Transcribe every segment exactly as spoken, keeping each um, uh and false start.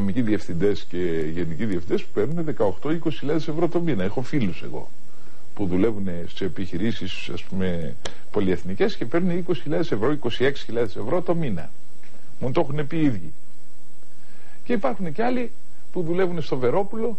οικονομικοί διευθυντές και γενικοί διευθυντές που παίρνουν δεκαοκτώ με είκοσι χιλιάδες ευρώ το μήνα. Έχω φίλους εγώ που δουλεύουν σε επιχειρήσεις, ας πούμε, πολυεθνικές και παίρνουν είκοσι χιλιάδες ευρώ, είκοσι έξι χιλιάδες ευρώ το μήνα. Μου το έχουν πει οι ίδιοι. Και υπάρχουν και άλλοι που δουλεύουν στο Βερόπουλο.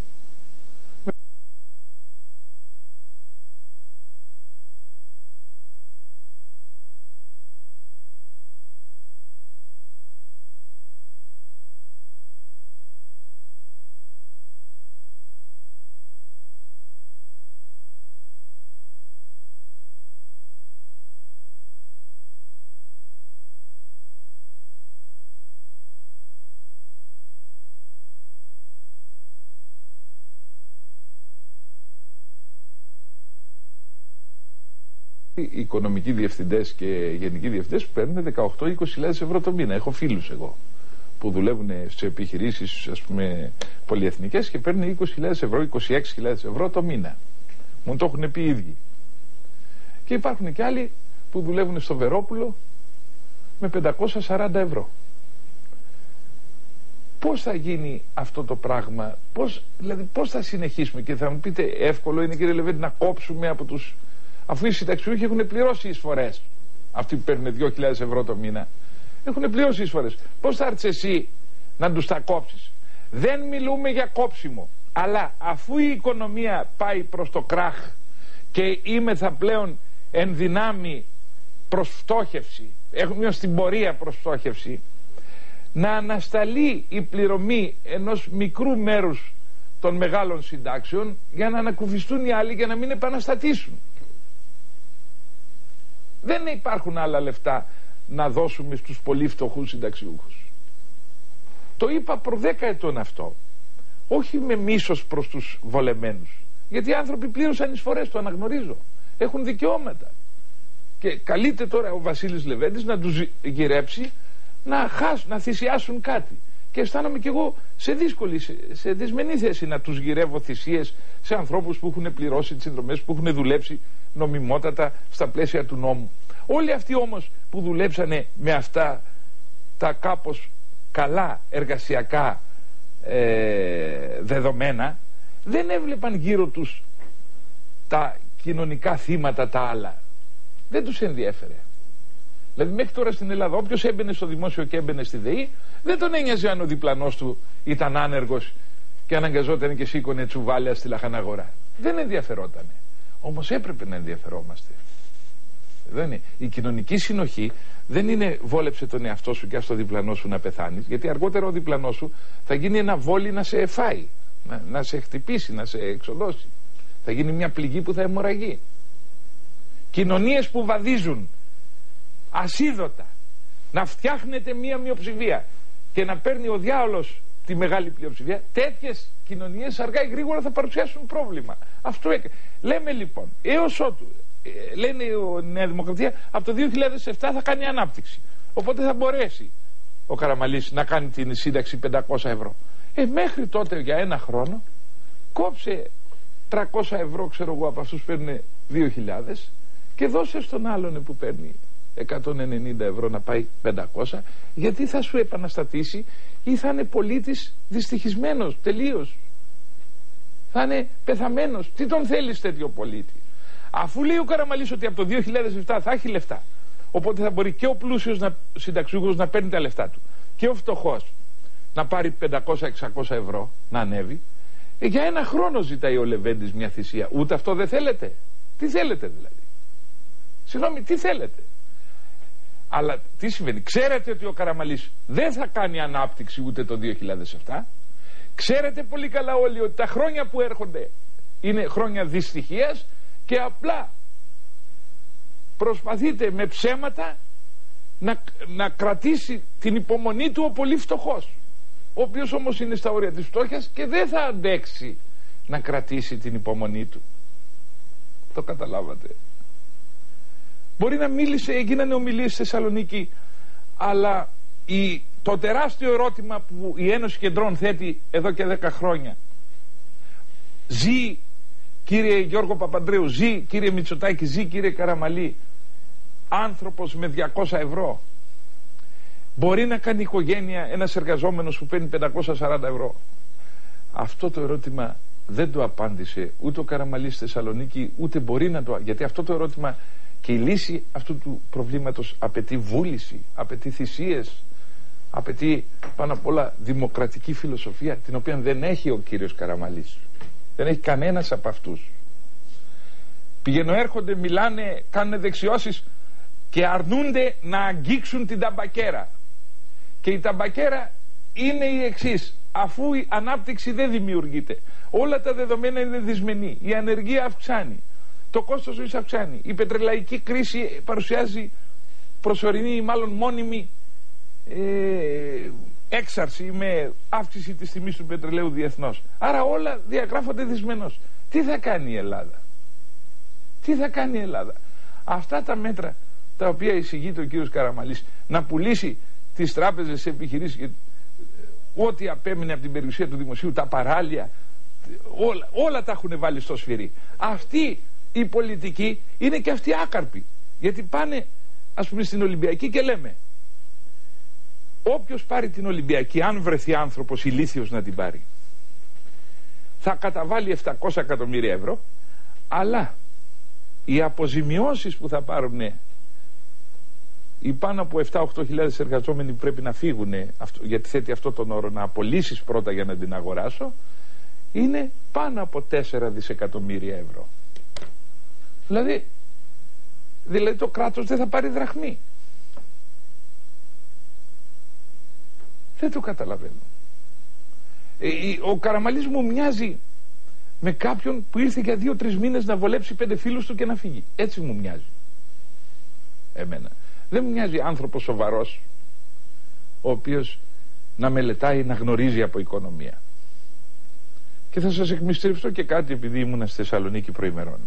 Οι οικονομικοί διευθυντές και γενικοί διευθυντές που παίρνουν δεκαοκτώ με είκοσι χιλιάδες ευρώ το μήνα. Έχω φίλους εγώ που δουλεύουν σε επιχειρήσεις, ας πούμε, πολυεθνικές και παίρνουν είκοσι χιλιάδες ευρώ, είκοσι έξι χιλιάδες ευρώ το μήνα. Μου το έχουν πει οι ίδιοι. Και υπάρχουν και άλλοι που δουλεύουν στο Βερόπουλο με πεντακόσια σαράντα ευρώ. Πώς θα γίνει αυτό το πράγμα, πώς, δηλαδή πώς θα συνεχίσουμε? Και θα μου πείτε, εύκολο είναι, κύριε Λεβέντη, να κόψουμε από τους... Αφού οι συνταξιούχοι έχουν πληρώσει εισφορές, αυτοί που παίρνουν δύο χιλιάδες ευρώ το μήνα, έχουν πληρώσει εισφορές. Πώς θα έρθεις εσύ να τους τα κόψεις? Δεν μιλούμε για κόψιμο, αλλά αφού η οικονομία πάει προς το κράχ και είμεθα πλέον εν δυνάμει προς φτώχευση, έχουμε στην πορεία προς φτώχευση, να ανασταλεί η πληρωμή ενός μικρού μέρους των μεγάλων συντάξεων για να ανακουφιστούν οι άλλοι, για να μην επαναστατήσουν. Δεν υπάρχουν άλλα λεφτά να δώσουμε στους πολύ φτωχούς συνταξιούχους. Το είπα προ δέκα ετών αυτό. Όχι με μίσος προς τους βολεμένους. Γιατί οι άνθρωποι πλήρωσαν εισφορές, το αναγνωρίζω. Έχουν δικαιώματα. Και καλείται τώρα ο Βασίλης Λεβέντης να τους γυρέψει, να χάσουν, να θυσιάσουν κάτι. Και αισθάνομαι κι εγώ σε δύσκολη, σε, σε δυσμενή θέση να τους γυρεύω θυσίες σε ανθρώπους που έχουν πληρώσει τις συνδρομές, που έχουν δουλέψει νομιμότατα στα πλαίσια του νόμου. Όλοι αυτοί όμως που δουλέψανε με αυτά τα κάπως καλά εργασιακά ε, δεδομένα, δεν έβλεπαν γύρω τους τα κοινωνικά θύματα τα άλλα. Δεν τους ενδιέφερε. Δηλαδή μέχρι τώρα στην Ελλάδα όποιος έμπαινε στο δημόσιο και έμπαινε στη ΔΕΗ, δεν τον ένοιαζε αν ο διπλανός του ήταν άνεργος και αναγκαζόταν και σήκωνε τσουβάλια στη λαχαναγορά. Δεν ενδιαφερότανε. Όμως έπρεπε να ενδιαφερόμαστε. Δεν είναι. Η κοινωνική συνοχή δεν είναι βόλεψε τον εαυτό σου και ας το διπλανό σου να πεθάνεις, γιατί αργότερα ο διπλανός σου θα γίνει ένα βόλι να σε εφάει, να, να σε χτυπήσει, να σε εξοδώσει. Θα γίνει μια πληγή που θα αιμορραγεί. Κοινωνίες που βαδίζουν ασίδωτα, να φτιάχνεται μια μειοψηφία και να παίρνει ο διάολος τη μεγάλη πλειοψηφία, τέτοιες κοινωνίες αργά ή γρήγορα θα παρουσιάσουν πρόβλημα. Αυτό έκανε. Λέμε λοιπόν, έως ότου, ε, λένε η Νέα Δημοκρατία, από το δύο χιλιάδες επτά θα κάνει ανάπτυξη. Οπότε θα μπορέσει ο Καραμαλής να κάνει την σύνταξη πεντακόσια ευρώ. Ε, μέχρι τότε για ένα χρόνο κόψε τριακόσια ευρώ, ξέρω εγώ, από αυτούς που παίρνουν δύο χιλιάδες και δώσε στον άλλον που παίρνει εκατόν ενενήντα ευρώ να πάει πεντακόσια, γιατί θα σου επαναστατήσει ή θα είναι πολίτης δυστυχισμένος τελείως, θα είναι πεθαμένος. Τι τον θέλεις τέτοιο πολίτη? Αφού λέει ο Καραμαλής ότι από το δύο χιλιάδες επτά θα έχει λεφτά, οπότε θα μπορεί και ο πλούσιος να, συνταξιούχος να παίρνει τα λεφτά του και ο φτωχός να πάρει πεντακόσια εξακόσια ευρώ να ανέβει. ε, για ένα χρόνο ζητάει ο Λεβέντης μια θυσία. Ούτε αυτό δεν θέλετε? Τι θέλετε δηλαδή? Συγγνώμη, τι θέλετε? Αλλά τι συμβαίνει? Ξέρετε ότι ο Καραμαλής δεν θα κάνει ανάπτυξη ούτε το δύο χιλιάδες επτά. Ξέρετε πολύ καλά όλοι ότι τα χρόνια που έρχονται είναι χρόνια δυστυχίας και απλά προσπαθείτε με ψέματα να, να κρατήσει την υπομονή του ο πολύ φτωχός, ο οποίος όμως είναι στα όρια της φτώχειας και δεν θα αντέξει να κρατήσει την υπομονή του. Το καταλάβατε? Μπορεί να μίλησε, έγιναν ομιλίες στη Θεσσαλονίκη, αλλά η, το τεράστιο ερώτημα που η Ένωση Κεντρών θέτει εδώ και δέκα χρόνια, ζει κύριε Γιώργο Παπανδρέου, ζει κύριε Μητσοτάκη, ζει κύριε Καραμαλή άνθρωπος με διακόσια ευρώ? Μπορεί να κάνει οικογένεια ένας εργαζόμενος που παίρνει πεντακόσια σαράντα ευρώ? Αυτό το ερώτημα δεν το απάντησε ούτε ο Καραμαλής στη Θεσσαλονίκη, ούτε μπορεί να το... Γιατί αυτό το ερώτημα και η λύση αυτού του προβλήματος απαιτεί βούληση, απαιτεί θυσίες, απαιτεί πάνω απ' όλα δημοκρατική φιλοσοφία, την οποία δεν έχει ο κύριος Καραμαλής. Δεν έχει κανένας από αυτούς. Πηγαίνουν, έρχονται, μιλάνε, κάνουν δεξιώσεις και αρνούνται να αγγίξουν την ταμπακέρα. Και η ταμπακέρα είναι η εξής: αφού η ανάπτυξη δεν δημιουργείται, όλα τα δεδομένα είναι δυσμενή, η ανεργία αυξάνει, το κόστος ζωής αυξάνει, η πετρελαϊκή κρίση παρουσιάζει προσωρινή ή μάλλον μόνιμη ε, έξαρση με αύξηση της τιμής του πετρελαίου διεθνώς. Άρα όλα διαγράφονται δυσμενώς. Τι θα κάνει η Ελλάδα? Τι θα κάνει η Ελλάδα? Αυτά τα μέτρα τα οποία εισηγείται ο κύριος Καραμαλής, να πουλήσει τις τράπεζες σε επιχειρήσεις, ό,τι απέμεινε από την περιουσία του δημοσίου, τα παράλια, όλα, όλα τα έχουν βάλει στο σφυρί. Αυτή η πολιτική είναι και αυτή άκαρπη. Γιατί πάνε, ας πούμε, στην Ολυμπιακή και λέμε, όποιος πάρει την Ολυμπιακή, αν βρεθεί άνθρωπος ηλίθιος να την πάρει, θα καταβάλει επτακόσια εκατομμύρια ευρώ, αλλά οι αποζημιώσεις που θα πάρουν οι πάνω από επτά με οκτώ χιλιάδες εργαζόμενοι που πρέπει να φύγουν, γιατί θέτει αυτό τον όρο, να απολύσεις πρώτα για να την αγοράσω, είναι πάνω από τέσσερα δισεκατομμύρια ευρώ. Δηλαδή, δηλαδή το κράτος δεν θα πάρει δραχμή. Δεν το καταλαβαίνω. Ο Καραμαλής μου μοιάζει με κάποιον που ήρθε για δύο-τρεις μήνες να βολέψει πέντε φίλους του και να φύγει. Έτσι μου μοιάζει εμένα. Δεν μου μοιάζει άνθρωπος σοβαρός, ο οποίος να μελετάει, να γνωρίζει από οικονομία. Και θα σας εκμυστρευτώ και κάτι, επειδή ήμουνα στη Θεσσαλονίκη προημερών.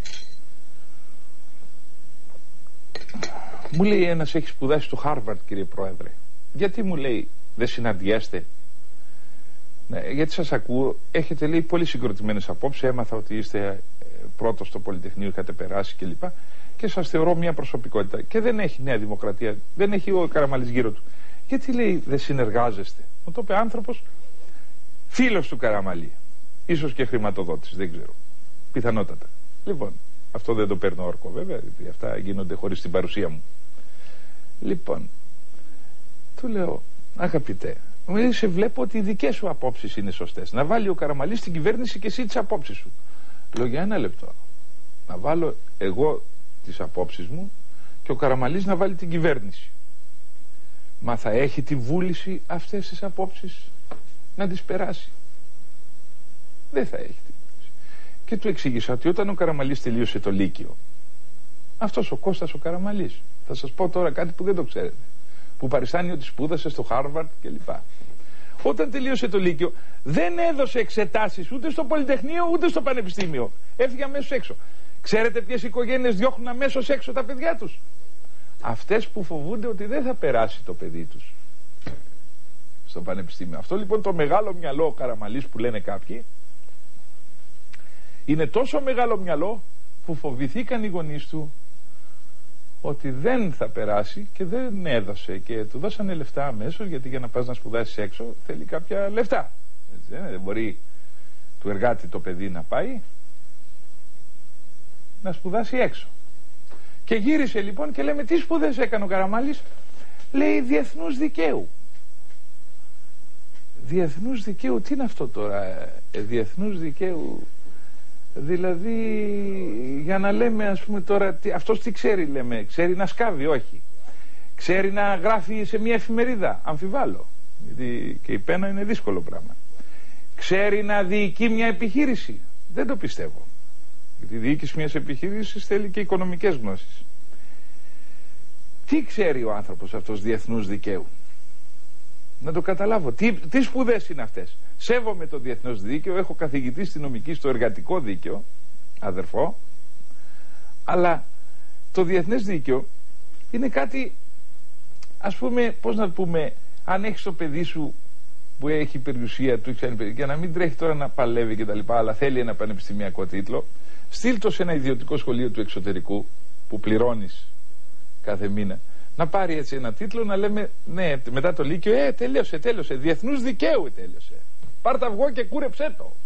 Μου λέει ένας, έχει σπουδάσει στο Χάρβαρντ, κύριε Πρόεδρε, γιατί, μου λέει, δεν συναντιέστε? Ναι, γιατί σας ακούω, έχετε, λέει, πολύ συγκροτημένες απόψεις, έμαθα ότι είστε πρώτος στο Πολυτεχνείο, είχατε περάσει κλπ. Και, και σας θεωρώ μια προσωπικότητα. Και δεν έχει Νέα Δημοκρατία, δεν έχει ο Καραμαλής γύρω του. Γιατί, λέει, δεν συνεργάζεστε? Μου το είπε άνθρωπος, φίλος του Καραμαλή, ίσως και χρηματοδότης, δεν ξέρω, πιθανότατα. Λοιπόν, αυτό δεν το παίρνω όρκο βέβαια, γιατί αυτά γίνονται χωρίς την παρουσία μου. Λοιπόν, του λέω, αγαπητέ, μου λέει, σε βλέπω ότι οι δικές σου απόψεις είναι σωστές. Να βάλει ο Καραμαλής στην κυβέρνηση και εσύ τις απόψεις σου. Λέω, για ένα λεπτό. Να βάλω εγώ τις απόψεις μου και ο Καραμαλής να βάλει την κυβέρνηση. Μα θα έχει τη βούληση αυτές τις απόψεις να τις περάσει? Δεν θα έχει τη βούληση. Και του εξήγησα ότι όταν ο Καραμαλής τελείωσε το Λύκειο, αυτός ο Κώστας ο Καραμαλής, θα σας πω τώρα κάτι που δεν το ξέρετε, που παριστάνει ότι σπούδασε στο Χάρβαρντ κλπ. Όταν τελείωσε το Λύκειο, δεν έδωσε εξετάσεις ούτε στο Πολυτεχνείο ούτε στο Πανεπιστήμιο. Έφυγε αμέσως έξω. Ξέρετε ποιες οικογένειες διώχνουν αμέσως έξω τα παιδιά τους? Αυτές που φοβούνται ότι δεν θα περάσει το παιδί τους στο Πανεπιστήμιο. Αυτό λοιπόν το μεγάλο μυαλό ο Καραμαλής που λένε κάποιοι, είναι τόσο μεγάλο μυαλό που φοβηθήκαν οι γονείς του ότι δεν θα περάσει και δεν έδωσε, και του δώσανε λεφτά αμέσως, γιατί για να πας να σπουδάσεις έξω θέλει κάποια λεφτά. Έτσι, δεν μπορεί του εργάτη το παιδί να πάει να σπουδάσει έξω. Και γύρισε λοιπόν και λέμε, τι σπουδές έκανε ο Καραμαλής? Λέει, διεθνούς δικαίου. Διεθνούς δικαίου, τι είναι αυτό τώρα? ε, διεθνούς δικαίου, δηλαδή, για να λέμε, ας πούμε τώρα, τι, αυτός τι ξέρει? Λέμε, ξέρει να σκάβει? Όχι. Ξέρει να γράφει σε μια εφημερίδα? Αμφιβάλλω, γιατί και η πένα είναι δύσκολο πράγμα. Ξέρει να διοικεί μια επιχείρηση? Δεν το πιστεύω, γιατί η διοίκηση μιας επιχείρησης θέλει και οικονομικές γνώσεις. Τι ξέρει ο άνθρωπος αυτός διεθνούς δικαίου? Να το καταλάβω. Τι, τι σπουδές είναι αυτές? Σέβομαι το διεθνώς δίκαιο, έχω καθηγητή στη νομική στο εργατικό δίκαιο, αδερφό, αλλά το διεθνές δίκαιο είναι κάτι, ας πούμε, πώς να πούμε, αν έχεις το παιδί σου που έχει περιουσία του, για να μην τρέχει τώρα να παλεύει και τα λοιπά, αλλά θέλει ένα πανεπιστημιακό τίτλο, στείλ το σε ένα ιδιωτικό σχολείο του εξωτερικού που πληρώνεις κάθε μήνα, να πάρει έτσι ένα τίτλο, να λέμε ναι, μετά το Λύκειο, ε, τέλειωσε, τέλειωσε, διεθνούς δικαίου τέλειωσε. Πάρ' τα αυγό και κούρεψέ το.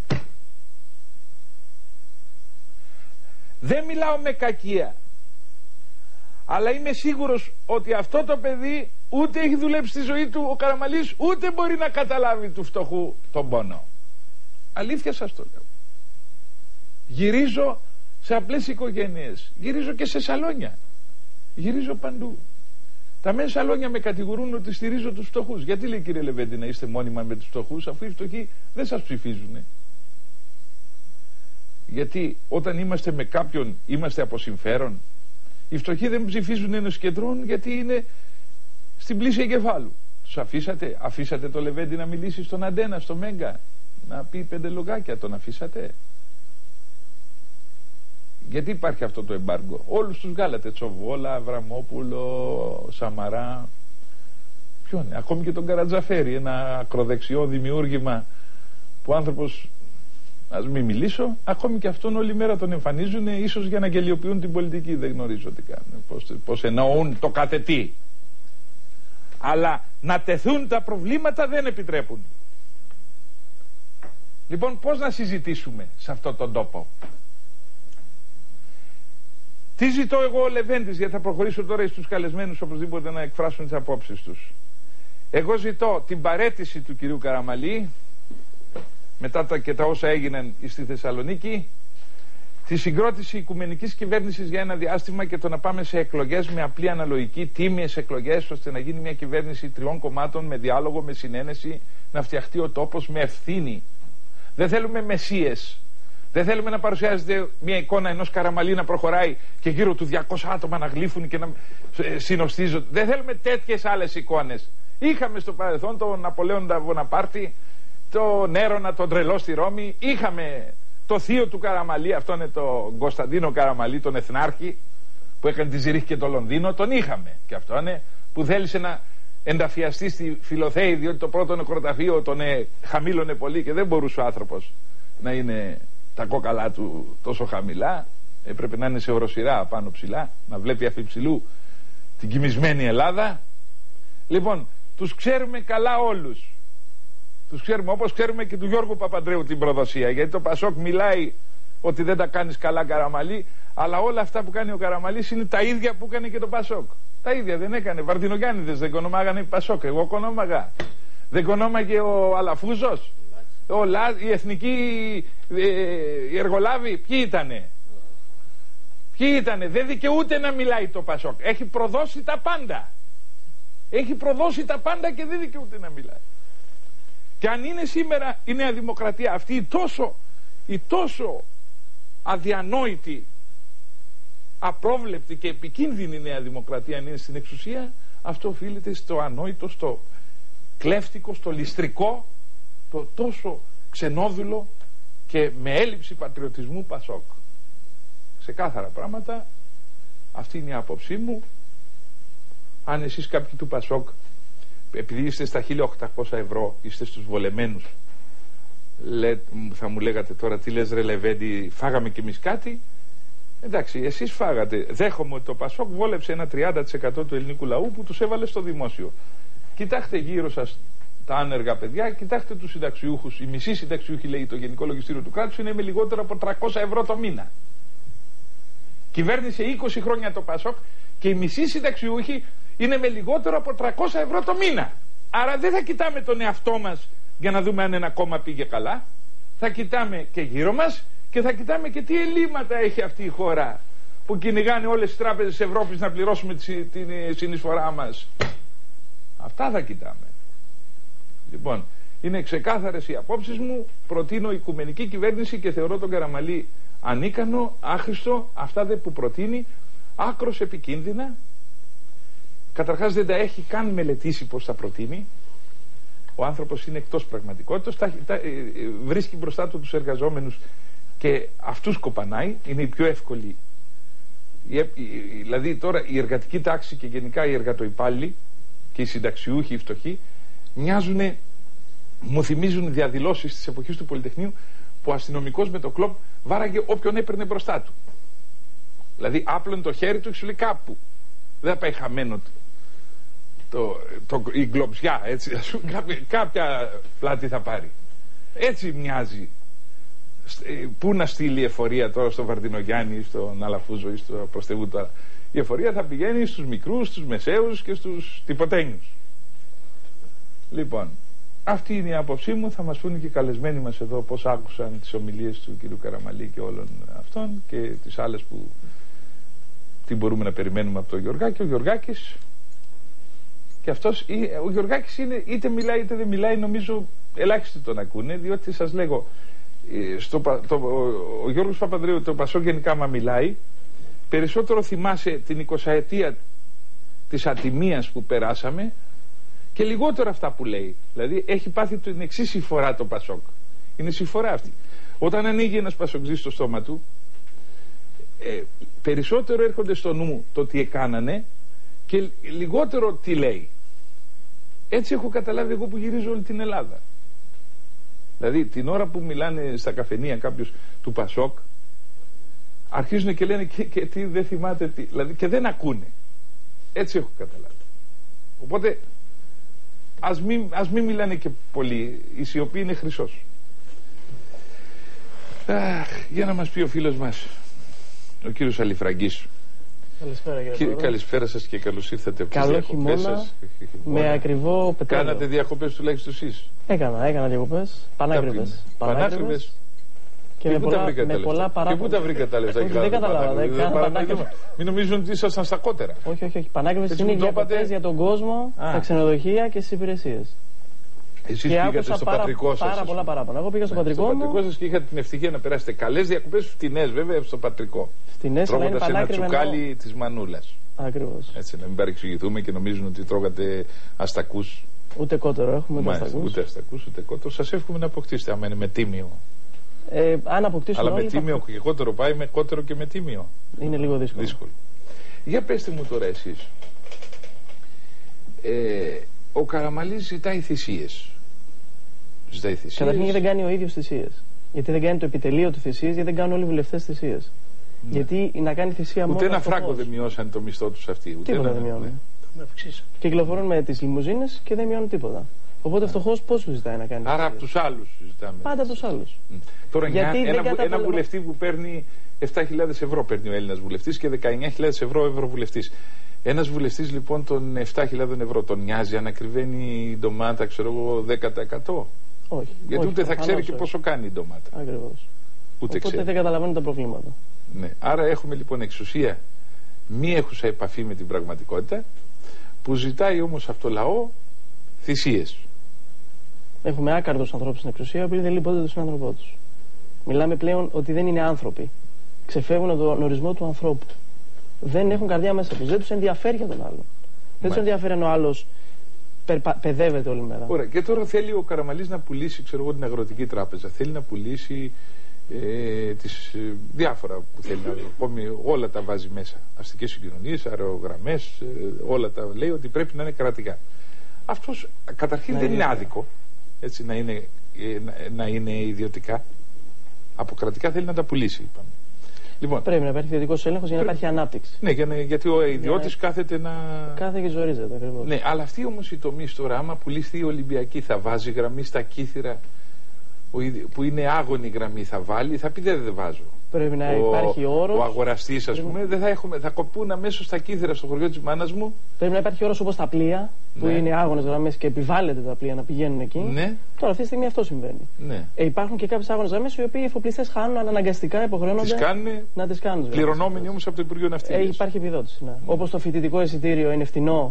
Δεν μιλάω με κακία, αλλά είμαι σίγουρος ότι αυτό το παιδί ούτε έχει δουλέψει στη ζωή του ο Καραμαλής, ούτε μπορεί να καταλάβει του φτωχού τον πόνο. Αλήθεια σας το λέω. Γυρίζω σε απλές οικογένειες, γυρίζω και σε σαλόνια, γυρίζω παντού. Τα μέσα σαλόνια με κατηγορούν ότι στηρίζω τους φτωχούς. Γιατί, λέει, κύριε Λεβέντη, να είστε μόνιμα με τους φτωχούς, αφού οι φτωχοί δεν σας ψηφίζουν? Γιατί όταν είμαστε με κάποιον είμαστε από συμφέρον. Οι φτωχοί δεν ψηφίζουν ενός κεντρών γιατί είναι στην πλήση εγκεφάλου. Τους αφήσατε, αφήσατε το Λεβέντη να μιλήσει στον Αντένα, στο Μέγκα, να πει πέντε λογάκια, τον αφήσατε? Γιατί υπάρχει αυτό το εμπάργκο? Όλους τους βγάλατε, Τσοβόλα, Αβραμόπουλο, Σαμαρά, ποιον, ακόμη και τον Καρατζαφέρη, ένα ακροδεξιό δημιούργημα που ο άνθρωπος, ας μην μιλήσω, ακόμη και αυτόν όλη μέρα τον εμφανίζουν, ίσως για να γελιοποιούν την πολιτική, δεν γνωρίζω τι κάνουν, πώς, πώς εννοούν το κάθε τι. Αλλά να τεθούν τα προβλήματα δεν επιτρέπουν. Λοιπόν, πώς να συζητήσουμε σε αυτόν τον τόπο? Τι ζητώ εγώ ο Λεβέντης, γιατί θα προχωρήσω τώρα στους καλεσμένους οπωσδήποτε να εκφράσουν τις απόψεις τους. Εγώ ζητώ την παραίτηση του κυρίου Καραμαλή μετά τα και τα όσα έγιναν στη Θεσσαλονίκη, τη συγκρότηση οικουμενικής κυβέρνησης για ένα διάστημα και το να πάμε σε εκλογές με απλή αναλογική, τίμιες εκλογές, ώστε να γίνει μια κυβέρνηση τριών κομμάτων με διάλογο, με συνένεση, να φτιαχτεί ο τόπος με ευθύνη. Δεν θέλουμε μεσίες. Δεν θέλουμε να παρουσιάζεται μια εικόνα ενός Καραμαλή να προχωράει και γύρω του διακόσια άτομα να γλύφουν και να συνοστίζονται. Δεν θέλουμε τέτοιες άλλες εικόνες. Είχαμε στο παρελθόν τον Ναπολέοντα Βοναπάρτη, τον Έρωνα, τον τρελό στη Ρώμη. Είχαμε το θείο του Καραμαλή, αυτό είναι το Κωνσταντίνο Καραμαλή, τον Εθνάρχη, που έκανε τη Ζηρίχ και το Λονδίνο. Τον είχαμε. Και αυτό είναι που θέλησε να ενταφιαστεί στη Φιλοθέη, διότι το πρώτο νεκροταφείο τον ε, χαμήλωνε πολύ και δεν μπορούσε ο άνθρωπος να είναι τα κόκαλά του τόσο χαμηλά. Έπρεπε να είναι σε οροσειρά πάνω ψηλά, να βλέπει αφιψηλού την κοιμισμένη Ελλάδα. Λοιπόν, τους ξέρουμε καλά όλους. Τους ξέρουμε, όπως ξέρουμε και του Γιώργου Παπαντρέου την προδοσία, γιατί το Πασόκ μιλάει ότι δεν τα κάνεις καλά, Καραμαλή, αλλά όλα αυτά που κάνει ο Καραμαλής είναι τα ίδια που έκανε και το Πασόκ. Τα ίδια δεν έκανε. Βαρδινογιάννηδες δεν κονομάγανε Πασόκ. Εγώ κονόμαγα. Δεν κονόμαγε ο Αλαφούζος, ο Λα, οι εθνικοί ε, οι εργολάβοι, ποιοι ήτανε? Ποιοι ήτανε? Δεν δικαιούται να μιλάει το Πασόκ. Έχει προδώσει τα πάντα. Έχει προδώσει τα πάντα και δεν δικαιούται να μιλάει. Και αν είναι σήμερα η Νέα Δημοκρατία αυτή η τόσο, η τόσο αδιανόητη, απρόβλεπτη και επικίνδυνη Νέα Δημοκρατία αν είναι στην εξουσία, αυτό οφείλεται στο ανόητο, στο κλέφτικο, στο ληστρικό, το τόσο ξενόδουλο και με έλλειψη πατριωτισμού Πασόκ. Ξεκάθαρα πράγματα. Αυτή είναι η άποψή μου. Αν εσείς κάποιοι του Πασόκ, επειδή είστε στα χίλια οκτακόσια ευρώ, είστε στους βολεμένους, λέ, θα μου λέγατε τώρα τι λες ρε Λεβέντη, φάγαμε κι εμείς κάτι? Εντάξει, εσείς φάγατε. Δέχομαι ότι το Πασόκ βόλεψε ένα τριάντα τοις εκατό του ελληνικού λαού που τους έβαλε στο δημόσιο. Κοιτάξτε γύρω σας τα άνεργα παιδιά, κοιτάξτε τους συνταξιούχους. Οι μισοί συνταξιούχοι, λέει το Γενικό Λογιστήριο του Κράτους, είναι με λιγότερο από τριακόσια ευρώ το μήνα. Κυβέρνησε είκοσι χρόνια το Πασόκ και οι μισοί συνταξιούχοι είναι με λιγότερο από τριακόσια ευρώ το μήνα. Άρα δεν θα κοιτάμε τον εαυτό μας για να δούμε αν ένα κόμμα πήγε καλά. Θα κοιτάμε και γύρω μας και θα κοιτάμε και τι ελλείμματα έχει αυτή η χώρα που κυνηγάνε όλες τις τράπεζες της Ευρώπης να πληρώσουμε την συνεισφορά μας. Αυτά θα κοιτάμε. Λοιπόν, είναι ξεκάθαρες οι απόψεις μου. Προτείνω οικουμενική κυβέρνηση και θεωρώ τον Καραμαλή ανίκανο, άχρηστο. Αυτά δε που προτείνει, άκρος επικίνδυνα. Καταρχάς δεν τα έχει καν μελετήσει πως θα προτείνει. Ο άνθρωπος είναι εκτός πραγματικότητας. Τα, τα, βρίσκει μπροστά του τους εργαζόμενους και αυτούς κοπανάει. Είναι η πιο εύκολη. Η, η, δηλαδή τώρα η εργατική τάξη και γενικά οι εργατοϊπάλληλοι και οι συνταξιούχοι, οι φτωχοί, μοιάζουν, μου θυμίζουν διαδηλώσεις της εποχής του Πολυτεχνείου που ο αστυνομικός με το κλοπ βάραγε όποιον έπαιρνε μπροστά του. Δηλαδή άπλωνε το χέρι του και σου λέει κάπου. Δεν θα πάει χαμένο του. το, το, η γκλοψιά, έτσι, ας πούμε, κάποια, κάποια πλάτη θα πάρει. Έτσι μοιάζει. Πού να στείλει η εφορία τώρα στο Βαρδινογιάννη, στον Αλαφούζο ή στο Προστεβού τώρα? Η εφορία θα πηγαίνει στους μικρούς, στους μεσαίους και στους τυποτένιους. Λοιπόν, αυτή είναι η άποψή μου. Θα μας πούνε και οι καλεσμένοι μας εδώ πώς άκουσαν τις ομιλίες του κ. Καραμαλή και όλων αυτών και τις άλλες που τι μπορούμε να περιμένουμε από τον Γεωργάκη. Ο Γεωργάκης και αυτός, ο Γεωργάκης είναι, είτε μιλάει είτε δεν μιλάει, νομίζω ελάχιστοι τον ακούνε, διότι σας λέγω, στο, το, ο, ο Γιώργος Παπανδρέου, το Πασό γενικά μα μιλάει, περισσότερο θυμάσαι την εικοσαετία της ατιμίας που περάσαμε και λιγότερο αυτά που λέει. Δηλαδή έχει πάθει την εξή συμφορά το Πασόκ. Είναι συμφορά αυτή. Όταν ανοίγει ένας Πασοκτζής στο στόμα του, ε, περισσότερο έρχονται στο νου το τι έκανανε και λιγότερο τι λέει. Έτσι έχω καταλάβει εγώ που γυρίζω όλη την Ελλάδα. Δηλαδή την ώρα που μιλάνε στα καφενεία κάποιος του Πασόκ, αρχίζουν και λένε και, και τι δεν θυμάται τι, δηλαδή και δεν ακούνε. Έτσι έχω καταλάβει. Οπότε ας μην, ας μην μιλάνε και πολύ, η σιωπή είναι χρυσός. Αχ, για να μας πει ο φίλος μας ο κύριος Αλιφραγκής. Καλησπέρα, κύριε Κύριε, καλησπέρα σας και καλώς ήρθατε από τις διακοπές σας. Με ακριβό πετρέλαιο. Κάνατε διακοπές τουλάχιστον εσείς? Έκανα, έκανα διακοπές. Πανάκριβες. Πανάκριβες. Και, και με πολλά, με πολλά παράπονα. Και πού τα βρήκατε τα λεφτά? Δεν καταλάβα. Μην νομίζουν ότι ήσασταν στα κότερα. Όχι, όχι, όχι. Πανάκριβες είναι διακοπές για τον κόσμο, τα ξενοδοχεία και στις υπηρεσίες. Εσείς πήγατε στο πάρα, πατρικό σας? Πάρα πολλά παράπονα. Εγώ πήγα στο ναι, πατρικό στο μου. πατρικό σας και είχατε την ευτυχία να περάσετε καλές διακοπές, φτηνές βέβαια, στο πατρικό. Φτηνές, αλλά είναι τρώγοντας ένα τσουκάλι εννοώ... της μανούλας. Ακριβώς. Έτσι, να μην παρεξηγηθούμε και νομίζουν ότι τρώγατε αστακούς. Ούτε κότερο έχουμε, ούτε αστακούς. Ούτε αστακούς, ούτε κότερο. Σας εύχομαι να αποκτήσετε, άμα είναι με τίμιο. Ε, αν αποκτήσουμε. Αλλά με τίμιο και κότερο πάει, με κότερο και με τίμιο. Είναι λίγο δύσκολο. δύσκολο. Για πέστε μου τώρα εσείς. Ε, ο Καραμαλής ζητάει θυσίες. Ζητάει θυσίες. Καταρχήν γιατί δεν κάνει ο ίδιος θυσίες. Γιατί δεν κάνει το επιτελείο του θυσίες, γιατί δεν κάνουν όλοι οι βουλευτές θυσίες. Ναι. Γιατί να κάνει θυσία μόνο. Ούτε ένα φράγκο δεν μειώσαν το μισθό τους αυτοί. Ούτε τίποτα ένα, δεν μειώνουν. Ναι. Κυκλοφορούν με τις λιμουζίνες και δεν μειώνουν τίποτα. Οπότε ναι. φτωχός πώς σου ζητάει να κάνει. Άρα από τους άλλους ζητάμε. Πάντα από τους άλλους. Mm. Τώρα γιατί ένα, ένα, ένα βουλευτή που παίρνει επτά χιλιάδες ευρώ παίρνει ο Έλληνας βουλευτής και δεκαεννιά χιλιάδες ευρώ ευρωβουλευτής. Ένας βουλευτής λοιπόν των επτά χιλιάδες ευρώ τον νοιάζει αν ακριβένει η ντομάτα, ξέρω εγώ, δέκα τοις εκατό? Όχι. Γιατί όχι, ούτε θα ξέρει και όχι. πόσο κάνει η ντομάτα. Ακριβώς. Ούτε Οπότε ξέρει. δεν καταλαβαίνει τα προβλήματα. Ναι. Άρα έχουμε λοιπόν εξουσία μη έχουσα επαφή με την πραγματικότητα, που ζητάει όμως από το λαό θυσίες. Έχουμε άκαρδους ανθρώπους στην εξουσία, οι οποίοι δεν λείπονται τον συνάνθρωπό τους. Μιλάμε πλέον ότι δεν είναι άνθρωποι. Ξεφεύγουν από τον ορισμό του ανθρώπου. Δεν έχουν καρδιά μέσα τους. Δεν τους ενδιαφέρει για τον άλλον. Δεν τους ενδιαφέρει αν ο άλλος παιδεύεται όλη μέρα. Ωραία. Και τώρα θέλει ο Καραμαλής να πουλήσει, ξέρω εγώ, την Αγροτική Τράπεζα. Θέλει να πουλήσει ε, τις ε, διάφορα που θέλει να ακόμη, όλα τα βάζει μέσα. Αστικές συγκοινωνίες, αερογραμμές, ε, όλα τα λέει ότι πρέπει να είναι κρατικά. Αυτός καταρχήν να δεν είναι άδικο έτσι, να, είναι, ε, να, να είναι ιδιωτικά. Από κρατικά θέλει να τα πουλήσει, είπαμε. Λοιπόν, πρέπει να υπάρχει ιδιωτικός έλεγχος για να πρέπει... υπάρχει ανάπτυξη. Ναι, για να, γιατί ο ιδιώτης να... κάθεται να. Κάθε και ζορίζεται ακριβώς. Ναι, αλλά αυτή όμως η τομή τώρα, άμα πουλήσει η Ολυμπιακή, θα βάζει γραμμή στα κύθυρα που είναι άγωνη γραμμή, θα βάλει, θα πει δεν, δεν βάζω. Πρέπει να ο, υπάρχει όρος. Ο αγοραστής, ας πούμε, δεν θα, έχουμε, θα κοπούν αμέσως στα κύθυρα στο χωριό της μάνας μου. Πρέπει να υπάρχει όρος όπως τα πλοία, που ναι. είναι άγωνες γραμμές και επιβάλλεται τα πλοία να πηγαίνουν εκεί. Ναι. Τώρα αυτή τη στιγμή αυτό συμβαίνει. Ναι. Ε, υπάρχουν και κάποιες άγωνες γραμμές οι οποίοι οι εφοπλιστές χάνουν, αλλά αναγκαστικά υποχρεώνονται να τις κάνουν. Πληρωνόμενοι όμως από το Υπουργείο Ναυτιλίας. Ε, υπάρχει επιδότηση. Ναι. Mm. Όπως το φοιτητικό εισιτήριο είναι φθηνό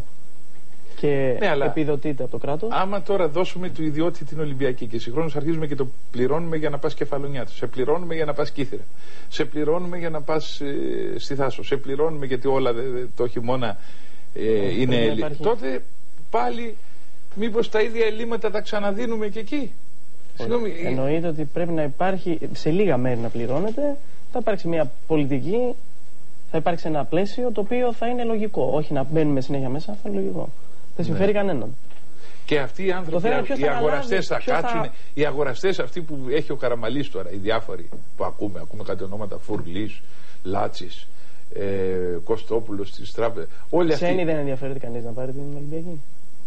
και ναι, επιδοτείται από το κράτος. Άμα τώρα δώσουμε του ιδιώτη την Ολυμπιακή και συγχρόνως αρχίζουμε και το πληρώνουμε για να πας Κεφαλονιάτο, σε πληρώνουμε για να πας Κύθυρα, σε πληρώνουμε για να πας ε, στη Θάσο, σε πληρώνουμε γιατί όλα δε, δε, το χειμώνα ε, είναι έλλειμμα. Τότε πάλι μήπως τα ίδια ελλείμματα τα ξαναδίνουμε και εκεί. Συγγνώμη, εννοείται ότι πρέπει να υπάρχει σε λίγα μέρη να πληρώνεται, θα υπάρξει μια πολιτική, θα υπάρξει ένα πλαίσιο το οποίο θα είναι λογικό. Όχι να μπαίνουμε συνέχεια μέσα, θα είναι λογικό. Δεν συμφέρει ναι. κανέναν. Και αυτοί οι άνθρωποι, οι αγοραστές θα κάτσουν, θα... οι αγοραστές αυτοί που έχει ο Καραμαλής τώρα, οι διάφοροι που ακούμε, ακούμε κάτι ονόματα Φουρλής, Λάτσης, ε, Κωστόπουλος της τράπεζας. Όλοι αυτοί. Ξένοι δεν ενδιαφέρεται κανείς να πάρει την Ολυμπιακή.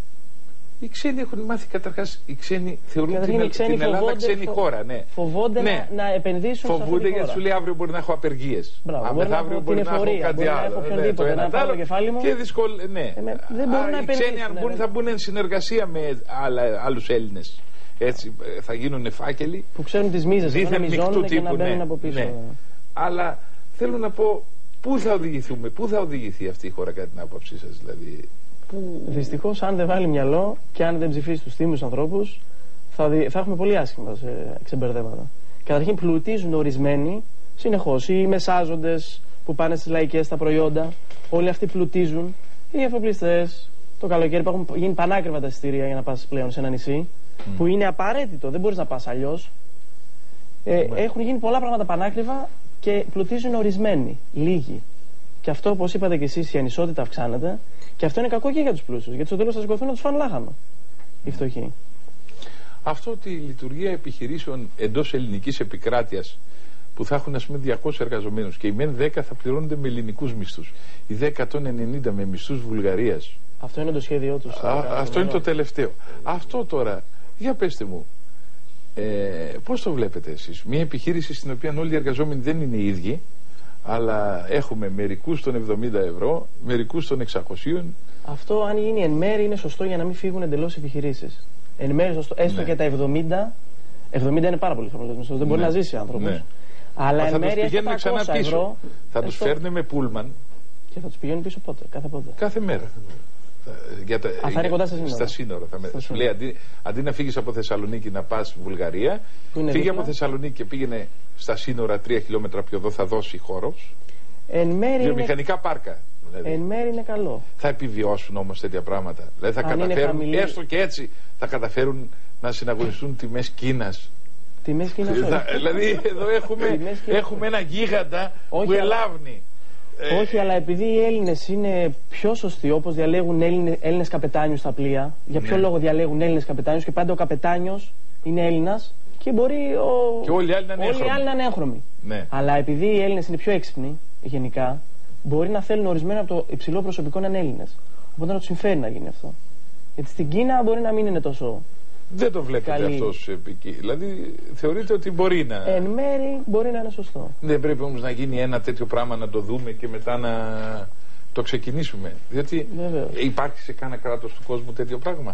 Οι ξένοι έχουν μάθει καταρχάς, οι ξένοι θεωρούν την, ξένοι την Ελλάδα φοβόνται, ξένη φο... χώρα. Ναι. Φοβόνται ναι. Να, να επενδύσουν φοβούνται σε αυτή τη γιατί χώρα. σου λέει αύριο μπορεί να έχω απεργίες. Μπράβο, μπορεί να έχω την εφορία, μπορεί να έχω οποιονδήποτε, να πάρω το κεφάλι μου. Και δυσκολ... ναι. ε, με... Δεν μπορούν να επενδύσουν. Οι ξένοι αν μπουν, θα μπουν εν συνεργασία με άλλα, άλλους Έλληνες. Έτσι θα γίνουν φάκελοι. Που ξέρουν τις μίζες, να μιζώνουν και να μπαίνουν ναι, από πίσω. Ναι. Αλλά θέλω να πω, πού θα οδηγηθούμε, πού θα οδηγηθεί αυτή η χώρα κατά την άποψή σας, δηλαδή. Που... Δυστυχώς, αν δεν βάλει μυαλό και αν δεν ψηφίσει τους τίμιους ανθρώπους, θα, δι... θα έχουμε πολύ άσχημα σε ξεμπερδέματα. Καταρχήν, πλουτίζουν ορισμένοι συνεχώς. Οι μεσάζοντες που πάνε στις λαϊκές τα προϊόντα, όλοι αυτοί πλουτίζουν. Οι εφοπλιστές, το καλοκαίρι που έχουν γίνει πανάκριβα τα εισιτήρια για να πας πλέον σε ένα νησί, mm. που είναι απαραίτητο, δεν μπορείς να πας αλλιώς. Ε, mm. Έχουν γίνει πολλά πράγματα πανάκριβα και πλουτίζουν ορισμένοι, λίγοι. Και αυτό, όπως είπατε και εσείς, η ανισότητα αυξάνεται. Και αυτό είναι κακό και για τους πλούσιους. Γιατί στο τέλος θα σηκωθούν να τους φάνε λάχανο οι φτωχοί. Αυτό ότι η λειτουργία επιχειρήσεων εντός ελληνικής επικράτειας που θα έχουν ας πούμε διακόσιους εργαζομένους και οι μεν δέκα θα πληρώνονται με ελληνικούς μισθούς, οι δε εκατόν ενενήντα με μισθούς Βουλγαρίας. Αυτό είναι το σχέδιό τους. Α, αυτό είναι το τελευταίο. Αυτό τώρα, για πέστε μου, ε, πώς το βλέπετε εσείς? Μια επιχείρηση στην οποία όλοι οι εργαζόμενοι δεν είναι οι ίδιοι, αλλά έχουμε μερικούς των εβδομήντα ευρώ, μερικούς των εξακόσια. Αυτό, αν γίνει εν μέρη, είναι σωστό για να μην φύγουν εντελώς επιχειρήσεις. Εν μέρη, σωστό. Έστω ναι. και τα εβδομήντα. εβδομήντα είναι πάρα πολύ χαμηλός μισθός. Δεν μπορεί ναι. να ζήσει ο άνθρωπος. Ναι. Αλλά εν μέρη έχει τριακόσια ευρώ. Θα τους φέρνει με πούλμαν. Και θα τους πηγαίνουν πίσω πότε, κάθε πότε. Κάθε μέρα. Για τα, Α, θα είναι κοντά στα σύνορα. Στα σύνορα. Θα στα σου λέει αντί, αντί να φύγεις από Θεσσαλονίκη να πας Βουλγαρία, φύγε από Θεσσαλονίκη και πήγαινε στα σύνορα τρία χιλιόμετρα πιο εδώ, θα δώσει χώρος. Εν μέρη βιομηχανικά είναι... πάρκα. Δηλαδή. Εν μέρη είναι καλό. Θα επιβιώσουν όμως τέτοια πράγματα. Δηλαδή θα αν καταφέρουν, έστω και έτσι, θα καταφέρουν να συναγωνιστούν τιμές Κίνας. Τιμές Κίνας. Δηλαδή εδώ έχουμε, έχουμε ένα γίγαντα όχι, που ελάβνει. Όχι, αλλά επειδή οι Έλληνες είναι πιο σωστοί, όπως διαλέγουν Έλληνες, Έλληνες καπετάνιους στα πλοία, για ποιο ναι. λόγο διαλέγουν Έλληνες καπετάνιους και πάντα ο καπετάνιος είναι Έλληνας και μπορεί ο... και όλοι οι άλλοι να είναι έγχρωμοι. είναι έγχρωμοι. Ναι. Αλλά επειδή οι Έλληνες είναι πιο έξυπνοι γενικά, μπορεί να θέλουν ορισμένα από το υψηλό προσωπικό να είναι Έλληνες. Οπότε να τους συμφέρει να γίνει αυτό. Γιατί στην Κίνα μπορεί να μην είναι τόσο. Δεν το βλέπετε καλή. αυτός επική. Δηλαδή θεωρείτε ότι μπορεί να. Εν μέρη μπορεί να είναι σωστό. Δεν πρέπει όμως να γίνει ένα τέτοιο πράγμα να το δούμε και μετά να το ξεκινήσουμε. Διότι Βεβαίως. Υπάρχει σε κάνα κράτος του κόσμου τέτοιο πράγμα.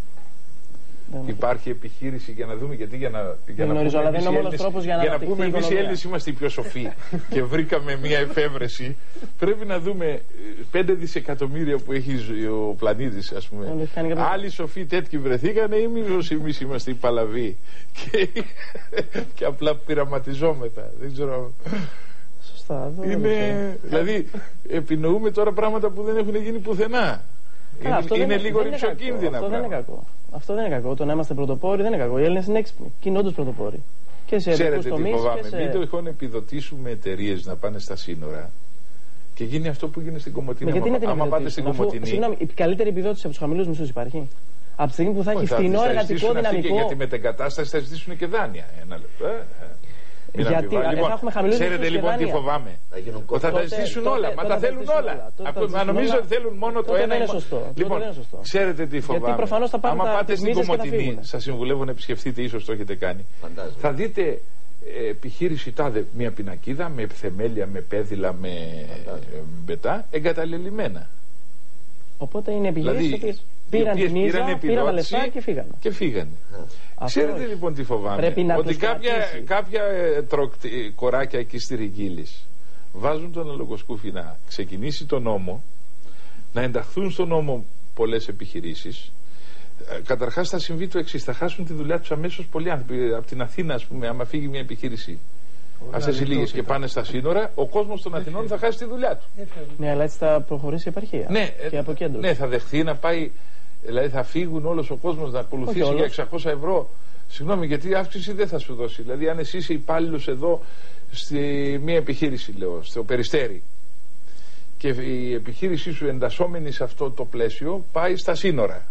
Δεν υπάρχει επιχείρηση για να δούμε, γιατί για να, για δεν να γνωρίζω, πούμε αλλά δεν είναι ο μόνος τρόπος για να για να πούμε εμείς οι Έλληνες είμαστε οι πιο σοφοί και βρήκαμε μια εφεύρεση. Πρέπει να δούμε πέντε δισεκατομμύρια που έχει ο πλανήτης, ας πούμε. Άλλοι σοφοί τέτοιοι βρεθήκανε ή μήπως εμείς είμαστε οι παλαβοί και, και απλά πειραματιζόμεθα. Δεν ξέρω. Σωστά. Είναι, δηλαδή επινοούμε τώρα πράγματα που δεν έχουν γίνει πουθενά. Καλά, είναι είναι δεν, λίγο ρηψοκίνδυνα. Αυτό δεν είναι κακό. Αυτό δεν είναι κακό. Το να είμαστε πρωτοπόροι δεν είναι κακό. Οι Έλληνες είναι έξυπνοι και είναι όντως πρωτοπόροι. Και σε ξέρετε τι φοβάμαι. σε... Μην το τυχόν επιδοτήσουμε εταιρείες να πάνε στα σύνορα και γίνει αυτό που γίνει στην Κομοτηνή. Γιατί άμα, άμα πάτε στην Κομοτηνή. Συγγνώμη, η καλύτερη επιδότηση από τους χαμηλούς μισθούς υπάρχει. Από τη στιγμή που θα έχει φθηνό εργατικό δυναμικό. Και για τη μετεγκατάσταση θα ζητήσουν και δάνεια. Ένα λεπτό. Ε. Γιατί λοιπόν, έχουμε ξέρετε λοιπόν τι φοβάμαι. Θα, θα τα ζητήσουν όλα. Μα τα θέλουν όλα. Μα νομίζω ότι θέλουν μόνο το ένα. Είναι σωστό. Λοιπόν, ξέρετε τι φοβάμαι. Άμα πάτε στην Κομοτηνή, σας συμβουλεύω να επισκεφτείτε, ίσως το έχετε κάνει. Θα δείτε επιχείρηση τάδε, μια πινακίδα με θεμέλια, με πέδιλα, με μπετά, εγκαταλελειμμένα. Οπότε είναι επιχειρήσεις που πήραν τη μίζα, πήραν τα λεφτά και φύγανε. Και φύγανε. Ξέρετε όχι. Λοιπόν τι φοβάμαι. Ότι κάποια, κάποια τροκτι, κοράκια εκεί στη Ριγγύλης βάζουν τον αλογοσκούφι να ξεκινήσει τον νόμο, να ενταχθούν στον νόμο πολλές επιχειρήσεις. Καταρχάς θα συμβεί το εξής, θα χάσουν τη δουλειά τους αμέσως πολλοί άνθρωποι. Από την Αθήνα, ας πούμε, άμα φύγει μια επιχείρηση αυτές οι λίγες και πάνε στα σύνορα, ο κόσμος των Αθηνών θα χάσει τη δουλειά του. Ναι, αλλά έτσι θα προχωρήσει η επαρχία. Ναι, και από κέντρο. Ναι, θα δεχθεί να πάει. Δηλαδή θα φύγουν όλος ο κόσμος να ακολουθήσει για εξακόσια ευρώ. Συγγνώμη, γιατί η αύξηση δεν θα σου δώσει. Δηλαδή, αν εσύ είσαι υπάλληλος εδώ στη μία επιχείρηση, λέω, στο Περιστέρι, και η επιχείρησή σου εντασσόμενη σε αυτό το πλαίσιο πάει στα σύνορα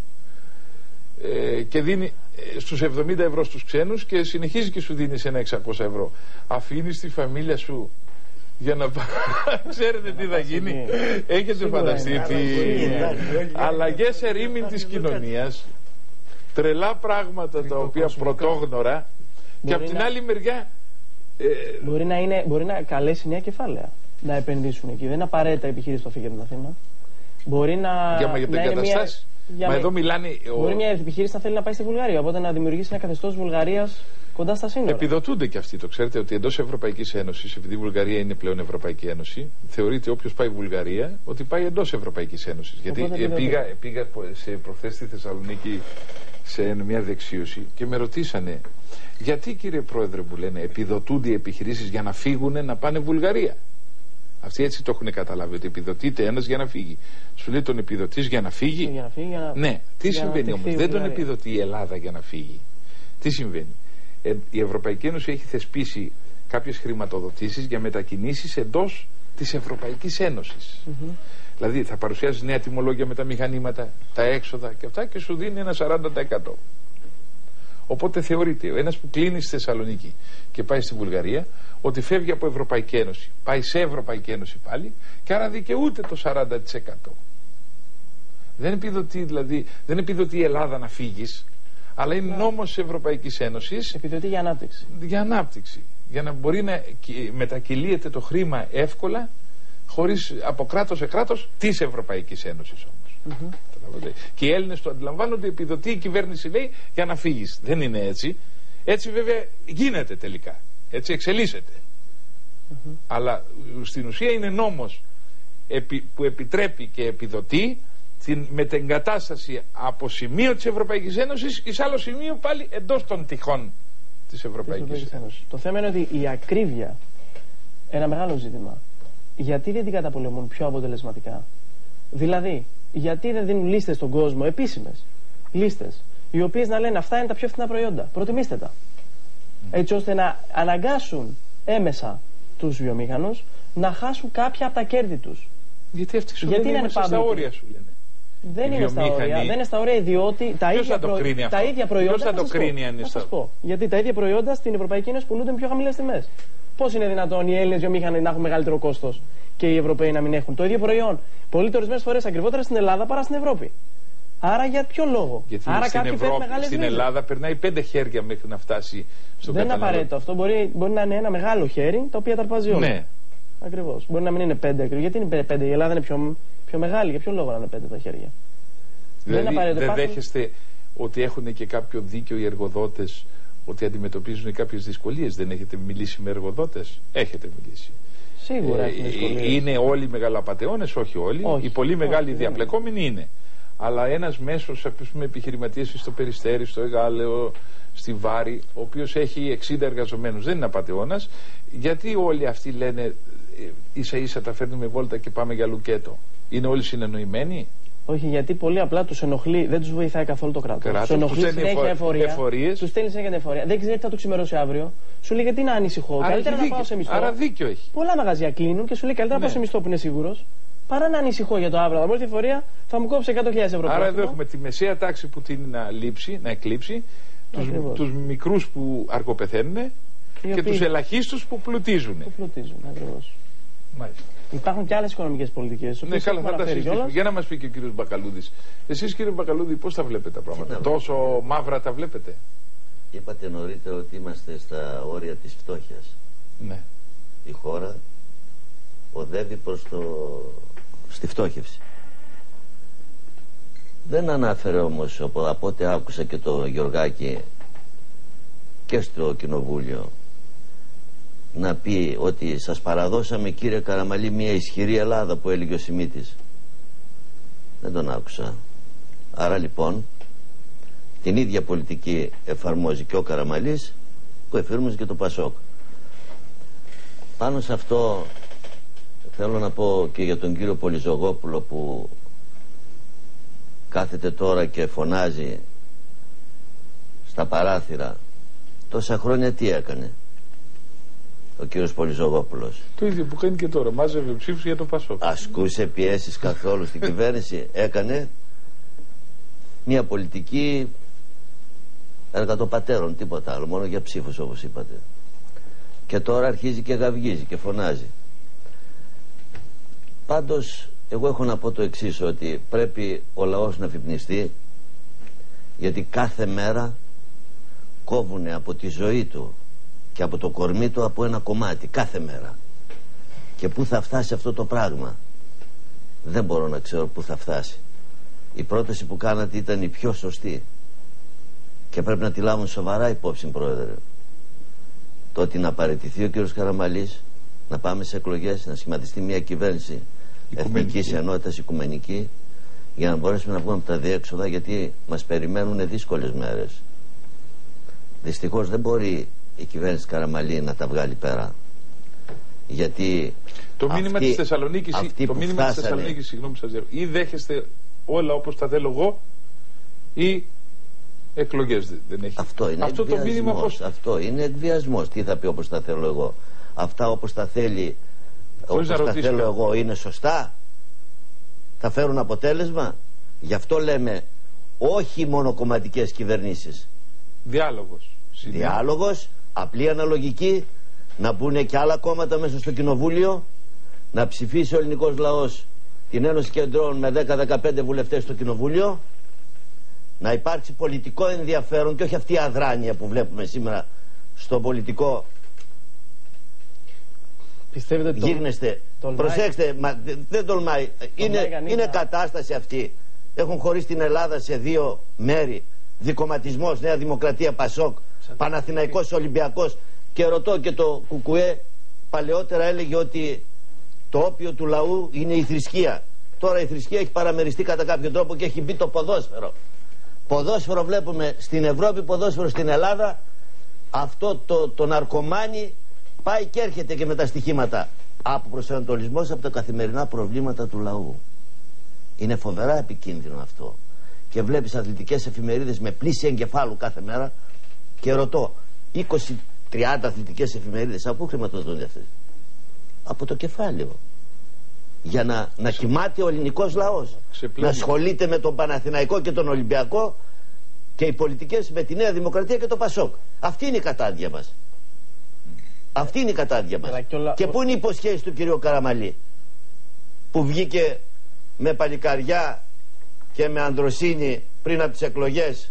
ε, και δίνει ε, στους εβδομήντα ευρώ στους ξένους και συνεχίζει και σου δίνει σε ένα εξακόσια ευρώ. Αφήνεις τη φαμίλια σου για να ξέρετε τι θα γίνει. Έχετε φανταστεί τι αλλαγές ερήμην της κοινωνίας, τρελά πράγματα τα οποία πρωτόγνωρα, και από την άλλη μεριά ε, μπορεί, να είναι, μπορεί να καλέσει νέα κεφάλαια να επενδύσουν εκεί. Δεν είναι απαραίτητα επιχείρηση που θα φύγει από την Αθήνα. Μπορεί να. Για μεγεθεγκαταστάσεις. Μα με... εδώ μιλάνε. Μπορεί ο... μια επιχείρηση να θέλει να πάει στη Βουλγαρία. Οπότε να δημιουργήσει ένα καθεστώς Βουλγαρίας κοντά στα σύνορα. Επιδοτούνται και αυτοί. Το ξέρετε ότι εντός Ευρωπαϊκής Ένωσης, επειδή η Βουλγαρία είναι πλέον Ευρωπαϊκή Ένωση, θεωρείται όποιος πάει Βουλγαρία ότι πάει εντός Ευρωπαϊκής Ένωσης. Γιατί πήγα, πήγα σε προχθές στη Θεσσαλονίκη σε μια δεξίωση και με ρωτήσανε, γιατί κύριε Πρόεδρε, μου λένε, επιδοτούνται οι επιχειρήσεις για να φύγουν να πάνε Βουλγαρία. Αυτοί έτσι το έχουν καταλάβει, ότι επιδοτείται ένας για να φύγει. Σου λέει τον επιδοτείς για να φύγει. Για να φύγει για να... Ναι, τι για συμβαίνει όμως? Δεν τον επιδοτεί η Ελλάδα για να φύγει. Τι συμβαίνει? Ε, η Ευρωπαϊκή Ένωση έχει θεσπίσει κάποιες χρηματοδοτήσεις για μετακινήσεις εντός της Ευρωπαϊκής Ένωσης. Mm-hmm. Δηλαδή θα παρουσιάζεις νέα τιμολόγια με τα μηχανήματα, τα έξοδα και αυτά, και σου δίνει ένα σαράντα τοις εκατό. Οπότε θεωρείται ένας που κλείνει στη Θεσσαλονίκη και πάει στη Βουλγαρία ότι φεύγει από Ευρωπαϊκή Ένωση, πάει σε Ευρωπαϊκή Ένωση πάλι, και άρα δικαιούται το σαράντα τοις εκατό. Δεν επιδοτεί, δηλαδή, δεν επιδοτεί η Ελλάδα να φύγεις, αλλά είναι νόμος της Ευρωπαϊκής Ένωσης. Επιδοτεί για ανάπτυξη. Για ανάπτυξη. Για να μπορεί να μετακυλίεται το χρήμα εύκολα, χωρίς από κράτος σε κράτος της Ευρωπαϊκής Ένωσης όμως. Mm-hmm. Και οι Έλληνες το αντιλαμβάνονται, επιδοτεί η κυβέρνηση, λέει, για να φύγεις. Δεν είναι έτσι. Έτσι βέβαια γίνεται τελικά. Έτσι εξελίσσεται. Mm-hmm. Αλλά στην ουσία είναι νόμος που επιτρέπει και επιδοτεί την μετεγκατάσταση από σημείο της Ευρωπαϊκής Ένωσης εις άλλο σημείο πάλι εντός των τυχών της Ευρωπαϊκής Ένωσης. Το θέμα είναι ότι η ακρίβεια, ένα μεγάλο ζήτημα, γιατί δεν την καταπολεμούν πιο αποτελεσματικά? Δηλαδή, γιατί δεν δίνουν λίστες στον κόσμο, επίσημες λίστες, οι οποίες να λένε αυτά είναι τα πιο φθηνά προϊόντα, προτιμήστε τα. Έτσι ώστε να αναγκάσουν έμεσα τους βιομήχανους να χάσουν κάποια από τα κέρδη τους. Γιατί αυτοί σου λένε είμαστε στα όρια, σου λένε. Δεν είναι στα όρια, δεν είναι στα όρια, διότι τα ίδια, προ... τα ίδια προϊόντα. Ποιος θα το κρίνει αν είναι στα όρια? Γιατί τα ίδια προϊόντα στην Ευρωπαϊκή Ένωση πουλούνται με πιο χαμηλές τιμές. Πώς είναι δυνατόν οι Έλληνες βιομήχανοι να έχουν μεγαλύτερο κόστος και οι Ευρωπαίοι να μην έχουν το ίδιο προϊόν, πολύ ορισμένες φορές ακριβότερα στην Ελλάδα παρά στην Ευρώπη? Άρα για ποιο λόγο? Γιατί Άρα στην, Ευρώπη, στην Ελλάδα περνάει πέντε χέρια μέχρι να φτάσει στον Δεν είναι απαραίτητο αυτό. Μπορεί, μπορεί να είναι ένα μεγάλο χέρι το οποίο τα αρπάζει όλα. Ναι. Ακριβώς. Μπορεί να μην είναι πέντε ακριβώς. Γιατί είναι πέντε? Η Ελλάδα είναι πιο, πιο μεγάλη. Για ποιο λόγο να είναι πέντε τα χέρια? Δηλαδή δεν, δεν δέχεστε ότι έχουν και κάποιο δίκιο οι εργοδότες, ότι αντιμετωπίζουν κάποιες δυσκολίες? Δεν έχετε μιλήσει με εργοδότες? Έχετε μιλήσει. Σίγουρα ε, είναι όλοι μεγαλοαπατεώνες? Όχι όλοι. Όχι, οι πολύ μεγάλοι όχι, διαπλεκόμενοι είναι. Αλλά ένας μέσος, ας πούμε, επιχειρηματίας στο Περιστέρι, στο Εγάλεο, στη Βάρη, ο οποίος έχει εξήντα εργαζομένους, δεν είναι απατεώνας. Γιατί όλοι αυτοί λένε ίσα ίσα τα φέρνουμε βόλτα και πάμε για λουκέτο? Είναι όλοι συνεννοημένοι? Όχι, γιατί πολύ απλά τους ενοχλεί, δεν τους βοηθάει καθόλου το κράτος. Τους ενοχλεί συνέχεια εφορία. Τους στέλνει συνέχεια εφορία. Δεν ξέρει τι θα του ξημερώσει αύριο. Σου λέει γιατί να ανησυχώ. Άρα καλύτερα δίκιο. να πάω σε μισθό. Άρα δίκιο έχει. Πολλά μαγαζιά κλείνουν και σου λέει καλύτερα να ναι. πάω σε μισθό που είναι σίγουρος, παρά να ανησυχώ για το αύριο. Θα μου έρθει η εφορία, θα μου κόψει εκατό χιλιάδες ευρώ. Άρα εδώ έχουμε τη μεσαία τάξη που τείνει να λείψει, να εκλείψει, τους, τους μικρούς που αργοπεθαίνουν και οποίοι... τους ελαχίστους που πλουτίζουν. Που πλουτίζουν, ακριβώς. Μάλιστα. Υπάρχουν και άλλες οικονομικές πολιτικές. Ναι, καλά, θα τα συζητήσουμε. Για να μας πει και ο κύριος Μπακαλούδης. Εσείς, κύριε Μπακαλούδη, πώς τα βλέπετε τα πράγματα? Τόσο μαύρα τα βλέπετε? Είπατε νωρίτερα ότι είμαστε στα όρια της φτώχειας. Ναι. Η χώρα οδεύει προς το... στη φτώχευση. Δεν ανάφερε όμως, από ό,τι άκουσα και το Γεωργάκη και στο κοινοβούλιο, να πει ότι σας παραδώσαμε, κύριε Καραμαλή, μια ισχυρή Ελλάδα που έλεγε ο Σιμίτης. Δεν τον άκουσα. Άρα λοιπόν την ίδια πολιτική εφαρμόζει και ο Καραμαλής που εφήρμοζε και το Πασόκ. Πάνω σε αυτό θέλω να πω και για τον κύριο Πολυζογόπουλο που κάθεται τώρα και φωνάζει στα παράθυρα. Τόσα χρόνια τι έκανε ο κύριος Πολυζογόπουλος? Το ίδιο που κάνει και τώρα, μάζευε ψήφους για το Πασόκ. Ασκούσε πιέσεις καθόλου στην κυβέρνηση? Έκανε μια πολιτική εργατοπατέρων, τίποτα άλλο, μόνο για ψήφους όπως είπατε. Και τώρα αρχίζει και γαυγίζει και φωνάζει. Πάντως εγώ έχω να πω το εξής, ότι πρέπει ο λαός να αφυπνιστεί, γιατί κάθε μέρα κόβουνε από τη ζωή του και από το κορμί του από ένα κομμάτι, κάθε μέρα. Και πού θα φτάσει αυτό το πράγμα δεν μπορώ να ξέρω πού θα φτάσει. Η πρόταση που κάνατε ήταν η πιο σωστή και πρέπει να τη λάβουν σοβαρά υπόψη, Πρόεδρε. Το ότι να παραιτηθεί ο κύριος Καραμαλής, να πάμε σε εκλογές, να σχηματιστεί μια κυβέρνηση εθνικής ενότητας, οικουμενική, για να μπορέσουμε να βγούμε από τα διέξοδα, γιατί μας περιμένουν δύσκολες μέρες. Δυστυχώς δεν μπορεί η κυβέρνηση Καραμαλή να τα βγάλει πέρα, γιατί το μήνυμα αυτοί, της Θεσσαλονίκης, το μήνυμα της Θεσσαλονίκης, συγγνώμη σας λέω, ή δέχεστε όλα όπως τα θέλω εγώ, ή εκλογές δεν έχει. Αυτό είναι αυτό το μήνυμα πώς... Αυτό είναι εκβιασμός. Τι θα πει όπως τα θέλω εγώ? Αυτά όπως τα θέλει, όπως τα θέλω εγώ, είναι σωστά? Θα φέρουν αποτέλεσμα? Γι' αυτό λέμε όχι μονοκομματικές κυβερνήσεις. Διάλογος. Διάλογος, απλή αναλογική, να μπουν και άλλα κόμματα μέσα στο κοινοβούλιο, να ψηφίσει ο ελληνικός λαός την Ένωση Κεντρών με δέκα με δεκαπέντε βουλευτές στο κοινοβούλιο, να υπάρξει πολιτικό ενδιαφέρον και όχι αυτή η αδράνεια που βλέπουμε σήμερα στο πολιτικό. Πιστεύετε το... Γύρνεστε, τολμάει... προσέξτε, μα, δεν τολμάει, είναι, είναι κατάσταση αυτή. Έχουν χωρίσει την Ελλάδα σε δύο μέρη, δικομματισμός, Νέα Δημοκρατία, Πασόκ, Παναθηναϊκός, Ολυμπιακός, και ρωτώ, και το Κουκουέ παλαιότερα έλεγε ότι το όπιο του λαού είναι η θρησκεία. Τώρα η θρησκεία έχει παραμεριστεί κατά κάποιο τρόπο και έχει μπει το ποδόσφαιρο. Ποδόσφαιρο βλέπουμε στην Ευρώπη, ποδόσφαιρο στην Ελλάδα. Αυτό το, το ναρκωμάνι πάει και έρχεται και με τα στοιχήματα. Από προσανατολισμός από τα καθημερινά προβλήματα του λαού. Είναι φοβερά επικίνδυνο αυτό. Και βλέπεις αθλητικές εφημερίδες με πλήση εγκεφάλου κάθε μέρα, και ρωτώ, είκοσι τριάντα αθλητικές εφημερίδες από πού χρηματοδοτούνται αυτές? Από το κεφάλαιο. Για να, να κοιμάται ο ελληνικός λαός, να ασχολείται με τον Παναθηναϊκό και τον Ολυμπιακό, και οι πολιτικές με τη Νέα Δημοκρατία και το Πασόκ. Αυτή είναι η κατάντια μας. Αυτή είναι η κατάντια μας. Και, ολα... και πού είναι η υποσχέση του κυρίου Καραμαλή, που βγήκε με παλικαριά και με ανδροσύνη πριν από τις εκλογές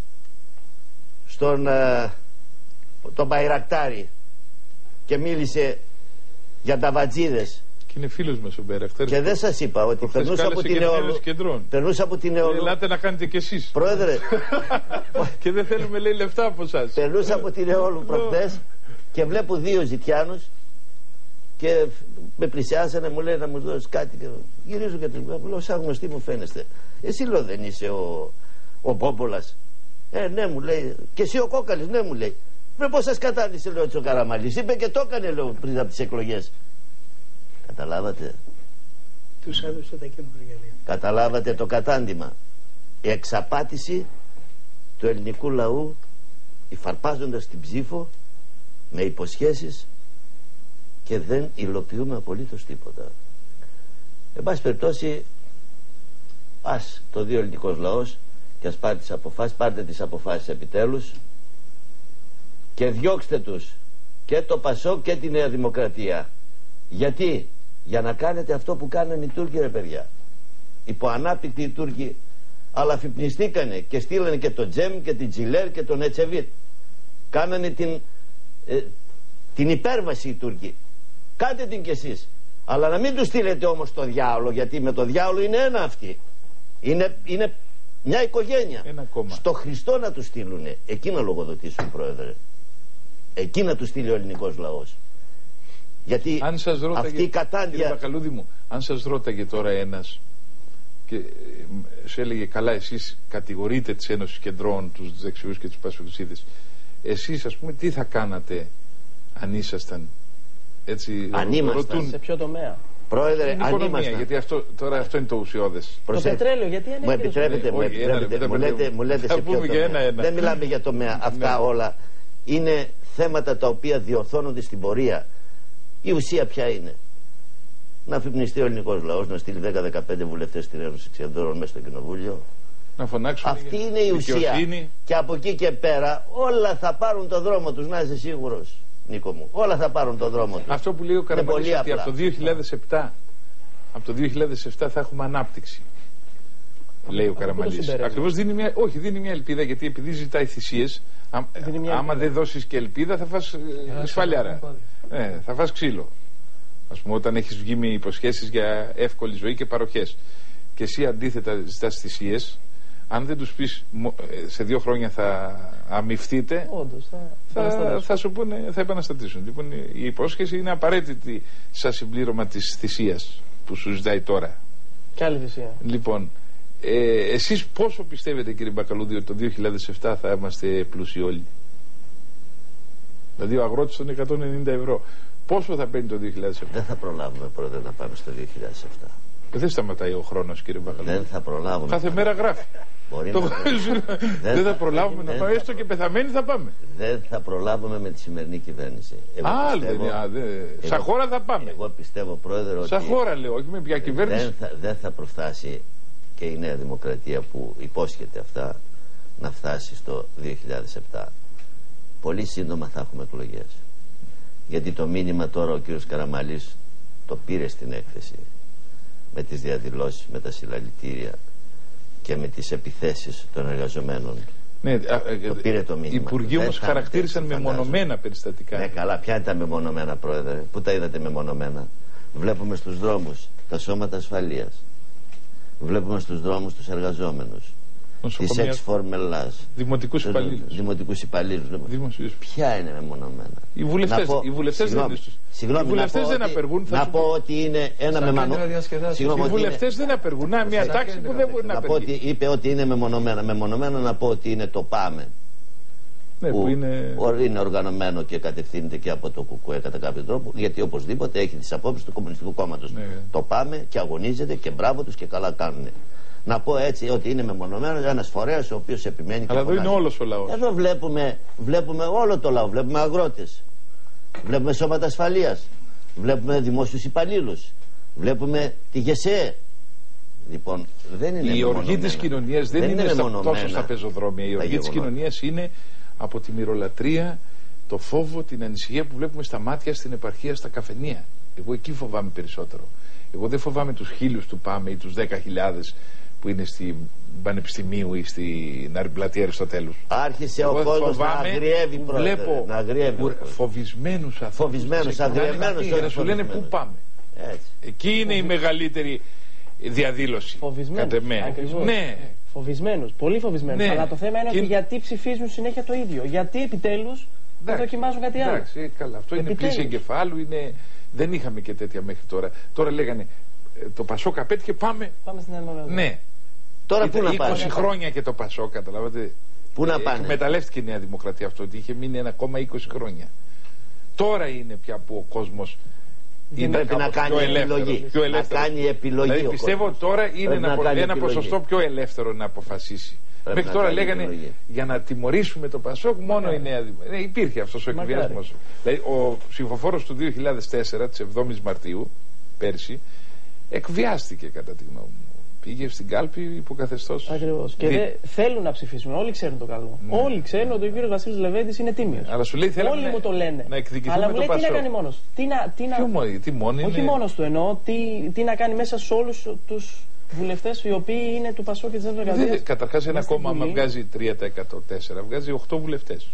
στον ε, τον Μπαϊρακτάρη και μίλησε για τα βατζίδες? Και είναι φίλος μας ο Μπαϊρακτάρης. Και δεν σας είπα ότι περνούσα από την Νεόλου. Περνούσα από την Νεόλου. Ελάτε να κάνετε κι εσείς, Πρόεδρε. Και δεν θέλουμε, λέει, λεφτά από εσάς. Περνούσα από την Νεόλου προχθές και βλέπω δύο ζητιάνους και με πλησιάσανε, μου λέει να μου δώσει κάτι, και γυρίζω και τους μου λέω, σαν γνωστή μου φαίνεστε. Εσύ, λέω, δεν είσαι ο, ο Πόπολας? Ε, ναι, μου λέει. Και εσύ ο Κόκαλης? Ναι, μου λέει. Βρε, πώς σας κατάντησε, λέω, ο Καραμαλής? Είπε και το έκανε, λέω, πριν από τις εκλογές. Καταλάβατε? Τους έδωσε τα καινούργια. Καταλάβατε το κατάντημα? Η εξαπάτηση του ελληνικού λαού, υφαρπάζοντας την ψήφο με υποσχέσεις, και δεν υλοποιούμε απολύτως τίποτα. Εν πάση περιπτώσει, ας το δει ο ελληνικός λαός και ας πάρει τις αποφάσεις, πάρτε τις αποφάσεις επιτέλους και διώξτε τους, και το Πασόκ και τη Νέα Δημοκρατία. Γιατί? Για να κάνετε αυτό που κάνανε οι Τούρκοι, ρε παιδιά. Υποανάπτυκτοι οι Τούρκοι, αλλά αφυπνιστήκανε και στείλανε και τον Τζέμ και την Τζιλέρ και τον Ετσεβίτ. Κάνανε την, ε, την υπέρβαση οι Τούρκοι. Κάντε την κι εσείς. Αλλά να μην τους στείλετε όμως το διάολο, γιατί με το διάολο είναι ένα αυτοί. Είναι, είναι μια οικογένεια. Ένα Στο Χριστό να τους στείλουνε. Εκεί να λογοδοτήσουν, Πρόεδρε. Εκεί να τους στείλει ο ελληνικός λαός. Γιατί αν σας ρώταγε, αυτή η κατάντια... Κύριε Μπακαλούδη μου, αν σας ρώταγε τώρα ένας και σε έλεγε, καλά, εσείς κατηγορείτε τις Ένωσης Κεντρών, τους δεξιούς και τους πασοκουσίδες, εσείς, ας πούμε, τι θα κάνατε αν ήσασταν έτσι? Αν ήμασταν ρωτούν... σε ποιο τομέα? Πρόεδρε, αν οικονομία, ήμασταν. Γιατί αυτό, τώρα αυτό είναι το ουσιώδες. Το πετρέλαιο, γιατί ανέβηκε? Μου επιτρέπετε, μου, επιτρέπετε, μου λέτε, μου λέτε σε ποιο τομέα. Ένα, ένα. Δεν μιλάμε για τομέα. Αυτά όλα είναι θέματα τα οποία διορθώνονται στην πορεία. Η ουσία ποια είναι? Να αφυπνιστεί ο ελληνικός λαός, να στείλει δέκα με δεκαπέντε βουλευτές στην Ένωση Κεντρών μέσα στο κοινοβούλιο. Να φωνάξουν. Αυτή είναι η ουσία. Και από εκεί και πέρα όλα θα πάρουν το δρόμο τους, να είσαι σίγουρος, Νίκο μου. Όλα θα πάρουν το δρόμο τους. Αυτό που λέει ο Καραμαλής, ότι από το δύο χιλιάδες επτά από το δύο χιλιάδες επτά θα έχουμε ανάπτυξη. Λέει ο Καραμανλής. Ακριβώς δίνει μια, όχι, δίνει μια ελπίδα, γιατί επειδή ζητάει θυσίες, άμα δεν δώσεις και ελπίδα θα φας σφαλιάρα. Ναι, θα φας ξύλο. Ας πούμε, όταν έχεις βγει με υποσχέσεις για εύκολη ζωή και παροχές, και εσύ αντίθετα ζητάς θυσίες, αν δεν τους πεις σε δύο χρόνια θα αμυφθείτε, όντως, θα, θα, θα σου πούνε, θα επαναστατήσουν. Λοιπόν, η υπόσχεση είναι απαραίτητη σαν συμπλήρωμα της θυσίας που σου ζητάει τώρα. Και άλλη θυσία. Λοιπόν, ε, εσείς πόσο πιστεύετε, κύριε Μπακαλούδη, ότι το δύο χιλιάδες επτά θα είμαστε πλούσιοι όλοι? Δηλαδή ο αγρότης των εκατόν ενενήντα ευρώ πόσο θα παίρνει το δύο χιλιάδες επτά? Δεν θα προλάβουμε πρώτα να πάμε στο δύο χιλιάδες επτά. Δεν σταματάει ο χρόνος, κύριε Μπακαλούδη. Δεν θα προλάβουμε. Κάθε μέρα γράφει. Μπορεί το... να... δεν θα προλάβουμε δεν να πάμε, έστω και πεθαμένοι θα πάμε. Δεν θα προλάβουμε με τη σημερινή κυβέρνηση. Α, πιστεύω... δεν, α, δεν... Εγώ... Σαν χώρα θα πάμε. Εγώ πιστεύω, πρόεδρε, ότι... Σαν χώρα λέω, όχι με ποια κυβέρνηση. Δεν θα, δεν θα προφτάσει και η Νέα Δημοκρατία που υπόσχεται αυτά να φτάσει στο δύο χιλιάδες επτά. Πολύ σύντομα θα έχουμε εκλογές. Γιατί το μήνυμα τώρα ο κύριος Καραμανλής το πήρε στην έκθεση, με τις διαδηλώσεις, με τα συλλαλητήρια και με τις επιθέσεις των εργαζομένων. Ναι, το πήρε το μήνυμα. Οι υπουργοί όμως χαρακτήρισαν μεμονωμένα περιστατικά. Ναι, καλά, ποια είναι τα μεμονωμένα, πρόεδρε? Πού τα είδατε μεμονωμένα? Βλέπουμε στους δρόμους τα σώματα ασφαλείας. Βλέπουμε στους δρόμους τους εργαζόμενους. Τις εξφορμελάς. Δημοτικούς υπαλλήλους. Δημοτικούς υπαλλήλους. Ποια είναι μεμονωμένα? Οι βουλευτές, πω, οι βουλευτές δεν, συγγνώμη, οι βουλευτές δεν απεργούν. Να πω ότι είναι ένα μεμονωμένο. Οι βουλευτές δεν απεργούν. Να, μια τάξη που δεν μπορεί να απεργεί. Είπε ότι είναι μεμονωμένα. Μεμονωμένα να πω ότι είναι το ΠΑΜΕ. Ναι, που, που είναι... είναι οργανωμένο και κατευθύνεται και από το ΚΚΕ κατά κάποιο τρόπο, γιατί οπωσδήποτε έχει τις απόψεις του Κομμουνιστικού Κόμματος. Ναι. Το ΠΑΜΕ και αγωνίζεται και μπράβο τους και καλά κάνουν. Να πω έτσι ότι είναι μεμονωμένος ένας φορέας ο οποίος επιμένει. Αλλά εδώ είναι όλος ο λαός. Εδώ βλέπουμε, βλέπουμε όλο το λαό. Βλέπουμε αγρότες, βλέπουμε σώματα ασφαλείας, βλέπουμε δημόσιους υπαλλήλους, βλέπουμε τη ΓΕΣΕ. Λοιπόν, δεν είναι η οργή της κοινωνίας δεν, δεν είναι, είναι στα, τόσο στα πεζοδρόμια. Η οργή της κοινωνίας είναι από τη μυρολατρεία, το φόβο, την ανησυχία που βλέπουμε στα μάτια, στην επαρχία, στα καφενεία. Εγώ εκεί φοβάμαι περισσότερο. Εγώ δεν φοβάμαι τους χίλιους του ΠΑΜΕ ή τους δέκα χιλιάδες που είναι στην Πανεπιστημίου ή στην Πλατεία Αριστοτέλους. Άρχισε εγώ ο κόσμος να αγριεύει, πρόεδρε. Βλέπω να αγριεύει, φοβισμένους ανθρώπους. Φοβισμένους, αγριευμένους. Και να σου λένε πού πάμε. Έτσι. Εκεί είναι Φοβι... η μεγαλύτερη διαδήλωση. Φοβισμένους. Ναι. Φοβισμένους, πολύ φοβισμένους. Ναι. Αλλά το θέμα είναι και... ότι γιατί ψηφίζουν συνέχεια το ίδιο. Γιατί επιτέλους δεν δοκιμάζουν κάτι άλλο. Εντάξει, καλά. Αυτό επιτέλους. Είναι πλήση εγκεφάλου. Είναι... Δεν είχαμε και τέτοια μέχρι τώρα. Τώρα λέγανε το Πασόκ απέτυχε, πάμε. Πάμε στην Ελλάδα. Ναι. Τώρα πού να πάνε? είκοσι χρόνια και το Πασόκ, καταλάβατε. Πού να πάνε? Εκμεταλλεύτηκε η Νέα Δημοκρατία αυτό, ότι είχε μείνει ένα κόμμα είκοσι χρόνια. Τώρα είναι πια που ο κόσμος είναι πρέπει να κάνει πιο επιλογή. Πιο να κάνει επιλογή. Δηλαδή πιστεύω ότι τώρα είναι ένα, ένα επιλογή. Ποσοστό πιο ελεύθερο να αποφασίσει. Πρέπει Μέχρι να τώρα λέγανε επιλογή. Για να τιμωρήσουμε το Πασόκ μόνο yeah. η Νέα Δημοκρατία. Υπήρχε αυτός ο εκβιασμός. Δηλαδή ο ψηφοφόρος του δύο χιλιάδες τέσσερα, της εβδόμης Μαρτίου, πέρσι, εκβιάστηκε κατά τη γνώμη μου. Πήγε στην κάλπη υποκαθεστώς. Ακριβώς. Και Δι... δεν θέλουν να ψηφίσουν. Όλοι ξέρουν το καλό. Ναι. Όλοι ξέρουν ότι ο κύριος Βασίλης Λεβέντης είναι τίμιος. Αλλά σου λέει θέλαμε όλοι να... μου το λένε. Να εκδικηθούμε αλλά μου λέει το τι να κάνει μόνος. Τι να, τι να... Ποιο, τι μόνο είναι... Όχι μόνος του εννοώ. Τι, τι να κάνει μέσα σε όλους τους βουλευτές οι οποίοι είναι του Πασόκ και της Νέας Δημοκρατίας. Καταρχάς ένα κόμμα άμα βγάζει τρία τοις εκατό τέσσερα βγάζει οκτώ βουλευτές.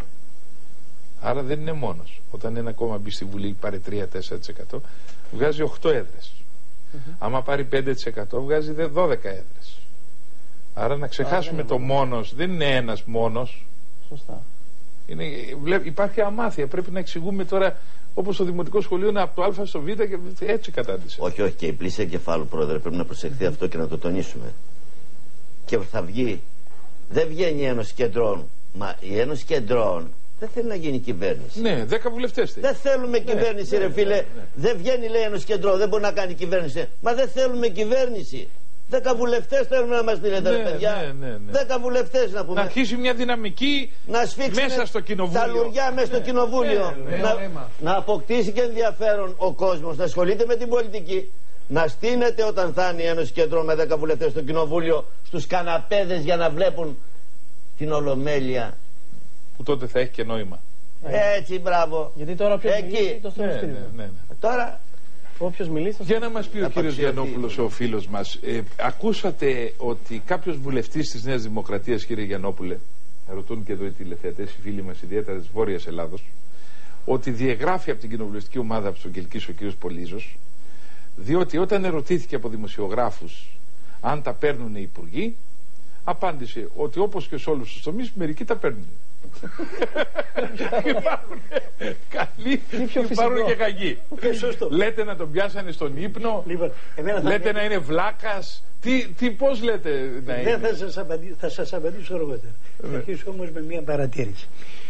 Άρα δεν είναι μόνος. Όταν ένα κόμμα μπει στη Βουλή πάρει τρία τέσσερα τοις εκατό βγάζει οκτώ έδρες. Mm-hmm. Άμα πάρει πέντε τοις εκατό βγάζει δώδεκα έδρες. Άρα να ξεχάσουμε Άρα, το μόνος. Δεν είναι ένας μόνος. Σωστά. Είναι, υπάρχει αμάθεια. Πρέπει να εξηγούμε τώρα, όπως το δημοτικό σχολείο είναι από το Α στο Β και έτσι κατάντησε. Όχι, όχι. Και η πλήση εγκεφάλου, πρόεδρε, πρέπει να προσεχθεί αυτό και να το τονίσουμε. Και θα βγει. Δεν βγαίνει η Ένωση Κεντρών. Μα η Ένωση Κεντρών δεν θέλει να γίνει κυβέρνηση. Ναι, δέκα βουλευτές θέλει. Δεν θέλουμε ναι, κυβέρνηση, ναι, ρε φίλε. Ναι, ναι. Δεν βγαίνει, λέει, Ένωση Κεντρών. Δεν μπορεί να κάνει κυβέρνηση. Μα δεν θέλουμε κυβέρνηση. Δέκα βουλευτές θέλουμε να μας στείλετε, ναι, παιδιά. Ναι, ναι, ναι. Δέκα βουλευτές να πούμε. Να αρχίσει μια δυναμική να μέσα στο κοινοβούλιο. Τα λουριά μέσα στο ναι, κοινοβούλιο. Ναι, ναι, να, ναι, να αποκτήσει και ενδιαφέρον ο κόσμος, να ασχολείται με την πολιτική. Να στείνεται όταν θα είναι η Ένωση Κεντρών με δέκα βουλευτές στο κοινοβούλιο, στους καναπέδες για να βλέπουν την Ολομέλεια. Που τότε θα έχει και νόημα. Έτσι, μπράβο. Γιατί τώρα πιο εκεί το ναι, ναι, ναι, ναι. Τώρα Όποιος μιλήσει. Για να μας πει ο κύριος Γιαννόπουλος, ο φίλος μας, ε, ακούσατε ότι κάποιος βουλευτής της Νέας Δημοκρατίας, κύριε Γιαννόπουλε, ρωτούν και εδώ οι τηλεθεατές, οι φίλοι μας, ιδιαίτερα της Βόρειας Ελλάδος, ότι διαγράφει από την κοινοβουλευτική ομάδα από τον Κελκής ο κύριος Πολύζος, διότι όταν ερωτήθηκε από δημοσιογράφους αν τα παίρνουν οι υπουργοί, απάντησε ότι όπως και σε όλους τους τομείς, μερικοί τα παίρνουν. Υπάρχουν καλοί, υπάρχουν και κακοί. Λέτε να τον πιάσανε στον ύπνο, Λοιπόν, λέτε να είναι βλάκας. Τι, τι πώς λέτε να είναι? Δεν θα σας, απαντήσω, θα σας απαντήσω αργότερα. Θα αρχίσω όμως με μια παρατήρηση.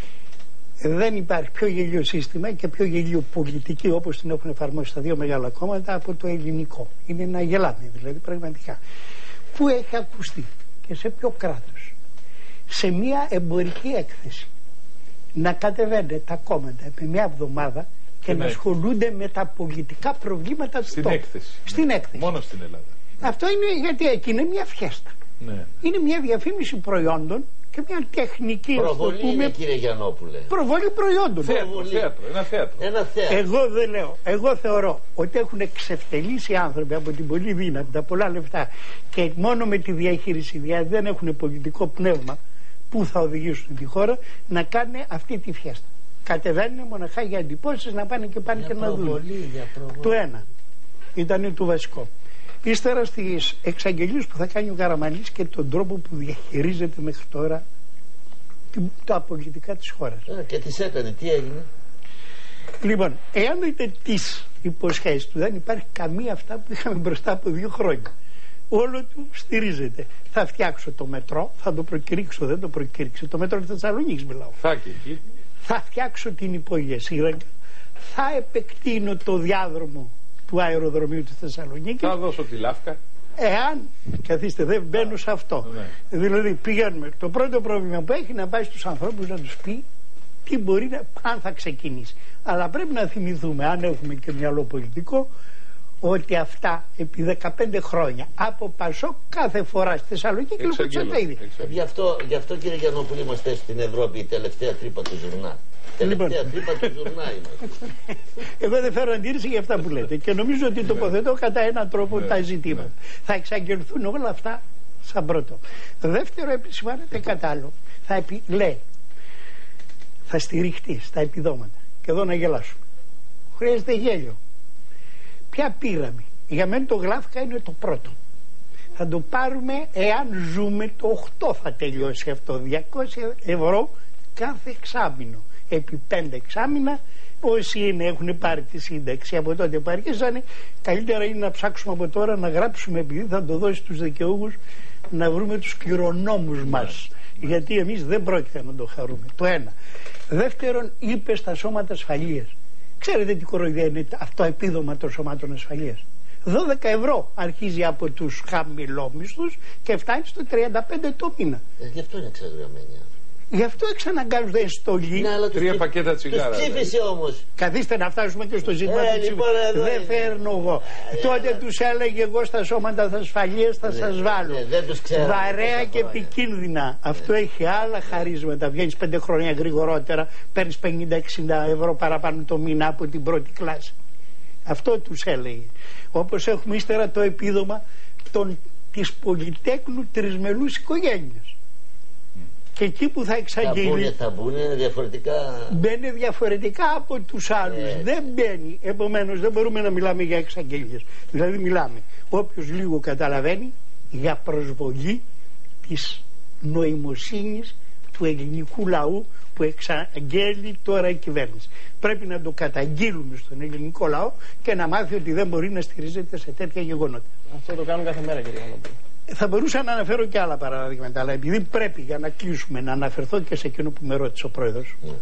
Δεν υπάρχει πιο γελίο σύστημα και πιο γελίο πολιτική όπως την έχουν εφαρμόσει τα δύο μεγάλα κόμματα από το ελληνικό. Είναι να γελάμε δηλαδή πραγματικά. Πού έχει ακουστεί και σε ποιο κράτος σε μια εμπορική έκθεση να κατεβαίνουν τα κόμματα επί μια εβδομάδα και ναι, να ασχολούνται με τα πολιτικά προβλήματα του τόπου. Στην έκθεση. Μόνο στην Ελλάδα. Αυτό είναι γιατί εκεί είναι μια φιέστα. Ναι. Είναι μια διαφήμιση προϊόντων και μια τεχνική. Προβολή πούμε, είναι, κύριε Γιαννόπουλε. Προβολή προϊόντων. Θέατρο, θέατρο, ένα θέατρο. Ένα θέατρο. Εγώ δεν λέω. Εγώ θεωρώ ότι έχουν εξευτελίσει άνθρωποι από την πολύ δύναμη, τα πολλά λεφτά και μόνο με τη διαχείριση, δηλαδή δεν έχουν πολιτικό πνεύμα που θα οδηγήσουν τη χώρα να κάνουν αυτή τη φιέστα. Κατεβαίνουν μοναχά για εντυπώσεις να πάνε και πάνε για και προβολή, να δουν. Το ένα ήταν το βασικό. Ύστερα στις εξαγγελίες που θα κάνει ο Καραμανλής και τον τρόπο που διαχειρίζεται μέχρι τώρα τα πολιτικά της χώρας. Ε, και τις έκανε, τι έγινε? Λοιπόν, εάν δείτε τις υποσχέσεις του, δεν υπάρχει καμία αυτά που είχαμε μπροστά από δύο χρόνια. Όλο του στηρίζεται. Θα φτιάξω το μετρό, θα το προκηρύξω, δεν το προκήρυξε. Το μετρό της Θεσσαλονίκης μιλάω. Θα, και εκεί. Θα φτιάξω την υπόγεια σύραγγα, θα επεκτείνω το διάδρομο του αεροδρομίου της Θεσσαλονίκης. Θα δώσω τη λάφκα. Εάν, καθίστε, δεν μπαίνω σε αυτό. Ναι. Δηλαδή πηγαίνουμε. Το πρώτο πρόβλημα που έχει να πάει στους ανθρώπους να τους πει τι μπορεί να, αν θα ξεκινήσει. Αλλά πρέπει να θυμηθούμε, αν έχουμε και μυαλό πολιτικό, ότι αυτά επί δεκαπέντε χρόνια από Πασόκ κάθε φορά στη Θεσσαλονίκη κλείπωσαν τα ίδια. Γι' αυτό, γι' αυτό κύριε Γιαννόπουλη είμαστε στην Ευρώπη η τελευταία τρύπα του ζουρνά. Τελευταία λοιπόν. τρύπα του ζουρνά είμαστε. Εγώ δεν φέρω αντίρρηση για αυτά που λέτε και νομίζω ότι τοποθετώ κατά έναν τρόπο τα ζητήματα. Θα εξαγγελθούν όλα αυτά σαν πρώτο. Δεύτερο, επισημάνεται κατά άλλο. Θα επι... λέει, θα στηριχτεί στα επιδόματα. Και εδώ να γελάσουμε. Χρειάζεται γέλιο. Ποια πήραμε? Για μένα το γλάφκα είναι το πρώτο. Θα το πάρουμε εάν ζούμε το οκτώ θα τελειώσει αυτό. διακόσια ευρώ κάθε εξάμηνο. Επί πέντε εξάμηνα όσοι είναι, έχουν πάρει τη σύνταξη από τότε που αρχίσανε, καλύτερα είναι να ψάξουμε από τώρα να γράψουμε, επειδή θα το δώσει στους δικαιούχους, να βρούμε τους κληρονόμους μας. Yeah. Γιατί εμείς δεν πρόκειται να το χαρούμε. Το ένα. Δεύτερον, είπε στα σώματα ασφαλείας. Ξέρετε τι κοροϊδία είναι αυτό επίδομα των σωμάτων ασφαλείας? δώδεκα ευρώ αρχίζει από τους χαμηλόμισθους και φτάνει στο τριάντα πέντε το μήνα. Ε, γι' αυτό είναι εξαγραμμένοι. Γι' αυτό εξαναγκάζονται εντολή. Ναι, τρία πακέτα τσιγάρα. Τους ψήφισε όμως. Καθίστε να φτάσουμε και στο ζήτημα ε, του λοιπόν, δεν φέρνω εγώ. Ε, Τότε ε, τους έλεγε εγώ στα σώματα ασφαλείας θα ναι, σας βάλω. Ναι, δεν τους ξέρω. Βαρέα και επικίνδυνα. Ναι. Αυτό έχει άλλα χαρίσματα. Βγαίνεις πέντε χρόνια γρηγορότερα, παίρνεις πενήντα εξήντα ευρώ παραπάνω το μήνα από την πρώτη κλάση. Αυτό τους έλεγε. Όπως έχουμε ύστερα το επίδομα των, της πολυτέκνου τρισμελούς οικογένειας. Και εκεί που θα εξαγγείλει θα μπουν διαφορετικά. Μπαίνει διαφορετικά από τους άλλους. Ε, δεν μπαίνει. Επομένως δεν μπορούμε να μιλάμε για εξαγγελίες. Δηλαδή μιλάμε, όποιος λίγο καταλαβαίνει, για προσβολή της νοημοσύνης του ελληνικού λαού που εξαγγέλει τώρα η κυβέρνηση. Πρέπει να το καταγγείλουμε στον ελληνικό λαό και να μάθει ότι δεν μπορεί να στηρίζεται σε τέτοια γεγονότα. Αυτό το κάνουν κάθε μέρα, κύριε Γιαννόπουλε. Θα μπορούσα να αναφέρω και άλλα παραδείγματα, αλλά επειδή πρέπει για να κλείσουμε να αναφερθώ και σε εκείνο που με ρώτησε ο πρόεδρος, mm.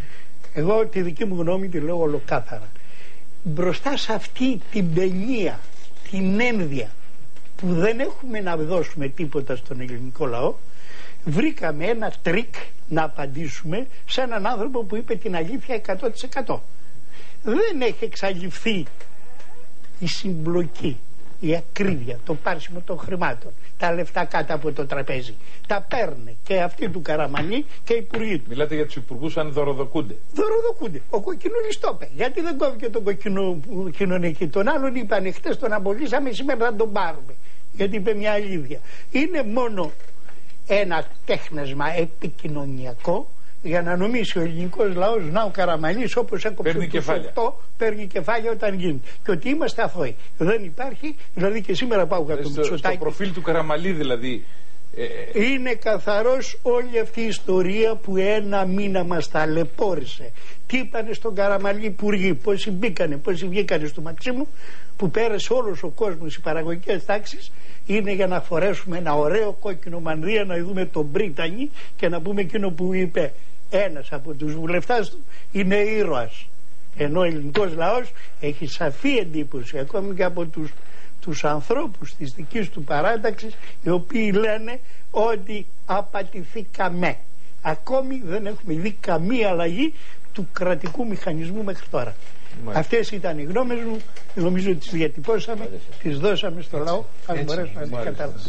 εγώ τη δική μου γνώμη τη λέω ολοκάθαρα. Μπροστά σε αυτή την παινία, την ένδια που δεν έχουμε να δώσουμε τίποτα στον ελληνικό λαό, βρήκαμε ένα τρίκ να απαντήσουμε σε έναν άνθρωπο που είπε την αλήθεια εκατό τοις εκατό. Δεν έχει εξαλειφθεί η συμπλοκή η ακρίβεια, το πάρσιμο των χρημάτων, τα λεφτά κάτω από το τραπέζι. Τα παίρνει και αυτοί του Καραμανλή και οι υπουργοί του. Μιλάτε για τους υπουργούς αν δωροδοκούνται. Δωροδοκούνται. Ο Κοκκινούλης το είπε. Γιατί δεν κόβει και τον Κοκκινονίκη. Τον άλλον είπαν χτες τον απολύσαμε, σήμερα θα τον πάρουμε. Γιατί είπε μια αλήθεια. Είναι μόνο ένα τέχνασμα επικοινωνιακό για να νομίσει ο ελληνικός λαός να ο Καραμανλής όπως έκοψε τους οκτώ παίρνει κεφάλια όταν γίνεται. Και ότι είμαστε αθώοι. Δεν υπάρχει, δηλαδή και σήμερα πάω κατά το Μητσοτάκη. Στο προφίλ του Καραμανλή δηλαδή. Ε... Είναι καθαρός όλη αυτή η ιστορία που ένα μήνα μας ταλαιπώρησε. Τι είπανε στον Καραμανλή υπουργοί, πόσοι μπήκανε, πόσοι βγήκανε στο Μαξίμου, που πέρασε όλος ο κόσμος, οι παραγωγικές τάξεις. Είναι για να φορέσουμε ένα ωραίο κόκκινο μανδύα, να δούμε τον Μπρίτανη και να πούμε εκείνο που είπε ένας από τους βουλευτάς του είναι ήρωας. Ενώ ο ελληνικός λαός έχει σαφή εντύπωση ακόμη και από τους, τους ανθρώπους της δικής του παράταξης, οι οποίοι λένε ότι απατηθήκαμε. Ακόμη δεν έχουμε δει καμία αλλαγή του κρατικού μηχανισμού μέχρι τώρα. Μάλιστα. Αυτές ήταν οι γνώμες μου, νομίζω ότι τις διατυπώσαμε, τις δώσαμε στο λαό, ας μπορέσουμε να τις καταλάβουμε.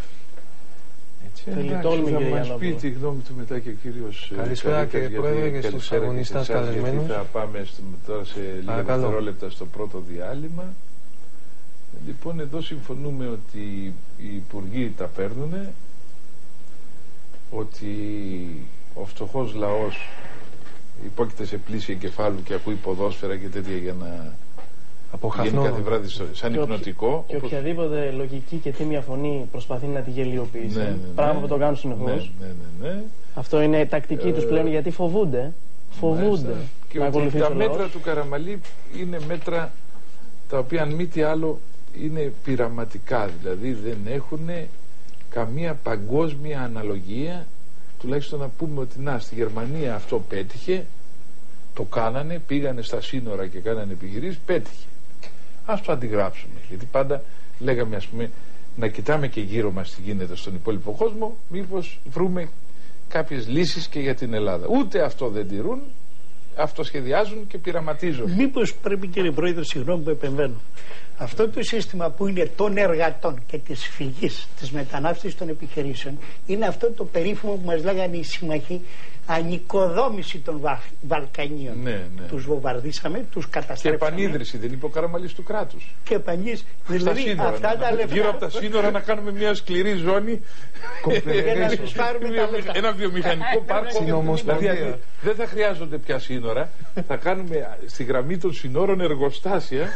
Να μας πει τη γνώμη του μετά και ο κύριος. Καλησπέρα και πρόεδρε και στους αγωνιστάς καλεσμένους. Θα πάμε τώρα σε λίγα δευτερόλεπτα στο πρώτο διάλειμμα. Λοιπόν, εδώ συμφωνούμε ότι οι υπουργοί τα παίρνουν, ότι ο φτωχός λαός υπόκειται σε πλήση εγκεφάλου και ακούει ποδόσφαιρα και τέτοια για να γίνει κάθε βράδυ σαν υπνοτικό. Και όπως... οποιαδήποτε λογική και τίμια φωνή προσπαθεί να τη γελιοποιήσει. Ναι, ναι, ναι. Πράγμα που το κάνουν συνεχώς. Ναι, ναι, ναι, ναι. Αυτό είναι η τακτική ε... τους πλέον, γιατί φοβούνται. Φοβούνται. Και να ότι τα μέτρα του Καραμανλή είναι μέτρα τα οποία αν μη τι άλλο είναι πειραματικά. Δηλαδή δεν έχουν καμία παγκόσμια αναλογία. Τουλάχιστον να πούμε ότι να, στη Γερμανία αυτό πέτυχε, το κάνανε, πήγανε στα σύνορα και κάνανε επιχειρήσεις, πέτυχε. Ας το αντιγράψουμε, γιατί πάντα λέγαμε, ας πούμε, να κοιτάμε και γύρω μας τι γίνεται στον υπόλοιπο κόσμο, μήπως βρούμε κάποιες λύσεις και για την Ελλάδα. Ούτε αυτό δεν τηρούν, αυτοσχεδιάζουν και πειραματίζουν. Μήπως πρέπει, κύριε Πρόεδρε, συγγνώμη που επεμβαίνω, αυτό το σύστημα που είναι των εργατών και της φυγής, της μετανάστευσης των επιχειρήσεων, είναι αυτό το περίφημο που μας λέγανε οι σύμμαχοι, ανοικοδόμηση των Βαλκανίων. Ναι, ναι. Τους βομβαρδίσαμε, τους καταστρέψαμε. Και επανίδρυση, δεν είπε ο Καραμανλής του κράτους. Και επανίδρυση. Δηλαδή σύνορα, αυτά ναι. τα λεφτά. Γύρω από τα σύνορα να κάνουμε μια σκληρή ζώνη. Για να τους πάρουμε τα λεφτά. Ένα βιομηχανικό πάρκο. Δηλαδή δεν θα χρειάζονται πια σύνορα. Θα κάνουμε στη γραμμή των σύνορων εργοστάσια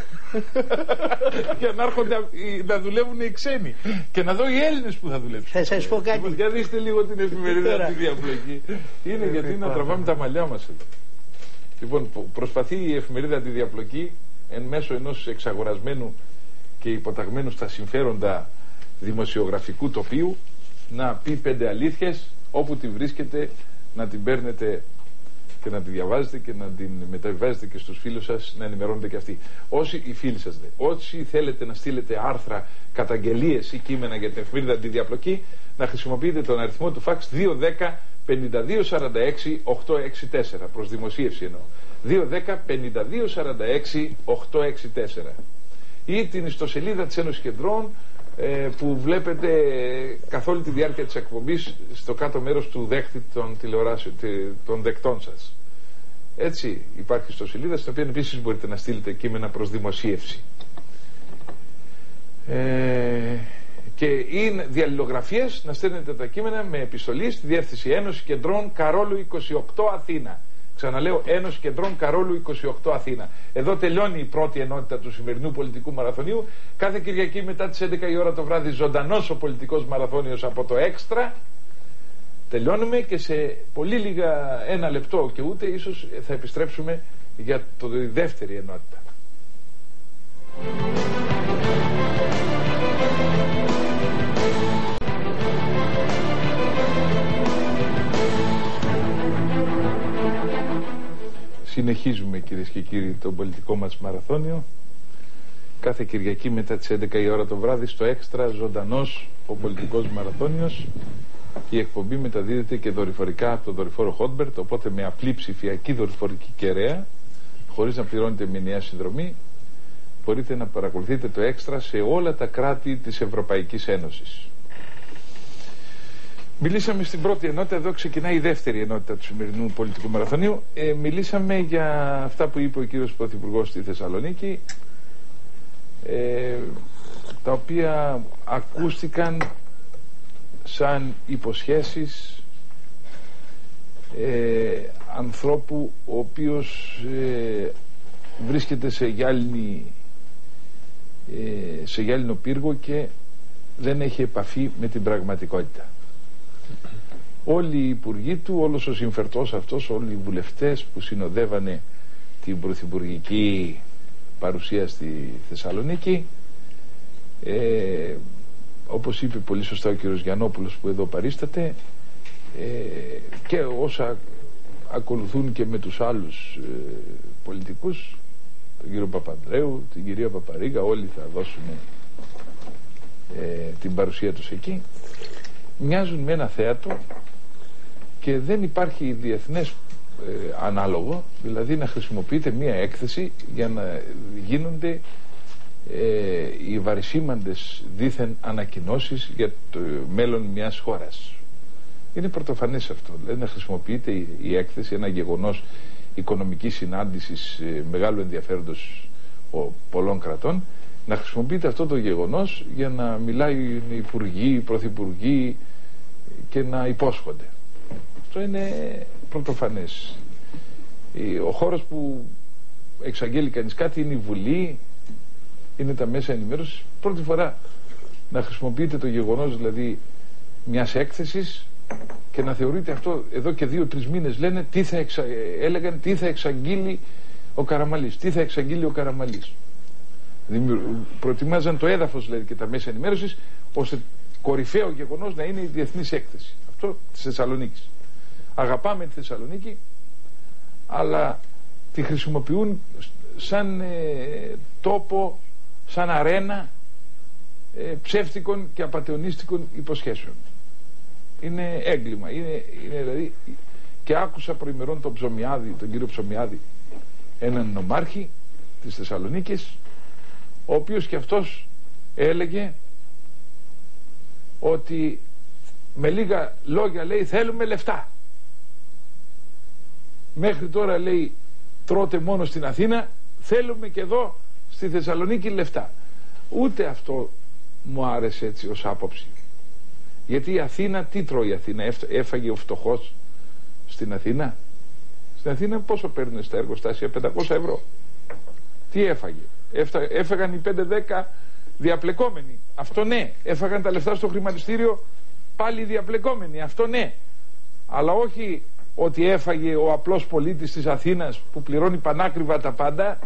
για να έρχονται να δουλεύουν οι ξένοι. Και να δω οι Έλληνες που θα δουλέψουν. Θα σας πω κάτι. Για δείστε λίγο την εφημερίδα τη διαπλοκή. Είναι γιατί να τραβάμε τα μαλλιά μας εδώ. Λοιπόν, προσπαθεί η εφημερίδα τη διαπλοκή εν μέσω ενός εξαγορασμένου και υποταγμένου στα συμφέροντα δημοσιογραφικού τοπίου να πει πέντε αλήθειες, όπου τη βρίσκετε να την παίρνετε και να τη διαβάζετε και να την μεταβιβάζετε και στους φίλους σας, να ενημερώνετε και αυτοί. Όσοι οι φίλοι σας δε, όσοι θέλετε να στείλετε άρθρα, καταγγελίες ή κείμενα για την εφημερίδα τη διαπλοκή, να χρησιμοποιείτε τον αριθμό του φαξ δύο δέκα πενήντα δύο σαράντα έξι οκτακόσια εξήντα τέσσερα, προς δημοσίευση εννοώ. δύο δέκα πενήντα δύο σαράντα έξι οκτακόσια εξήντα τέσσερα. Ή την ιστοσελίδα της Ένωσης Κεντρών, ε, που βλέπετε καθ' όλη τη διάρκεια της εκπομπής στο κάτω μέρος του δέχτη των, των δεκτών σας. Έτσι υπάρχει ιστοσελίδα, στην οποία επίσης μπορείτε να στείλετε κείμενα προς δημοσίευση. Ε, και είναι διαλληλογραφίες, να στέλνετε τα κείμενα με επιστολή στη διεύθυνση Ένωση Κεντρών Καρόλου είκοσι οκτώ Αθήνα. Ξαναλέω, Ένωση Κεντρών Καρόλου είκοσι οκτώ Αθήνα. Εδώ τελειώνει η πρώτη ενότητα του σημερινού πολιτικού μαραθωνίου. Κάθε Κυριακή μετά τις έντεκα η ώρα το βράδυ ζωντανός ο πολιτικός μαραθώνιος από το Έξτρα. Τελειώνουμε και σε πολύ λίγα, ένα λεπτό και ούτε, ίσως θα επιστρέψουμε για το δεύτερη ενότητα. Συνεχίζουμε, κυρίες και κύριοι, τον πολιτικό μας μαραθώνιο. Κάθε Κυριακή μετά τις έντεκα η ώρα το βράδυ στο Έξτρα, ζωντανός ο πολιτικός μαραθώνιος. Η εκπομπή μεταδίδεται και δορυφορικά από το δορυφόρο Hotbird, οπότε με απλή ψηφιακή δορυφορική κεραία, χωρίς να πληρώνετε μηνιαία συνδρομή. μπορείτε να παρακολουθείτε το έξτρα σε όλα τα κράτη της Ευρωπαϊκής Ένωσης. Μιλήσαμε στην πρώτη ενότητα, εδώ ξεκινάει η δεύτερη ενότητα του σημερινού πολιτικού μαραθωνίου. Ε, μιλήσαμε για αυτά που είπε ο κύριος Πρωθυπουργός στη Θεσσαλονίκη, ε, τα οποία ακούστηκαν σαν υποσχέσεις ε, ανθρώπου ο οποίος ε, βρίσκεται σε γυάλινη, ε, σε γυάλινο πύργο και δεν έχει επαφή με την πραγματικότητα. Όλοι οι υπουργοί του, όλος ο συμφερτός αυτός, όλοι οι βουλευτές που συνοδεύανε την πρωθυπουργική παρουσία στη Θεσσαλονίκη, ε, όπως είπε πολύ σωστά ο κύριος Γιαννόπουλος που εδώ παρίσταται, ε, και όσα ακολουθούν και με τους άλλους ε, πολιτικούς, τον κύριο Παπανδρέου, την κυρία Παπαρίγα, όλοι θα δώσουν ε, την παρουσία τους εκεί, μοιάζουν με ένα θέατρο και δεν υπάρχει διεθνές ε, ανάλογο, δηλαδή να χρησιμοποιείται μία έκθεση για να γίνονται ε, οι βαρισίμαντες δήθεν ανακοινώσεις για το μέλλον μιας χώρας. Είναι πρωτοφανές αυτό, δηλαδή να χρησιμοποιείται η, η έκθεση, ένα γεγονός οικονομικής συνάντησης ε, μεγάλου ενδιαφέροντος ο, πολλών κρατών, να χρησιμοποιείται αυτό το γεγονός για να μιλάει οι υπουργοί, οι πρωθυπουργοί και να υπόσχονται. Αυτό είναι πρωτοφανές. Ο χώρος που εξαγγέλει κανείς κάτι είναι η Βουλή, είναι τα μέσα ενημέρωσης. Πρώτη φορά να χρησιμοποιείται το γεγονός δηλαδή μιας έκθεσης και να θεωρείται αυτό, εδώ και δύο-τρεις μήνες λένε τι θα εξα... έλεγαν τι θα εξαγγείλει ο Καραμαλής, τι θα εξαγγείλει ο Καραμαλής. Προετοιμάζαν το έδαφος δηλαδή και τα μέσα ενημέρωσης ώστε κορυφαίο γεγονός να είναι η διεθνής έκθεση. Αυτό της Θεσσαλονίκης. Αγαπάμε τη Θεσσαλονίκη, αλλά τη χρησιμοποιούν σαν ε, τόπο, σαν αρένα ε, ψεύτικων και απατεωνίστικων υποσχέσεων. Είναι έγκλημα. Είναι, είναι, δηλαδή, και άκουσα προημερών τον Ψωμιάδη, τον κύριο Ψωμιάδη, έναν νομάρχη της Θεσσαλονίκης, ο οποίος και αυτός έλεγε ότι με λίγα λόγια λέει θέλουμε λεφτά. Μέχρι τώρα λέει τρώτε μόνο στην Αθήνα, θέλουμε και εδώ στη Θεσσαλονίκη λεφτά. Ούτε αυτό μου άρεσε έτσι ως άποψη. Γιατί η Αθήνα, τι τρώει η Αθήνα, έφαγε ο φτωχός στην Αθήνα. Στην Αθήνα πόσο παίρνουν στα εργοστάσια, πεντακόσια ευρώ. Τι έφαγε, έφαγαν οι πέντε δέκα διαπλεκόμενοι. Αυτό ναι, έφαγαν τα λεφτά στο χρηματιστήριο πάλι διαπλεκόμενοι. Αυτό ναι. Αλλά όχι ότι έφαγε ο απλός πολίτης της Αθήνας που πληρώνει πανάκριβα τα πάντα.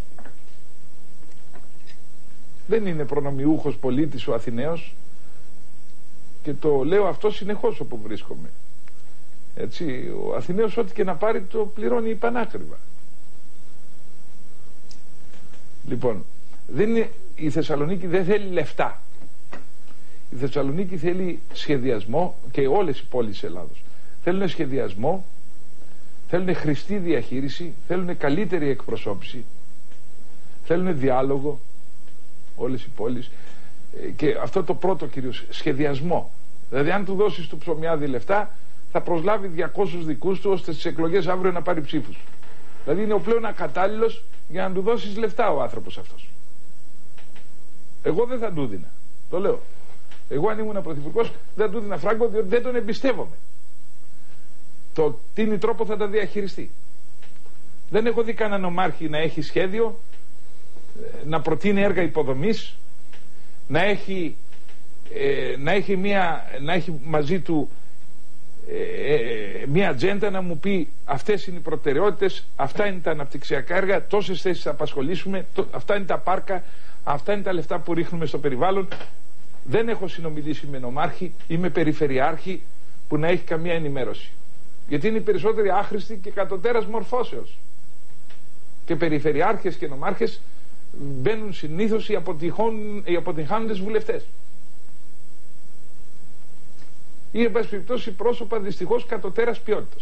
Δεν είναι προνομιούχος πολίτης ο Αθηναίος, και το λέω αυτό συνεχώς όπου βρίσκομαι. Έτσι, ο Αθηναίος ό,τι και να πάρει το πληρώνει πανάκριβα. Λοιπόν, δεν είναι, η Θεσσαλονίκη δεν θέλει λεφτά. Η Θεσσαλονίκη θέλει σχεδιασμό, και όλες οι πόλεις της Ελλάδος θέλουν σχεδιασμό, θέλουν χρηστή διαχείριση, θέλουν καλύτερη εκπροσώπηση, θέλουν διάλογο όλες οι πόλεις, και αυτό το πρώτο κυρίως, σχεδιασμό. Δηλαδή αν του δώσεις του Ψωμιάδη λεφτά θα προσλάβει διακόσιους δικούς του ώστε στις εκλογές αύριο να πάρει ψήφους. Δηλαδή είναι ο πλέον ακατάλληλος για να του δώσεις λεφτά ο άνθρωπος αυτός. Εγώ δεν θα του δίνα, το λέω. Εγώ αν ήμουν πρωθυπουργός δεν θα του δίνα φράγκο, διότι δεν τον εμπιστεύομαι. Το τι είναι τρόπο θα τα διαχειριστεί. Δεν έχω δει κανέναν νομάρχη να έχει σχέδιο, να προτείνει έργα υποδομής, να έχει, ε, να έχει, μια, να έχει μαζί του ε, ε, μια ατζέντα να μου πει αυτές είναι οι προτεραιότητες, αυτά είναι τα αναπτυξιακά έργα, τόσες θέσεις θα απασχολήσουμε, το, αυτά είναι τα πάρκα, αυτά είναι τα λεφτά που ρίχνουμε στο περιβάλλον. Δεν έχω συνομιλήσει με νομάρχη ή με περιφερειάρχη που να έχει καμία ενημέρωση, γιατί είναι οι περισσότεροι άχρηστοι και κατωτέρας μορφώσεως, και περιφερειάρχες και νομάρχες μπαίνουν συνήθως οι, οι αποτυγχάνοντες βουλευτές ή εν πάση περιπτώσει πρόσωπα δυστυχώς κατωτέρας ποιότητας.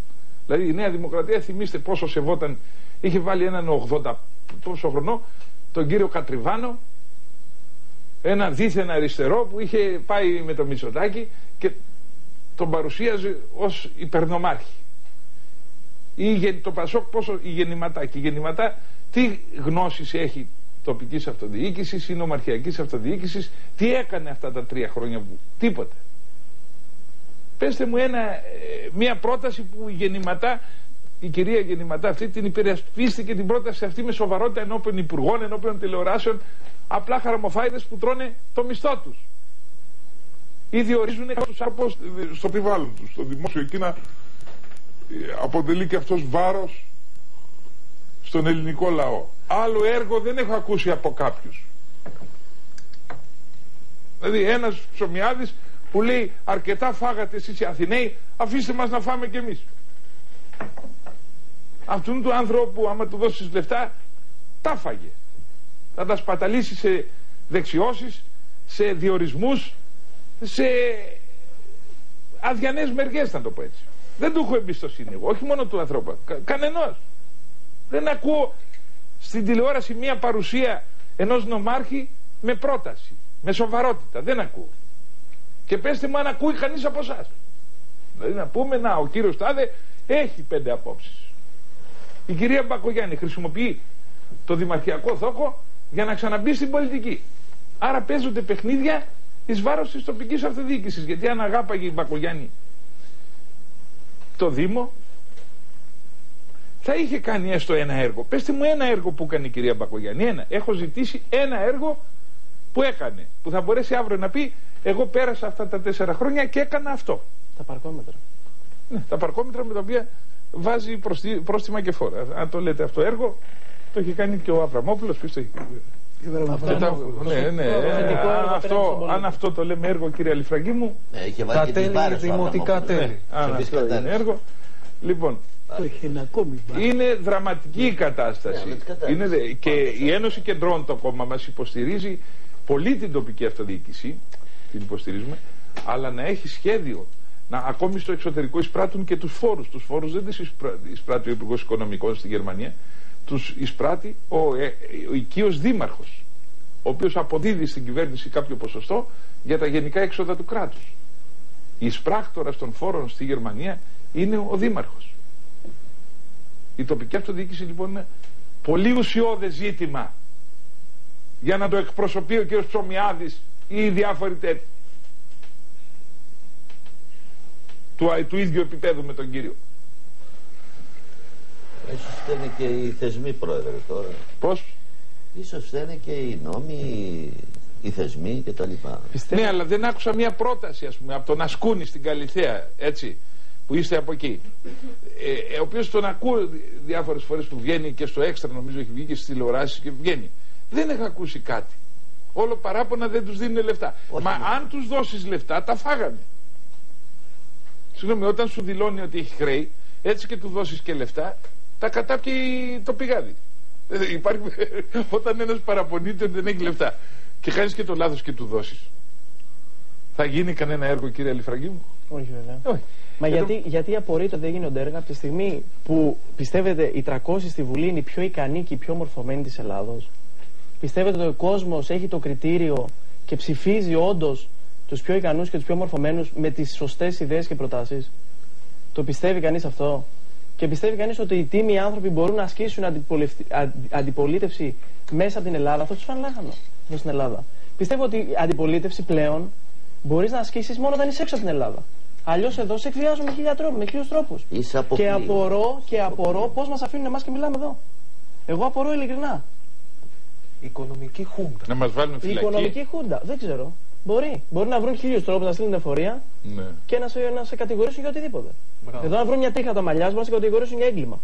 Δηλαδή η Νέα Δημοκρατία, θυμίστε πόσο σεβόταν, είχε βάλει έναν ογδόντα τόσο χρονό τον κύριο Κατριβάνο, ένα δίθεν αριστερό που είχε πάει με το Μητσοτάκη και τον παρουσίαζε ως υπερνομάρχη. Ή το Πασόκ πόσο η Γεννηματά. Και η Γεννηματά τι γνώσεις έχει τοπικής αυτοδιοίκησης ή νομαρχιακής αυτοδιοίκησης, τι έκανε αυτά τα τρία χρόνια που τίποτα. Πέστε μου ένα, μια πρόταση που η Γεννηματά, η κυρία Γεννηματά αυτή την υπερασπίστηκε την πρόταση αυτή με σοβαρότητα ενώπιον υπουργών, ενώπιον τηλεοράσεων, απλά χαραμοφάιδες που τρώνε το μισθό τους ή διορίζουν τους άπως στο περιβάλλον τους, στο δημόσιο. Εκείνα αποτελεί και αυτός βάρος στον ελληνικό λαό. Άλλο έργο δεν έχω ακούσει από κάποιους. Δηλαδή ένας Ψωμιάδης που λέει αρκετά φάγατε εσείς οι Αθηναίοι, αφήστε μας να φάμε κι εμείς. Αυτόν του άνθρωπου άμα του δώσεις λεφτά τα φάγε. Θα τα σπαταλήσει σε δεξιώσεις, σε διορισμούς, σε αδιανές μεριές, να το πω έτσι. Δεν του έχω εμπιστοσύνη εγώ, όχι μόνο του ανθρώπου, κα, κανενός. Δεν ακούω στην τηλεόραση μία παρουσία ενός νομάρχη με πρόταση, με σοβαρότητα. Δεν ακούω. Και πέστε μου αν ακούει κανείς από εσάς. Δηλαδή να πούμε, να, ο κύριος Τάδε έχει πέντε απόψεις. Η κυρία Μπακογιάννη χρησιμοποιεί το δημαρχιακό θόκο για να ξαναμπεί στην πολιτική. Άρα παίζονται παιχνίδια εις βάρος της τοπικής αυτοδιοίκησης. Γιατί αν αγάπαγε η Μπακογιάννη το Δήμο, θα είχε κάνει έστω ένα έργο. Πέστε μου ένα έργο που έκανε η κυρία Μπακογιάννη. Ένα. Έχω ζητήσει ένα έργο που έκανε. Που θα μπορέσει αύριο να πει, εγώ πέρασα αυτά τα τέσσερα χρόνια και έκανα αυτό. Τα παρκόμετρα. Ναι, τα παρκόμετρα με τα οποία βάζει πρόστιμα και φόρα. Αν το λέτε αυτό έργο, το έχει κάνει και ο Αβραμόπουλος. Ποιος το έχει κάνει? Ναι, ναι. Αυτό, αν αυτό το λέμε έργο, κύριε Αλιφραγκή μου, τα τέλη, δημοτικά τέλη. Αν αυτό είναι έργο. Λοιπόν, είναι δραματική η κατάσταση. Είναι, και η Ένωση Κεντρών, το κόμμα μας, υποστηρίζει πολύ την τοπική αυτοδιοίκηση, την υποστηρίζουμε, αλλά να έχει σχέδιο. Να, ακόμη στο εξωτερικό εισπράττουν και τους φόρους. Τους φόρους δεν τις εισπράττει ο Υπουργός Οικονομικών στη Γερμανία, τους εισπράττει ο, ε, ο οικείος δήμαρχος, ο οποίος αποδίδει στην κυβέρνηση κάποιο ποσοστό για τα γενικά έξοδα του κράτους. Η εισπράκτορας των φόρων στη Γερμανία είναι ο δήμαρχος. Η τοπική αυτοδιοίκηση λοιπόν είναι πολύ ουσιώδες ζήτημα για να το εκπροσωπεί ο κ. Ψωμιάδης ή οι διάφοροι τέτοιοι του, του ίδιου επίπεδου με τον κύριο. Ίσως φταίνε και οι θεσμοί, πρόεδρε, τώρα. Πώς? Ίσως φταίνε και οι νόμοι, οι θεσμοί κτλ. Ναι, αλλά δεν άκουσα μια πρόταση, ας πούμε, από τον Ασκούνη στην Καλιθέα, έτσι, που είστε από εκεί, ε, ο οποίος τον ακούω διάφορες φορές που βγαίνει και στο Έξτρα, νομίζω έχει βγει και στις τηλεοράσεις και βγαίνει. Δεν έχω ακούσει κάτι. Όλο παράπονα δεν τους δίνουν λεφτά. Όχι, Μα ναι. αν τους δώσεις λεφτά, τα φάγανε. Συγγνώμη, όταν σου δηλώνει ότι έχει χρέη, έτσι και του δώσεις και λεφτά, τα κατάπιει το πηγάδι. Ε, υπάρχει, όταν ένας παραπονείται ότι δεν έχει λεφτά και κάνεις και το λάθος και του δώσεις, θα γίνει κανένα έργο, κύριε Αλιφραγκή μου? Όχι βέβαια. Όχι. Μα Εδώ... γιατί, γιατί απορρίτω δεν γίνονται έργα από τη στιγμή που πιστεύετε οι τριακόσιοι στη Βουλή είναι οι πιο ικανοί και οι πιο μορφωμένοι της Ελλάδος? Πιστεύετε ότι ο κόσμος έχει το κριτήριο και ψηφίζει όντως τους πιο ικανούς και τους πιο μορφωμένους με τις σωστές ιδέες και προτάσεις? Το πιστεύει κανείς αυτό? Και πιστεύει κανείς ότι οι τίμοι άνθρωποι μπορούν να ασκήσουν αντιπολίτευση μέσα από την Ελλάδα? Αυτό τους φαν λάχανο εδώ στην Ελλάδα. Πιστεύω ότι η αντιπολίτευση πλέον μπορείς να ασκήσεις μόνο όταν είσαι έξω από την Ελλάδα. Αλλιώς εδώ σε εκβιάζουν με χίλια τρόπους, με χίλιους τρόπους. Και απορώ, και απορώ πώς μας αφήνουν εμάς και μιλάμε εδώ. Εγώ απορώ ειλικρινά. Η οικονομική χούντα. Να μας βάλουν φυλακή. Η οικονομική χούντα, δεν ξέρω. Μπορεί. Μπορεί να βρουν χίλιους τρόπους να στείλουν εφορία, ναι, και να σε, να σε κατηγορήσουν για οτιδήπε. Μπράβο. Εδώ να βρουν μια τρίχα τα μαλλιά σου, να σε κατηγορήσουν για έγκλημα.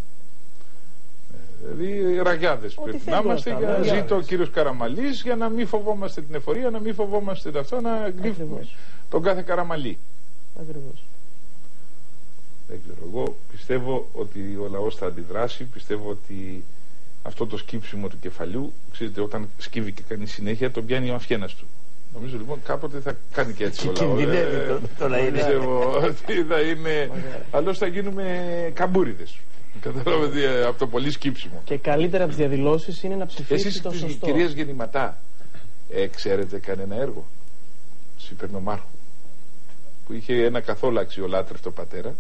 Δηλαδή ραγιάδες πρέπει να είμαστε. Για... Ζήτω ο κύριος Καραμαλής για να μην φοβόμαστε την εφορία, να μην φοβόμαστε αυτό, να γλύφουμε τον κάθε Καραμαλή. Ακριβώς. Δεν ξέρω. Εγώ πιστεύω ότι ο λαός θα αντιδράσει. Πιστεύω ότι αυτό το σκύψιμο του κεφαλιού, ξέρετε, όταν σκύβει και κάνει συνέχεια, τον πιάνει ο αφιένας του. Νομίζω λοιπόν κάποτε θα κάνει και έτσι ο λαός. Κινδυνεύει το να είναι. Πιστεύω ότι θα είναι. Αλλιώς θα γίνουμε καμπούριδες. Καταλάβετε, από το πολύ σκύψιμο. Και καλύτερα από τις διαδηλώσεις είναι να ψηφίσει Εσείς το τις σωστό. κυρίες Γεννηματά, ε, ξέρετε κανένα έργο της Υπερνομάρχου που είχε ένα καθόλου αξιολάτρευτο πατέρα?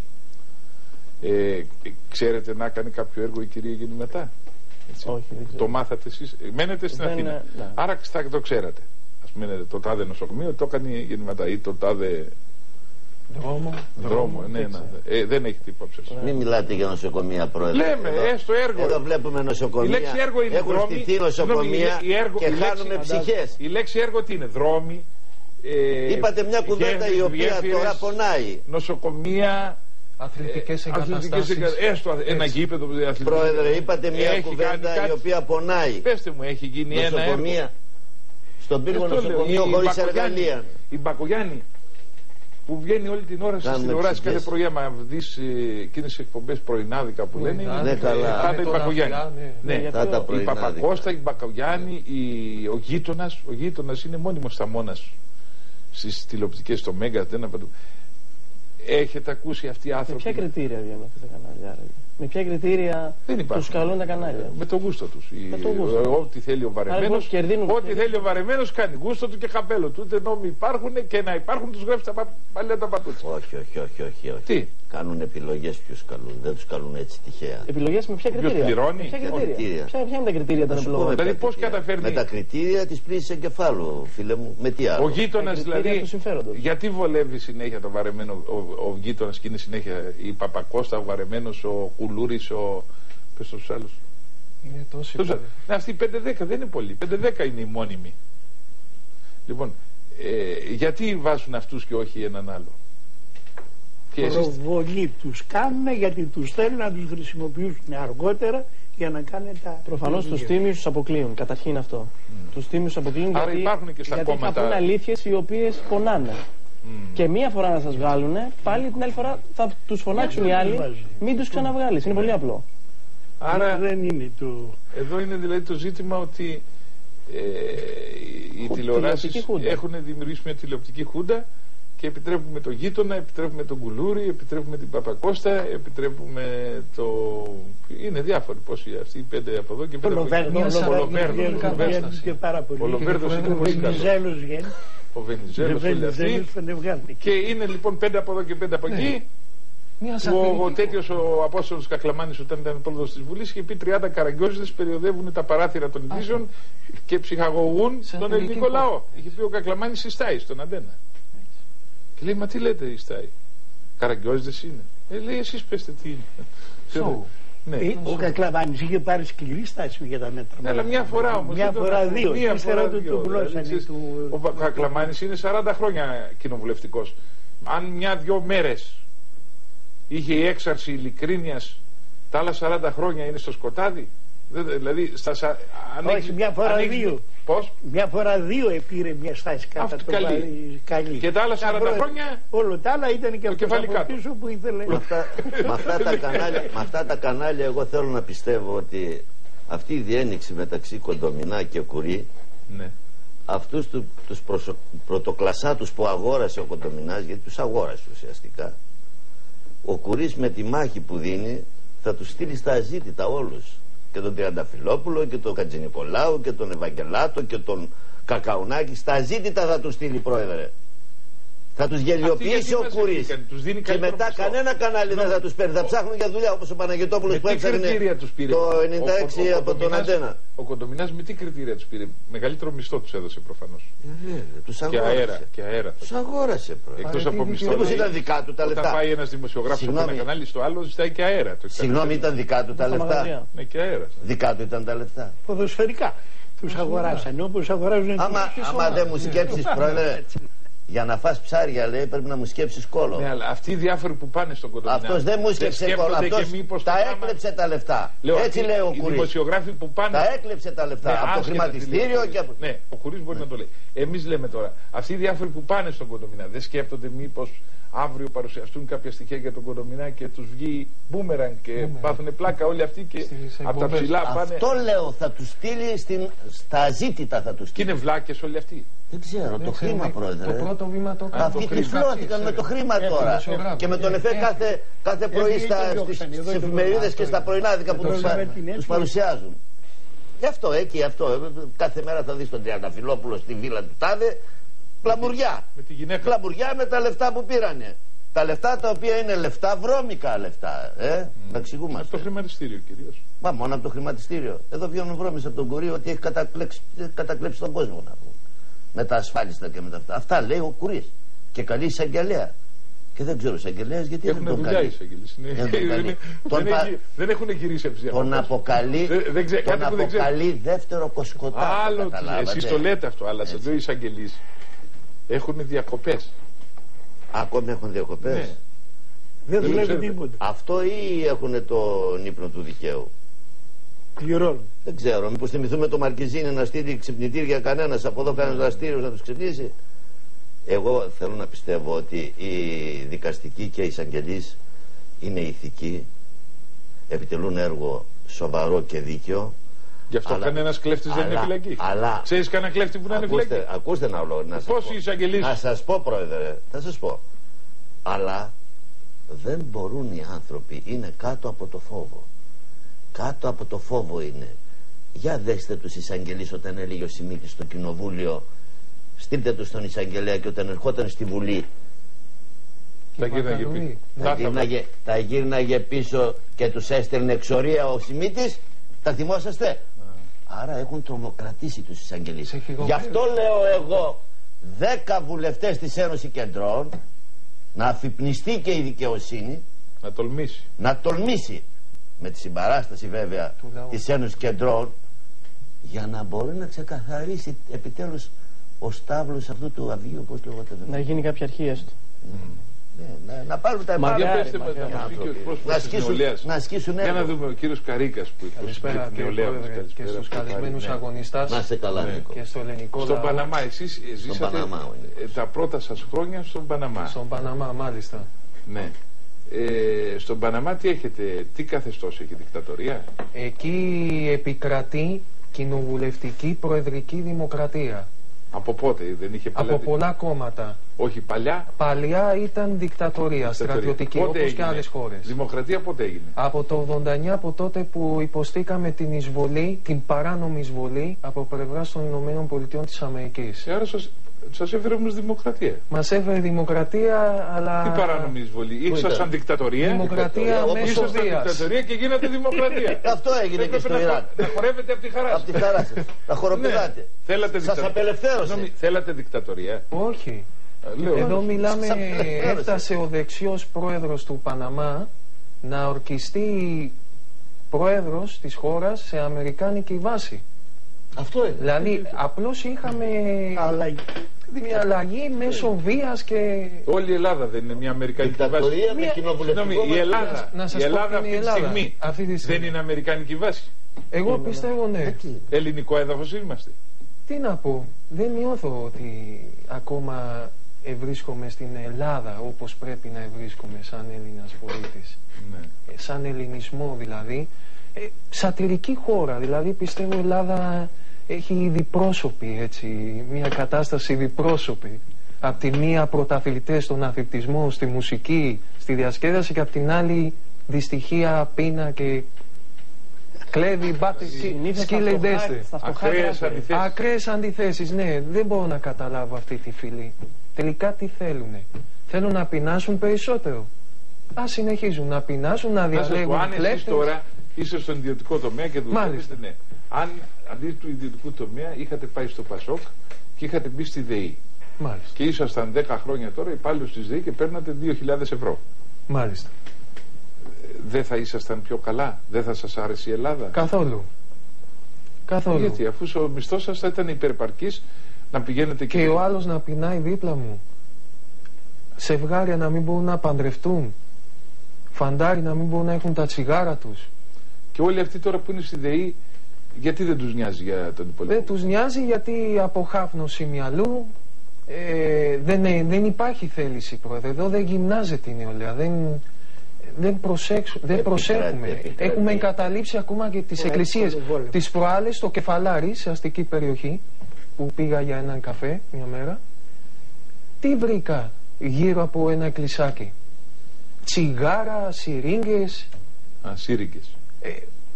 Ε, ξέρετε να κάνει κάποιο έργο η κυρία Γεννηματά? Έτσι. Όχι, δεν ξέρω. Το μάθατε εσείς? Μένετε στην Δεν, Αθήνα. ναι. Άρα θα το ξέρατε. Ας μένετε το τάδε νοσοκομείο, το έκανε η Γεννηματά, ή το τάδε Δρόμο. δρόμο. Ναι, ναι. Ε, δεν έχετε υπόψη σας. Μην μιλάτε για νοσοκομεία, πρόεδρε. Λέμε, εδώ, έστω έργο. εδώ βλέπουμε Η νοσοκομεία. λέξη έργο είναι Έχουν δρόμοι. στηθεί νοσοκομεία η έργο, και η λέξη, χάνουμε ψυχές. Η λέξη έργο τι είναι? Δρόμοι. Ε, Είπατε μια κουβέντα γέφυρες, η οποία γέφυρες, τώρα πονάει. Νοσοκομεία. Αθλητικές ε, αθλητικές εγκαταστάσεις. εγκα- Έστω ένα γήπεδο. αθλητικό. Πρόεδρε, είπατε μια Έχει κουβέντα κάνει η οποία πονάει. Πέστε μου, έχει γίνει ένα έργο. Νοσοκομεία. Στον πύργο Αυτό λέω, νοσοκομείο η χωρίς Μπακογιάννη- εργαλεία. Η Μπακογιάννη που βγαίνει όλη την ώρα στις Κάνουμε τηλεοράσεις κάθε ψυχές. πρωί, άμα δεις ε, εκείνες εκπομπές πρωινάδικα που λένε, Ναι, καλά. πάντα η Με τον Μπακογιάννη. Αφιά, ναι. Ναι, Θα τα η πρωινάδικα. Παπακώστα, η Μπακογιάννη, η... ο γείτονας, ο γείτονας είναι μόνιμος σταμώνας στις τηλεοπτικές, στο Μέγκα, δεν απαντώ. Έχετε ακούσει αυτοί οι Με άνθρωποι? ποια κριτήρια βγαίνουν αυτά τα κανάλια? Άραγε? Με ποια κριτήρια Δεν υπάρχουν. τους καλούν τα κανάλια? Με το γούστο τους. Η- Με το γούστο. ο- Ό,τι θέλει ο Άρα, βαρεμένος, λοιπόν, κερδίζουν- ό,τι θέλει ο βαρεμένος κάνει. Γούστο του και καπέλο του. Ούτε νόμοι υπάρχουν και να υπάρχουν τους γράφει τα πα- παλιά τα παπούτσια. Όχι, όχι, όχι, όχι, όχι. Τι? Κάνουν επιλογές ποιους καλούν. Δεν τους καλούν έτσι τυχαία. Επιλογές με ποια Ποιος κριτήρια? πληρώνει? Με ποια Όχι, κριτήρια? κριτήρια. Ποια, ποια είναι τα κριτήρια των Να σου πω επιλογών? με Δηλαδή, ποια πώς κριτήρια. καταφέρνει- Με τα κριτήρια της πλήσης εγκεφάλου, φίλε μου. Με τι άλλο. Ο γείτονα Τα κριτήρια δηλαδή. του συμφέροντος. Γιατί βολεύει συνέχεια το βαρεμένο ο, ο γείτονα και είναι συνέχεια η Παπακώστα, ο βαρεμένο, ο Κουλούρη, ο. Πες τους άλλους. Είναι τόσοι Τους- πολλοί. Ναι, αυτοί οι πέντε δέκα δεν είναι πολλοί. πέντε δέκα είναι οι μόνιμοι. Λοιπόν, ε, γιατί βάζουν αυτούς και όχι έναν άλλο? Και εσείς Προβολή τους κάνουν γιατί τους θέλουν να τους χρησιμοποιήσουν αργότερα για να κάνουν τα. Προφανώς τους τίμιους τους αποκλείουν. Καταρχήν αυτό. Mm. Τους τίμιους τους αποκλείουν Άρα γιατί, υπάρχουν και στα γιατί κόμματα- θα πούν αλήθειες οι οποίες πονάνε. Mm. Και μία φορά να σας βγάλουν, πάλι την άλλη φορά θα τους φωνάξουν οι άλλοι, μην τους ξαναβγάλεις. Είναι πολύ απλό. Άρα δεν είναι το. εδώ είναι δηλαδή το ζήτημα ότι ε, οι Χου- τηλεοράσεις τηλεοπτική χούντα. έχουν δημιουργήσει μια τηλεοπτική χούντα και επιτρέπουμε τον γείτονα, επιτρέπουμε τον Κουλούρη, επιτρέπουμε την Παπακώστα, επιτρέπουμε το. Είναι διάφοροι πόσοι αυτοί οι πέντε από εδώ και πέντε από εκεί. Λοβέρδο, Μια σαράντα Λοβέρδο, βγαίνει Λοβέρδο. κατάσταση. και πάρα πολύ. Ο Λοβέρδος είναι πολύ καλός. Βενιζέλος βγαίνει. Ο Βενιζέλος, όλοι αυτοί. Βενιζέλος τον βγάλει. Και είναι λοιπόν πέντε από εδώ και πέντε από εκεί. Μια Ο, ο σατυρική- τέτοιο ο Απόστολος Κακλαμάνης, όταν ήταν πρόεδρος της Βουλής, είχε πει τριάντα καραγκιόζηδες περιοδεύουν τα παράθυρα των ειδήσεων και ψυχαγωγούν Σαν τον τελική ελληνικό λαό. πόλη. Είχε πει ο Κακλαμάνης η Στάη στον Αντένα. Και λέει, μα τι λέτε η Στάη? Καραγκιόζηδες είναι. Ε, λέει, εσείς πέστε τι είναι. Σοου. Ναι. Ε, Ο Κακλαμάνης είχε πάρει σκληρή στάση για τα μέτρα. Ναι, αλλά μια φορά όμως. Μια δεν τον φορά ακούω. δύο. Μια Ύστερα φορά του δύο. του γλώσσανε Δηλαδή, ξέρεις, του- Ο Κακλαμάνης είναι σαράντα χρόνια κοινοβουλευτικός. Αν μια-δυο μέρες είχε η έξαρση ειλικρίνειας, τα άλλα σαράντα χρόνια είναι στο σκοτάδι. Δεν- Δηλαδή, στα, σα- αν Όχι, έχεις- μια φορά αν έχεις- δύο. Πώς? Μια φορά δύο επήρε μια στάση κατά Αυτό το καλή. βα- καλή. Και τα άλλα Σαν σαράντα πρόεδρο. χρόνια Όλο τα άλλα ήταν και το αυτό κεφάλι από κάτω. πίσω που ήθελε. Με αυτά, με, αυτά τα κανάλια, με αυτά τα κανάλια εγώ θέλω να πιστεύω ότι αυτή η διένυξη μεταξύ Κοντομινά και Κουρί, ναι. αυτούς του, τους προσω, πρωτοκλασσάτους που αγόρασε ο Κοντομινάς, γιατί τους αγόρασε ουσιαστικά, ο Κουρής με τη μάχη που δίνει θα τους στείλει στα αζήτητα όλους, και τον Τριανταφυλόπουλο και τον Χατζηνικολάου και τον Ευαγγελάτο και τον Κακαουνάκη, στα αζήτητα θα τους στείλει, πρόεδρε. Θα τους γελιοποιήσει γιατί ο μας Κουρής βρήκαν, τους δίνει και καλύτερο μετά μισθό. κανένα κανάλι δεν θα τους παίρνει, θα ψάχνουν για δουλειά, όπως ο Παναγιωτόπουλος Με που τι έφτανε κριτήρια τους πήρε το ο- ενενήντα έξι ο- ο από τον Κοντομινάς- Αντένα. Ο Κοντομινάς με τι κριτήρια τους πήρε? Μεγαλύτερο μισθό τους έδωσε προφανώς. Ε, τους Και αγόρασε. αέρα. Και αέρα. Τους αγόρασε, πρόεδρε. Εκτός από τι μισθό. Μήπως λέει, ήταν δικά του τα Όταν λεφτά. πάει ένας δημοσιογράφος από Συγγνώμη. ένα κανάλι στο άλλο, ζητάει και αέρα. Το Συγγνώμη, ήταν δικά του τα Στα λεφτά. μαγαζιά. Ναι, και αέρα. Δικά του ήταν τα λεφτά. Ποδοσφαιρικά τους αγοράσανε όπως αγοράζουν Άμα, τους- άμα δεν μου σκέψεις, πρόεδρε, για να φας ψάρια, λέει, πρέπει να μου σκέψεις κόλο. Ναι, αλλά αυτοί οι διάφοροι που πάνε στον Κοντομινά. Αυτός δεν μου σκέψε κόλο. σκέφτονται Αυτός και μήπως τα το πράγμα- έκλεψε τα λεφτά. Λέω, Έτσι αυτοί λέει ο οι Κουρής. δημοσιογράφοι που πάνε. Τα έκλεψε τα λεφτά. Ναι, από το άσχετα χρηματιστήριο τηλεοπτικό. και από... Ναι, ο Κουρής μπορεί να το λέει. Εμείς λέμε τώρα, αυτοί οι διάφοροι που πάνε στον Κοντομινά δεν σκέφτονται μήπως αύριο παρουσιαστούν κάποια στοιχεία για τον Κοντομινά και τους βγει μπούμεραν και Μπούμεραν. πάθουν πλάκα όλοι αυτοί και Στις από τα εκπομπές. ψηλά πάνε. Αυτό λέω, θα του στείλει στην... στα αζήτητα θα του Και στείλει. είναι βλάκες όλοι αυτοί. Δεν ξέρω, Δεν το ξέρω, χρήμα, με- πρόεδρε. Το πρώτο βήμα το έκανε. Αυτοί τυφλώθηκαν με το χρήμα τώρα. δημοσιογράφοι. Και με τον εφέ κάθε, κάθε πρωί Εκεί στα, το στις, διώξανε, εδώ στις είναι το εφημερίδες πρόβλημα. και στα πρωινάδικα που Το τους, πρόβλημα την τους έτσι. παρουσιάζουν. Γι' αυτό, εκεί, αυτό. Κάθε μέρα θα δεις τον Τριανταφυλόπουλο στη βίλα του Τάδε. Κλαμπουριά. Με τη γυναίκα. Κλαμπουριά με τα λεφτά που πήρανε. Τα λεφτά τα οποία είναι λεφτά, βρώμικα λεφτά. Ε, mm. να εξηγούμαστε. Από το χρηματιστήριο κυρίως. Μα μόνο από το χρηματιστήριο. Εδώ βγαίνουν βρώμες από τον Κουρί ότι έχει κατακλέψει, κατακλέψει τον κόσμο, να πούμε. Με τα ασφάλιστα και με τα αυτά. Αυτά λέει ο Κουρής. Και καλή εισαγγελέα. Και δεν ξέρω εισαγγελέας γιατί Έχουν δεν τον δουλειά οι καλεί. εισαγγελείς. Είναι- Δεν τον καλεί. δεν- Τον δεν πα- έχει- Δεν έχουν γυρίσει από τις Τον διακοπές. αποκαλεί, Δεν- δεν ξέρω, τον κάτι που δεν ξέρω. αποκαλεί δεύτερο κοσκοτά. Άλλο, εσείς το λέτε αυτό, αλλά σε δύο εισαγγελείς έχουν διακοπές. Ακόμη έχουν διακοπές. Ναι. Δεν δουλεύει ξέρετε. τίποτα. Αυτό ή έχουν τον ύπνο του δικαίου. Πληρώνουν. Δεν ξέρω, μήπως θυμηθούμε το Μαρκιζίνη να στείλει ξυπνητήρια κανένας από εδώ κάνει δραστήριο να τους ξυπνήσει. Εγώ θέλω να πιστεύω ότι οι δικαστικοί και οι εισαγγελείς είναι ηθικοί, επιτελούν έργο σοβαρό και δίκαιο. Γι' αυτό Αλλά- κανένας κλέφτης δεν είναι αλλά- φυλακή. αλλά- Ξέρεις κανένα κλέφτη που να είναι Ακούστε, φυλακή. ακούστε ένα λόγο να σας Πόσοι πω. εισαγγελείς? Να σας πω, πρόεδρε, θα σας πω. Αλλά δεν μπορούν οι άνθρωποι, είναι κάτω από το φόβο. Κάτω από το φόβο είναι. Για δέστε τους εισαγγελείς όταν έλεγε ο Σιμίτης στο κοινοβούλιο, στείλτε τους στον εισαγγελέα, και όταν ερχόταν στη Βουλή Τα γύρναγε Βακαλουή. πίσω. τα Θα ήθελα. γύρναγε, τα γύρναγε πίσω και τους έστελνε εξορία ο Σιμίτης. Τα θυμόσαστε? Άρα έχουν τρομοκρατήσει τους εισαγγελείς. Σε χειροπέδες. Γι' αυτό λέω εγώ δέκα βουλευτές της Ένωσης Κεντρών να αφυπνιστεί και η δικαιοσύνη, Να τολμήσει. να τολμήσει, με τη συμπαράσταση βέβαια Του λαού. της Ένωσης Κεντρών, για να μπορεί να ξεκαθαρίσει επιτέλους ο στάβλος αυτού του αβίου, όπως λεγόταν. Να γίνει κάποια αρχή έστω. Ναι, να, να πάρουν τα Μα για επάνω. πέστε μας μακάρι, να μας πει και ο Να εκπρόσωπος της ασκήσουν, νεολαίας. να ασκήσουν Για να έργο. δούμε ο κύριος Καρίκας που εκπροσωπεί Καλησπέρα την κύριε νεολαία μας. Πρόεδρε και Καλησπέρα, στους ευχαριστώ. καλεσμένους Ναι. αγωνιστάς Να είστε καλά, Ναι. Νίκο. και στο ελληνικό Στον λαό. Παναμά, εσείς ζήσατε Παναμά, ο Νίκος. ε, τα πρώτα σας χρόνια στον Παναμά. Στον Παναμά μάλιστα. Ναι. Ε, στον Παναμά τι έχετε, τι καθεστώς έχει, δικτατορία? Εκεί επικρατεί κοινοβουλευτική προεδρική δημοκρατία. Από πότε δεν είχε παλιά? Από πολλά κόμματα. Όχι παλιά. Παλιά ήταν δικτατορία, δικτατορία. στρατιωτική, Πότε όπως και έγινε? άλλες χώρες. Δημοκρατία πότε έγινε? Από το ογδόντα εννιά, από τότε που υποστήκαμε την εισβολή, την παράνομη εισβολή από πλευράς των Ηνωμένων Πολιτειών της Αμερικής. Ε, άρα σας, σας έφερε όμως δημοκρατία. Μας έφερε δημοκρατία, αλλά... Τι παράνομη εισβολή? Ήσασταν ήταν? δικτατορία. Δημοκρατία Όπως μέσω Ήσασταν βίας. δικτατορία και γίνατε δημοκρατία. Αυτό έγινε και Έπρεπε στο να, Ιράν. να χορεύετε από τη χαρά Από σας. τη χαρά σας. Να χοροπηδάτε. Ναι. Θέλατε Σας δικτατορία. απελευθέρωσε. Συγγνώμη, θέλατε δικτατορία? Όχι. Ε, λέω, Εδώ μιλάμε, Σας απελευθέρωσε. έφτασε ο δεξιός πρόεδρος του Παναμά να ορκιστεί πρόεδρος της χώρας σε αμερικάνικη βάση. Αυτό είναι. Δηλαδή απλώς είχαμε Αλλά μια αλλαγή μέσω βίας και... Όλη η Ελλάδα δεν είναι μια αμερικανική βάση? Δικτατορία με Μία- κοινοβουλευτικό. Συγγνώμη, η Ελλάδα, Να σας η πω Ελλάδα ποια είναι αυτή η τη Ελλάδα. στιγμή Αυτή τη στιγμή. δεν είναι αμερικανική βάση? Εγώ πιστεύω ναι. Ελληνικό έδαφος είμαστε. Τι να πω, δεν νιώθω ότι ακόμα ευρίσκομαι στην Ελλάδα όπως πρέπει να ευρίσκομαι σαν Έλληνας πολίτης. Ναι. Ε, σαν ελληνισμό δηλαδή. Ε, σατυρική χώρα, δηλαδή πιστεύω η Ελλάδα έχει διπρόσωπη, έτσι, μια κατάσταση διπρόσωπη. Απ' τη μία πρωταθλητές στον αθλητισμό, στη μουσική, στη διασκέδαση, και απ' την άλλη δυστυχία, πείνα και κλέβει, μπάτε, Συνήθως σκύλε, στα φτωχά- δέστε. στα φτωχά Ακραίες κράτη. αντιθέσεις. Ακραίες αντιθέσεις, ναι. Δεν μπορώ να καταλάβω αυτή τη φυλή. Τελικά τι θέλουνε? Θέλουν να πεινάσουν περισσότερο. Ας συνεχίζουν να πεινάσουν, να Να σας πω, διαλέγουν αν εσείς κλέφτες. τώρα είστε στον ιδιωτικό τομέα και δουλεύετε, Μάλιστα. ναι. Αν αντί του ιδιωτικού τομέα είχατε πάει στο Πασόκ και είχατε μπει στη ΔΕΗ Μάλιστα. και ήσασταν δέκα χρόνια τώρα υπάλληλος της ΔΕΗ και παίρνατε δύο χιλιάδες ευρώ, Μάλιστα. δεν θα ήσασταν πιο καλά? Δεν θα σας άρεσε η Ελλάδα? Καθόλου. Καθόλου. Γιατί αφού ο μισθός σας θα ήταν υπερπαρκής να πηγαίνετε και, Και ο άλλος να πεινάει δίπλα μου. Ζευγάρια να μην μπορούν να παντρευτούν. Φαντάρι να μην μπορούν να έχουν τα τσιγάρα τους. και όλοι αυτοί τώρα που είναι στη ΔΕΗ, γιατί δεν τους νοιάζει για τον υπόλοιπο? Δεν τους νοιάζει, γιατί αποχάφνωση μυαλού, ε, δεν, ε, δεν υπάρχει θέληση, πρόεδρε. Εδώ δεν γυμνάζεται η νεολαία. Δεν, δεν, προσέξου, δεν Επικράτη, προσέχουμε. επικράτη. Έχουμε εγκαταλείψει ακόμα και τις Ωραία, εκκλησίες. πρωτοβόλιο. Τις προάλλες στο Κεφαλάρι, σε αστική περιοχή, που πήγα για έναν καφέ μια μέρα, τι βρήκα γύρω από ένα εκκλησάκι? Τσιγάρα, σιρίγγες, Α, σύριγγες. ε,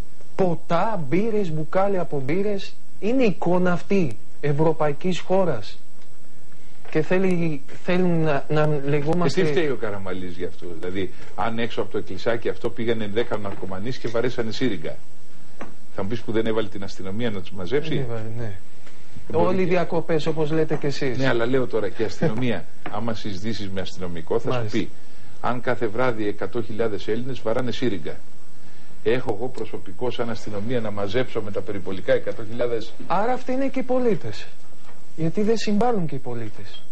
ποτά, μπύρες, μπουκάλια από μπύρες. Είναι εικόνα αυτή ευρωπαϊκής χώρας. Και θέλει, θέλουν να, να λεγόμαστε... Και τι φταίει ο Καραμαλής γι' αυτό? Δηλαδή, αν έξω από το εκκλησάκι αυτό πήγανε δέκα ναρκωμανείς και βαρέσανε σύριγγα, θα μου πεις που δεν έβαλε την αστυνομία να τους μαζέψει? Ναι, ναι. Όλοι οι διακοπές, όπως λέτε και εσείς. Ναι, αλλά λέω τώρα και η αστυνομία, άμα συζητήσεις με αστυνομικό, θα Μάλιστα. σου πει, αν κάθε βράδυ εκατό χιλιάδες Έλληνες βαράνε σύριγγα, έχω εγώ προσωπικό σαν αστυνομία να μαζέψω με τα περιπολικά εκατό χιλιάδες? Άρα αυτοί είναι και οι πολίτες. Γιατί δεν συμβάλλουν και οι πολίτες.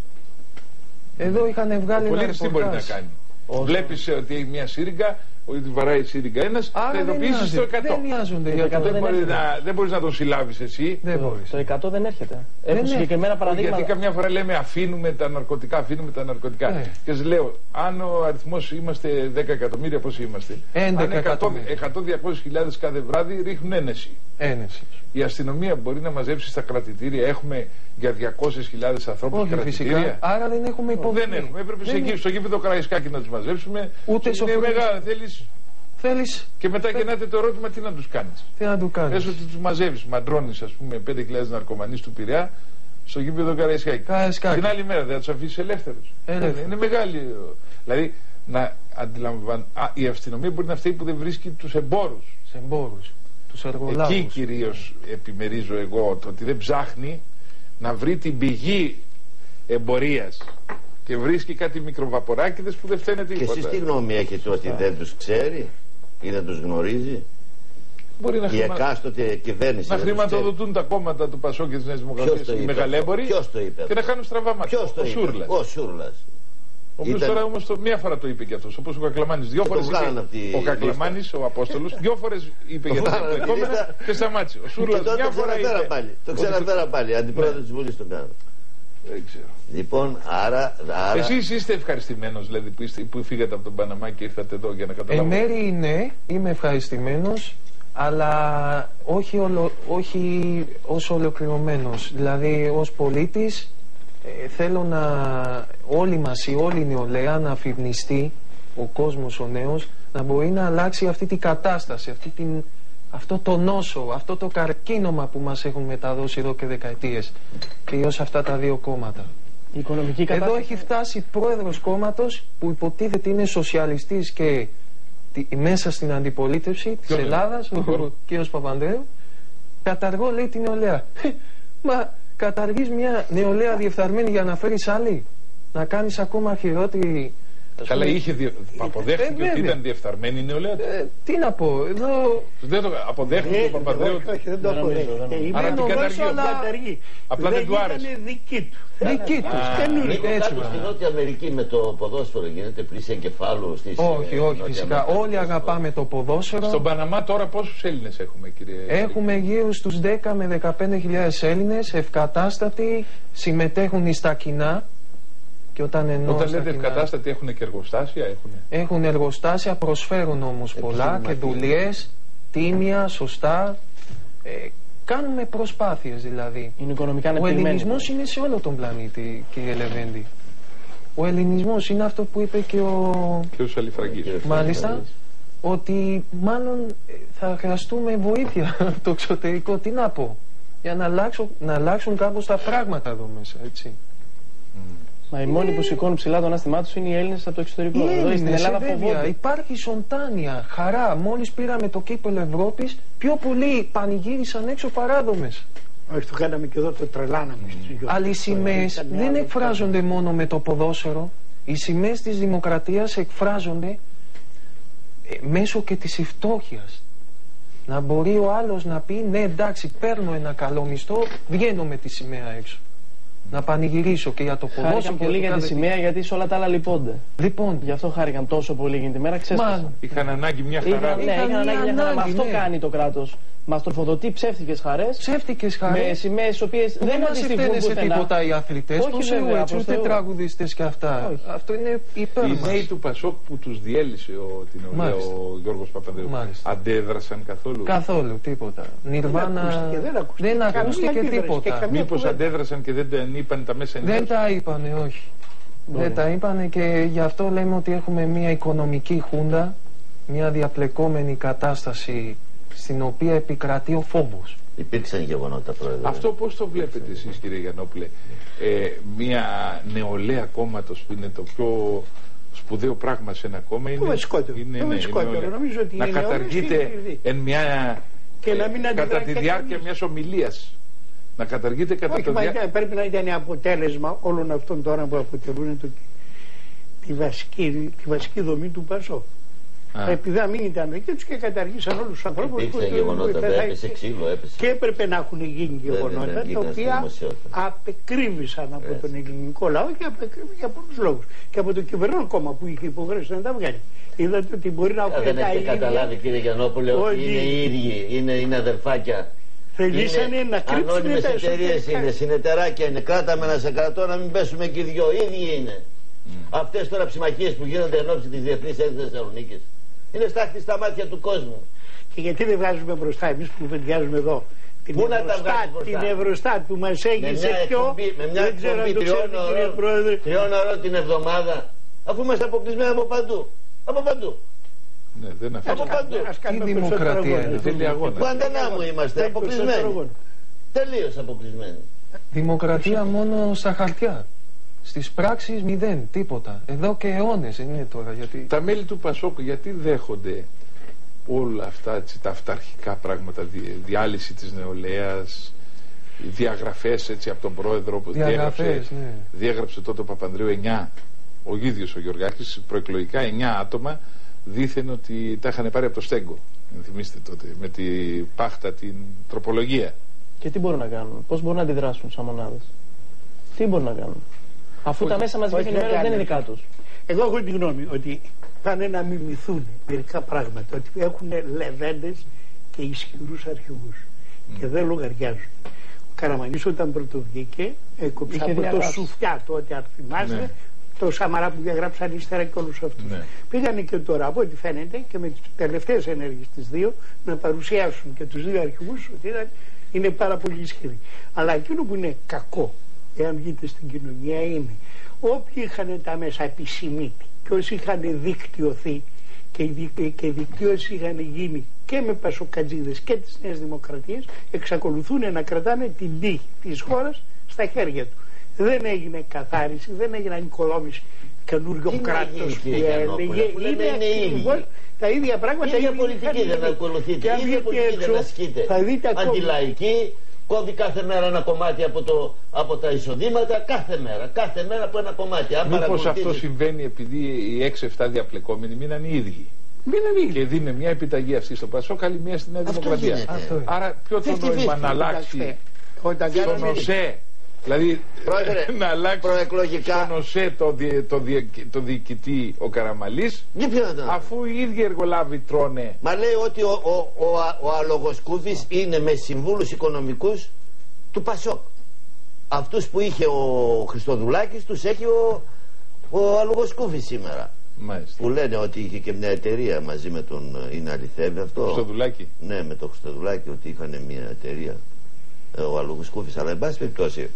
Εδώ είχαν βγάλει Ο ένα πολίτης τι μπορεί να ρεπορτάζ. κάνει? Βλέπεις ότι έχει μια σύριγγα, ότι βαράει σύριγγα ένας, Άρα θα δεν ειδοποιήσεις το νοιάζεται. εκατό. Δεν νοιάζονται για εκατό το... Δεν, δεν μπορεί έρχεται. να, δεν μπορείς να τον συλλάβεις εσύ. Δεν Το, μπορείς. το εκατό δεν έρχεται. Έχουν είναι. συγκεκριμένα παραδείγματα. Γιατί καμιά φορά λέμε αφήνουμε τα ναρκωτικά, αφήνουμε τα ναρκωτικά. Ναι. Και σας λέω, αν ο αριθμός είμαστε δέκα εκατομμύρια, πόσοι είμαστε? έντεκα Αν εκατομμύρια. εκατό με διακόσιες χιλιάδες κάθε βράδυ ρίχνουν ένεση. Ένεση. Η αστυνομία μπορεί να μαζέψει στα κρατητήρια. Έχουμε για διακόσιες χιλιάδες ανθρώπους Όχι κρατητήρια. φυσικά. Άρα δεν έχουμε υποβολή. Δεν έχουμε. Έπρεπε Δεν σε εκεί, είναι. στο γήπεδο Καραϊσκάκη να τους μαζέψουμε. Ούτε είναι σοφρόνες. μεγάλα. Θέλεις. Θέλεις, Και μετά γεννάται το ερώτημα, τι να τους κάνεις? τι να του κάνεις. Πες ότι τους μαζεύεις, μαντρώνεις, ας πούμε, πέντε χιλιάδες ναρκωμανείς του Πειραιά στο γήπεδο Καραϊσκάκη. Καραϊσκάκη. Την άλλη μέρα δεν θα τους αφήσεις ελεύθερους? Ελεύθερους. Είναι, είναι μεγάλη. Δηλαδή, να αντιλαμβαν... Α, η αστυνομία μπορεί να φταίει που δεν βρίσκει τους εμπόρους. Σε εμπόρους, τους εργολάβους. Εκεί κυρίως επιμερίζω εγώ το ότι δεν ψάχνει να βρει την πηγή εμπορίας και βρίσκει κάτι μικροβαποράκιδες που δεν φταίνε Και τίποτα. εσείς τι γνώμη έχετε, ότι δεν τους ξέρει ή δεν τους γνωρίζει? Μπορεί να, Η χρημα... εκάστοτε κυβέρνηση να δεν τους χρηματοδοτούν τα κόμματα του Πασόκ και της Νέας Ποιος Δημοκρατίας το οι είπε μεγαλέμποροι αυτό? Ποιος το είπε και να αυτό? κάνουν στραβά μάτια. Ποιος το Ο είπε? Σούρλας. Ο Σούρλας. Ο οποίος Ήταν- τώρα όμως το, μία φορά το είπε και αυτός, όπως ο Κακλαμάνης. Δύο Και το φορές βγάλανε είπε, από τη ο Κακλαμάνης, ο Απόστολος, δύο φορές είπε Το για τα βγάλανε από τη επόμενα λίστα. και σταμάτησε. Ο Και Σούρλας τότε μια το φορά ξαναφέρα είπε. πάλι. Το ότι- ξαναφέρα πάλι. Αντιπρόεδρο Ναι. της Βουλής τον κάνω. Δεν ξέρω. Λοιπόν, άρα. άρα... Εσείς είστε ευχαριστημένος δηλαδή που, είστε, που φύγατε από τον Παναμά και ήρθατε εδώ για να Εν καταλάβω? μέρει ναι, είμαι ευχαριστημένος, αλλά όχι, ολο, όχι ως ολοκληρωμένος. Δηλαδή ως πολίτης ε, θέλω να όλοι μας, η όλη νεολαία να αφυπνιστεί, ο κόσμος ο νέος, να μπορεί να αλλάξει αυτή την κατάσταση, αυτή την, αυτό το νόσο, αυτό το καρκίνωμα που μας έχουν μεταδώσει εδώ και δεκαετίες, κυρίως αυτά τα δύο κόμματα. Η οικονομική Εδώ κατάσταση. έχει φτάσει πρόεδρος κόμματος που υποτίθεται είναι σοσιαλιστής και τη- μέσα στην αντιπολίτευση της είναι? Ελλάδας, ο κ. Παπανδρέου. Καταργώ, λέει, την νεολαία. Μα καταργείς μια νεολαία διεφθαρμένη για να φέρεις άλλη, να κάνεις ακόμα χειρότερη. ας Καλά, πούμε, είχε δι... αποδέχτηκε Ε, ότι βέβαια. ήταν διεφθαρμένη η νεολαία του. ε, τι να πω, εδώ Δεν το αποδέχτηκε Ε, ο Παπανδρέου. όχι, όχι, δεν το Δεν νομίζω, αποδέχεται. δεν νομίζω. Είναι Άρα την νομίζω, καταργεί. αλλά Αλλά- Απλά δεν του άρεσε. ήταν δική του. δική τους. καινούριο. Λίγο Έτσι, κάτω μα. στη Νότια Αμερική με το ποδόσφαιρο γίνεται πλήση εγκεφάλου στις, Όχι, ε, όχι, Νότια φυσικά. Αμερική. Όλοι αγαπάμε το ποδόσφαιρο. Στον Παναμά τώρα πόσους Έλληνες έχουμε, κύριε? Έχουμε γύρω στους δέκα με δεκαπέντε χιλιάδες Έλληνες ευκατάστατοι, συμμετέχουν στα κοινά. Και όταν εννοώ Όταν στα λέτε κοινά, ευκατάστατοι έχουν και εργοστάσια, έχουν. έχουν εργοστάσια, προσφέρουν όμως πολλά και δουλειές, τίμια, σωστά. Ε, κάνουμε προσπάθειες δηλαδή. Είναι οικονομικά Ο ανεπτυγμένοι. ελληνισμός είναι σε όλο τον πλανήτη, κύριε Λεβέντη. Ο ελληνισμός είναι αυτό που είπε και ο... Κύριος Αλιφραγκής. Μάλιστα, ότι μάλλον ε, θα χρειαστούμε βοήθεια από το εξωτερικό. Τι να πω, για να, αλλάξω, να αλλάξουν κάπως τα πράγματα εδώ μέσα, έτσι. Μα οι μόνοι που σηκώνουν ψηλά το ανάστημά του είναι οι Έλληνες από το εξωτερικό. Οι Εδώ στην Έλληνες, Ελλάδα ε, βέβαια, φοβόνται. υπάρχει σοντάνια, χαρά. Μόλις πήραμε το κύπελλο Ευρώπης, πιο πολλοί πανηγύρισαν έξω παράδομες. Όχι, το κάναμε και εδώ, το τρελάναμε στις γιορτές. Αλλά οι σημαίες Ήταν δεν άλλο εκφράζονται μόνο με το ποδόσφαιρο. Οι σημαίες της δημοκρατίας εκφράζονται ε, μέσω και της φτώχειας. Να μπορεί ο άλλος να πει ναι, εντάξει, παίρνω ένα καλό μισθό, βγαίνω με τη σημαία έξω. Να πανηγυρίσω και για το ποδόσφαιρο. Χάρηκαν πολύ για τη σημαία γιατί σε όλα τα άλλα λυπώνται. Λοιπόν, Γι' αυτό χάρηκαν τόσο πολύ εκείνη τη μέρα, ξέσπασαν. μάλλον. Είχαν ανάγκη μια χαρά. Είχαν, ναι, Είχαν είχαν μια ανάγκη μια χαρά. ανάγκη, Αυτό ναι. κάνει το κράτος. Μας τροφοδοτεί ψεύτικες χαρές. Ψεύτικες χαρές. Με σημαίες τις οποίες δεν, δεν αντιστοιχούν σε τίποτα οι αθλητές. Πώς είναι έτσι, ούτε τραγουδιστές και αυτά. Όχι. Αυτό είναι υπέρ μας. Οι νέοι του Πασόκ που τους διέλυσε ο, την ολέα, ο Γιώργος Παπανδρέου, αντέδρασαν καθόλου? Καθόλου, τίποτα. Νιρβάνα δεν ακούστηκε τίποτα. Μήπως αντέδρασαν και δεν τα είπαν τα μέσα ενημέρωσης? Δεν τα είπανε, όχι. Δεν τα είπανε και γι' αυτό λέμε ότι έχουμε μια οικονομική χούντα, μια διαπλεκόμενη κατάσταση στην οποία επικρατεί ο φόβος. Υπήρξαν γεγονότα, Πρόεδρε. Αυτό πώς το βλέπετε εσείς, κύριε Γιαννόπουλε? Ε, μια νεολαία κόμματος που είναι το πιο σπουδαίο πράγμα σε ένα κόμμα, είναι, είναι, είναι, είναι νομίζω ότι να καταργείται εν μια, και να μην κατά τη διάρκεια μιας ομιλίας. Να καταργείται κατά Όχι, το διάρκεια. Πρέπει να ήταν αποτέλεσμα όλων αυτών τώρα που αποτελούν το, τη, βασική, τη βασική δομή του Πασόκ. Επειδή αν μην ήταν δική τους και καταργήσαν όλους τους ανθρώπους που γεγονότα, έπεσε ξύλο, έπεσε. Και έπρεπε να έχουν γίνει γεγονότα τα οποία απεκρύβησαν από τον ελληνικό λαό και απεκρύβησαν για πολλούς λόγους. Και από το κυβερνών κόμμα που είχε υποχρέωση να τα βγάλει. Είδατε ότι μπορεί να έχουν τα ίδια. Δεν καταλάβει, κύριε Γιαννόπουλε, ότι είναι οι ίδιοι, είναι, είναι αδερφάκια. Θελήσανε να κρύψουν ανώνυμες εταιρείες, είναι συνεταιράκια, είναι. Κράταμε ένα σε κρατώ να μην πέσουμε και οι δυο. Ίδιοι είναι. Mm. Αυτές τώρα ψημαχίες που γίνονται εν ώψη της Διεθνής Έκθεσης Θεσσαλονίκης είναι στάχτη στα μάτια του κόσμου. Και γιατί δεν βγάζουμε μπροστά εμείς που βεντιάζουμε εδώ την Πού Ευρωστάτ, την Ευρωστάτ που μας έγισε πιο, με μια δεν ξέρω αν το ξέρετε, κύριε Πρόεδρε, τριών ώρων την εβδομάδα, αφού είμαστε αποκλεισμένοι από παντού. Από παντού. Ναι, δεν από παντού. Η δημοκρατία είναι. Θέλει αγώνα. Γουαντανάμου είμαστε, αποκλεισμένοι. Τελείως αποκλεισμένοι. Δημοκρατία μόνο στα χαρτιά. Στις πράξεις μηδέν, τίποτα. Εδώ και αιώνες είναι τώρα. Γιατί... Τα μέλη του Πασόκ γιατί δέχονται όλα αυτά έτσι, τα αυταρχικά πράγματα, δι, διάλυση της νεολαίας, διαγραφές έτσι από τον πρόεδρο που διαγραφές, διέγραψε, ναι. διέγραψε τότε ο Παπανδρέου εννιά, ο ίδιος ο Γεωργάκης, προεκλογικά εννιά άτομα δήθεν ότι τα είχαν πάρει από το στέγκο. Θυμίστε τότε, με τη πάχτα την τροπολογία. Και τι μπορούν να κάνουν, πώς μπορούν να αντιδράσουν σαν μονάδες? Τι μπορούν να κάνουν, αφού όχι, τα μέσα μαζικής ενημέρωσης δεν είναι δικά τους? Εγώ έχω τη γνώμη ότι πάνε να μιμηθούν μερικά πράγματα, ότι έχουν λεβέντες και ισχυρούς αρχηγούς mm. και δεν λογαριάζουν. Ο Καραμανλής όταν πρωτοβγήκε έκοψε από διαγράψει. το Σουφιά τότε, αν θυμάστε, ναι. το Σαμαρά που διαγράψαν ύστερα και όλους αυτούς. Ναι. Πήγανε και τώρα, από ό,τι φαίνεται, και με τις τελευταίες ενέργειες τις δύο, να παρουσιάσουν και τους δύο αρχηγούς ότι ήταν, είναι πάρα πολύ ισχυροί. Αλλά εκείνο που είναι κακό, εάν βγείτε στην κοινωνία, είναι όποιοι είχαν τα μέσα επισημήτη και όσοι είχαν δικτυωθεί και η δικτύωση είχαν γίνει και με πασοκατζίδες και τις Νέες Δημοκρατίες, εξακολουθούν να κρατάνε την τύχη της χώρας στα χέρια του. Δεν έγινε καθάριση, δεν έγινε ανοικοδόμηση καινούριο κράτος που έλεγε. Είναι ακριβώς τα ίδια πράγματα. Η ίδια πολιτική δεν ακολουθείτε, η ίδια πολιτική δεν ασκείτε. Αντιλαϊκή, κόβει κάθε μέρα ένα κομμάτι από, το, από τα εισοδήματα, κάθε μέρα, κάθε μέρα από ένα κομμάτι. Μήπως αυτό συμβαίνει επειδή οι έξι εφτά διαπλεκόμενοι μείναν οι ίδιοι? Μείναν και δίνει μια επιταγή αυτή στο Πασόκ, άλλη μια στη Νέα Δημοκρατία. Άρα ποιο το νόημα να αλλάξει στον ΟΣΕ? Δηλαδή Πρόεδρε, να αλλάξει προεκλογικά στον ΟΣΕ το, δι, το, δι, το διοικητή ο Καραμανλής, αφού οι ίδιοι εργολάβοι τρώνε. Μα λέει ότι ο, ο, ο, ο Αλογοσκούφης είναι με συμβούλους οικονομικούς του Πασόκ. Αυτούς που είχε ο Χριστοδουλάκης τους έχει ο, ο Αλογοσκούφης σήμερα. Μάλιστα. Που λένε ότι είχε και μια εταιρεία μαζί με τον... Είναι αληθεύει αυτό? Χριστοδουλάκη. Ναι, με τον Χριστοδουλάκη, ότι είχαν μια εταιρεία ο Αλογοσκούφης. Αλλά εν πάση περιπτώσει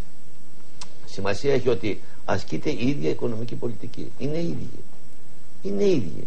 σημασία έχει ότι ασκείται η ίδια οικονομική πολιτική. Είναι ίδιοι. Είναι ίδιοι.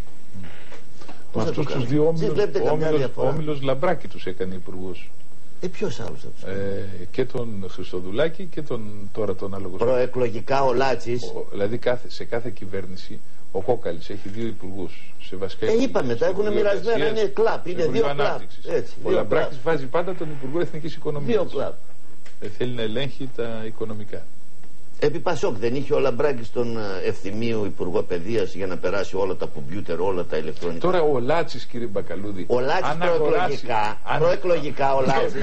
Με αυτούς τους δύο όμιλος, ο Όμιλος Λαμπράκη τους έκανε υπουργούς. Ε, ποιος άλλος θα τους ε, και τον Χριστοδουλάκη και τον, τώρα τον Αλογοσκούφη. Προεκλογικά ο Λάτσης. Ο, δηλαδή κάθε, σε κάθε κυβέρνηση ο Κόκαλης έχει δύο υπουργούς. Σε βασικά ε, είπαμε, τα έχουν μοιρασμένα, είναι κλαπ, είναι δύο κλαπ. Ο Λαμπράκης βάζει πάντα τον Υπουργό Εθνικής Οικονομίας. Δύο κλαπ. Ε, θέλει να ελέγχει τα οικονομικά. Επί Πασόκ δεν είχε ο Λαμπράκης τον Ευθυμίου Υπουργό Παιδείας για να περάσει όλα τα κομπιούτερ, όλα τα ηλεκτρονικά? Τώρα ο Λάτσης, κύριε Μπακαλούδη, ο Λάτσης προεκλογικά, αν... προεκλογικά ο Λάτσης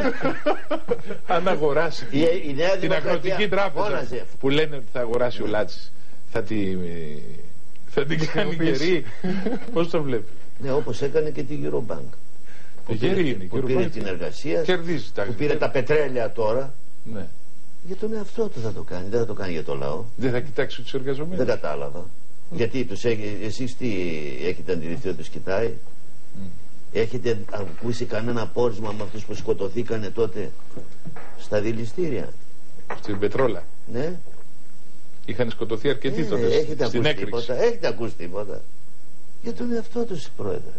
αν αγοράσει η, η Νέα την Αγροτική Τράπεζα φώναζε. Που λένε ότι θα αγοράσει ο Λάτσης, θα, τη, θα την κάνει καιρή. Πώς το βλέπει? Ναι, όπως έκανε και τη Eurobank. που Γερή πήρε, είναι, που πήρε την εργασία, κερδίζει τα που πήρε τα πετρέλαια τώρα. Ναι. Για τον εαυτό του θα το κάνει, δεν θα το κάνει για το λαό. Δεν θα κοιτάξει τους εργαζομένους. Δεν κατάλαβα. Mm. Γιατί τους έχει, εσείς τι έχετε αντιληφθεί ότι τους κοιτάει? Mm. Έχετε ακούσει κανένα πόρισμα με αυτούς που σκοτωθήκανε τότε στα δηληστήρια? Στην Πετρόλα. Ναι. Είχαν σκοτωθεί αρκετοί ε, τότε έχετε στην ακούσει έκρηξη. Τίποτα, έχετε ακούσει τίποτα? Για τον εαυτό τους, πρόεδρε.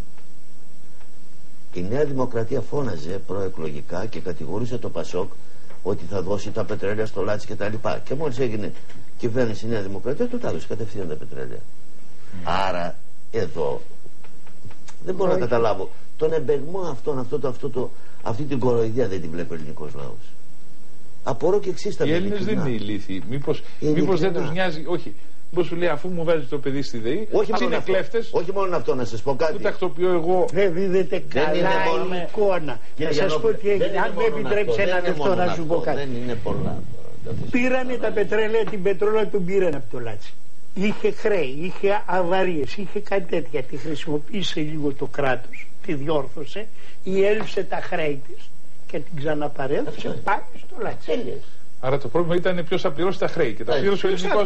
Η Νέα Δημοκρατία φώναζε προεκλογικά και κατηγορούσε το Πασόκ ότι θα δώσει τα πετρέλαια στο Λάτσι και τα λοιπά. Και μόλις έγινε κυβέρνηση η Νέα Δημοκρατία, του τα έδωσε κατευθείαν τα πετρέλαια. Mm. Άρα εδώ δεν μπορώ mm. να καταλάβω τον εμπεγμό αυτόν, αυτό, το, αυτό, το, αυτή την κοροϊδία δεν την βλέπει ο ελληνικός λαός. Απορώ και εξής τα Οι Έλληνες δεν είναι ηλίθιοι. Μήπως, μήπως δεν τους νοιάζει? Όχι. Πώς σου λέει, αφού μου βάζει το παιδί στη ΔΕΗ, όχι μόνο είναι αυτό, κλέφτες. όχι μόνο αυτό, να σας πω κάτι. Που τακτοποιώ εγώ. Δεν δίδεται καλά η εικόνα. Να σας πω τι έγινε. Αν με επιτρέψει ένα λεπτό να σου πω κάτι. Δεν είναι πολλά. Πήρανε τα πετρέλαια, την πετρόλα τον πήραν από το Λάτσι. Είχε χρέη, είχε αβαρίες, είχε κάτι τέτοια. Τη χρησιμοποίησε λίγο το κράτος, τη διόρθωσε, ή έλυψε τα χρέη της και την ξαναπαρέδωσε πάλι στο Λάτσι. Άρα το πρόβλημα ήταν ποιος θα πληρώσει τα χρέη και τα πλήρωσε ο ελληνικός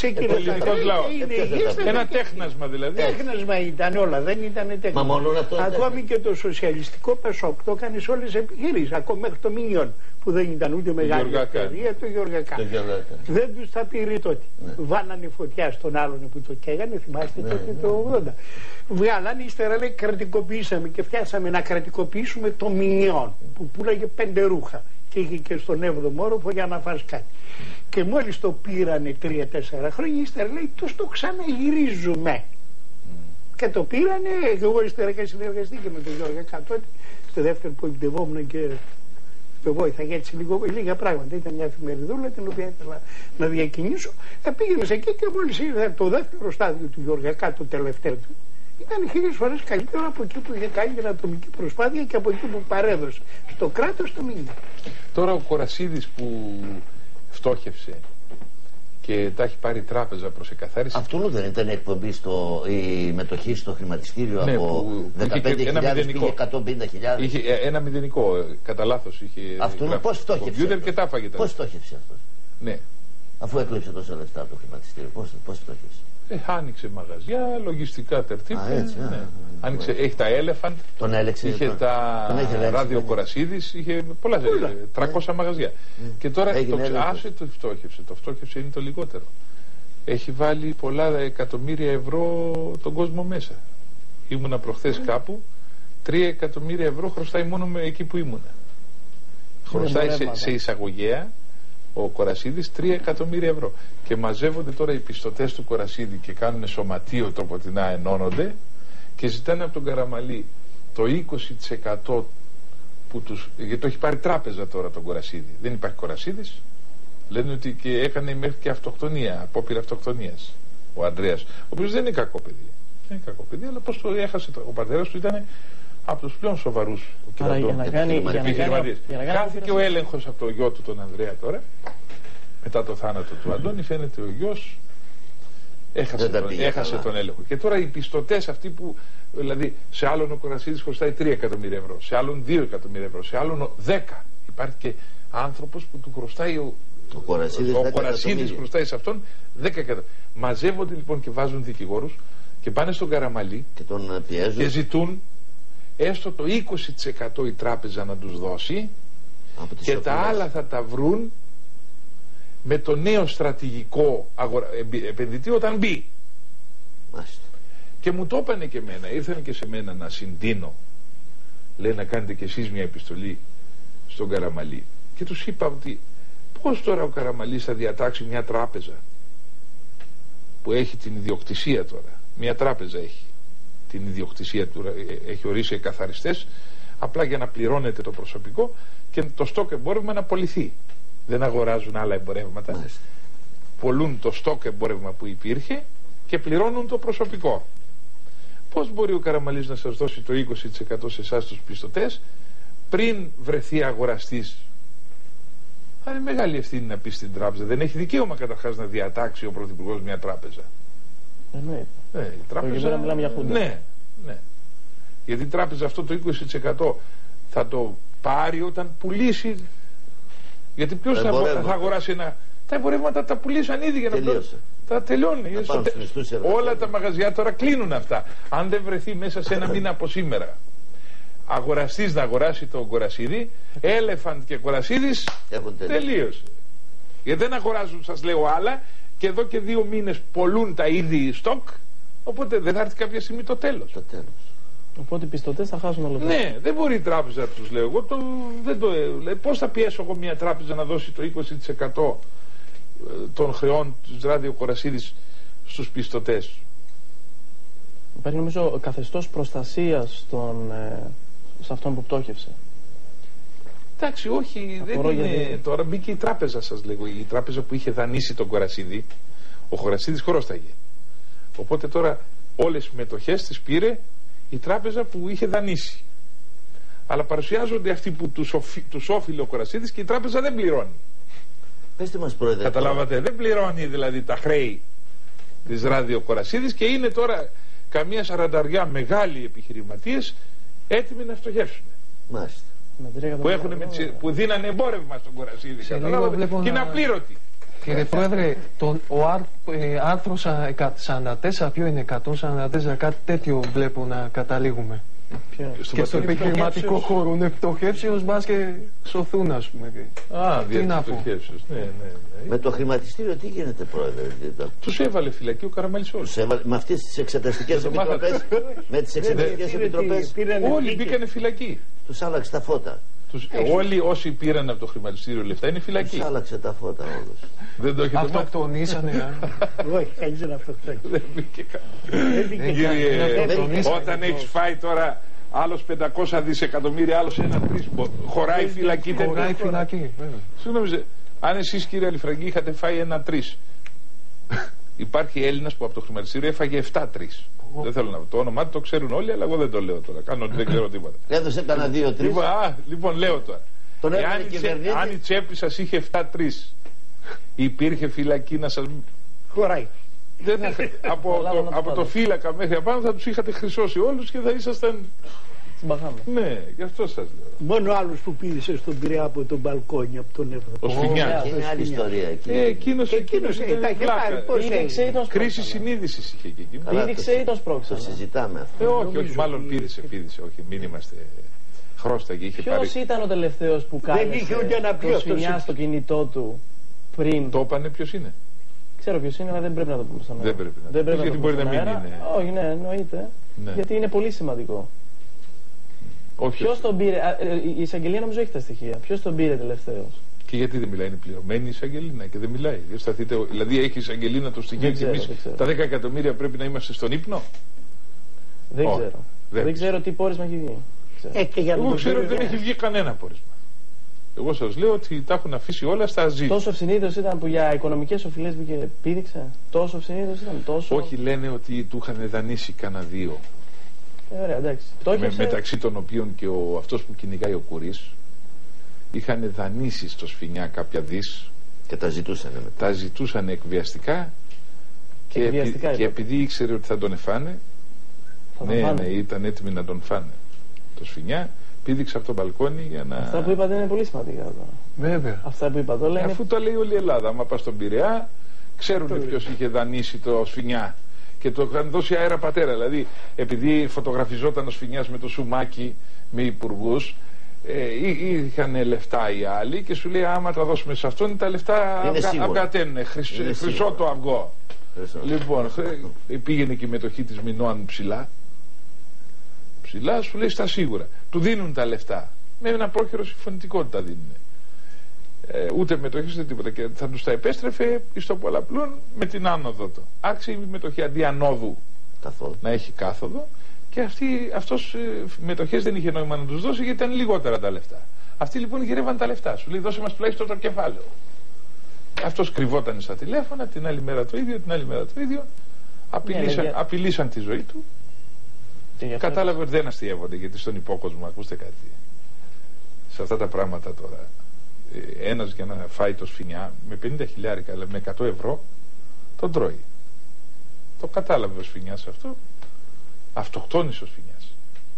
λαός. Ένα τέχνασμα δηλαδή. Τέχνασμα ήταν όλα, δεν ήταν τέχνασμα. Ακόμη και το σοσιαλιστικό Πασόκ το έκανε σε όλες τις επιχειρήσεις, ακόμη μέχρι το Μινιόν που δεν ήταν ούτε μεγάλη εταιρεία, το Γεωργακά. Δεν τους τα πήρε τότε. Βάνανε φωτιά στον άλλον που το καίγανε, θυμάστε τότε το ογδόντα. Βγάλανε, ύστερα λέει κρατικοποιήσαμε και φτιάσαμε να κρατικοποιήσουμε το Μινιόν που πουλάγε πέντε ρούχα. Και είχε και στον έβδομο όροφο για να φας κάτι. Και μόλις το πήρανε τρία-τέσσερα χρόνια, ύστερα λέει τους το ξαναγυρίζουμε. Mm. Και το πήρανε, εγώ ύστερα είχα συνεργαστεί και με τον Γιώργο τότε, στο δεύτερο που εκπαιδευόμουν και το βοήθαγε έτσι λίγο, λίγα πράγματα. Ήταν μια εφημεριδούλα την οποία ήθελα να διακινήσω. Θα πήγαινε εκεί και μόλις ήρθε το δεύτερο στάδιο του Γιώργακα, το τελευταίο του. Ήταν χίλιες φορές καλύτερο από εκεί που είχε κάνει την ατομική προσπάθεια και από εκεί που παρέδωσε στο κράτος το μήνυμα. Τώρα ο Κορασίδης που φτώχευσε και τα έχει πάρει τράπεζα προς εκαθάριση. Αυτό δεν ήταν εκπομπή στο, η μετοχή στο χρηματιστήριο, ναι, από δεκαπέντε χιλιάδες πήγε εκατόν πενήντα χιλιάδες. Είχε ένα μηδενικό, κατά λάθος είχε. Αυτό πώς φτώχευσε? Και τα φάγε. Πώς φτώχευσε αυτός? Ναι. Αφού έκλειψε τόσα λεφτά από το χρηματιστήριο, πώς, πώς φτώχευσε? Ε, άνοιξε μαγαζιά, λογιστικά τερτύπια. Α, έτσι, ναι. α, α, άνοιξε, α, έχει τα Elephant, τον έλεξε, είχε τον, τα τον Ράδιο Κορασίδης, είχε πολλά, πολλά. τριακόσια ναι. μαγαζιά. Ναι. Και τώρα το, άσε το φτώχευσε, το φτώχευσε είναι το λιγότερο. Έχει βάλει πολλά εκατομμύρια ευρώ τον κόσμο μέσα. Ήμουνα προχθές mm. κάπου, τρία εκατομμύρια ευρώ χρωστάει μόνο με εκεί που ήμουνα. Χρωστάει σε, σε εισαγωγέα ο Κορασίδης τρία εκατομμύρια ευρώ. Και μαζεύονται τώρα οι πιστωτές του Κορασίδη και κάνουν σωματείο τροποτινά, ενώνονται και ζητάνε από τον Καραμαλή το είκοσι τοις εκατό που τους, γιατί το έχει πάρει τράπεζα τώρα τον Κορασίδη. Δεν υπάρχει Κορασίδης. Λένε ότι και έκανε μέχρι και αυτοκτονία, απόπειρα αυτοκτονίας ο Ανδρέας, ο οποίος δεν είναι κακό παιδί. Δεν είναι κακό παιδί, αλλά πώς το έχασε το, ο πατέρας του ήταν από τους πλέον σοβαρούς επιχειρηματίες. Χάθηκε ο έλεγχος από το γιο του τον Ανδρέα τώρα, μετά το θάνατο του Αντώνη. Φαίνεται ο γιος έχασε, τον, έχασε τον έλεγχο. Και τώρα οι πιστωτές αυτοί που, δηλαδή σε άλλον ο Κορασίδης χρωστάει τρία εκατομμύρια ευρώ, σε άλλον δύο εκατομμύρια ευρώ, σε άλλον δέκα. Υπάρχει και άνθρωπος που του χρωστάει ο, ο Κορασίδης, ο Κορασίδης χρωστάει σε αυτόν δέκα εκατομμύρια. Μαζεύονται λοιπόν και βάζουν δικηγόρους και πάνε στον Καραμαλή και, τον και ζητούν έστω το είκοσι τοις εκατό η τράπεζα να τους δώσει και τα οπλές. Άλλα θα τα βρουν με το νέο στρατηγικό αγορα... επενδυτή όταν μπει. Μάλιστα. Και μου το έπανε και εμένα, ήρθαν και σε μένα να συντείνω, λέει να κάνετε κι εσείς μια επιστολή στον Καραμαλή, και τους είπα ότι πώς τώρα ο Καραμαλής θα διατάξει μια τράπεζα που έχει την ιδιοκτησία τώρα, μια τράπεζα έχει την ιδιοκτησία του, έχει ορίσει εκαθαριστές απλά για να πληρώνεται το προσωπικό και το στόκ εμπόρευμα να πωληθεί. Δεν αγοράζουν άλλα εμπορεύματα. Μάλιστα. Πολλούν το στόκ εμπόρευμα που υπήρχε και πληρώνουν το προσωπικό. Πώς μπορεί ο Καραμαλής να σας δώσει το είκοσι τοις εκατό σε εσάς τους πιστωτές πριν βρεθεί αγοραστής? Θα είναι μεγάλη ευθύνη να πει στην τράπεζα. Δεν έχει δικαίωμα καταρχάς να διατάξει ο Πρωθυπουργός μια τράπεζα. Εννοείται. Ναι, η τράπεζα... μιλάμε για χούντα. Ναι, ναι. Γιατί η τράπεζα αυτό το είκοσι τοις εκατό θα το πάρει όταν πουλήσει. Γιατί ποιος θα, θα αγοράσει ένα. Τα εμπορεύματα τα πουλήσαν ήδη για να Τελείωσε. Τα τελειώνει. Όλα τα μαγαζιά τώρα κλείνουν αυτά. Αν δεν βρεθεί μέσα σε ένα μήνα από σήμερα αγοραστής να αγοράσει το κορασίδι, Elephant και κορασίδης, τελείωσε. Γιατί δεν αγοράζουν, σας λέω, άλλα, και εδώ και δύο μήνες πολλούν τα ίδια στόκ, οπότε δεν θα έρθει κάποια στιγμή το τέλος. Το τέλος. Οπότε οι πιστωτές θα χάσουν όλο. Ναι, δεν μπορεί η τράπεζα, τους λέω εγώ, το, δεν το, πώς θα πιέσω εγώ μια τράπεζα να δώσει το είκοσι τοις εκατό των χρεών της Ράδιο Κορασίδης στους πιστωτές. Υπάρχει νομίζω καθεστώς προστασίας στον, ε, σε αυτόν που πτώχευσε. Εντάξει, όχι, δεν είναι. Γιατί... Τώρα μπήκε η τράπεζα, σας λέγω, η τράπεζα που είχε δανείσει τον Κορασίδη. Ο Κορασίδης χρώσταγε. Οπότε τώρα όλες τις μετοχές τις πήρε η τράπεζα που είχε δανείσει. Αλλά παρουσιάζονται αυτοί που τους, οφει... τους όφιλε ο Κορασίδης και η τράπεζα δεν πληρώνει. Πεςτε μας, πρόεδρε. Καταλάβατε, δεν πληρώνει δηλαδή τα χρέη της Ράδιο Κορασίδης και είναι τώρα καμία σαρανταριά μεγάλοι επιχειρηματίες έτοιμοι να φτωχεύσουν. Μάλιστα. Που, έχουν με τις, που δίνανε εμπόρευμα στον Κορασίδη και είναι να... απλήρωτοι. Κύριε Πρόεδρε, το, ο άρ, ε, άρθρο σαράντα τέσσερα, ποιο είναι εκατόν σαράντα τέσσερα, κάτι τέτοιο βλέπω να καταλήγουμε. Στο και στο επιχειρηματικό χώρο είναι πτωχεύσεως, μπας και σωθούν, ας πούμε. Α, τι να πω. Ναι, ναι, ναι. Με το χρηματιστήριο τι γίνεται, Πρόεδρε? Τους έβαλε φυλακή ο Καραμαλισσός. Τους έβαλε με αυτές τις εξεταστικές επιτροπές. Με τις εξεταστικές επιτροπές. Όλοι μπήκανε φυλακή. Τους άλλαξε τα φώτα. Τους, όλοι όσοι πήραν από το χρηματιστήριο λεφτά είναι φυλακή. Τους άλλαξε τα φώτα όλους. Δεν το έχετε μάθει? Αυτοκτονήσανε. Όχι, κανείς δεν αυτοκτονεί. Δεν μπήκε κανείς. Όταν έχεις φάει τώρα άλλος πεντακόσια δισεκατομμύρια, άλλος ένα τρεις, χωράει φυλακή. Χωράει φυλακή. Συγγνώμη, αν εσείς, κύριε Αλιφραγκή, είχατε φάει ένα τρεις, υπάρχει Έλληνας που από το χρηματιστήριο έφαγε εφτά τρεις. Δεν θέλω να πω. Το όνομά του το ξέρουν όλοι, αλλά εγώ δεν το λέω τώρα. Κάνω ότι δεν ξέρω τίποτα. Έδωσε κανένα δύο τρεις. Λοιπόν, α, λοιπόν, λέω τώρα. Τον Εάν η, κυβερνήτη... αν η τσέπη σας είχε εφτά τρεις, υπήρχε φυλακή να σας. Χωράει. Δεν θα... από, το, από το φύλακα μέχρι απάνω θα τους είχατε χρυσώσει όλους και θα ήσασταν. Ναι, γι' αυτό σας λέω. Μόνο άλλους που πήδησε στον Πειραιά από τον μπαλκόνι, από τον Εύρο. Ο Σφινιάς. Είναι άλλη ιστορία εκεί. Ε, εκείνος εκείνος τα είχε πάρει. Πώς έγινε? Κρίση συνείδησης είχε και εκεί. Πήδηξε ή τον σπρώξε? Το συζητάμε αυτό. Ε, όχι, όχι, μάλλον πήδησε, πήδησε. Όχι, μην είμαστε. Χρώσταγε, είχε πάρει. Ποιος ήταν ο τελευταίος που κάλεσε το Σφινιά στο κινητό του πριν? Το είπανε ποιος είναι? Ξέρω ποιος είναι, αλλά δεν πρέπει να το πούμε στον αέρα. Δεν πρέπει να, δεν πρέπει γιατί να το μπορεί πούμε να μην αέρα. είναι. Όχι, ναι, εννοείται. Ναι. Γιατί είναι πολύ σημαντικό. Ποιος τον πήρε? Η εισαγγελία νομίζω έχει τα στοιχεία. Ποιος τον πήρε τελευταίος? Και γιατί δεν μιλάει? Είναι πληρωμένη η εισαγγελίνα και δεν μιλάει. Σταθείτε, δηλαδή έχει η εισαγγελίνα το στοιχείο και εμείς τα δέκα εκατομμύρια πρέπει να είμαστε στον ύπνο. Δεν oh, ξέρω. Δεν, δεν ξέρω τι πόρισμα έχει βγει. Ε, και για Εγώ ξέρω ότι δεν έχει βγει κανένα πόρισμα. Εγώ σας λέω ότι τα έχουν αφήσει όλα στα αζή. Τόσο ευσυνείδητος ήταν που για οικονομικές οφειλές βγήκε, πήδηξε? Τόσο ευσυνείδητος ήταν? Τόσο... Όχι, λένε ότι του είχαν δανείσει κανένα δύο. Ε, ωραία, εντάξει. Με, μεταξύ των οποίων και ο, αυτός που κυνηγάει ο Κουρής είχαν δανείσει στο Σφινιά κάποια δις και τα ζητούσαν μετά. Τα ζητούσαν εκβιαστικά και, εκβιαστικά επει, και επειδή ήξερε ότι θα τον εφάνε, ναι, ναι, ήταν έτοιμοι να τον φάνε το Σφινιά, πήδηξε από το μπαλκόνι για να... Αυτά που είπατε είναι πολύ σημαντικά. Βέβαια. Αυτά που είπατε όλα είναι... Αφού το λέει όλη η Ελλάδα, άμα πας στον Πειραιά ξέρουν ποιος είχε δανείσει το Σφινιά και το είχαν δώσει αέρα πατέρα. Δηλαδή, επειδή φωτογραφιζόταν ο Σφινιάς με το σουμάκι, με υπουργούς, ε, είχαν λεφτά οι άλλοι και σου λέει: άμα τα δώσουμε σε αυτόν, τα λεφτά αυγαταίνουν. Χρυσό το αυγό. Χρυσό. Λοιπόν, πήγαινε και η μετοχή της Μινώαν ψηλά. Ψηλά, σου λέει στα σίγουρα. Του δίνουν τα λεφτά. Με ένα πρόχειρο συμφωνητικό τα δίνουν. Ε, ούτε μετοχή ούτε τίποτα. Και θα του τα επέστρεφε εις το πολλαπλούν με την άνοδο του. Άρχισε η μετοχή αντί ανόδου καθόδου να έχει κάθοδο και αυτή, αυτός ε, μετοχές δεν είχε νόημα να τους δώσει γιατί ήταν λιγότερα τα λεφτά. Αυτοί λοιπόν γυρεύαν τα λεφτά. Σου λέει: δώσε μας τουλάχιστον το κεφάλαιο. Αυτός κρυβόταν στα τηλέφωνα, την άλλη μέρα το ίδιο, την άλλη μέρα το ίδιο. Απειλήσαν, yeah, yeah. απειλήσαν τη ζωή του. Κατάλαβε ότι δεν αστειεύονται γιατί στον υπόκοσμο, ακούστε κάτι. Σε αυτά τα πράγματα τώρα. Ένας για να φάει το Σφινιά με πενήντα χιλιάρικα αλλά με εκατό ευρώ τον τρώει. Το κατάλαβε ο Σφινιάς αυτό. Αυτοκτόνησε ο Σφινιάς.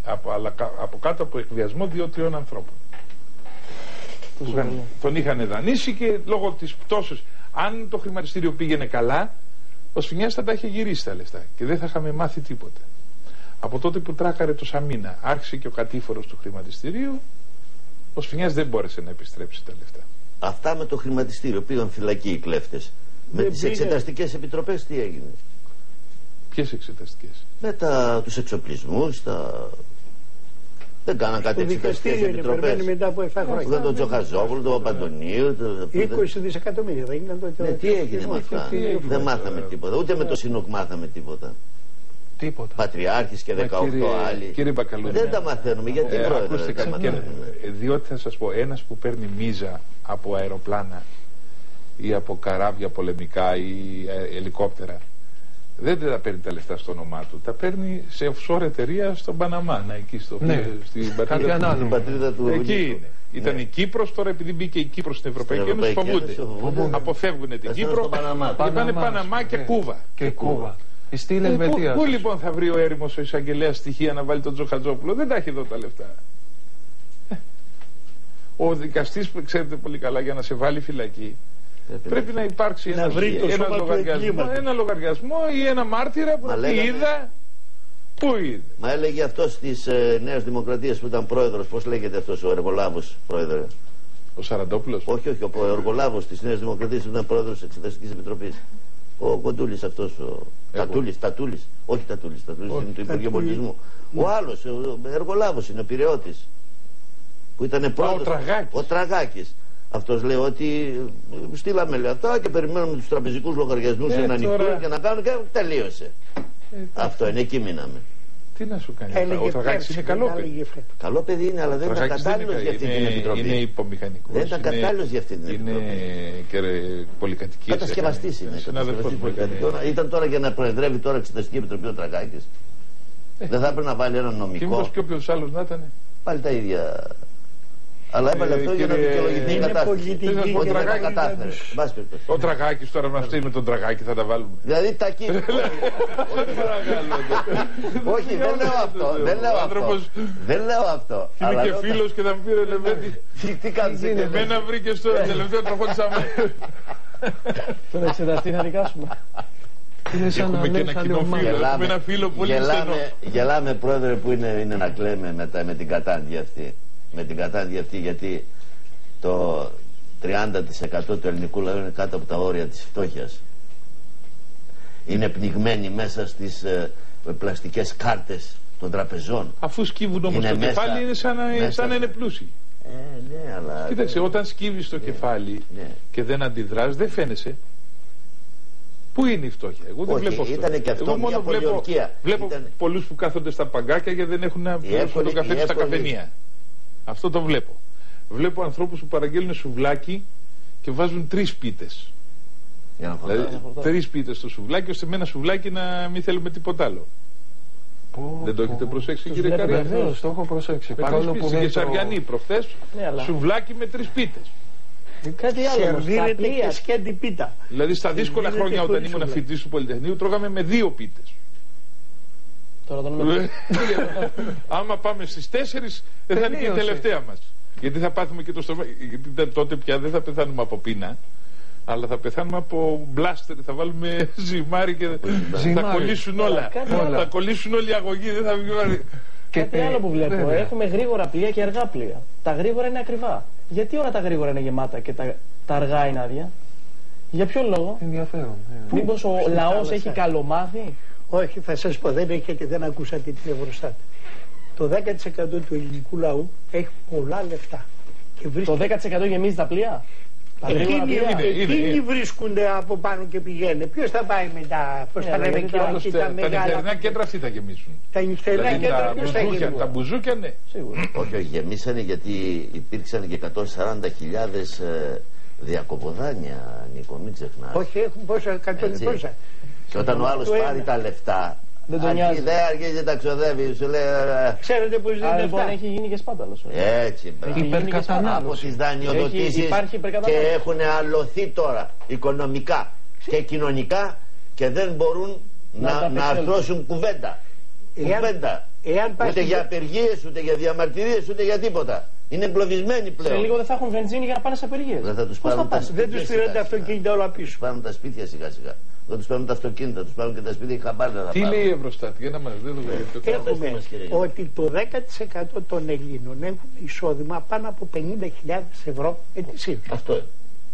από, αλλά, από κάτω από εκβιασμό δύο-τριών ανθρώπων. Που είχαν, τον είχαν δανείσει και λόγω της πτώσης, αν το χρηματιστήριο πήγαινε καλά, ο Σφινιάς θα τα είχε γυρίσει τα λεφτά και δεν θα είχαμε μάθει τίποτα. Από τότε που τράκαρε το Σαμίνα, άρχισε και ο κατήφορος του χρηματιστηρίου, ο Σφινιάς δεν μπόρεσε να επιστρέψει τα λεφτά. Αυτά με το χρηματιστήριο, πήγαν φυλακοί οι κλέφτες. Με τις εξεταστικές επιτροπές τι έγινε? Ποιες εξεταστικές? Με τα, τους εξοπλισμούς, τα... δεν κάναν κάτι εξεταστικές επιτροπές. Μετά από εφτά χρόνια. Δεν τον Τζοχαζόπουλο, τον Παπαντονίου. είκοσι δισεκατομμύρια δεν ήταν τότε? Ναι, τι έγινε με αυτά? Δεν μάθαμε τίποτα. Ούτε με το ΣΥΝΟΚ μάθαμε τίποτα. Τίποτα. Πατριάρχης και δεκαοκτώ κύριε, άλλοι. Κύριε Μπακαλούνη, δεν τα μαθαίνουμε. Γιατί ε, πρόεδρε, ακούστε, δεν τα και, μαθαίνουμε. διότι θα σας πω, ένας που παίρνει μίζα από αεροπλάνα ή από καράβια πολεμικά ή ε, ελικόπτερα, δεν τα παίρνει τα λεφτά στο όνομά του. Τα παίρνει σε offshore εταιρεία στον Παναμά, να, εκεί στο, ναι. στην πατρίδα, Στην πατρίδα του. εκεί είναι. Ναι. Ήταν η Κύπρος, τώρα επειδή μπήκε η Κύπρος στην Ευρωπαϊκή Ένωση, φοβούνται. Αποφεύγουν την Κύπρο και πάνε Παναμά και Κούβα. Και Κούβα. Η στήλη Ελβετίας. Πού λοιπόν θα βρει ο έρημος ο εισαγγελέας στοιχεία να βάλει τον Τζοχατζόπουλο? Δεν τα έχει εδώ τα λεφτά. Ο δικαστής, που ξέρετε πολύ καλά, για να σε βάλει φυλακή πρέπει, πρέπει να υπάρξει να ένας, ένας λογαριασμό, ένα λογαριασμό ή ένα μάρτυρα που να είδα. Πού είδε? Μα έλεγε αυτός της ε, Νέας Δημοκρατίας που ήταν πρόεδρος, πώς λέγεται αυτός ο εργολάβος πρόεδρε? Ο Σαραντόπουλος. Όχι, όχι, ο εργολάβος της Νέας Δημοκρατίας που ήταν πρόεδρος της Εξεταστικής Επιτροπής. Ο Κοντούλης αυτός, ο Τατούλης, Τατούλης, όχι Τατούλης, Τατούλης είναι του Υπουργείου Πολιτισμού. Ο άλλος, ο εργολάβος είναι, ο Πειραιώτης, που ήταν πρόεδρος. Ο Τραγάκης. Ο Τραγάκης. Αυτός λέει ότι στείλαμε λεφτά και περιμένουμε τους τραπεζικούς λογαριασμούς ε, να ανοιχτούν τώρα... και να κάνουν και τελείωσε. Ε, Αυτό είναι, εκεί μείναμε. Τι να σου κάνει? Έλεγε ο Τραγάκης είναι καλό παιδί. Καλό παιδί είναι, αλλά δεν ήταν κατάλληλος για αυτή την επιτροπή. Είναι υπομηχανικός. Δεν ήταν κατάλληλος για αυτή την επιτροπή. Είναι και πολυκατοικίες. Κατασκευαστής είναι. Ήταν τώρα για να προεδρεύει τώρα Εξεταστική Επιτροπή ο Τραγάκης. Δεν θα έπρεπε να βάλει έναν νομικό? Και μήπως και όποιος άλλος να ήταν? Πάλι τα ίδια. Αλλά έβαλε αυτό για να δικαιολογηθεί η κατάσταση. Ο Τραγάκης, ο Τραγάκης τώρα να στείλει με τον Τραγάκη θα τα βάλουμε. Δηλαδή τα κύματα. Όχι, δεν λέω αυτό. Δεν λέω αυτό. Δεν λέω αυτό. Είναι και φίλος και θα μου πει ρε Λεβέντη, τι κάνεις? εμένα βρήκε στο τελευταίο τροχόντισαμε. Τον εξεταστή θα δικάσουμε. Έχουμε και ένα κοινό φίλο. Έχουμε ένα φίλο πολύ στενό. Γελάμε πρόεδρε που είναι να κλαίμε με την κατάντια αυτή. Με την κατάντια αυτή, γιατί το τριάντα τοις εκατό του ελληνικού λαού είναι κάτω από τα όρια της φτώχειας. Είναι πνιγμένοι μέσα στις ε, πλαστικές κάρτες των τραπεζών. Αφού σκύβουν όμως το μέσα, κεφάλι είναι σαν να, μέσα, σαν να είναι πλούσιοι. Ε, ναι, αλλά... Κοίταξε, όταν σκύβεις το ναι, κεφάλι ναι. και δεν αντιδράς, δεν φαίνεσαι. Πού είναι η φτώχεια? Εγώ δεν Όχι, βλέπω αυτό. Ήταν και αυτό Εγώ μόνο βλέπω, βλέπω ήταν... πολλούς που κάθονται στα παγκάκια και δεν έχουν να πληρώσουν το καφέ στα καφενεία. Αυτό το βλέπω. Βλέπω ανθρώπους που παραγγέλνουν σουβλάκι και βάζουν τρεις πίτες. Δηλαδή τρεις πίτες στο σουβλάκι, ώστε με ένα σουβλάκι να μην θέλουμε τίποτα άλλο. Πω, δεν το έχετε προσέξει, κύριε Καρία? Βεβαίως, το έχω προσέξει. Παρόλο που και Σαριανή προχθές, ναι, αλλά... σουβλάκι με τρεις πίτες. Κάτι άλλο. Σερβίρεται και σκέντη πίτα. Δηλαδή στα δύσκολα χρόνια όταν ήμουν φοιτητής του Πολυτεχνείου τρώγαμε με δύο πίτες. Τώρα το νούμερο. Άμα πάμε στις τέσσερις δεν θα είναι και η τελευταία μας. Γιατί θα πάθουμε και το στομάχι. Γιατί τότε πια δεν θα πεθάνουμε από πείνα, αλλά θα πεθάνουμε από μπλάστερ. Θα βάλουμε ζυμάρι και θα κολλήσουν όλα. Θα κολλήσουν όλοι οι αγωγοί. Δεν θα βγει. Κάτι άλλο που βλέπω. Έχουμε γρήγορα πλοία και αργά πλοία. Τα γρήγορα είναι ακριβά. Γιατί όλα τα γρήγορα είναι γεμάτα και τα, τα αργά είναι άδεια? Για ποιο λόγο? Ενδιαφέρον. Μήπως ο λαός έχει καλομάθει? Όχι, θα σας πω, δεν έχετε, δεν ακούσατε την Ευρωστάτ. Το δέκα τοις εκατό του ελληνικού λαού έχει πολλά λεφτά. Και βρίσκεται... Το δέκα τοις εκατό γεμίζει τα πλοία? Τα εκείνοι πλοία. Είναι, είναι, εκείνοι είναι. Βρίσκονται από πάνω και πηγαίνουν. Ποιος θα πάει με τα, πώς θα λέμε, και τα, τα, τα νυχτερινά κέντρα αυτοί θα γεμίσουν. Τα νυχτερινά δηλαδή κέντρα ποιος θα γεμίσουν? Τα μπουζούκια, ναι. Σίγουρα. Όχι, όχι, γεμίσανε γιατί υπήρξαν και εκατόν σαράντα χιλιάδες ε, διακοποδάνια, Νίκο, μην ξεχνάς. Όχι, έχουν πόσα, εκατό πόσα. Και όταν ο άλλος πάρει τα λεφτά, δεν τον νοιάζει. Δεν αρχίζει να τα ξοδεύει, σου λέει. Ξέρετε πως δεν είναι λοιπόν έχει γίνει και σπάταλος. Έτσι, υπερκατανάλωση. Από τις δανειοδοτήσεις και έχουν αλωθεί τώρα οικονομικά και κοινωνικά και δεν μπορούν να, να αρθρώσουν κουβέντα. Κουβέντα. Εάν πας Ούτε στην... για απεργίες, ούτε για διαμαρτυρίες, ούτε για τίποτα. Είναι εγκλωβισμένοι πλέον. Σε λίγο δεν θα έχουν βενζίνη για να πάνε σε απεργίες. Δεν θα τους Πώς πάρουν θα τα πάνε? σπίτια. Δεν τους πήραν τα αυτοκίνητα όλα πίσω. Τους πάρουν τα σπίτια σιγά σιγά. Δεν τους πάρουν τα αυτοκίνητα, τους πάρουν και τα σπίτια. Χαμπάρια θα Τι πάρουν. λέει η Ευρωστάτ, για να μας δείτε το Έχουμε μας, κύριε. ότι το δέκα τοις εκατό των Ελλήνων έχουν εισόδημα πάνω από πενήντα χιλιάδες ευρώ ετησίως. Αυτό είναι.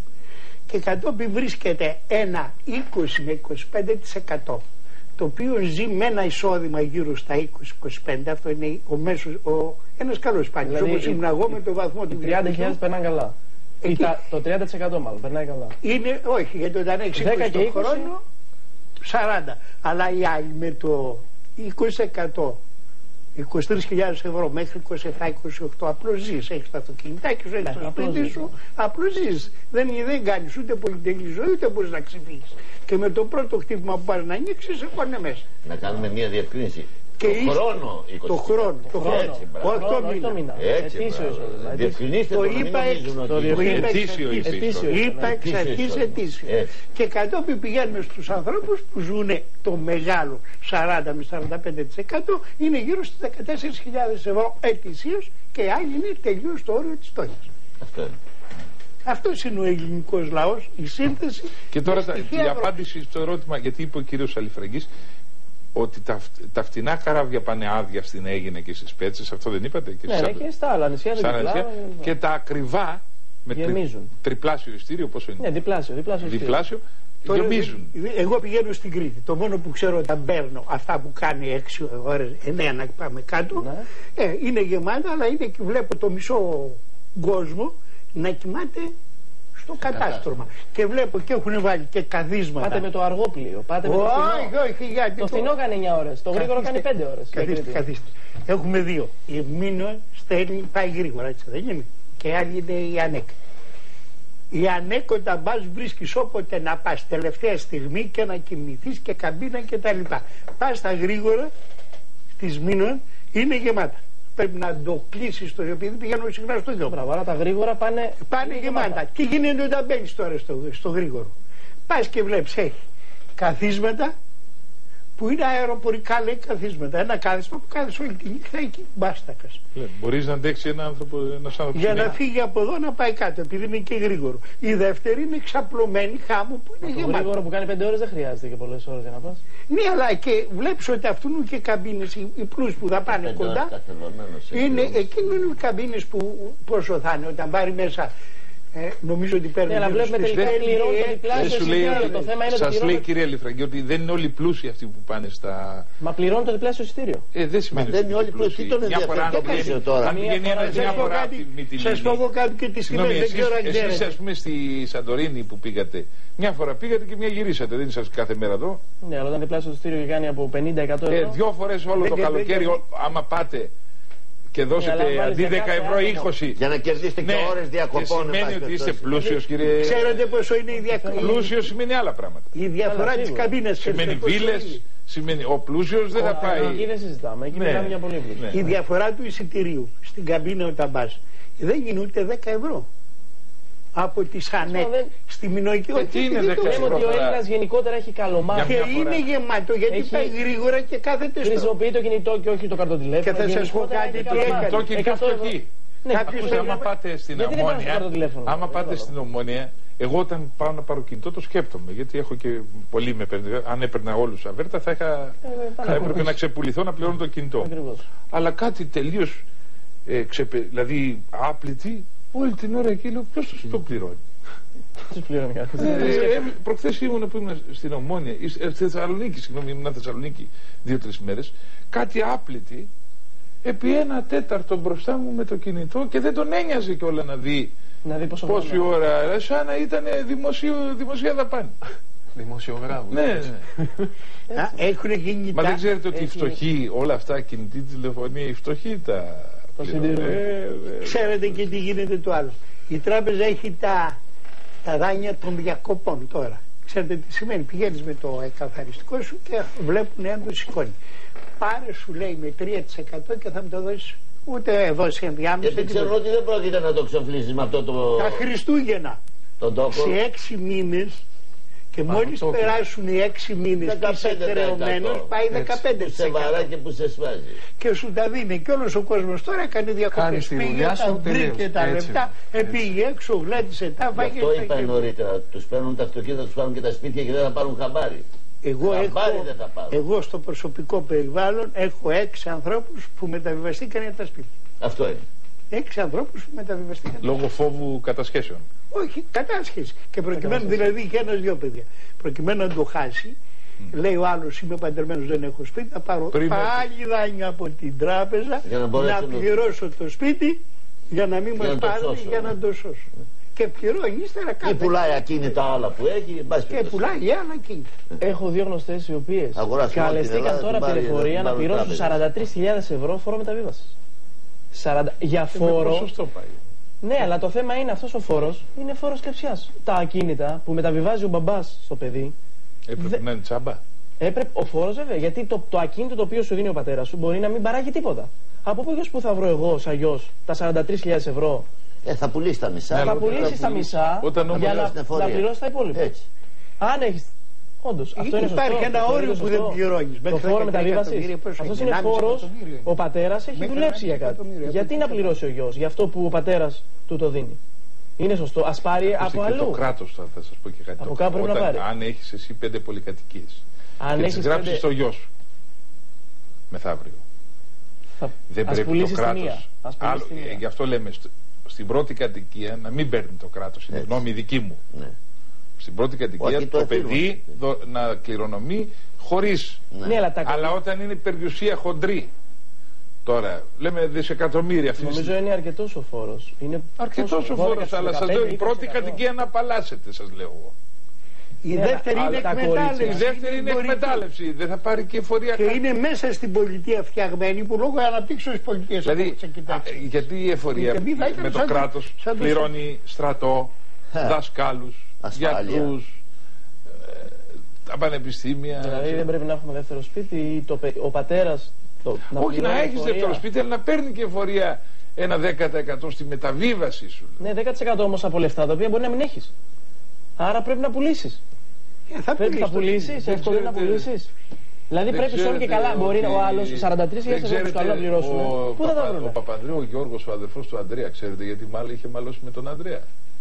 Και κατόπιν βρίσκεται ένα είκοσι με είκοσι πέντε τοις εκατό το οποίο ζει με ένα εισόδημα γύρω στα είκοσι με είκοσι πέντε. Αυτό είναι ο μέσος, ο, ένας καλός πάνης. Δηλαδή, όπως ήμουν εγώ με το βαθμό του τριάντα χιλιάδες περνάνε καλά. Εκεί. Ή τα- Το τριάντα τοις εκατό μάλλον περνάει καλά. Είναι, όχι, γιατί όταν έχεις δέκα είκοσι και το είκοσι. χρόνο, σαράντα. Αλλά οι άλλοι με το είκοσι τοις εκατό, είκοσι τρεις χιλιάδες ευρώ μέχρι είκοσι επτά είκοσι οκτώ, απλώς ζεις. Έχεις το αυτοκινητάκι σου, έχεις Ναι, το απλώς σπίτι ζεις. σου, απλώς ζεις. Δεν, δεν κάνεις ούτε πολυτελή ζωή, ούτε μπορείς να ξεφύγεις. Και με το πρώτο χτύπημα που πας να ανοίξεις, σε πάνε μέσα. Να κάνουμε μια διευκρίνηση. Και το είσαι- χρόνο είκοσι. Το χρόνο. Το χρόνο. Έτσι, μπράβο. Όχι το Χρόνο, όχι το μήνα. μήνα. Έτσι, Ετήσιο μπράβο. εισόδημα, ετήσιο. Διευκρινίστε Το το, να μην είπα εξ- νομίζουν το ότι... Το είπα Ετήσιο εξ αρχής. είπε, ετήσιο. Είπα εξ Ετήσιο αρχής εισόδημα. ετήσιο. Έτσι. Και κατόπιν πηγαίνουμε στους ανθρώπους που ζουν το μεγάλο σαράντα με σαράντα πέντε τοις εκατό, είναι γύρω στις δεκατέσσερις χιλιάδες ευρώ ετησίως και οι άλλοι είναι τελείως στο όριο της φτώχειας. Αυτό είναι. Αυτός είναι ο ελληνικός λαός, η σύνθεση. Και τώρα με τα, στοιχεία η ευρώ. απάντηση στο ερώτημα, γιατί είπε ο κύριος Αλιφραγκής ότι τα, φ- τα φτηνά καράβια πάνε άδεια στην Αίγινα και στις Πέτσες, αυτό δεν είπατε? Και Ναι, στις ναι, άλλες- και στα άλλα νησιά δεν στα άλλα νησιά. κυκλάω. Και τα ακριβά με τρι, Γεμίζουν. τριπλάσιο ειστήριο, πόσο είναι? Ναι, διπλάσιο, διπλάσιο. Διπλάσιο, Τώρα, γεμίζουν. Εγώ πηγαίνω στην Κρήτη. Το μόνο που ξέρω όταν παίρνω αυτά που κάνει έξι ώρες, εννέα να πάμε κάτω, Ναι. ε, είναι γεμάτα, αλλά είναι και βλέπω το μισό κόσμο να κοιμάται στο κατάστρωμα. Και βλέπω και έχουν βάλει και καθίσματα. Πάτε με το αργό πλοίο, πάτε με το Όχι, φθηνό. όχι, γιατί Το φθηνό κάνει εννιά ώρες, το γρήγορο κάνει Καθίστε, πέντε ώρες. Καθίστε, καθίστε. Έχουμε δύο. Η Μήνο στέλνει, πάει γρήγορα, έτσι δεν είναι? Και η άλλη είναι η ΑΝΕΚ. Η ΑΝΕΚ όταν πας βρίσκεις όποτε να πας τελευταία στιγμή και να κοιμηθείς και καμπίνα και τα λοιπά. Πας στα γρήγορα της Μήνο, είναι γεμάτα. Πρέπει να το κλείσεις το, επειδή πηγαίνω συχνά στο γιο. Μπράβο, αλλά τα γρήγορα πάνε. Πάνε γεμάτα. Τι γίνεται όταν μπαίνεις τώρα στο, στο γρήγορο? Πας και βλέπεις, έχει καθίσματα που είναι αεροπορικά, λέει, καθίσματα. Ένα κάθισμα που κάθεσαι όλη τη νύχτα εκεί, μπάστακας. Ναι, μπορείς να αντέξει ένα άνθρωπο, ένας άνθρωπος Για να είναι- φύγει από εδώ να πάει κάτω, επειδή είναι και γρήγορο. Η δεύτερη είναι ξαπλωμένη χάμου που είναι Το γεμάτη. γρήγορο που κάνει πέντε ώρες δεν χρειάζεται και πολλές ώρες για να πας. Ναι, αλλά και βλέπεις ότι αυτού είναι και καμπίνες, οι, οι πλούς που θα πάνε Πέντε κοντά. ώρες καθελωμένος, Είναι, έτσι, εκείνο είναι οι καμπίνες που πόσο θα είναι όταν πάρει μέσα. Ε, νομίζω ότι παίρνει. Ναι, αλλά βλέπουμε τελικά πληρώνει το διπλάσιο Δεν σου λέει, εισιτήριο. Το θέμα είναι ότι σας λέει πληρώνει. κυρία Αλιφραγκή ότι δεν είναι όλοι πλούσιοι αυτοί που πάνε στα... Μα πληρώνει το διπλάσιο εισιτήριο. Ε, δεν σημαίνει Μα δεν ότι είναι όλοι πλούσιοι. Τι τον Μια φορά ενδιαφέρει αν το πηγαίνει- πλούσιο τώρα? αν πηγαίνει Μία ένας φορά- μια Σας πω φορά κάτι, από τη Μυτιλίνη. σας πω εγώ κάτι και τις Συγγνώμη, τιμές, δεν εσείς, ξέρω αν εσείς ξέρετε. ας πούμε στη Σαντορίνη που πήγατε, μια φορά πήγατε και μια γυρίσατε, δεν είσαστε κάθε μέρα εδώ. Ναι, αλλά όταν διπλάσιο εισιτήριο και κάνει από πενήντα εκατό Ε, ευρώ. δυο φορές όλο Δεν το και- καλοκαίρι, δεν- ό- άμα πάτε και αλλά δώσετε βάλεις αντί για δέκα κάθε ευρώ άτομο. είκοσι. Για να κερδίσετε και ώρες Και διακοπών. σημαίνει εν πάση ότι είστε περιπτώσει. πλούσιος, κύριε. Ξέρετε πόσο είναι η διαφορά. Πλούσιος σημαίνει άλλα πράγματα. Η διαφορά Καλά, της σίγουρα. καμπίνας. Σημαίνει ξέρετε πόσο βίλες, είναι? σημαίνει ο πλούσιος δεν θα Εκεί πάει. δεν συζητάμε, εκεί Ναι. μιλάμε για πολύ πλούσιο. Ναι. Η διαφορά του εισιτηρίου στην καμπίνα όταν πας δεν είναι ούτε δέκα ευρώ. Από τη ΣΑΝΕΚ δεν- στη Μινωική. Ε, τι είναι δέκα Λέμε ότι ο τώρα. Έλληνας γενικότερα έχει καλομάθει. Και μια φορά. είναι γεμάτο γιατί Έχει- πάει γρήγορα και κάθεται στο. Χρησιμοποιεί το κινητό και όχι το καρτοτηλέφωνο. Και θα σας πω Γενικότερα κάτι έχει τι καλομάθει. έκανε. Το και εκατό ευρώ. εκεί. Ναι, Κάποιος Ακούστε, δεν άμα έβα- πάτε στην Γιατί δεν πάνε στο Ομόνια, τηλέφωνο, άμα δεν πάτε κατάλαβα. στην Ομόνια, εγώ όταν πάω να πάρω κινητό το σκέπτομαι. Γιατί έχω και πολύ με παίρνει. Αν έπαιρνα όλου αβέρτα, θα, είχα, Ε, θα θα έπρεπε ακούσεις. να ξεπουληθώ να πληρώνω το κινητό. Ακριβώς. Αλλά κάτι τελείω. Ε, ξεπε, δηλαδή άπλητη, όλη την ώρα εκεί λέω: ποιο το πληρώνει. Τους πληρώνει κάποιος. Ε, ε, Προχθές ήμουν που ήμουν στην Ομόνια, ε, στη Θεσσαλονίκη, συγγνώμη, ήμουν Θεσσαλονίκη δύο-τρεις μέρες. Κάτι άπλητη, επί ένα τέταρτο μπροστά μου με το κινητό και δεν τον ένοιαζε κιόλα να δει Να δει πόσο πόση χρόνο. ώρα, ε, σαν να ήταν δημοσίου, δημοσία δαπάνη. Δημοσιογράφου. Ναι, ναι. Α, Έχουν γίνει Μα τα. δεν ξέρετε ότι οι έχει- φτωχοί, όλα αυτά, κινητή τηλεφωνία, οι φτωχοί τα. Το πληρώνουν. συντηρούν. Ε, ε, Ξέρετε και τι γίνεται το άλλο. Η τράπεζα έχει τα, τα δάνεια των διακοπών τώρα. Ξέρετε τι σημαίνει. Πηγαίνεις με το εκαθαριστικό σου και βλέπουν αν το σηκώνει. Πάρε, σου λέει, με τρία τοις εκατό και θα μου το δώσει. Ούτε δώσει ενδιάμεσα. Γιατί τίποτα. ξέρω ότι δεν πρόκειται να το ξεφλήσεις με αυτό το... Τα Χριστούγεννα. τον τόπο. Σε έξι μήνες Και μόλις περάσουν οι έξι μήνες και είσαι χρεωμένος, πάει δεκαπέντε τοις εκατό. Σε βαρά που σε σφάζει. Και σου τα δίνει. Και όλος ο κόσμος τώρα κάνει διακοπές. Πήγε, τα βρήκε τα λεπτά, επήγε έξω, γλέντισε τα, βάγε. Αυτό είπα νωρίτερα. Τους παίρνουν τα αυτοκίνητα, τους πάρουν και τα σπίτια και δεν θα πάρουν χαμπάρι. Εγώ, έχω, εγώ στο προσωπικό περιβάλλον έχω έξι ανθρώπους που μεταβιβαστήκαν για τα σπίτια. Αυτό είναι. Έξι ανθρώπους που μεταβιβαστήκαν. Λόγω φόβου κατασχέσεων. Όχι, κατάσχεση. Και προκειμένου δηλαδή και ένα δυο παιδιά. Προκειμένου να το χάσει, mm. λέει ο άλλος: είμαι παντρεμένος, δεν έχω σπίτι. Θα πάρω Πριν πάλι δάνεια από την τράπεζα να, να πληρώσω το σπίτι για να μην μας πάρουν, για να το σώσω. Mm. Και πληρώνει ύστερα κάτι. Ή πουλάει ακίνητα άλλα που έχει. Και πουλάει άλλα ακίνητα. Έχω δύο γνωστές οι οποίες καλεστήκαν τώρα από την εφορία να πληρώσουν σαράντα τρεις χιλιάδες ευρώ φόρο μεταβίβασης. Για φόρο. Ναι, αλλά το θέμα είναι αυτός ο φόρος είναι φόρος κλεψιάς. Τα ακίνητα που μεταβιβάζει ο μπαμπάς στο παιδί. Έπρεπε δε... να είναι τσάμπα. Έπρεπε, ο φόρος βέβαια. Γιατί το, το ακίνητο το οποίο σου δίνει ο πατέρας σου μπορεί να μην παράγει τίποτα. Από πού που θα βρω εγώ σαν γιος τα σαράντα τρεις χιλιάδες ευρώ. Ε, θα πουλήσει τα μισά. Θα, θα πουλήσει τα μισά για να, να πληρώσει τα υπόλοιπα. Έτσι. Αν έχεις. Όντως, αυτό είναι υπάρχει σωστό, ένα όριο που δεν πληρώνεις. Το φόρο μεταβίβασης. Αυτός είναι φόρος. Ο πατέρας έχει δουλέψει για κάτι. Γιατί να πληρώσει ο γιος για αυτό που ο πατέρας του το δίνει. Είναι σωστό. Ας πάρει από αλλού. Το κράτος θα, θα σας πω και κάτι. Από κάπου πρέπει να πάρει. Αν έχεις εσύ πέντε πολυκατοικίες και τις γράψεις στο γιο σου μεθαύριο, δεν πρέπει το κράτος. Γι' αυτό λέμε στην πρώτη κατοικία να μην παίρνει το κράτος. Είναι γνώμη δική μου. Στην πρώτη κατοικία το, το παιδί δο, να κληρονομεί χωρίς. Ναι, αλλά, αλλά όταν είναι περιουσία χοντρή. Τώρα λέμε δισεκατομμύρια αυτή. Νομίζω είναι αρκετός ο φόρος. Αρκετός ο φόρος, αλλά σας λέω η πρώτη κατοικία να απαλλάσσετε, σας λέω εγώ. Η δεύτερη είναι εκμετάλλευση. Η δεύτερη είναι εκμετάλλευση. Δεν θα πάρει και εφορία. Και είναι μέσα στην πολιτεία φτιαγμένη που λόγω αναπτύξεως της πολιτείας. Δηλαδή, γιατί η εφορία με το κράτος πληρώνει στρατό, δασκάλους, γιατρούς, ε, τα πανεπιστήμια. Δηλαδή δεν πρέπει να έχουμε δεύτερο σπίτι ή το, ο πατέρας το, να όχι να έχεις εφορία. Δεύτερο σπίτι, αλλά να παίρνει και εφορία ένα δέκα τοις εκατό στη μεταβίβαση σου. Ναι, δέκα τοις εκατό όμως από λεφτά τα οποία μπορεί να μην έχεις. Άρα πρέπει να πουλήσεις. Ε, θα πρέπει να πουλήσεις, εύκολο να πουλήσεις. Δηλαδή δεν πρέπει σώνει και καλά. Μπορεί ο άλλος σαράντα τρεις χιλιάδες ευρώ του καλό να πληρώσουμε. Πού θα τα βρούμε. Ο Παπανδρέου, ο Γιώργος, ο αδερφός του Ανδρέα, ξέρετε γιατί μάλλον είχε μαλώσει με τον Ανδρέα.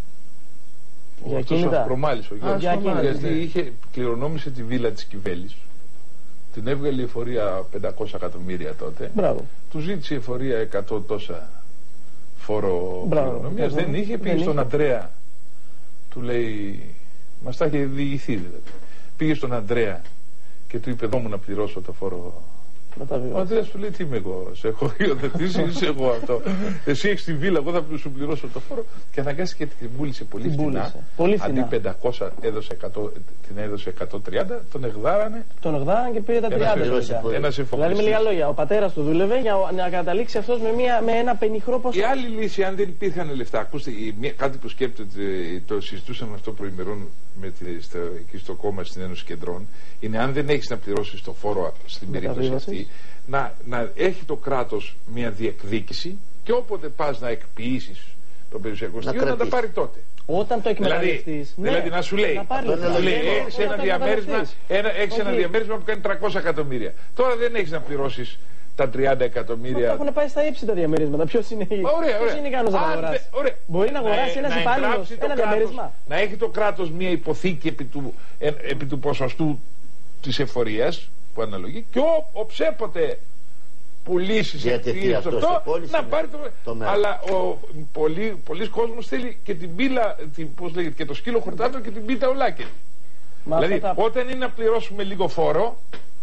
Για αυτός ο προμάλης ο Γιώργος. Α, γιατί ναι. είχε κληρονόμησε τη βίλα της Κιβέλης. Την έβγαλε η εφορία πεντακόσια εκατομμύρια τότε. Μπράβο. Του ζήτησε η εφορία εκατό τόσα φόρο κληρονομίας. Δεν είχε, πήγε στον Ανδρέα. Του λέει, μας τα είχε διηγηθεί δηλαδή. Πήγε στον Ανδρέα και του είπε, εδώ μου να πληρώσω το φόρο. Ο Ανδρέας του λέει, τι είμαι εγώ, σε έχω υιοθετήσει, είσαι εγώ αυτό. Εσύ έχεις τη βίλα, εγώ θα σου πληρώσω το φόρο. Και αναγκάστηκε και την πούλησε πολύ την φθηνά. Πολύ φθηνά. Αντί πεντακόσια έδωσε εκατό, την έδωσε εκατόν τριάντα, τον εγδάρανε. Τον εγδάρανε και πήρε τα τριάντα. Ένας εφοπλιστής. Δηλαδή με λίγα λόγια, ο πατέρας του δούλευε για να καταλήξει αυτός με, μια, με ένα πενιχρό ποσό. Η άλλη λύση, αν δεν υπήρχαν λεφτά, ακούστε, κάτι που σκέπτεται, το συζητούσαμε αυτό προημερών εκεί στο κόμμα στην Ένωση Κεντρών, είναι αν δεν έχεις να πληρώσεις το φόρο στην περίπτωση αυτή. Να, να έχει το κράτος μια διεκδίκηση και όποτε πας να εκποιήσεις το περιουσιακό στοιχείο να, να τα πάρει τότε. Όταν το εκμεταλλευτείς. Δηλαδή, ναι, δηλαδή να σου λέει, να λέει έχεις ένα διαμέρισμα, ένα, έχεις ένα διαμέρισμα που κάνει τριακόσια εκατομμύρια. Τώρα δεν έχεις να πληρώσεις τα τριάντα εκατομμύρια. Μα έχουν πάει στα ύψη τα διαμερίσματα. Ποιος είναι, είναι ικανός να αγοράσει. Μπορεί να αγοράσει ένας υπάλληλος ένα διαμέρισμα. Να έχει το κράτος μια υποθήκη επί του, επί του ποσοστού της εφορίας που αναλογεί και ό, οψέποτε πουλήσεις αυτό, αυτό να πάρει το, το αλλά ο πολλοί, πολλοί κόσμος θέλει και την πύλα την, πώς λέγεται, και το σκύλο χορτάτο και την πίτα ολάκερη. Δηλαδή τα... όταν είναι να πληρώσουμε λίγο φόρο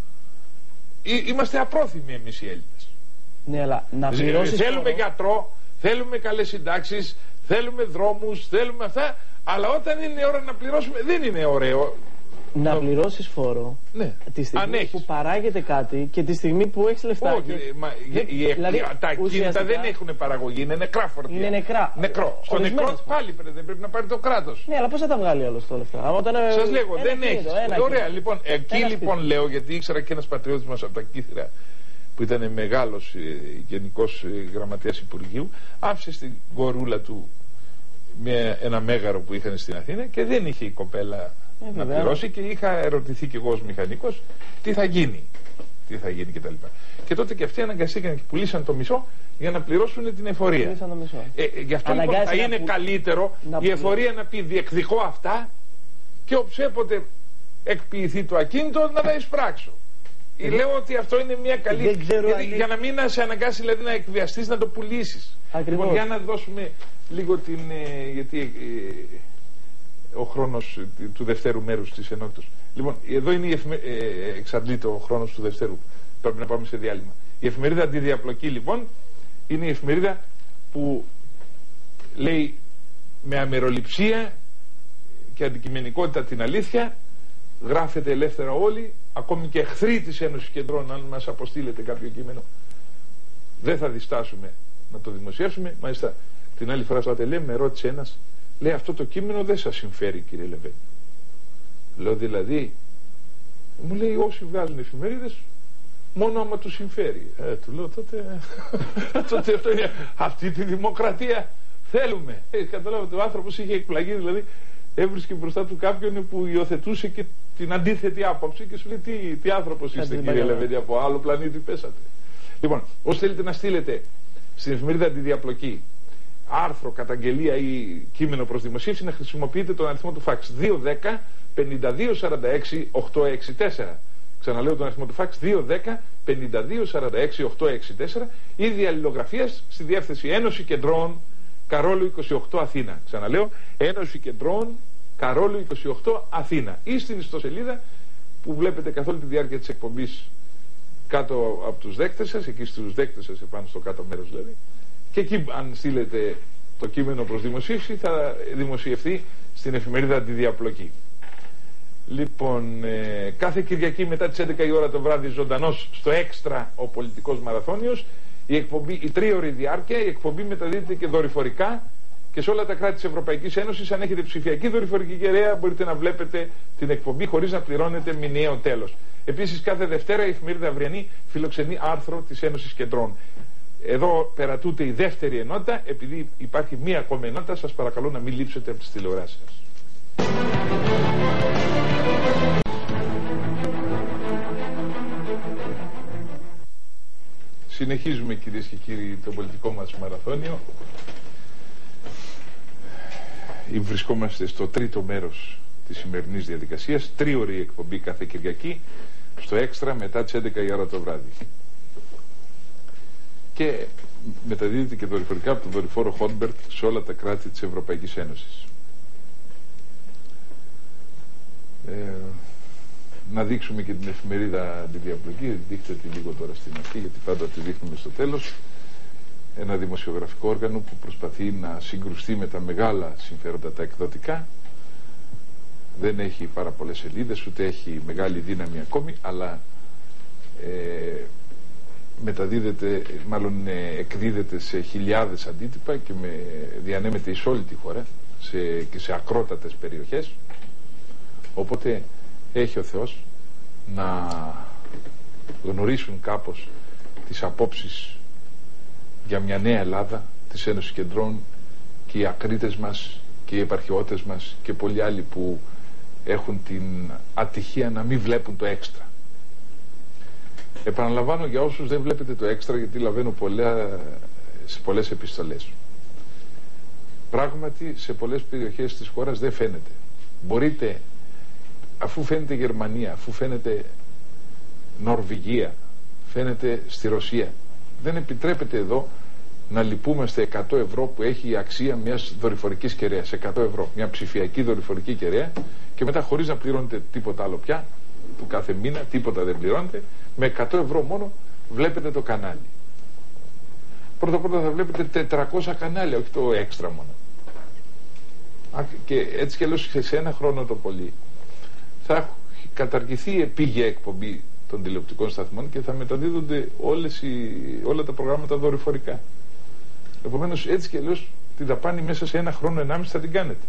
είμαστε απρόθυμοι εμείς οι Έλληνες. Ναι, αλλά να πληρώσεις θέλουμε φόρο... γιατρό, θέλουμε καλές συντάξεις, θέλουμε δρόμους, θέλουμε αυτά, αλλά όταν είναι ώρα να πληρώσουμε δεν είναι ωραίο. Να no. πληρώσεις φόρο ναι. τη στιγμή που παράγεται κάτι και τη στιγμή που έχεις λεφτά. Όχι, και... μα, δε... η... δηλαδή, τα ακίνητα δεν έχουν παραγωγή, είναι νεκρά φορτία. Είναι νεκρά. Νεκρό. Στο νεκρό πάλι πρέπει, δεν πρέπει να πάρει το κράτος. Ναι, αλλά πώς θα τα βγάλει όλο το λεφτά. Όταν... Σας λέγω, ένα δεν έχει. Ωραία, λοιπόν, εκεί ένα λοιπόν σπίτι. Λέω, γιατί ήξερα και ένας πατριώτης μας από τα Κύθυρα που ήταν μεγάλος ε, γενικός ε, γραμματέας Υπουργείου, άφησε στην κορούλα του με ένα μέγαρο που είχαν στην Αθήνα και δεν είχε η κοπέλα Ε, να πληρώσει και είχα ερωτηθεί κι εγώ ως μηχανικός τι θα γίνει. Τι θα γίνει κτλ. Και, και τότε και αυτοί αναγκαστήκαν και πουλήσαν το μισό για να πληρώσουν την εφορία. Ε, ε, γι' αυτό λοιπόν θα είναι που... καλύτερο να... η εφορία να πει διεκδικώ αυτά και όποτε εκποιηθεί το ακίνητο να τα εισπράξω. Ε, Λέω ότι αυτό είναι μια καλή. Γιατί, για να μην σε αναγκάσει δηλαδή, να εκβιαστείς να το πουλήσεις. Λοιπόν, για να δώσουμε λίγο την. Ε, γιατί ε, ο χρόνος του δευτέρου μέρους της ενότητας. Λοιπόν, εδώ είναι η εφημε... ε, εξαντλείται ο χρόνος του δευτέρου. Πρέπει να πάμε σε διάλειμμα. Η εφημερίδα Αντιδιαπλοκή λοιπόν είναι η εφημερίδα που λέει με αμεροληψία και αντικειμενικότητα την αλήθεια, γράφεται ελεύθερα όλοι, ακόμη και εχθροί της Ένωσης Κεντρών, αν μας αποστείλετε κάποιο κείμενο, δεν θα διστάσουμε να το δημοσιεύσουμε. Μάλιστα την άλλη φορά στο ατελέ με ρώτησε ένας, λέει αυτό το κείμενο δεν σας συμφέρει κύριε Λεβένη. Λέω δηλαδή, μου λέει όσοι βγάζουν εφημερίδες μόνο άμα τους συμφέρει. Ε, του λέω τότε, τότε αυτό είναι, αυτή τη δημοκρατία θέλουμε. Ε, καταλάβατε, ο άνθρωπος είχε εκπλαγεί, δηλαδή έβρισκε μπροστά του κάποιον που υιοθετούσε και την αντίθετη άποψη και σου λέει τι, τι άνθρωπος είστε κύριε Λεβένη, από άλλο πλανήτη πέσατε. Λοιπόν, όσοι θέλετε να στείλετε στην εφημερίδα Αντιδιαπλοκή άρθρο, καταγγελία ή κείμενο προς δημοσίευση, να χρησιμοποιείτε τον αριθμό του φαξ δύο δέκα πενήντα δύο σαράντα έξι οκτακόσια εξήντα τέσσερα. Ξαναλέω τον αριθμό του φαξ δύο δέκα πενήντα δύο σαράντα έξι οκτακόσια εξήντα τέσσερα ή διαλληλογραφίας στη διεύθυνση Ένωση Κεντρών Καρόλου είκοσι οκτώ Αθήνα. Ξαναλέω, Ένωση Κεντρών Καρόλου είκοσι οκτώ Αθήνα. Ή στην ιστοσελίδα που βλέπετε καθ' όλη τη διάρκεια της εκπομπής κάτω από τους δέκτες σας, εκεί στους δέκτες σας επάνω στο κάτω μέρος δηλαδή. Και εκεί αν στείλετε το κείμενο προς δημοσίευση θα δημοσιευθεί στην εφημερίδα Αντιδιαπλοκή. Λοιπόν, ε, κάθε Κυριακή μετά τις έντεκα η ώρα το βράδυ ζωντανός στο Έξτρα ο πολιτικός μαραθώνιος, η, εκπομπή, η τρίωρη διάρκεια, η εκπομπή μεταδίδεται και δορυφορικά και σε όλα τα κράτη της Ευρωπαϊκής Ένωσης. Αν έχετε ψηφιακή δορυφορική κεραία μπορείτε να βλέπετε την εκπομπή χωρίς να πληρώνετε μηνιαίο τέλος. Επίσης κάθε Δευτέρα η εφημερίδα Αυριανή φιλοξενεί άρθρο της Ένωσης Κεντρών. Εδώ περατούται η δεύτερη ενότητα. Επειδή υπάρχει μία ακόμη ενότητα, σας παρακαλώ να μην λείψετε από τις τηλεοράσεις σας. Συνεχίζουμε κυρίες και κύριοι το πολιτικό μας μαραθώνιο. Βρισκόμαστε στο τρίτο μέρος της σημερινής διαδικασίας. Τρίωρη εκπομπή κάθε Κυριακή στο Έξτρα μετά τις έντεκα η ώρα το βράδυ. Και μεταδίδεται και δορυφορικά από τον δορυφόρο Χόντμπερτ σε όλα τα κράτη της Ευρωπαϊκής Ένωσης. Ε, να δείξουμε και την εφημερίδα Αντιδιαπλοκή. Δείχτε τη λίγο τώρα στην αρχή, γιατί πάντα τη δείχνουμε στο τέλος. Ένα δημοσιογραφικό όργανο που προσπαθεί να συγκρουστεί με τα μεγάλα συμφέροντα τα εκδοτικά. Δεν έχει πάρα πολλές σελίδες, ούτε έχει μεγάλη δύναμη ακόμη, αλλά ε, μεταδίδεται, μάλλον ε, εκδίδεται σε χιλιάδες αντίτυπα και με, διανέμεται εις όλη τη χώρα σε, και σε ακρότατες περιοχές. Οπότε έχει ο Θεός να γνωρίσουν κάπως τις απόψεις για μια νέα Ελλάδα της Ένωσης Κεντρών και οι ακρίτες μας και οι επαρχιώτες μας και πολλοί άλλοι που έχουν την ατυχία να μην βλέπουν το Έξτρα. Επαναλαμβάνω για όσους δεν βλέπετε το Έξτρα, γιατί λαβαίνω πολλά, σε πολλές επιστολές. Πράγματι σε πολλές περιοχές της χώρας δεν φαίνεται. Μπορείτε, αφού φαίνεται Γερμανία, αφού φαίνεται Νορβηγία, φαίνεται στη Ρωσία, δεν επιτρέπεται εδώ να λυπούμαστε εκατό ευρώ που έχει η αξία μιας δορυφορικής κεραίας. εκατό ευρώ, μια ψηφιακή δορυφορική κεραία, και μετά χωρίς να πληρώνετε τίποτα άλλο πια του κάθε μήνα, τίποτα δεν πληρώνετε, με εκατό ευρώ μόνο βλέπετε το κανάλι. Πρώτα πρώτα θα βλέπετε τετρακόσια κανάλια, όχι το έξτρα μόνο. Και έτσι κι αλλιώς σε ένα χρόνο το πολύ θα καταργηθεί η επίγεια εκπομπή των τηλεοπτικών σταθμών και θα μεταδίδονται όλες οι, όλα τα προγράμματα δορυφορικά. Επομένως έτσι κι αλλιώς τη δαπάνη μέσα σε ένα χρόνο ενάμιση θα την κάνετε.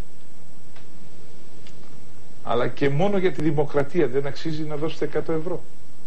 Αλλά και μόνο για τη δημοκρατία δεν αξίζει να δώσετε εκατό ευρώ.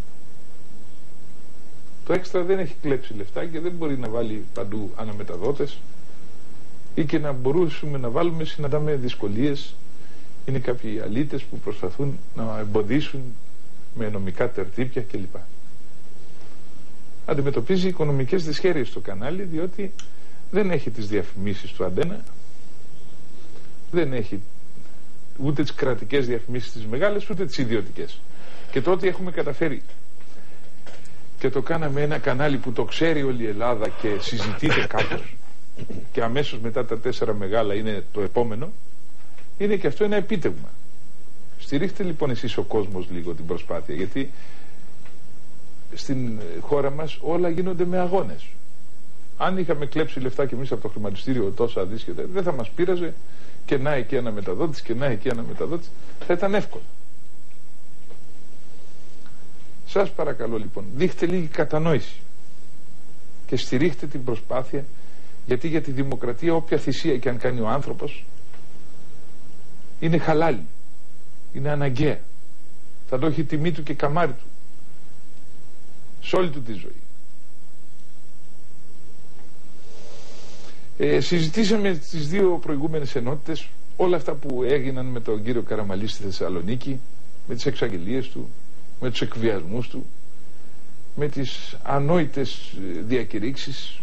Το Έξτρα δεν έχει κλέψει λεφτά και δεν μπορεί να βάλει παντού αναμεταδότες, ή και να μπορούσαμε να βάλουμε, συναντάμε δυσκολίες Είναι κάποιοι αλήτες που προσπαθούν να εμποδίσουν με νομικά τερτύπια κλπ. Αντιμετωπίζει οικονομικές δυσχέρειες στο κανάλι, διότι δεν έχει τις διαφημίσεις του Αντένα, δεν έχει ούτε τις κρατικές διαφημίσεις τις μεγάλες, ούτε τις ιδιωτικές. Και τότε έχουμε καταφέρει και το κάναμε ένα κανάλι που το ξέρει όλη η Ελλάδα και συζητείται κάπως, και αμέσως μετά τα τέσσερα μεγάλα είναι το επόμενο. Είναι και αυτό ένα επίτευγμα. Στηρίχτε λοιπόν εσείς ο κόσμος λίγο την προσπάθεια, γιατί στην χώρα μας όλα γίνονται με αγώνες. Αν είχαμε κλέψει λεφτά και εμείς από το χρηματιστήριο τόσα αντίστοιχα, δεν θα μας πείραζε, και να εκεί ένα μεταδότης και να εκεί ένα μεταδότης, θα ήταν εύκολο. Σας παρακαλώ λοιπόν, δείχτε λίγη κατανόηση και στηρίχτε την προσπάθεια, γιατί για τη δημοκρατία όποια θυσία και αν κάνει ο άνθρωπος είναι χαλάλη, είναι αναγκαία, θα το έχει τιμή του και καμάρι του σε όλη του τη ζωή. Ε, συζητήσαμε στις δύο προηγούμενες ενότητες όλα αυτά που έγιναν με τον κύριο Καραμαλή στη Θεσσαλονίκη, με τις εξαγγελίες του, με τους εκβιασμούς του, με τις ανόητες διακηρύξεις,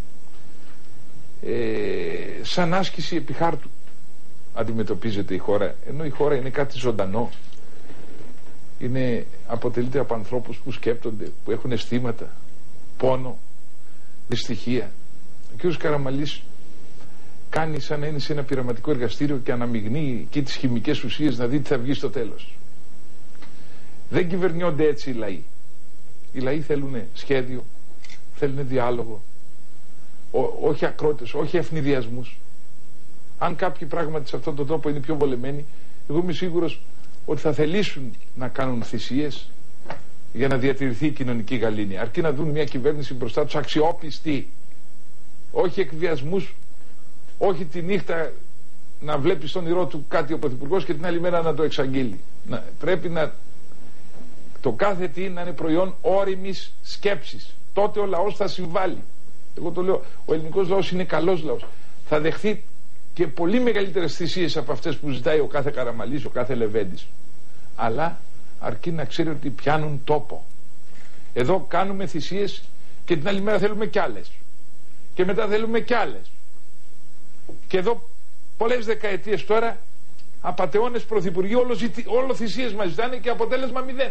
ε, σαν άσκηση επιχάρτου αντιμετωπίζεται η χώρα, ενώ η χώρα είναι κάτι ζωντανό, είναι, αποτελείται από ανθρώπους που σκέπτονται, που έχουν αισθήματα, πόνο, δυστυχία. Ο κ. Καραμαλής κάνει σαν να είναι σε ένα πειραματικό εργαστήριο και αναμειγνύει εκεί τις χημικές ουσίες να δει τι θα βγει στο τέλος. Δεν κυβερνιόνται έτσι οι λαοί. Οι λαοί θέλουν σχέδιο, θέλουν διάλογο, Ό, όχι ακρότητες, όχι ευνηδιασμούς. Αν κάποιοι πράγματι σε αυτόν τον τόπο είναι πιο βολεμένοι, εγώ είμαι σίγουρος ότι θα θελήσουν να κάνουν θυσίες για να διατηρηθεί η κοινωνική γαλήνη, αρκεί να δουν μια κυβέρνηση μπροστά τους αξιόπιστη, όχι εκβιασμούς, όχι τη νύχτα να βλέπει στον όνειρό του κάτι ο Πρωθυπουργός και την άλλη μέρα να το εξαγγείλει. Να, πρέπει να το κάθε τι να είναι προϊόν όριμης σκέψης. Τότε ο λαός θα συμβάλλει. Εγώ το λέω, ο ελληνικός λαός είναι καλός λαός, θα δεχθεί και πολύ μεγαλύτερες θυσίες από αυτές που ζητάει ο κάθε Καραμαλής, ο κάθε Λεβέντης, αλλά αρκεί να ξέρει ότι πιάνουν τόπο. Εδώ κάνουμε θυσίες και την άλλη μέρα θέλουμε κι άλλες, και μετά θέλουμε κι άλλες, και εδώ πολλές δεκαετίες τώρα απατεώνες πρωθυπουργοί όλο, ζητη, όλο θυσίες μας ζητάνε και αποτέλεσμα μηδέν.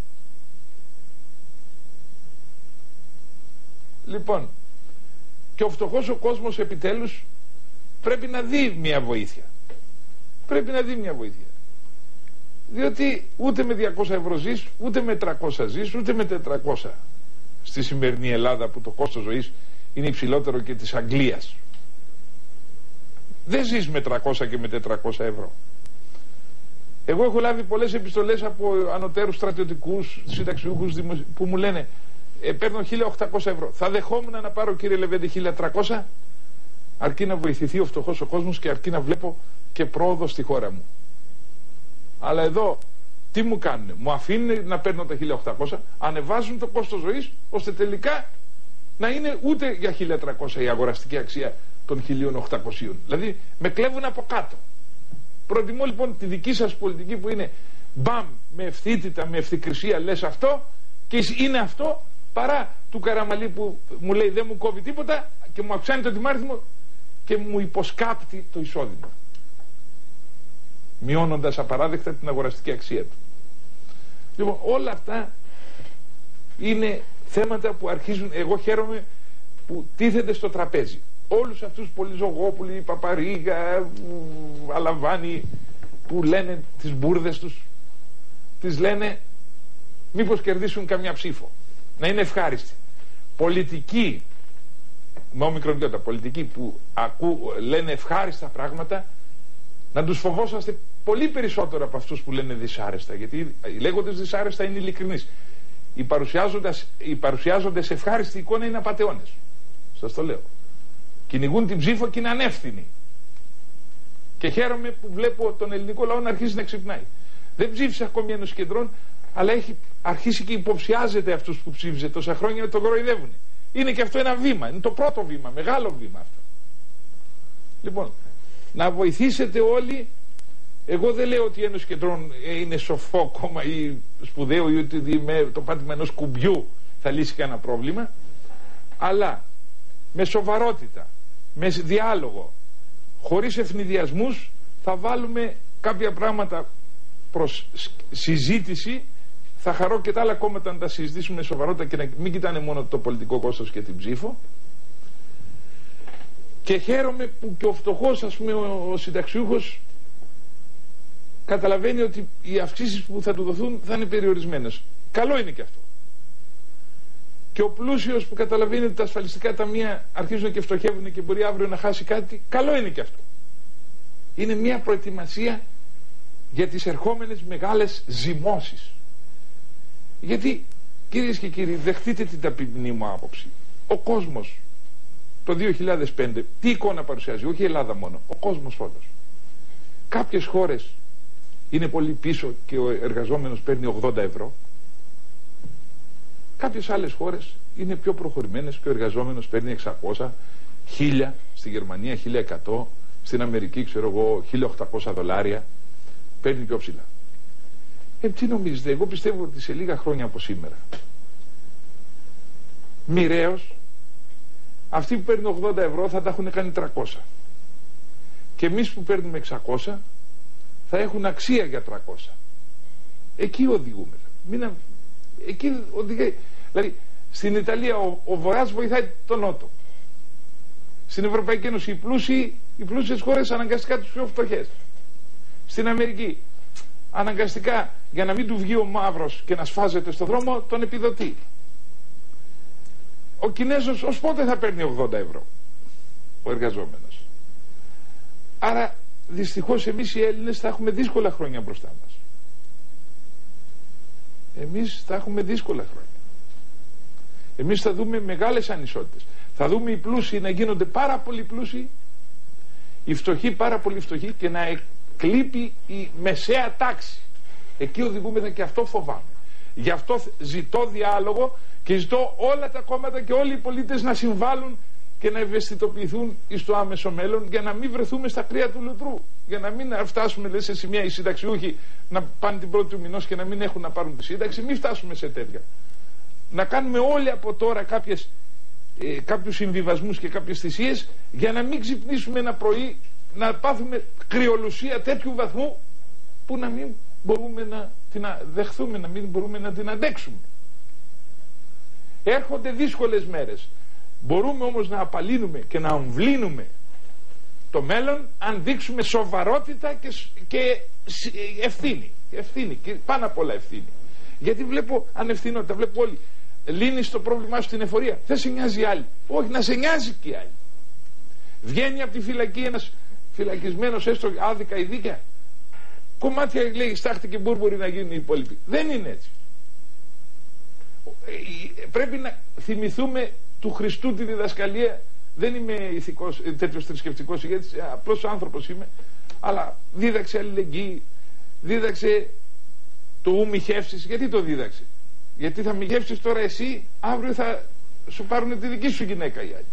Λοιπόν, και ο φτωχός ο κόσμος επιτέλους πρέπει να δει μια βοήθεια. Πρέπει να δει μια βοήθεια. Διότι ούτε με διακόσια ευρώ ζεις, ούτε με τριακόσια ζεις, ούτε με τετρακόσια στη σημερινή Ελλάδα που το κόστος ζωής είναι υψηλότερο και της Αγγλίας. Δεν ζεις με τριακόσια και με τετρακόσια ευρώ. Εγώ έχω λάβει πολλές επιστολές από ανωτέρους στρατιωτικούς, συνταξιούχους που μου λένε ε, παίρνω χίλια οκτακόσια ευρώ. Θα δεχόμουν να πάρω, κύριε Λεβέντη, χίλια τριακόσια, αρκεί να βοηθηθεί ο φτωχός ο κόσμος και αρκεί να βλέπω και πρόοδο στη χώρα μου. Αλλά εδώ τι μου κάνουν? Μου αφήνουν να παίρνω τα χίλια οκτακόσια, ανεβάζουν το κόστος ζωής ώστε τελικά να είναι ούτε για χίλια τριακόσια η αγοραστική αξία των χίλια οκτακόσια. Δηλαδή με κλέβουν από κάτω. Προτιμώ λοιπόν τη δική σας πολιτική που είναι μπαμ, με ευθύτητα, με ευθυκρισία λες αυτό και είναι αυτό, παρά του Καραμαλή που μου λέει δεν μου κόβει τίποτα και μου αυξάνει το τιμάριθμο και μου υποσκάπτει το εισόδημα, μειώνοντας απαράδεκτα την αγοραστική αξία του. Λοιπόν, όλα αυτά είναι θέματα που αρχίζουν. Εγώ χαίρομαι που τίθεται στο τραπέζι. Όλους αυτούς Πολυζωγόπουλοι, Παπαρίγα, Αλαβάνοι που λένε τις μπουρδες τους, τις λένε μήπως κερδίσουν καμιά ψήφο, να είναι ευχάριστοι. Πολιτικοί με ομικρονιότητα, πολιτικοί που ακού, λένε ευχάριστα πράγματα, να τους φοβόσαστε πολύ περισσότερο από αυτούς που λένε δυσάρεστα, γιατί οι λέγοντες δυσάρεστα είναι ειλικρινείς. Οι παρουσιάζοντες, οι παρουσιάζοντες ευχάριστη εικόνα είναι απατεώνες. Σας το λέω. Κυνηγούν την ψήφο και είναι ανεύθυνοι. Και χαίρομαι που βλέπω τον ελληνικό λαό να αρχίσει να ξυπνάει. Δεν ψήφισε ακόμη Ένωση Κεντρών, αλλά έχει αρχίσει και υποψιάζεται αυτούς που ψήφιζε τόσα χρόνια να τον κοροϊδεύουν. Είναι και αυτό ένα βήμα. Είναι το πρώτο βήμα, μεγάλο βήμα αυτό. Λοιπόν, να βοηθήσετε όλοι Εγώ δεν λέω ότι η Ένωση Κεντρών είναι σοφό κόμμα ή σπουδαίο ή ότι με το πάτημα ενός κουμπιού θα λύσει κανένα πρόβλημα, αλλά με σοβαρότητα, με διάλογο, χωρίς ευνηδιασμούς θα βάλουμε κάποια πράγματα προς συζήτηση. Θα χαρώ και τα άλλα κόμματα να τα συζητήσουμε με σοβαρότητα και να μην κοιτάνε μόνο το πολιτικό κόστος και την ψήφο. Και χαίρομαι που και ο φτωχός, ας πούμε, ο, ο συνταξιούχος καταλαβαίνει ότι οι αυξήσεις που θα του δοθούν θα είναι περιορισμένες. Καλό είναι και αυτό. Και ο πλούσιος που καταλαβαίνει ότι τα ασφαλιστικά ταμεία αρχίζουν και φτωχεύουν και μπορεί αύριο να χάσει κάτι, καλό είναι και αυτό. Είναι μια προετοιμασία για τις ερχόμενες μεγάλες ζυμώσεις. Γιατί, κυρίες και κύριοι, δεχτείτε την ταπεινή μου άποψη. Ο κόσμος το δύο χιλιάδες πέντε τι εικόνα παρουσιάζει? Όχι η Ελλάδα μόνο, ο κόσμος όλος. Κάποιες χώρες είναι πολύ πίσω και ο εργαζόμενος παίρνει ογδόντα ευρώ. Κάποιες άλλες χώρες είναι πιο προχωρημένες και ο εργαζόμενος παίρνει εξακόσια, χίλια, στη Γερμανία χίλια εκατό, στην Αμερική ξέρω εγώ χίλια οκτακόσια δολάρια, παίρνει πιο ψηλά. Ε, τι νομίζετε? Εγώ πιστεύω ότι σε λίγα χρόνια από σήμερα μοιραίως αυτοί που παίρνουν ογδόντα ευρώ θα τα έχουν κάνει τριακόσια και εμείς που παίρνουμε εξακόσια θα έχουν αξία για τριακόσια. Εκεί οδηγούμε. Μην, εκεί οδηγεί. Δηλαδή στην Ιταλία ο, ο Βορράς βοηθάει τον Νότο. Στην Ευρωπαϊκή Ένωση οι πλούσιοι, οι πλούσιες χώρες αναγκαστικά τους πιο φτωχές. Στην Αμερική αναγκαστικά για να μην του βγει ο μαύρος και να σφάζεται στο δρόμο τον επιδοτεί. Ο Κινέζος ως πότε θα παίρνει ογδόντα ευρώ ο εργαζόμενος? Άρα δυστυχώς εμείς οι Έλληνες θα έχουμε δύσκολα χρόνια μπροστά μας. Εμείς θα έχουμε δύσκολα χρόνια. Εμείς θα δούμε μεγάλες ανισότητες. Θα δούμε οι πλούσιοι να γίνονται πάρα πολύ πλούσιοι, οι φτωχοί πάρα πολύ φτωχοί και να εκλείπει η μεσαία τάξη. Εκεί οδηγούμεθα και αυτό φοβάμαι. Γι' αυτό ζητώ διάλογο και ζητώ όλα τα κόμματα και όλοι οι πολίτες να συμβάλλουν και να ευαισθητοποιηθούν στο άμεσο μέλλον για να μην βρεθούμε στα κρύα του λουτρού. Για να μην φτάσουμε λέει, σε σημεία οι συνταξιούχοι να πάνε την πρώτη του μηνός και να μην έχουν να πάρουν τη σύνταξη. Μην φτάσουμε σε τέτοια. Να κάνουμε όλοι από τώρα κάποιες, ε, κάποιους συμβιβασμούς και κάποιες θυσίες για να μην ξυπνήσουμε ένα πρωί να πάθουμε κρυολουσία τέτοιου βαθμού που να μην μπορούμε να την δεχθούμε, να μην μπορούμε να την αντέξουμε. Έρχονται δύσκολες μέρες. Μπορούμε όμως να απαλύνουμε και να αμβλύνουμε το μέλλον αν δείξουμε σοβαρότητα και, και ευθύνη. Ευθύνη και πάνω απ' όλα ευθύνη. Γιατί βλέπω ανευθυνότητα, βλέπω όλοι. Λύνεις το πρόβλημά σου στην εφορία. Δεν σε νοιάζει άλλη. Όχι, να σε νοιάζει και άλλη. Βγαίνει από τη φυλακή ένας φυλακισμένος έστω άδικα ή δίκαια. Κομμάτια λέει στάχτη και μπούρμποροι να γίνουν οι υπόλοιποι. Δεν είναι έτσι. Πρέπει να θυμηθούμε του Χριστού τη διδασκαλία. Δεν είμαι ηθικός, τέτοιος θρησκευτικός ηγέτης, απλός άνθρωπος είμαι, αλλά δίδαξε αλληλεγγύη, δίδαξε το ου μοιχεύσεις. Γιατί το δίδαξε? Γιατί θα μοιχεύσεις τώρα εσύ, αύριο θα σου πάρουν τη δική σου γυναίκα οι άλλοι.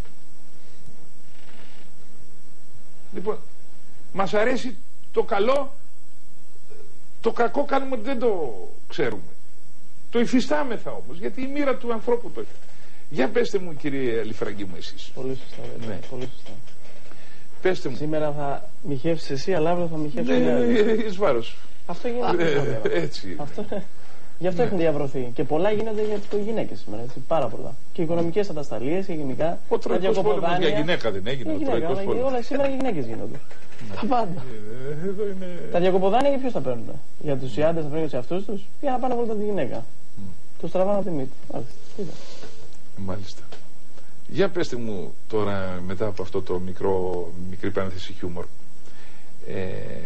Λοιπόν, μας αρέσει το καλό, το κακό κάνουμε ότι δεν το ξέρουμε. Το υφιστάμεθα όμως, γιατί η μοίρα του ανθρώπου το έχει. Για πέστε μου κύριε Αλιφραγκή μου εσείς. Πολύ σωστά, ναι. Πολύ σωστά. Πέστε μου. Σήμερα θα μοιχεύσεις εσύ, αλλά αύριο θα μοιχεύσεις ναι, ναι, εις βάρος. Αυτό γίνεται. Ε, έτσι. Αυτό, γι' αυτό ναι. έχουν διαβρωθεί. Και πολλά γίνονται για τις γυναίκες σήμερα. Έτσι, πάρα πολλά. Και οικονομικές ατασταλίες και γενικά. Ο Τροϊκός πόλεμος για γυναίκα δεν έγινε. Ο γυναίκα, αλλά όλα σήμερα οι γυναίκες γίνονται. Τα πάντα. Εδώ είναι... Τα διακοποδάνεια για ποιους τα παίρνουν? Για τους οι άντρες θα παίρνουν για αυτούς τους, για να πάνε να βρουν τη γυναίκα. Mm. Τους τραβάνε τη μύτη. Μάλιστα. Για πέστε μου τώρα μετά από αυτό το μικρό, μικρή παρένθεση χιούμορ, ε,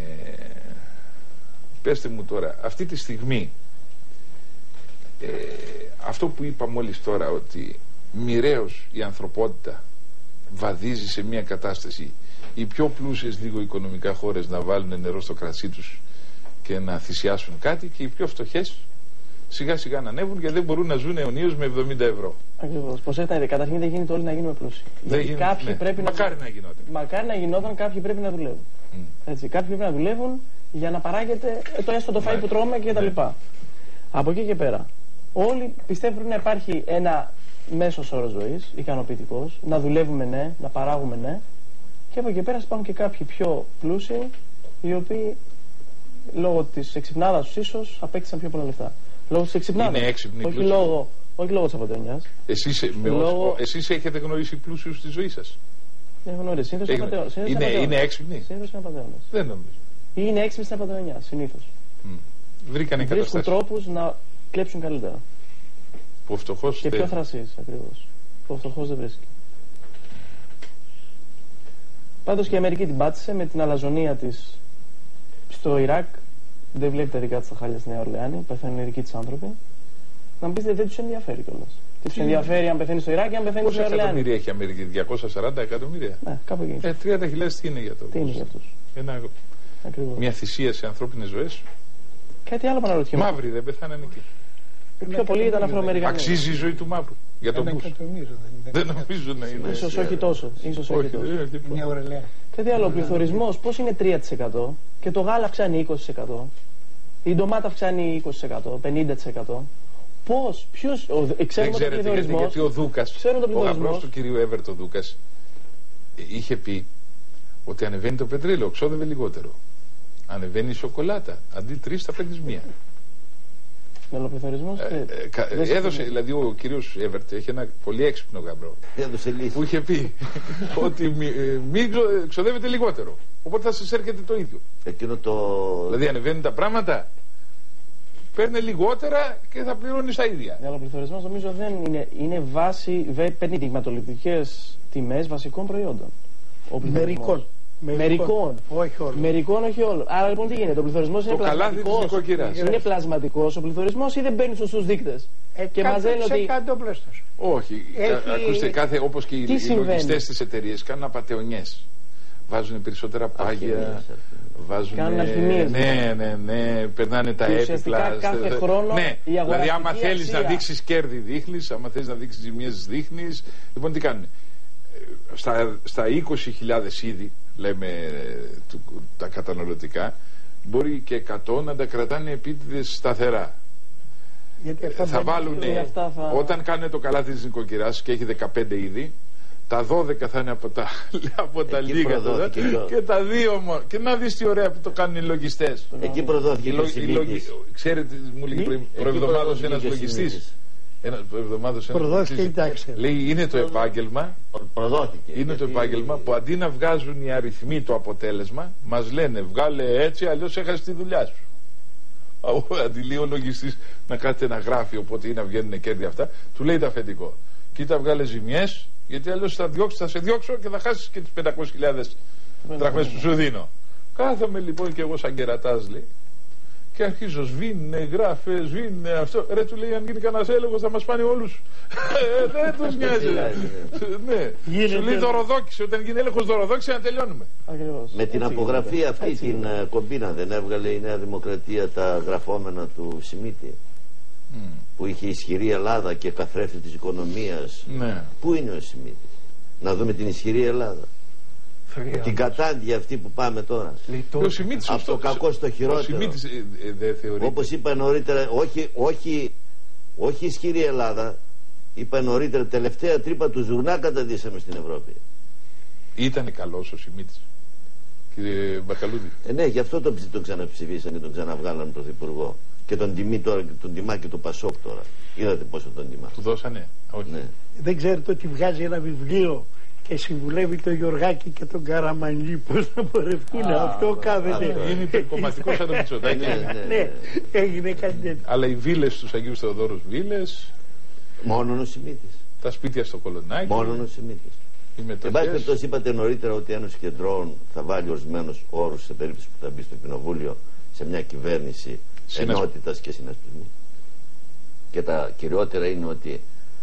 πέστε μου τώρα αυτή τη στιγμή ε, αυτό που είπα μόλις τώρα, ότι μοιραίως η ανθρωπότητα βαδίζει σε μια κατάσταση οι πιο πλούσιες λίγο οικονομικά χώρες να βάλουν νερό στο κρασί τους και να θυσιάσουν κάτι και οι πιο φτωχές σιγά σιγά να ανέβουν γιατί δεν μπορούν να ζουν αιωνίως με εβδομήντα ευρώ. Ακριβώς. Προσέξτε, καταρχήν δεν γίνεται όλοι να γίνουμε πλούσιοι. Γιατί γίνεται, κάποιοι ναι. πρέπει Μακάρι να... να γινόταν. Μακάρι να γινόταν, κάποιοι πρέπει να δουλεύουν. Mm. Έτσι, κάποιοι πρέπει να δουλεύουν για να παράγεται το έστω το φαΐ που τρώμε και τα λοιπά. Από εκεί και πέρα, όλοι πιστεύουν να υπάρχει ένα μέσος όρος ζωής, ικανοποιητικός, να δουλεύουμε ναι, να παράγουμε ναι, και από εκεί πέρα υπάρχουν και κάποιοι πιο πλούσιοι, οι οποίοι λόγω της εξυπνάδας τους ίσως απέκτησαν πιο πολλά λεφτά. Λόγω της εξυπνάδας. Είναι έξυπνοι όχι λόγω, όχι λόγω της απατεώνιας. Εσείς, λόγω... εσείς έχετε γνωρίσει πλούσιους στη ζωή σας. Δεν έχω γνωρίσει. Συνήθως Έχετε... είναι απατεώνας. Είναι, είναι έξυπνοι. Συνήθως είναι απατεώνας. Δεν νομίζω. Ή είναι έξυπνοι στην απατεωνιά, συνήθως. Mm. Βρήκανε Βρίσκουν καταστάσεις. τρόπους να κλέψουν καλύτερα. Που ο φτωχός και δεν... πιο θρασής ακριβώς. Που ο φτωχός δεν βρίσκει. Πάντως και η Αμερική την πάτησε με την αλαζονία της στο Ιράκ. Δεν βλέπει τα δικά της τα χάλια στη Νέα Ορλεάνη. Πεθαίνουν οι δικοί της άνθρωποι. Να μου πείτε, δεν τους ενδιαφέρει κιόλας. Τι τους ενδιαφέρει αν πεθαίνει στο Ιράκ ή αν πεθαίνει στη Νέα Ορλεάνη. Πόσα εκατομμύρια έχει η Αμερική, διακόσια σαράντα εκατομμύρια. Ναι, κάπου εκεί. Ε, τριάντα χιλιάδες τι είναι για το. Τι είναι για αυτούς. Ένα... Μια θυσία σε ανθρώπινες ζωές. Κάτι άλλο που αναρωτιέμαι. Μαύροι δεν πεθάνανε εκεί. Πιο πολύ ήταν Αφροαμερικανοί. Αξίζει η ζωή του μαύρου. Για τον Μπούς. Δεν νομίζω να είναι. Ίσως όχι τόσο. Ίσως όχι τόσο. Κάτι άλλο. Ο πληθωρισμός πώς είναι τρία τοις εκατό και το γάλα αυξάνει είκοσι τοις εκατό. Η ντομάτα αυξάνει είκοσι τοις εκατό, πενήντα τοις εκατό. Πώς, ποιος. Δεν ξέρετε γιατί, γιατί ο Δούκας, ο γαμπρός του κυρίου Εύερτο Δούκας, είχε πει ότι ανεβαίνει το πετρέλαιο, ξόδευε λιγότερο. Ανεβαίνει η σοκολάτα. Αντί τρεις θα παίρνεις μία. Μελοπληθωρισμός. Ε, ε, έδωσε, δηλαδή ο κύριος Εύερτ έχει ένα πολύ έξυπνο γαμπρό που είχε πει ότι μην μη ξοδεύετε λιγότερο. Οπότε θα σας έρχεται το ίδιο. Εκείνο το... Δηλαδή ανεβαίνουν τα πράγματα, παίρνει λιγότερα και θα πληρώνει τα ίδια. Ο μελοπληθωρισμός νομίζω δεν είναι, είναι βάση, παίρνει δειγματοληπτικές τιμές βασικών προϊόντων. Μερικών. Μερικών. Όχι όλων. Μερικών, όχι όλων. Άρα λοιπόν τι γίνεται, ο πληθωρισμός είναι πλασματικός. Είναι πλασματικός ο πληθωρισμός ή δεν παίρνει σωστούς δείκτες. Και μαζένει ότι. Όχι. Έχει... Ακούστε, κάθε, όπως και οι, οι λογιστές της εταιρείας κάνουν απατεωνιές. Βάζουν περισσότερα πάγια. Βάζουν. Κάνουν αλχημίες. Ναι, ναι, ναι. Περνάνε τα έπιπλα. Κάθε χρόνο. Ναι. Δηλαδή, άμα θέλεις να δείξεις κέρδη, δείχνεις. Άμα θέλεις να δείξεις ζημίες, δείχνεις. Λοιπόν, τι κάνουν. Στα, στα είκοσι χιλιάδες είδη, λέμε του, τα καταναλωτικά, μπορεί και εκατό να τα κρατάνε επίτηδες σταθερά. Γιατί θα βάλουν, θα... όταν κάνουν το καλάθι της νοικοκυράς και έχει δεκαπέντε είδη, τα δώδεκα θα είναι από τα, από τα λίγα τώρα, και, και τα δύο μόνο. Και να δεις τι ωραία που το κάνουν οι λογιστές. Εκεί προδόθηκε το λογι... Ξέρετε, μου λέει προεβδομάδος ένας λογιστής. Ένα εβδομάδος λέει είναι το επάγγελμα προδόθηκε, είναι το επάγγελμα που αντί να βγάζουν οι αριθμοί το αποτέλεσμα μας λένε βγάλε έτσι αλλιώς έχασες τη δουλειά σου. Αντί λέει ο λογιστής να κάθεται να γράφει οπότε ή να βγαίνουν κέρδη αυτά, του λέει το αφεντικό κοίτα βγάλε ζημιές γιατί αλλιώς θα, διώξω, θα σε διώξω και θα χάσεις και τις πεντακόσιες χιλιάδες δραχμές που σου δίνω. Κάθομαι λοιπόν και εγώ σαν κερατάς λέει και αρχίζω σβήνε, γράφε, σβήνε αυτό. Ρε του λέει αν γίνει κανένας έλεγχος θα μας πάνε όλους. Δεν τους νοιάζει. Ναι. Σου λέει δωροδόκηση. Όταν γίνει έλεγχος δωροδόκηση να τελειώνουμε. Με την απογραφή αυτή την κομπίνα δεν έβγαλε η Νέα Δημοκρατία τα γραφόμενα του Σιμίτη που είχε ισχυρή Ελλάδα και καθρέφτη της οικονομίας. Πού είναι ο Σιμίτης? Να δούμε την ισχυρή Ελλάδα. Την κατάντια αυτή που πάμε τώρα. Από το κακό στο χειρότερο. Όπως είπα νωρίτερα, όχι, όχι, όχι ισχυρή Ελλάδα. Είπα νωρίτερα, τελευταία τρύπα του Ζουγνά καταντήσαμε στην Ευρώπη. Ήτανε καλός ο Σιμίτης, κύριε Μπακαλούδη. Ε, ναι, γι' αυτό τον το ξαναψηφίσαν και τον ξαναβγάλαν τον Πρωθυπουργό. Και τον τιμή τώρα, τον τιμά και το Πασόκ τώρα. Είδατε πόσο τον τιμά. Του δώσανε. Όχι. Ναι. Δεν ξέρετε ότι βγάζει ένα βιβλίο και συμβουλεύει τον Γιωργάκη και τον Καραμανλή πώς να πορευτούν. Αυτό κάθεται. Είναι υπερκομματικό σαν το Μητσοτάκη. Ναι, έγινε κάτι τέτοιο. Αλλά οι βίλες στους Αγίους Θεοδόρους βίλες. Μόνον ο Σιμίτης. Τα σπίτια στο Κολονάκι. Μόνον ο Σιμίτης. Εν πάση περιπτώσει, είπατε νωρίτερα ότι η Ένωση Κεντρών θα βάλει ορισμένους όρους σε περίπτωση που θα μπει στο Κοινοβούλιο σε μια κυβέρνηση ενότητας και συνασπισμού. Και τα κυριότερα είναι ότι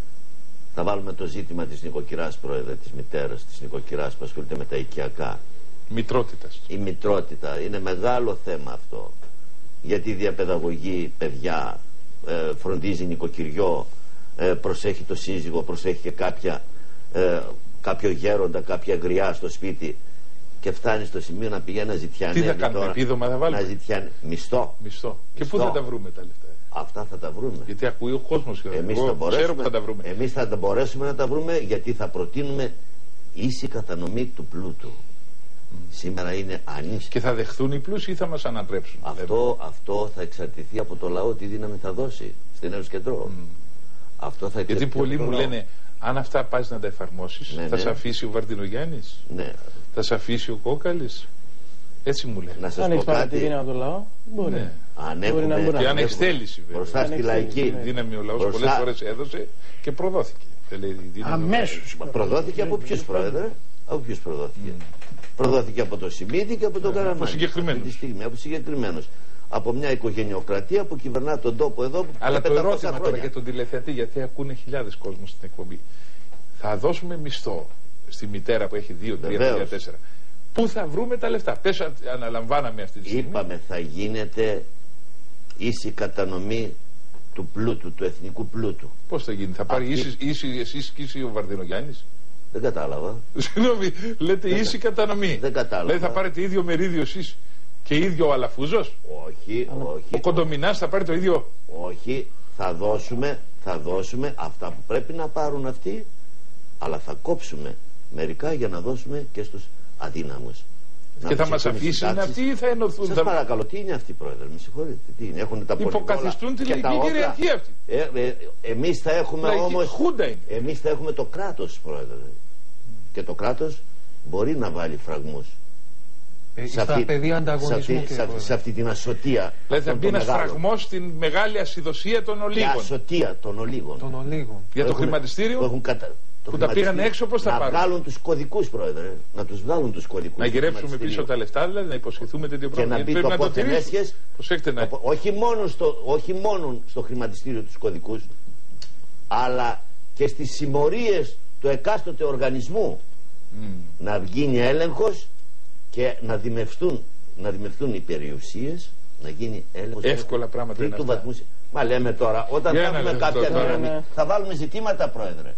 θα βάλουμε το ζήτημα της νοικοκυράς, πρόεδρε, της μητέρας της νοικοκυράς που ασχολείται με τα οικιακά. Μητρότητας. Η μητρότητα είναι μεγάλο θέμα αυτό. Γιατί διαπαιδαγωγεί παιδιά, ε, φροντίζει νοικοκυριό, ε, προσέχει το σύζυγο, προσέχει και κάποια, ε, κάποιο γέροντα, κάποια γριά στο σπίτι. και φτάνει στο σημείο να πηγαίνει να ζητιάνει. Τι θα κάνουμε, επίδομα θα βάλουμε? Να ζητιάνει. Μισθό. Μισθό. Και Μισθό. πού θα τα βρούμε τα λεφτά? Αυτά θα τα βρούμε. Γιατί ακούει ο κόσμος. Εμείς Εγώ θα μπορέσουμε, ξέρω που θα τα βρούμε. εμείς θα τα μπορέσουμε να τα βρούμε, γιατί θα προτείνουμε ίση κατανομή του πλούτου. Mm. Σήμερα είναι ανίσχυ. Και θα δεχθούν οι πλούσιοι ή θα μας ανατρέψουν? Αυτό, αυτό θα εξαρτηθεί από το λαό, τι δύναμη θα δώσει στην Ένωση Κεντρό. Mm. Αυτό θα Γιατί πολλοί μου λένε, αν αυτά πας να τα εφαρμόσεις, ναι, θα ναι. σε αφήσει ο Βαρδινογιάννης, ναι. θα σε αφήσει ο Κόκαλης. Έτσι μου λένε. Να σας αν πω έχει κάτι. τη δύναμη από το λαό, μπορεί. Ναι. Αν Μπορεί έχουμε, να μπορεί Και να αν έχουμε έχει θέληση, βέβαια. μπροστά στη λαϊκή ναι. Δύναμη ο λαός Μπροστά- πολλές φορές έδωσε και προδόθηκε. Αμέσως. προδόθηκε από ποιους, πρόεδρε? Από ποιους προδόθηκε? Mm. Προδόθηκε από το Σιμίδη και από τον Ναι, Καραμάνη. από συγκεκριμένους. Αυτή τη στιγμή, από συγκεκριμένους. Από μια οικογενειοκρατία που κυβερνά τον τόπο εδώ. Αλλά το πεντακόσια ερώτημα τώρα χρόνια. για τον τηλεθεατή, γιατί ακούνε χιλιάδες κόσμος στην εκπομπή. Θα δώσουμε μισθό στη μητέρα που έχει δύο, τρία, Βεβαίως. τρία, τέσσερα. Πού θα βρούμε τα λεφτά? Πες, αναλαμβάναμε αυτή τη στιγμή. Είπαμε, θα γίνεται ίση κατανομή του πλούτου, του εθνικού πλούτου. Πώς θα γίνει? Θα πάρει Αυτή- ίση, ίση εσείς και ίση ο Βαρδινογιάννης? Δεν κατάλαβα. Συγγνώμη, λέτε ίση κατανομή. Δεν κατάλαβα. Δηλαδή θα πάρετε ίδιο μερίδιο εσείς και ίδιο ο Αλαφούζος? Όχι, όχι. Ο Κοντομινάς θα πάρει το ίδιο? Όχι, θα δώσουμε, θα δώσουμε αυτά που πρέπει να πάρουν αυτοί, αλλά θα κόψουμε μερικά για να δώσουμε και στους αδύναμους. Και θα μας αφήσει είναι αυτοί ή θα ενωθούν? Σας Θα παρακαλώ, τι είναι αυτοί, πρόεδρε, με συγχωρείτε, τι είναι, έχουν τα υποκαθιστούν τη και τα λαϊκή όπλα. κυριαρχία αυτή. Ε, ε, εμείς θα έχουμε Λαϊκή όμως, χούντα είναι. εμείς θα έχουμε το κράτος, πρόεδρε. Και το κράτος μπορεί να βάλει φραγμούς. Ε, Σε στα αυτή- πεδία σε ανταγωνισμού, αυτή, κύριε σε, Πρόεδρε. σε αυτή την ασωτεία. Δηλαδή θα αυτών μπει των ένας μεγάλων. φραγμός στην μεγάλη ασυδοσία των Και ολίγων. ασωτεία των ολίγων. Των ολίγων. Για το Έχουν- χρηματιστήριο που έχουν κατα... το που τα πήγαν χρηματιστήριο. έξω, πώς θα να πάρουν? Να βγάλουν τους κωδικούς, πρόεδρε. Να τους βγάλουν τους κωδικούς. να του γυρέψουμε χρηματιστηρίου. πίσω τα λεφτά, δηλαδή να υποσχεθούμε τέτοιο Και πράγμα. να Γιατί μπει πρέπει το να το πότε τηρήσουμε. έσχες. Προσέξτε να. Όχι μόνο, στο, όχι μόνο στο χρηματιστήριο τους κωδικούς, αλλά και στις συμμορίες του εκάστοτε οργανισμού Mm. να γίνει έλεγχος και να δημευθούν, να δημευθούν οι περιουσίες, να γίνει έλεγχος. Εύκολα πράγματα είναι τρίτου αυτά. βαθμού. Μα λέμε τώρα, όταν Για θα ένα έχουμε λεπτό κάποια τώρα, δύναμη, ναι. θα βάλουμε ζητήματα, πρόεδρε.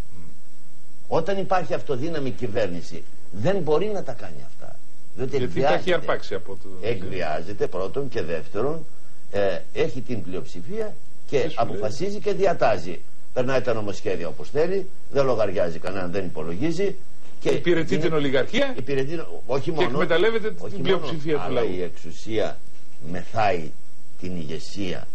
Όταν υπάρχει αυτοδύναμη κυβέρνηση, δεν μπορεί να τα κάνει αυτά. Διότι Γιατί τα έχει εκβιάζεται. αρπάξει από το. Εκβιάζεται πρώτον και δεύτερον, ε, έχει την πλειοψηφία και Τι σου αποφασίζει και διατάζει. Περνάει τα νομοσχέδια όπως θέλει, δεν λογαριάζει κανέναν, δεν υπολογίζει. Και Υπηρετεί είναι- την ολιγαρχία υπηρετεί, όχι μόνο, εκμεταλλεύεται την όχι πλειοψηφία μόνο, του αλλά λαού. η εξουσία μεθάει την ηγεσία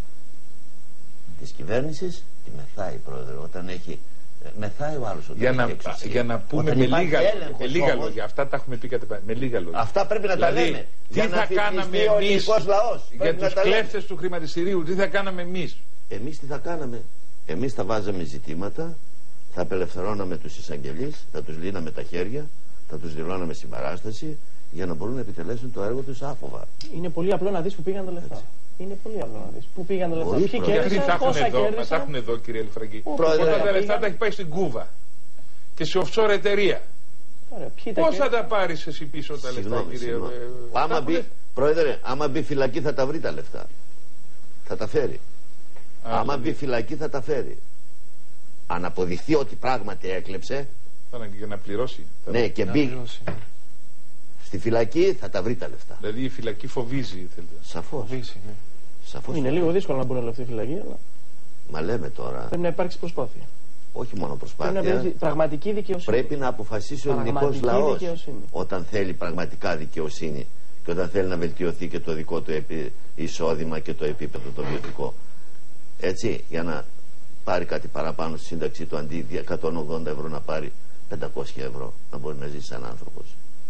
της κυβέρνησης, τη μεθάει, πρόεδρε, όταν έχει. ε, Μεθάει ο άλλος όταν για έχει να, εξουσία. για να πούμε Όταν με υπάρχει λίγα, λόγια, έλεγχος με λίγα όμως, λόγια. Αυτά τα έχουμε πει κατά πα- με λίγα λόγια. Αυτά πρέπει να Δηλαδή, τα λέμε. τι Για να θα θυσιαστεί κάναμε ο εμείς ελληνικός λαός. για Πρέπει να τους τα λέμε. κλέφτες του χρηματιστηρίου? Τι θα κάναμε εμείς? Εμείς τι θα κάναμε? Εμείς θα βάζαμε ζητήματα, θα απελευθερώναμε τους εισαγγελείς, θα τους λύναμε τα χέρια, θα τους δηλώναμε συμπαράσταση για να μπορούν να επιτελέσουν το έργο τους άφοβα. Είναι πολύ απλό να δεις που πήγαν τα λεφτά. Είναι πολύ απλό να δεις πού πήγαν τα λεφτά. Μπορεί, Ποιοι πρόεδρε. Γιατί τα κέρδισαν, έχουν πόσα εδώ, μα τα κέρδισαν. έχουν εδώ, κύριε Ελφραγκή. Πρόεδρε, Όταν τα πήγαν. λεφτά τα έχει πάει στην Κούβα και σε offshore εταιρεία. Ωραία, ποιοι τα Πώς θα κέρδισαν. τα πάρεις εσύ πίσω τα λεφτά, Συγγνώμη, κύριε? συγγνώμη. ε, Άμα τα μπει, έχουνε- πρόεδρε, άμα μπει φυλακή θα τα βρει τα λεφτά. Θα τα φέρει. Α, άμα δηλαδή, μπει φυλακή θα τα φέρει. Αν αποδειχθεί ότι πράγματι έκλεψε, θα είναι για να πληρώσει. Θα- ναι, και Να μπει πληρώσει. στη φυλακή θα τα βρει τα λεφτά. Δηλαδή η φυλακή φοβίζει, θέλετε. Σαφώς. Φοβήσει, ναι. Σαφώς. Είναι λίγο δύσκολο να μπουν όλοι αυτή τη φυλακή, αλλά Μα λέμε τώρα, πρέπει να υπάρξει προσπάθεια. όχι μόνο Πρέπει να προσπάθεια. υπάρξει πραγματική δικαιοσύνη. Πρέπει να αποφασίσει ο ελληνικός Πραγματική λαός δικαιοσύνη. όταν θέλει πραγματικά δικαιοσύνη και όταν θέλει να βελτιωθεί και το δικό του επι- εισόδημα και το επίπεδο το βιωτικό. Έτσι, για να πάρει κάτι παραπάνω στη σύνταξή του, αντί εκατόν ογδόντα ευρώ να πάρει πεντακόσια ευρώ, να μπορεί να ζήσει σαν άνθρωπος.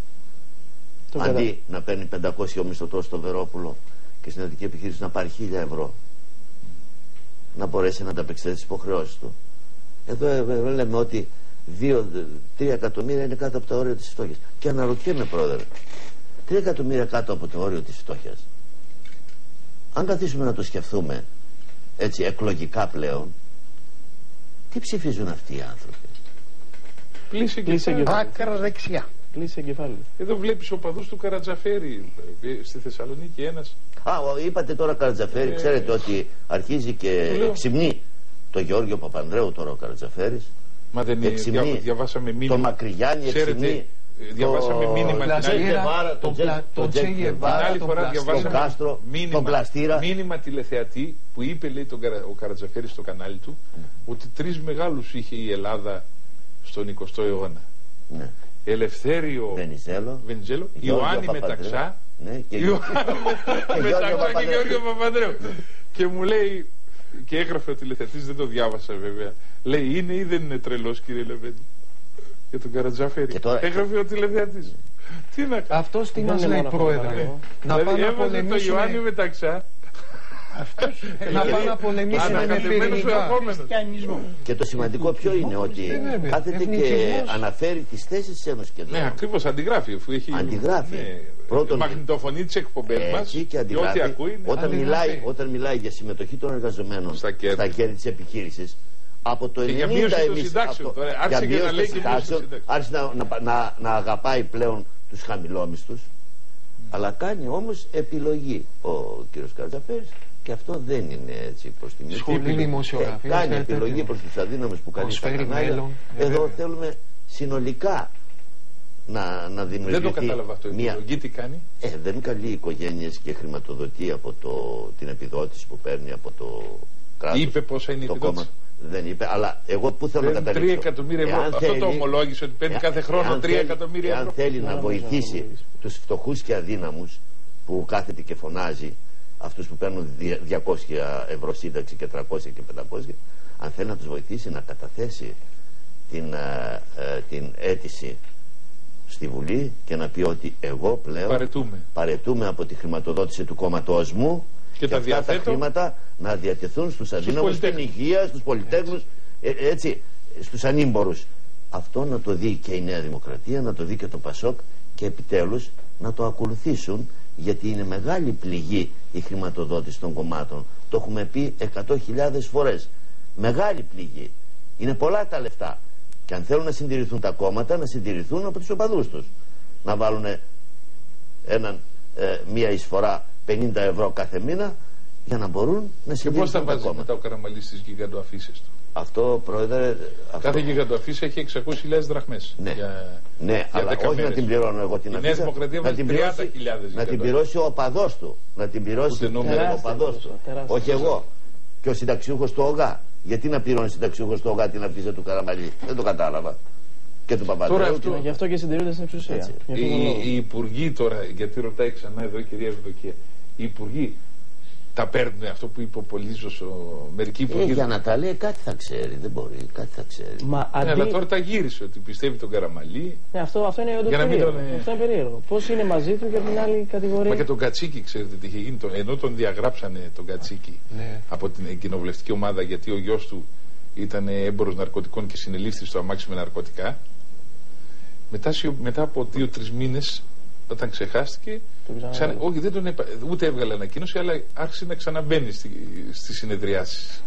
Το Αντί κατα- να παίρνει πεντακόσια ο μισθωτός στο Βερόπουλο και στην ιδιωτική επιχείρηση να πάρει χίλια ευρώ, να μπορέσει να ανταπεξέλθει στις υποχρεώσεις του. Εδώ ε, ε, λέμε ότι δύο τρία εκατομμύρια είναι κάτω από το όριο της φτώχειας. Και αναρωτιέμαι, πρόεδρε, τρία εκατομμύρια κάτω από το όριο της φτώχειας, αν καθίσουμε να το σκεφτούμε έτσι εκλογικά πλέον, τι ψηφίζουν αυτοί οι άνθρωποι? Πλήσε Πλήσε και και- Άκρα δεξιά. Κλείσει εγκεφάλαιο. εδώ βλέπεις οπαδούς του Καρατζαφέρη ε, στη Θεσσαλονίκη ένας. Α, ο, είπατε τώρα Καρατζαφέρη, Ε, ξέρετε ότι αρχίζει και το λέω. εξυμνεί το Γεώργιο Παπανδρέου τώρα ο Καρατζαφέρης. Μα δεν είναι, Εξυμνεί δια, διαβάσαμε μήνυμα. το Μακρυγιάννη, Ξέρετε, εξυμνεί διαβάσαμε μήνυμα την άλλη φορά. Διαβάσαμε μήνυμα τηλεθεατή που είπε, λέει, τον, ο Καρατζαφέρης στο κανάλι του, ότι τρεις μεγάλους είχε η Ελλάδα στον εικοστό αιώνα. Ναι. Ελευθέριο Βενιζέλο, Βενιζέλο, Ιωάννη Μεταξά, ναι, και Μεταξά και Γεώργιο Παπανδρέου. Και μου λέει, και έγραφε ο τηλεθεατής, δεν το διάβασα βέβαια, λέει, είναι ή δεν είναι τρελός, κύριε Λεβέντη, για τον Καρατζαφέρη. Τώρα... έγραφε ο τηλεθεατής. Τι να κάνει. Αυτός τι μας λέει, πρόεδρε? Να πάνε να πολεμήσουμε το Ιωάννη Μεταξά. Αυτός να πάνε να πολεμήσουμε με πυρηνικά. Και το σημαντικό ποιο είναι, ότι κάθεται και αναφέρει τις θέσεις της Ένωσης και ναι, ακριβώς, αντιγράφει. Αντιγράφει. Πρώτον, μαγνητοφωνεί τις εκπομπές μας και αντιγράφει. Όταν μιλάει, όταν μιλάει για συμμετοχή των εργαζομένων στα κέρδη της επιχείρησης, από το ενενήντα εμείς για μείωση των συντάξεων άρχισε να, να, να, να αγαπάει πλέον τους χαμηλόμισθους, mm. αλλά κάνει όμως επιλογή ο κύριος Καρατζαφέρης, και αυτό δεν είναι έτσι προς τη μισή. Ε, κάνει επιλογή προς τους αδύναμους που κάνει στα κανάλια. Εδώ θέλουμε συνολικά να, να δημιουργηθεί. Δεν το κατάλαβα αυτό. Μια... επιλογή τι κάνει? Ε, δεν καλεί οικογένειες και χρηματοδοτεί από το, την επιδότηση που παίρνει από το κράτος. Είπε πόσα είναι η επιδότηση? Δεν είπε, αλλά εγώ που θέλω να καταλήξω. τρία εκατομμύρια ευρώ. Αυτό θέλει, το ομολόγησε ότι παίρνει κάθε χρόνο τρία εκατομμύρια ευρώ. Αν θέλει να βοηθήσει τους φτωχούς και αδύναμους που κάθεται και φωνάζει, αυτούς που παίρνουν διακόσια ευρώ σύνταξη και τριακόσια και πεντακόσια, αν θέλει να τους βοηθήσει να καταθέσει την, ε, ε, την αίτηση στη Βουλή και να πει ότι εγώ πλέον παρετούμε, παρετούμε από τη χρηματοδότηση του κόμματός μου και, και τα αυτά διαθέτω, τα χρήματα να διατεθούν στους αδύναμους, στην υγεία, στους πολυτέχνους, έτσι, έτσι στους ανήμπορους. Αυτό να το δει και η Νέα Δημοκρατία, να το δει και το Πασόκ, και επιτέλους να το ακολουθήσουν, γιατί είναι μεγάλη πληγή η χρηματοδότηση των κομμάτων. Το έχουμε πει εκατό χιλιάδες φορές. Μεγάλη πληγή. Είναι πολλά τα λεφτά. Και αν θέλουν να συντηρηθούν τα κόμματα, να συντηρηθούν από τους οπαδούς τους. Να βάλουν έναν, ε, μία εισφορά πενήντα ευρώ κάθε μήνα για να μπορούν να συντηρηθούν. Και πώς θα βάζει μετά ο Καραμαλής στις γιγαντοαφίσες του? Αυτό, πρόεδρε. Αυτό... Κάθε γιγαντοαφίσα έχει εξακόσιες χιλιάδες δραχμές. Ναι, για... ναι για αλλά όχι μέρες. Να την πληρώνω εγώ την αφίσα. Να την πληρώσει, να την πληρώσει ο οπαδός του. Να την πληρώσει ο οπαδός του. Όχι εγώ. Και ο συνταξιούχος του ΟΓΑ. Γιατί να πληρώνει ο συνταξιούχος του ΟΓΑ την αφίσα του Καραμαλή? Δεν το κατάλαβα. Και του Παπαδρέου. Αυτό... Γι' αυτό και συντηρούνται στην εξουσία. Οι, οι υπουργοί τώρα, γιατί ρωτάει ξανά εδώ η κυρία Ευδοκία, οι υπουργοί τα παίρνουν αυτό που είπε ο Πολύζος, ο... μερικοί υπουργοί. Ε, για να τα λέει κάτι θα ξέρει, δεν μπορεί, κάτι θα ξέρει. Μα αντί... ναι, αλλά τώρα τα γύρισε ότι πιστεύει τον Καραμαλή. Ναι, αυτό, αυτό είναι όντως περίεργο. Τον... Αυτό είναι περίεργο. Πώς είναι μαζί του και από την άλλη κατηγορία. Μα και τον Κατσίκη, ξέρετε τι είχε γίνει, τον... ενώ τον διαγράψανε τον Κατσίκη ναι. από την κοινοβουλευτική ομάδα, γιατί ο γιος του ήταν έμπορος ναρκωτικών και συνελήφθη στο αμάξι με ναρκωτικά. Μετά, μετά από δύο-τρεις μήνες, όταν ξεχάστηκε, ξανα... όχι, δεν τον επα... ούτε έβγαλε ανακοίνωση, αλλά άρχισε να ξαναμπαίνει στη... στις συνεδριάσεις.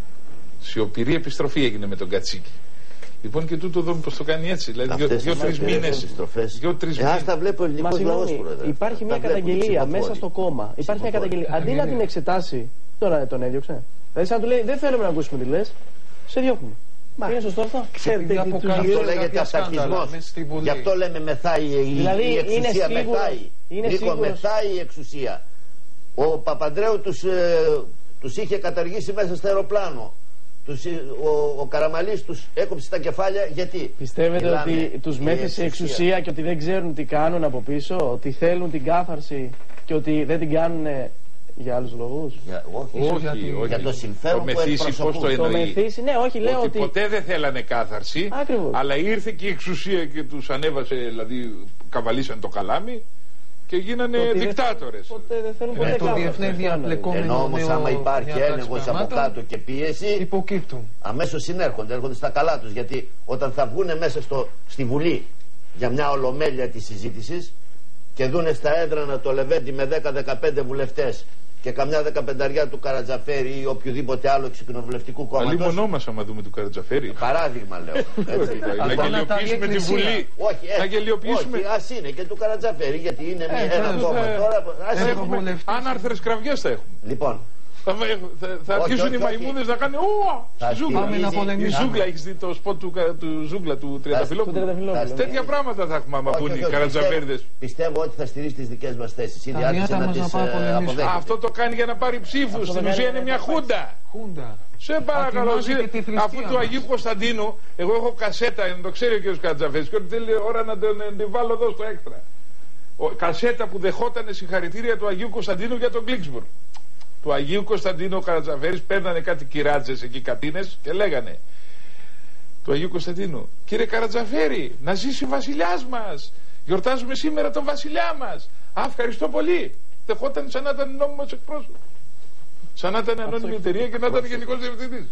Σιωπηρή επιστροφή έγινε με τον Κατσίκη. Λοιπόν, και τούτο εδώ πως το κάνει έτσι. Δηλαδή, δύο-τρεις μήνες. Δύο-τρεις μήνες. Ας τα βλέπω ελληνικός λαός, πρόεδρε. Υπάρχει μια καταγγελία μέσα στο κόμμα. Υπάρχει μια καταγγελία. Αντί να την εξετάσει, τώρα τον έδιωξε. Δηλαδή, σαν να του λέει, δεν θέλουμε να ακούσουμε τι λες, σε διώχνουμε. Μα είναι σωστό αυτό? Ξέρετε, αυτό λέγεται αυταρχισμός. Γι' αυτό λέμε μεθάει η, δηλαδή, η εξουσία. Μεθάει. Νίκο, μεθάει η εξουσία. Ο Παπανδρέου τους, ε, τους είχε καταργήσει μέσα στο αεροπλάνο. Τους, ο, ο Καραμαλής τους έκοψε τα κεφάλια. Γιατί? Πιστεύετε Μιλάμε, ότι τους μέθησε η εξουσία και ότι δεν ξέρουν τι κάνουν από πίσω? Ότι θέλουν την κάθαρση και ότι δεν την κάνουν για άλλους λόγους? Για, όχι, όχι, όχι, όχι. Για το συμφέρον το που εκπροσωπούν. Το, το μεθύσει, ναι, όχι, λέω ότι, ότι ποτέ δεν θέλανε κάθαρση. Ακριβώς. Αλλά ήρθε και η εξουσία και τους ανέβασε, δηλαδή καβαλήσαν το καλάμι και γίνανε δικτάτορες. Ποτέ δεν θέλουν ποτέ κάθαρση. Ενώ όμως άμα υπάρχει έλεγχος από κάτω και πίεση, υποκύπτουν. Αμέσως συνέρχονται, έρχονται στα καλά τους. Γιατί όταν θα βγουν μέσα στο, στη Βουλή για μια ολομέλεια της συζήτησης και δούνε στα έδρανα το Λεβέντη με δέκα δεκαπέντε βουλευτές και καμιά δεκαπενταριά του Καρατζαφέρη ή οποιοδήποτε άλλο εξοικοινοβουλευτικού κόμματος. Αλλή μονόμας άμα δούμε του Καρατζαφέρη. Παράδειγμα λέω. Να γελιοποιήσουμε τη Βουλή. Όχι, γελιοποιήσουμε. Όχι, ας είναι και του Καρατζαφέρη, γιατί είναι ένα κόμμα τώρα. Αν άρθρες κραυγές θα έχουμε. Λοιπόν, Θα, θα, θα αρχίσουν όχι, οι μαϊμούδες να κάνουν στη ζούγκλα. Η ζούγκλα, έχεις δει το σποτ του, του ζούγκλα του Τριανταφυλόπουλου. Τέτοια πράγματα θα έχουμε άμα πούνε οι καρατζαφέρδες. Πιστεύω ότι θα στηρίσει τις δικές μας θέσεις. Ήδη άρχισε να τις αποδέχεται. Αυτό το κάνει για να πάρει ψήφους. Στην ουσία είναι μια χούντα. Σε παρακαλώ, αφού του Αγίου Κωνσταντίνου, εγώ έχω κασέτα, να το ξέρει ο κ. Καρατζαφέρης, και ότι θέλει ώρα να την βάλω εδώ στο έκτρα. Κασέτα που δεχότανε συγχαρητήρια του Αγίου Κωνσταντίνου για τον Γκλίξμπουργκ. Του Αγίου Κωνσταντίνου ο Καρατζαφέρης παίρνανε κάτι κυράτζες εκεί, κατίνες, και λέγανε του Αγίου Κωνσταντίνου: κύριε Καρατζαφέρη, να ζήσει ο βασιλιάς μας. Γιορτάζουμε σήμερα τον βασιλιά μας. Α, ευχαριστώ πολύ. Δεχόταν σαν να ήταν νόμιμος εκπρόσωπος. Σαν να ήταν ανώνυμη εταιρεία και να ήταν γενικός διευθυντής.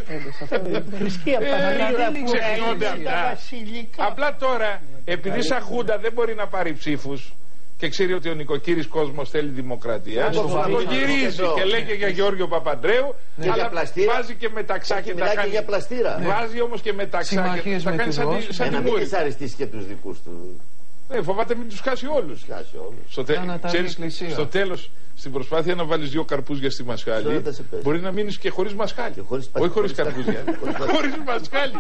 Απλά τώρα, επειδή σαν χούντα δεν μπορεί να πάρει ψήφους και ξέρει ότι ο νοικοκύρης κόσμος θέλει δημοκρατία, το γυρίζει και λέγει για Γιώργιο Παπαντρέου, αλλά βάζει και μεταξά και τα κάνει. Βάζει όμως και μεταξά και τα κάνει σαν τη Μούρη. Μην τις αρεστήσει και τους δικούς του. Ε, φοβάται μην τους χάσει όλους. Στο, τε... Ξέρεις, στο τέλος, στην προσπάθεια να βάλεις δύο καρπούζια στη μασχάλη, μπορεί να μείνεις και χωρίς μασχάλη. Και χωρίς... Όχι χωρίς καρπούζια. Χωρίς μασχάλη.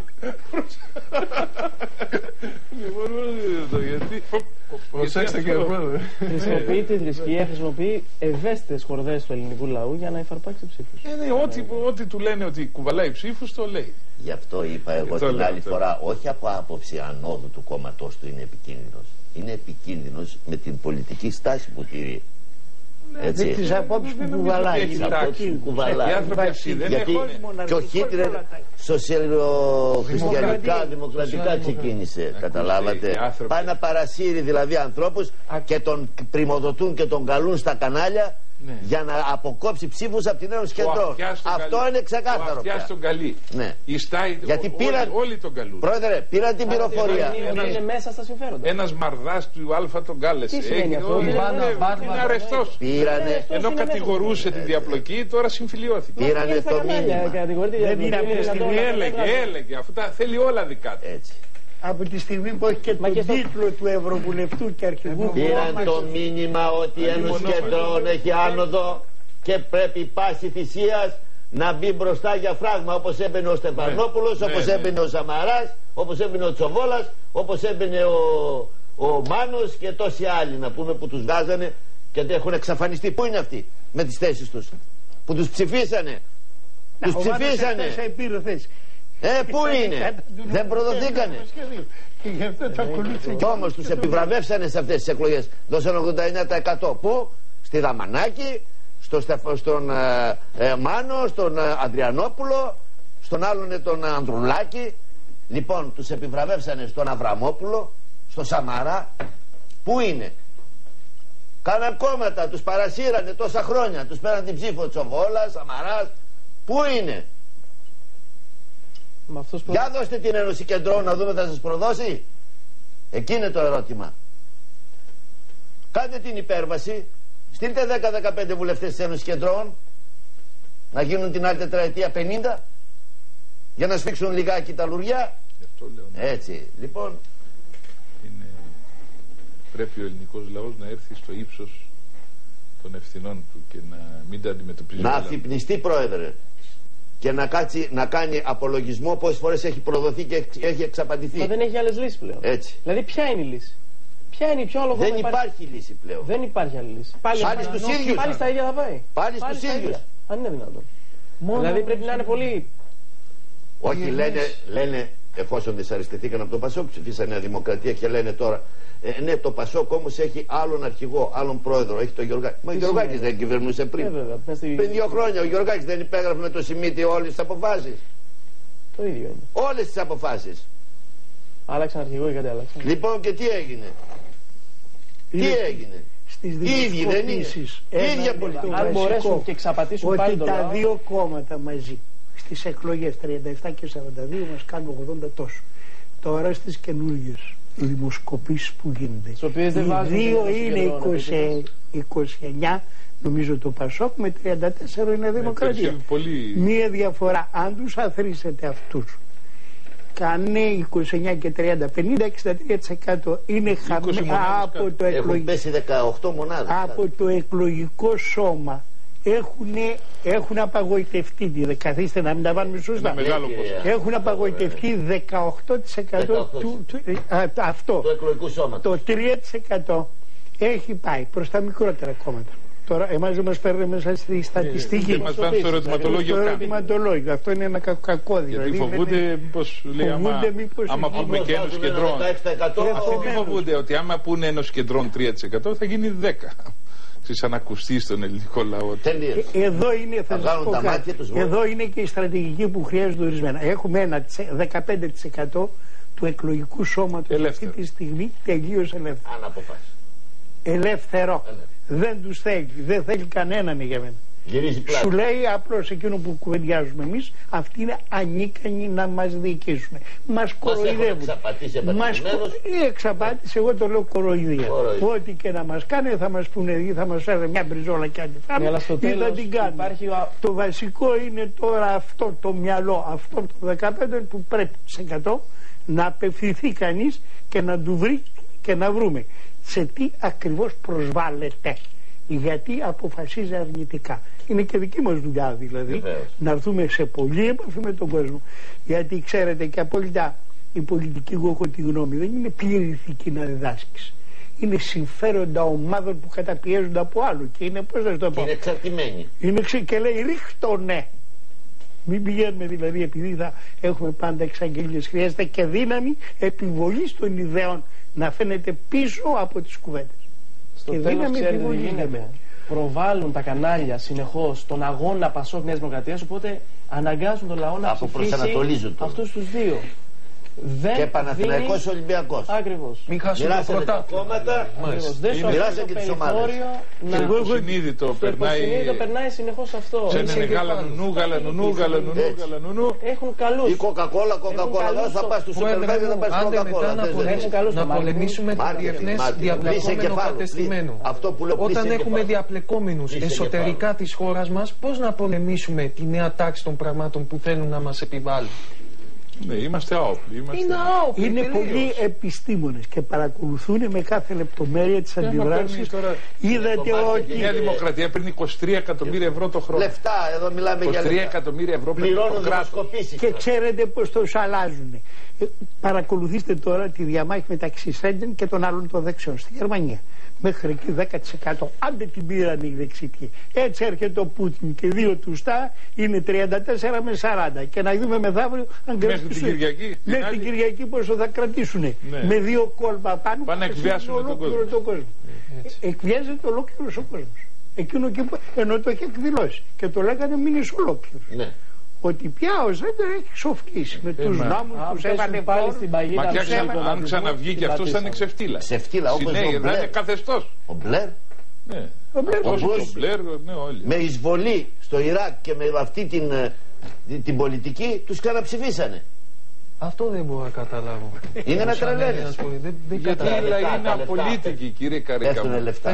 Προσέξτε κύριε Πρόεδρε. Χρησιμοποιεί τη θρησκεία, χρησιμοποιεί ευαίσθητες χορδές του ελληνικού λαού για να υφαρπάξει ψήφους. Ό,τι του λένε ότι κουβαλάει ψήφους το λέει. Γι' αυτό είπα εγώ την άλλη φορά, όχι από άποψη ανόδου του κόμματός του είναι επικίνδυνος. Είναι επικίνδυνος με την πολιτική στάση που τηρεί. Έτσι. Με τις απόψεις που κουβαλάει. Τις απόψεις που κουβαλάει. Γιατί και ο Χίτλερ σοσιαλοχριστιανικά, δημοκρατικά ξεκίνησε. Καταλάβατε. Πάει να παρασύρει δηλαδή ανθρώπους και τον πρημοδοτούν και τον καλούν στα κανάλια. Ναι. Για να αποκόψει ψήφους από την Ένωση Κεντρών. Αυτό καλή. Είναι ξεκάθαρο. Ο τον καλεί. Ναι. Στάι, γιατί πήραν, όλοι τον καλούν. Πρόεδρε, πήραν την πληροφορία. Είναι μέσα στα συμφέροντα. Ένας μαρδάς του Α τον κάλεσε. Τι σημαίνει αυτό? Είναι αρεστός. Πήρανε. Ενώ κατηγορούσε την διαπλοκή, τώρα συμφιλιώθηκε. Πήρανε το μήνυμα. Δεν είναι από τη στιγμή. Έλεγε, αφού τα θέλει όλα δικά του. Έτσι. Από τη στιγμή που έχει και τον και τίτλο στο... του Ευρωβουλευτού και αρχηγού. Πήραν το μήνυμα ότι η Ένωση Κεντρών έχει άνοδο και πρέπει πάση θυσίας να μπει μπροστά για φράγμα, όπως έμπαινε ο Στεφανόπουλος, ναι, όπως ναι, έμπαινε ναι. ο Σαμαράς, όπως έμπαινε ο Τσοβόλας, όπως έμπαινε ο, ο Μάνος και τόσοι άλλοι, να πούμε, που τους βγάζανε και έχουν εξαφανιστεί. Πού είναι αυτοί με τις θέσεις τους που τους ψηφίσανε? Τους ψηφίσανε. Ε, πού είναι? Δεν προδοθήκανε. Κι όμως τους επιβραβεύσανε σε αυτές τις εκλογές. Δώσαν ογδόντα εννέα τοις εκατό. Πού? Στη Δαμανάκη, στο, στον ε, ε, Μάνο, στον ε, Ανδριανόπουλο, στον άλλον τον Ανδρουλάκη. Λοιπόν, τους επιβραβεύσανε στον Αβραμόπουλο, στο Σαμαρά. Πού είναι? Κάναν κόμματα, τους παρασύρανε τόσα χρόνια. Τους πέραν την ψήφο Τσοβόλα, Σαμαράς. Πού είναι? Που... Για δώστε την Ένωση Κεντρών να δούμε, θα σας προδώσει. Εκεί είναι το ερώτημα. Κάντε την υπέρβαση. Στείλτε δέκα με δεκαπέντε βουλευτές της Ένωσης Κεντρών να γίνουν την άλλη τετραετία πενήντα για να σφίξουν λιγάκι τα λουριά. Έτσι λοιπόν είναι... Πρέπει ο ελληνικός λαός να έρθει στο ύψος των ευθυνών του και να μην τα αντιμετωπίζει. Να αφυπνιστεί, Πρόεδρε, και να, κάτσει, να κάνει απολογισμό πόσες φορές έχει προδοθεί και έχει εξαπατηθεί. Μα δεν έχει άλλες λύσεις πλέον. Έτσι. Δηλαδή ποια είναι η λύση? Ποια είναι η πιο άλλο? Δεν υπάρχει... υπάρχει λύση πλέον. Δεν υπάρχει άλλη λύση. Πάλι, πάλι στους ίδιους. Πάλι στα ίδια θα πάει. Πάλι, πάλι στους ίδιους. Αν είναι δυνατόν. Μόνο δηλαδή πρέπει να είναι πολύ... Όχι, λένε, λένε εφόσον δυσαρεστηθήκαν από το Πασόκ, ψηφίσανε Νέα Δημοκρατία και λένε τώρα ε, ναι, το Πασόκ όμως έχει άλλον αρχηγό, άλλον πρόεδρο, έχει τον Γιωργάκη. Μα ο Γιωργάκης δεν κυβερνούσε πριν. Ε, βέβαια, πριν δύο χρόνια ο Γιωργάκης δεν υπέγραφε με το Σιμίτι όλες τις αποφάσεις. Το ίδιο είναι. Όλες τις αποφάσεις. Άλλαξαν αρχηγό ή κάτι άλλαξαν. Λοιπόν, και τι έγινε? Είναι τι έγινε? Στις δημοσκοπήσεις ίδια πολιτική. Αν μπορέσουν και εξαπατήσουν πάλι ότι τα δύο κόμματα μαζί στις εκλογές τριάντα επτά και σαράντα δύο μας κάνουν ογδόντα τόσο. Τώρα στις καινούργιες δημοσκοπήσεις που γίνονται, οι δύο είναι είκοσι, είκοσι εννιά νομίζω το Πασόκ, με τριάντα τέσσερα είναι Δημοκρατία. Πολύ... Μία διαφορά. Αν τους αθροίσετε αυτούς, κάνε είκοσι εννιά και τριάντα, πενήντα εξήντα τρία τοις εκατό είναι χαμηλά από το εκλογικό. Έχουν πέσει δεκαοκτώ μονάδες. Από το εκλογικό σώμα έχουν, έχουν απαγοητευτεί, καθίστε να μην τα βάλουμε σωστά, έχουν απαγοητευτεί δεκαοκτώ τοις εκατό του, του, α, αυτό, το εκλογικού σώματος. Το τρία τοις εκατό έχει πάει προς τα μικρότερα κόμματα. Τώρα εμάς δεν μας παίρνει μέσα στη στατιστική. Δεν μας βάζει στο ερωτηματολόγιο στο ερωτηματολόγιο. Αυτό είναι ένα κακό δηλαδή. Γιατί φοβούνται μήπως λέει άμα, άμα πούμε και ενός κεντρών. Αυτοί φοβούνται ότι άμα πούνε ενός κεντρών τρία τοις εκατό θα γίνει δέκα τοις εκατό. Αν ακουστεί στον ελληνικό λαό. Ε, εδώ, είναι, θα θα πω κάτι, εδώ είναι και η στρατηγική που χρειάζεται ορισμένα. Έχουμε ένα δεκαπέντε τοις εκατό του εκλογικού σώματος αυτή τη στιγμή τελείως ελεύθερο. Αν αποφάσει. Ελεύθερο. Ελεύθερο. Δεν τους θέλει. Δεν θέλει κανέναν για μένα. Σου λέει απλώς εκείνο που κουβεντιάζουμε εμείς, αυτοί είναι ανίκανοι να μας διοικήσουν. Μας κοροϊδεύουν. Μας εξαπάτησε, εγώ το λέω κοροϊδία. Ό,τι και να μας κάνει θα μας πούνε ή θα μας φέρει μια μπριζόλα και αν ή θα την κάνουμε. Το βασικό είναι τώρα αυτό το μυαλό, αυτό το δεκαπέντε που πρέπει τοις εκατό να απευθυνθεί κανείς και να του βρει και να βρούμε σε τι ακριβώς προσβάλλεται. Γιατί αποφασίζει αρνητικά. Είναι και δική μας δουλειά δηλαδή. Βεβαίως. Να έρθουμε σε πολλή επαφή με τον κόσμο. Γιατί ξέρετε και απόλυτα η πολιτική, εγώ έχω τη γνώμη, δεν είναι πλήρη ηθική να διδάσκεις. Είναι συμφέροντα ομάδων που καταπιέζονται από άλλο. Και είναι, πώς θα το πω, είναι εξαρτημένοι. Είναι ξε... και λέει ρίχτωνε. Μην πηγαίνουμε δηλαδή, επειδή θα έχουμε πάντα εξαγγελίες. Χρειάζεται και δύναμη επιβολής των ιδεών να φαίνεται πίσω από τις κουβέντες. Στο τέλος, ξέρετε τι γίνεται. Προβάλλουν τα κανάλια συνεχώς τον αγώνα Πασόκ Νέας Δημοκρατίας, οπότε αναγκάζουν τον λαό να ψηφίσει αυτούς τους δύο. Δεν και Παναθηναϊκός δίνει... Ολυμπιακός. Ακριβώς. Μην χάσουν τα πρωτά κόμματα, μοιράσαν και τις ομάδες. Και το υποσυνείδητο περνάει... Το περνάει συνεχώς αυτό. Ξένε γαλανουνού, γαλανουνού, γαλανουνού, γαλανουνού. Έχουν καλούς. Η κοκακόλα, κοκακόλα, θα πας στο σούπερ μάρκετ να πας κοκακόλα. Να πολεμήσουμε το διεθνές διαπλεκόμενο κατεστημένο. Όταν έχουμε διαπλεκόμενους εσωτερικά της χώρας μας, πώς να πολεμήσουμε τη νέα τάξη των πραγμάτων που θέλουν να μας επιβάλλουν? Ναι, είμαστε άοπλοι. Είμαστε... Είναι άοπλοι. Είναι τελείως. Πολλοί επιστήμονες και παρακολουθούν με κάθε λεπτομέρεια τις αντιδράσεις. Είδατε ότι. Η Νέα Δημοκρατία παίρνει είκοσι τρία εκατομμύρια ευρώ το χρόνο. Λεφτά, εδώ μιλάμε για λεφτά. είκοσι τρία εκατομμύρια ευρώ πληρώνουν το κράτος. Και ξέρετε πώς το αλλάζουν. Παρακολουθήστε τώρα τη διαμάχη μεταξύ Σέντεν και των άλλων των δεξιών στη Γερμανία. Μέχρι εκεί δέκα τοις εκατό. Άντε την πήραν οι δεξιτοί. Έτσι έρχεται ο Πούτιν και δύο τουστά είναι τριάντα τέσσερα με σαράντα. Και να δούμε μεθαύριο αν κρατήσουν. Μέχρι την Κυριακή. Μέχρι την Κυριακή πόσο θα κρατήσουν. Ναι. Με δύο κόλπα πάνω. Πάνε να εκβιάσουν τον κόσμο. Το κόσμο. Εκβιάζεται ολόκληρος ο κόσμος. Εκείνο και που, ενώ το έχει εκδηλώσει. Και το λέγανε μείνεις ολόκληρος. Ναι. Ότι πια ο Σέντερ έχει σοφτήσει με τους νόμους που έβαλε πάλι στην παγίδα. Μα και αν ξαναβγεί και αυτός θα είναι ξεφτύλα. Ξεφτύλα όπως ο Μπλερ. Θα είναι καθεστώς. Ο Μπλερ. Ναι. Ο Μπλερ. Ο Μπλερ, ναι, όλοι. Με εισβολή στο Ιράκ και με αυτή την, την πολιτική τους καταψηφίσανε. Αυτό δεν μπορώ να καταλάβω. Είναι να τρελαίνεις. Γιατί οι λαοί είναι απολύτικοι, κύριε Καρικαμού.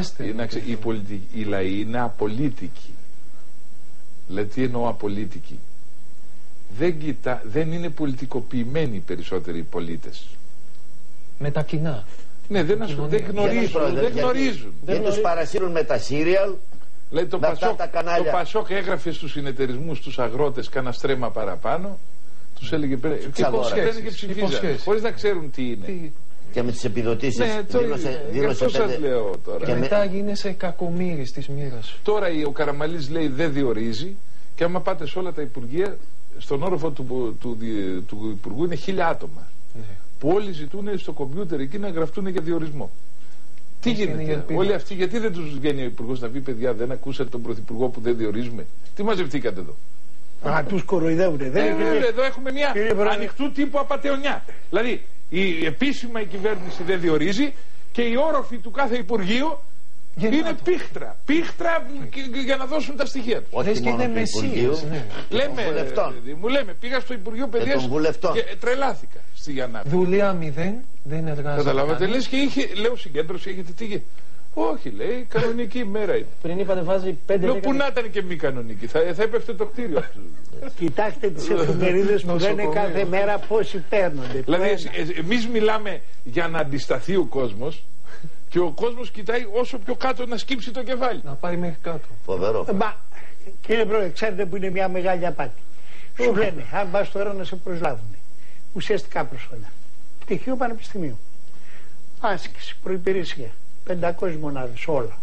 Οι λαοί είναι απολύτικοι. Δηλαδή τι εννοώ απολύτικοι? Δεν, κοιτά, δεν είναι πολιτικοποιημένοι οι περισσότεροι πολίτες. Με τα κοινά. Ναι, δεν, ασχολ, δεν γνωρίζουν. Δεν, δεν γνωρίζουν. Δεν τους παρασύρουν με τα σύριαλ. Δηλαδή το, Πασόκ, το Πασόκ έγραφε στους συνεταιρισμούς, στους αγρότες, κάνα στρέμμα παραπάνω. Τους έλεγε πρέπει. Και πώς και ψηφίζανε. Χωρίς να ξέρουν τι είναι. Τι... Και με τις επιδοτήσεις. Ναι, το δήλωσε, δήλωσε πέντε... σας λέω τώρα. Και μετά γίνεσαι κακομοίρης της μοίρας. Τώρα ο Καραμαλής λέει δεν διορίζει. Και άμα πάτε σε όλα τα υπουργεία, στον όροφο του, του, του, του υπουργού είναι χίλια άτομα. Ναι. Που όλοι ζητούν στο κομπιούτερ εκεί να γραφτούν για διορισμό. Τι γίνεται, όλοι αυτοί, γιατί δεν τους βγαίνει ο υπουργός να πει παιδιά, δεν ακούσατε τον πρωθυπουργό που δεν διορίζουμε? Τι μαζευτήκατε εδώ? Α, τους κοροϊδεύουνε. Ε, ε, εδώ έχουμε μια ανοιχτού τύπου απατεωνιά. Δηλαδή, η, επίσημα η κυβέρνηση δεν διορίζει και οι όροφοι του κάθε υπουργείου Γεννάτο. Είναι πίχτρα. Πίχτρα για να δώσουν τα στοιχεία του. Όχι και είναι μεσίες. Ναι. Λέμε, μου λέμε, πήγα στο Υπουργείο Παιδείας και τρελάθηκα στη Γιαννάκη. Δουλειά μηδέν, δεν εργάζεται. Καταλάβατε, λες και είχε, λέω συγκέντρωση, έχετε τι? Όχι, λέει, κανονική ημέρα είναι. Πριν είπατε βάζει πέντε. Λέω, πού να ήταν και μη κανονική, θα, θα έπεφτε το κτίριο αυτό. Κοιτάξτε τις εφημερίδες που λένε κάθε μέρα πόσοι παίρνονται. Δηλαδή, εμείς μιλάμε για να αντισταθεί ο κόσμος. Και ο κόσμος κοιτάει όσο πιο κάτω να σκύψει το κεφάλι. Να πάει μέχρι κάτω. Φοβερό. Μα Κύριε Πρόεδρε, ξέρετε που είναι μια μεγάλη απάτη. Σου λένε, αν πας τώρα να σε προσλάβουν. Ουσιαστικά προσόντα. Πτυχίο πανεπιστημίου. Άσκηση, προϋπηρεσία. πεντακόσιες μονάδες όλα.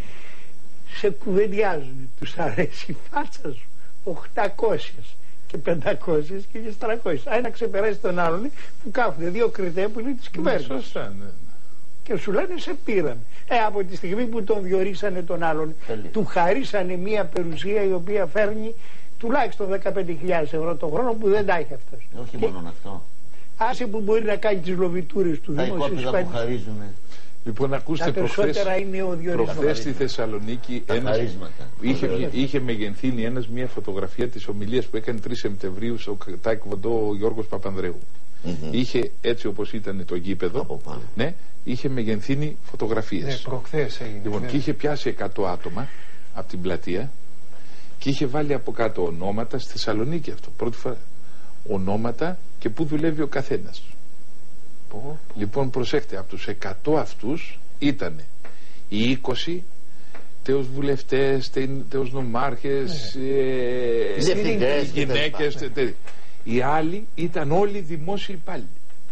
Σε κουβεντιάζουν, τους αρέσει η φάτσα σου. οκτακόσιες και πεντακόσιες και τριακόσιες. Αν να ξεπεράσει τον άλλον που κάθονται δύο κριτέ που είναι της κυβέρνησης. Σωστά, ναι. Και σου λένε σε πήραν. Ε, από τη στιγμή που τον διορίσανε τον άλλον, Καλή. του χαρίσανε μια περιουσία η οποία φέρνει τουλάχιστον δεκαπέντε χιλιάδες ευρώ το χρόνο που δεν τα έχει αυτός. Όχι και μόνο αυτό. άσε που μπορεί να κάνει τις λοβιτούρες του Τα δημοσίου οικόπεδα που χαρίζουν. Λοιπόν, ακούστε, τα περισσότερα προχθές, είναι ο διορισμός. προχθές στη Θεσσαλονίκη Τα ένας, χαρίσματα. είχε, Βέβαια. είχε μεγενθύνει ένας μια φωτογραφία της ομιλίας που έκανε τρεις Σεπτεμβρίου στο Τάικβοντό ο Γιώργος Παπανδρέου. Mm-hmm. Είχε έτσι όπως ήταν το γήπεδο, Από πάνω. ναι, είχε μεγενθύνει φωτογραφίες. Ναι, προχθές έγινε. Λοιπόν, ναι. και είχε πιάσει εκατό άτομα από την πλατεία και είχε βάλει από κάτω ονόματα στη Θεσσαλονίκη αυτό. Πρώτη φορά ονόματα και πού δουλεύει ο καθένας. Πω, Λοιπόν, προσέξτε, από τους εκατό αυτούς ήταν οι είκοσι τέος βουλευτές, τέος νομάρχες, Ναι. ε, Διευθυντές, γυναίκες. κτλ. τε- τε- Οι άλλοι ήταν όλοι δημόσιοι υπάλληλοι.